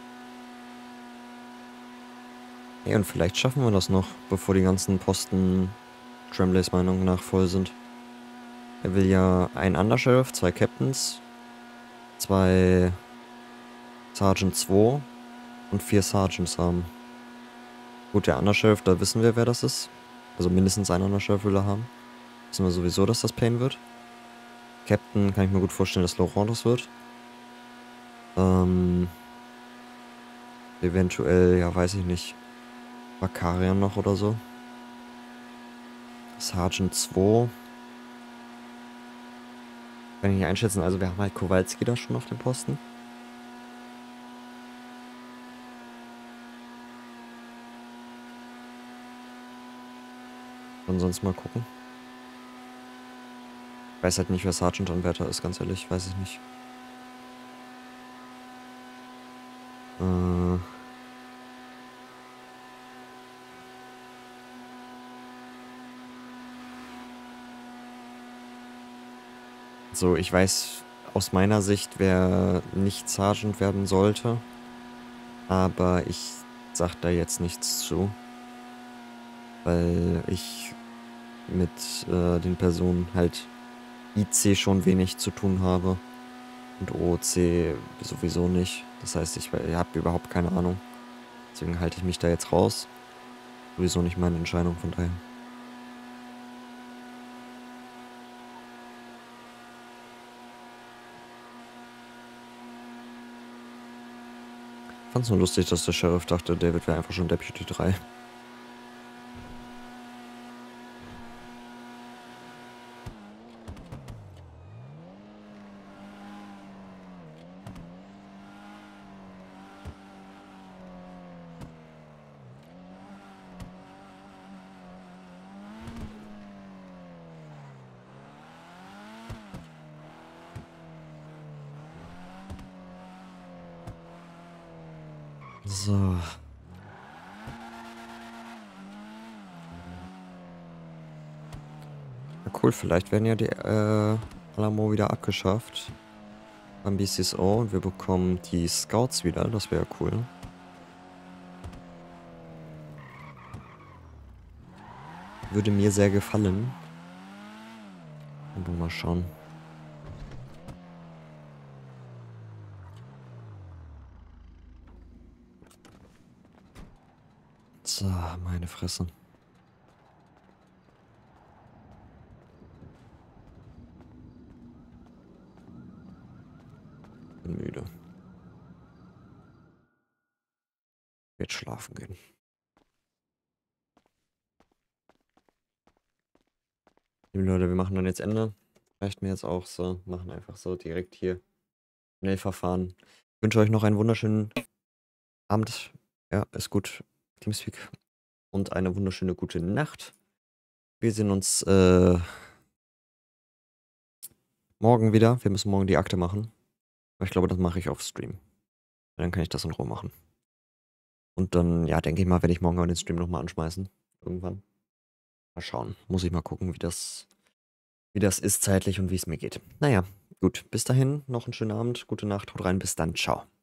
Ja, und vielleicht schaffen wir das noch, bevor die ganzen Posten Tremblays Meinung nach voll sind. Er will ja einen Undersheriff, zwei Captains, zwei Sergeant zwei und vier Sergeants haben. Gut, der Undersheriff, da wissen wir, wer das ist. Also mindestens einen Undersheriff will er haben. Wissen wir sowieso, dass das Payne wird. Captain kann ich mir gut vorstellen, dass Laurent das wird. Ähm, eventuell, ja, weiß ich nicht, Bakarian noch oder so. Sergeant zwei. Kann ich nicht einschätzen, also wir haben halt Kowalski da schon auf dem Posten. Und sonst mal gucken. Ich weiß halt nicht, wer Sergeant-Anwärter ist, ganz ehrlich, weiß ich nicht. Äh... So, ich weiß aus meiner Sicht, wer nicht Sergeant werden sollte. Aber ich sag da jetzt nichts zu. Weil ich mit äh, den Personen halt I C schon wenig zu tun habe. Und O O C sowieso nicht. Das heißt, ich, ich habe überhaupt keine Ahnung. Deswegen halte ich mich da jetzt raus. Sowieso nicht meine Entscheidung, von daher. Ich fand's nur lustig, dass der Sheriff dachte, David wäre einfach schon Deputy drei. So. Ja, cool, vielleicht werden ja die äh, Alamo wieder abgeschafft. Beim B C S O und wir bekommen die Scouts wieder, das wäre cool. Würde mir sehr gefallen. Und mal schauen. So, meine Fresse. Bin müde. Jetzt schlafen gehen. Liebe Leute, wir machen dann jetzt Ende. Reicht mir jetzt auch so. Machen einfach so direkt hier Schnellverfahren. Ich wünsche euch noch einen wunderschönen Abend. Ja, ist gut. Teamspeak. Und eine wunderschöne gute Nacht. Wir sehen uns äh, morgen wieder. Wir müssen morgen die Akte machen. Aber ich glaube, das mache ich auf Stream. Dann kann ich das in Ruhe machen. Und dann, ja, denke ich mal, werde ich morgen auch den Stream nochmal anschmeißen. Irgendwann. Mal schauen. Muss ich mal gucken, wie das, wie das ist zeitlich und wie es mir geht. Naja, gut. Bis dahin, noch einen schönen Abend, gute Nacht, haut rein, bis dann, ciao.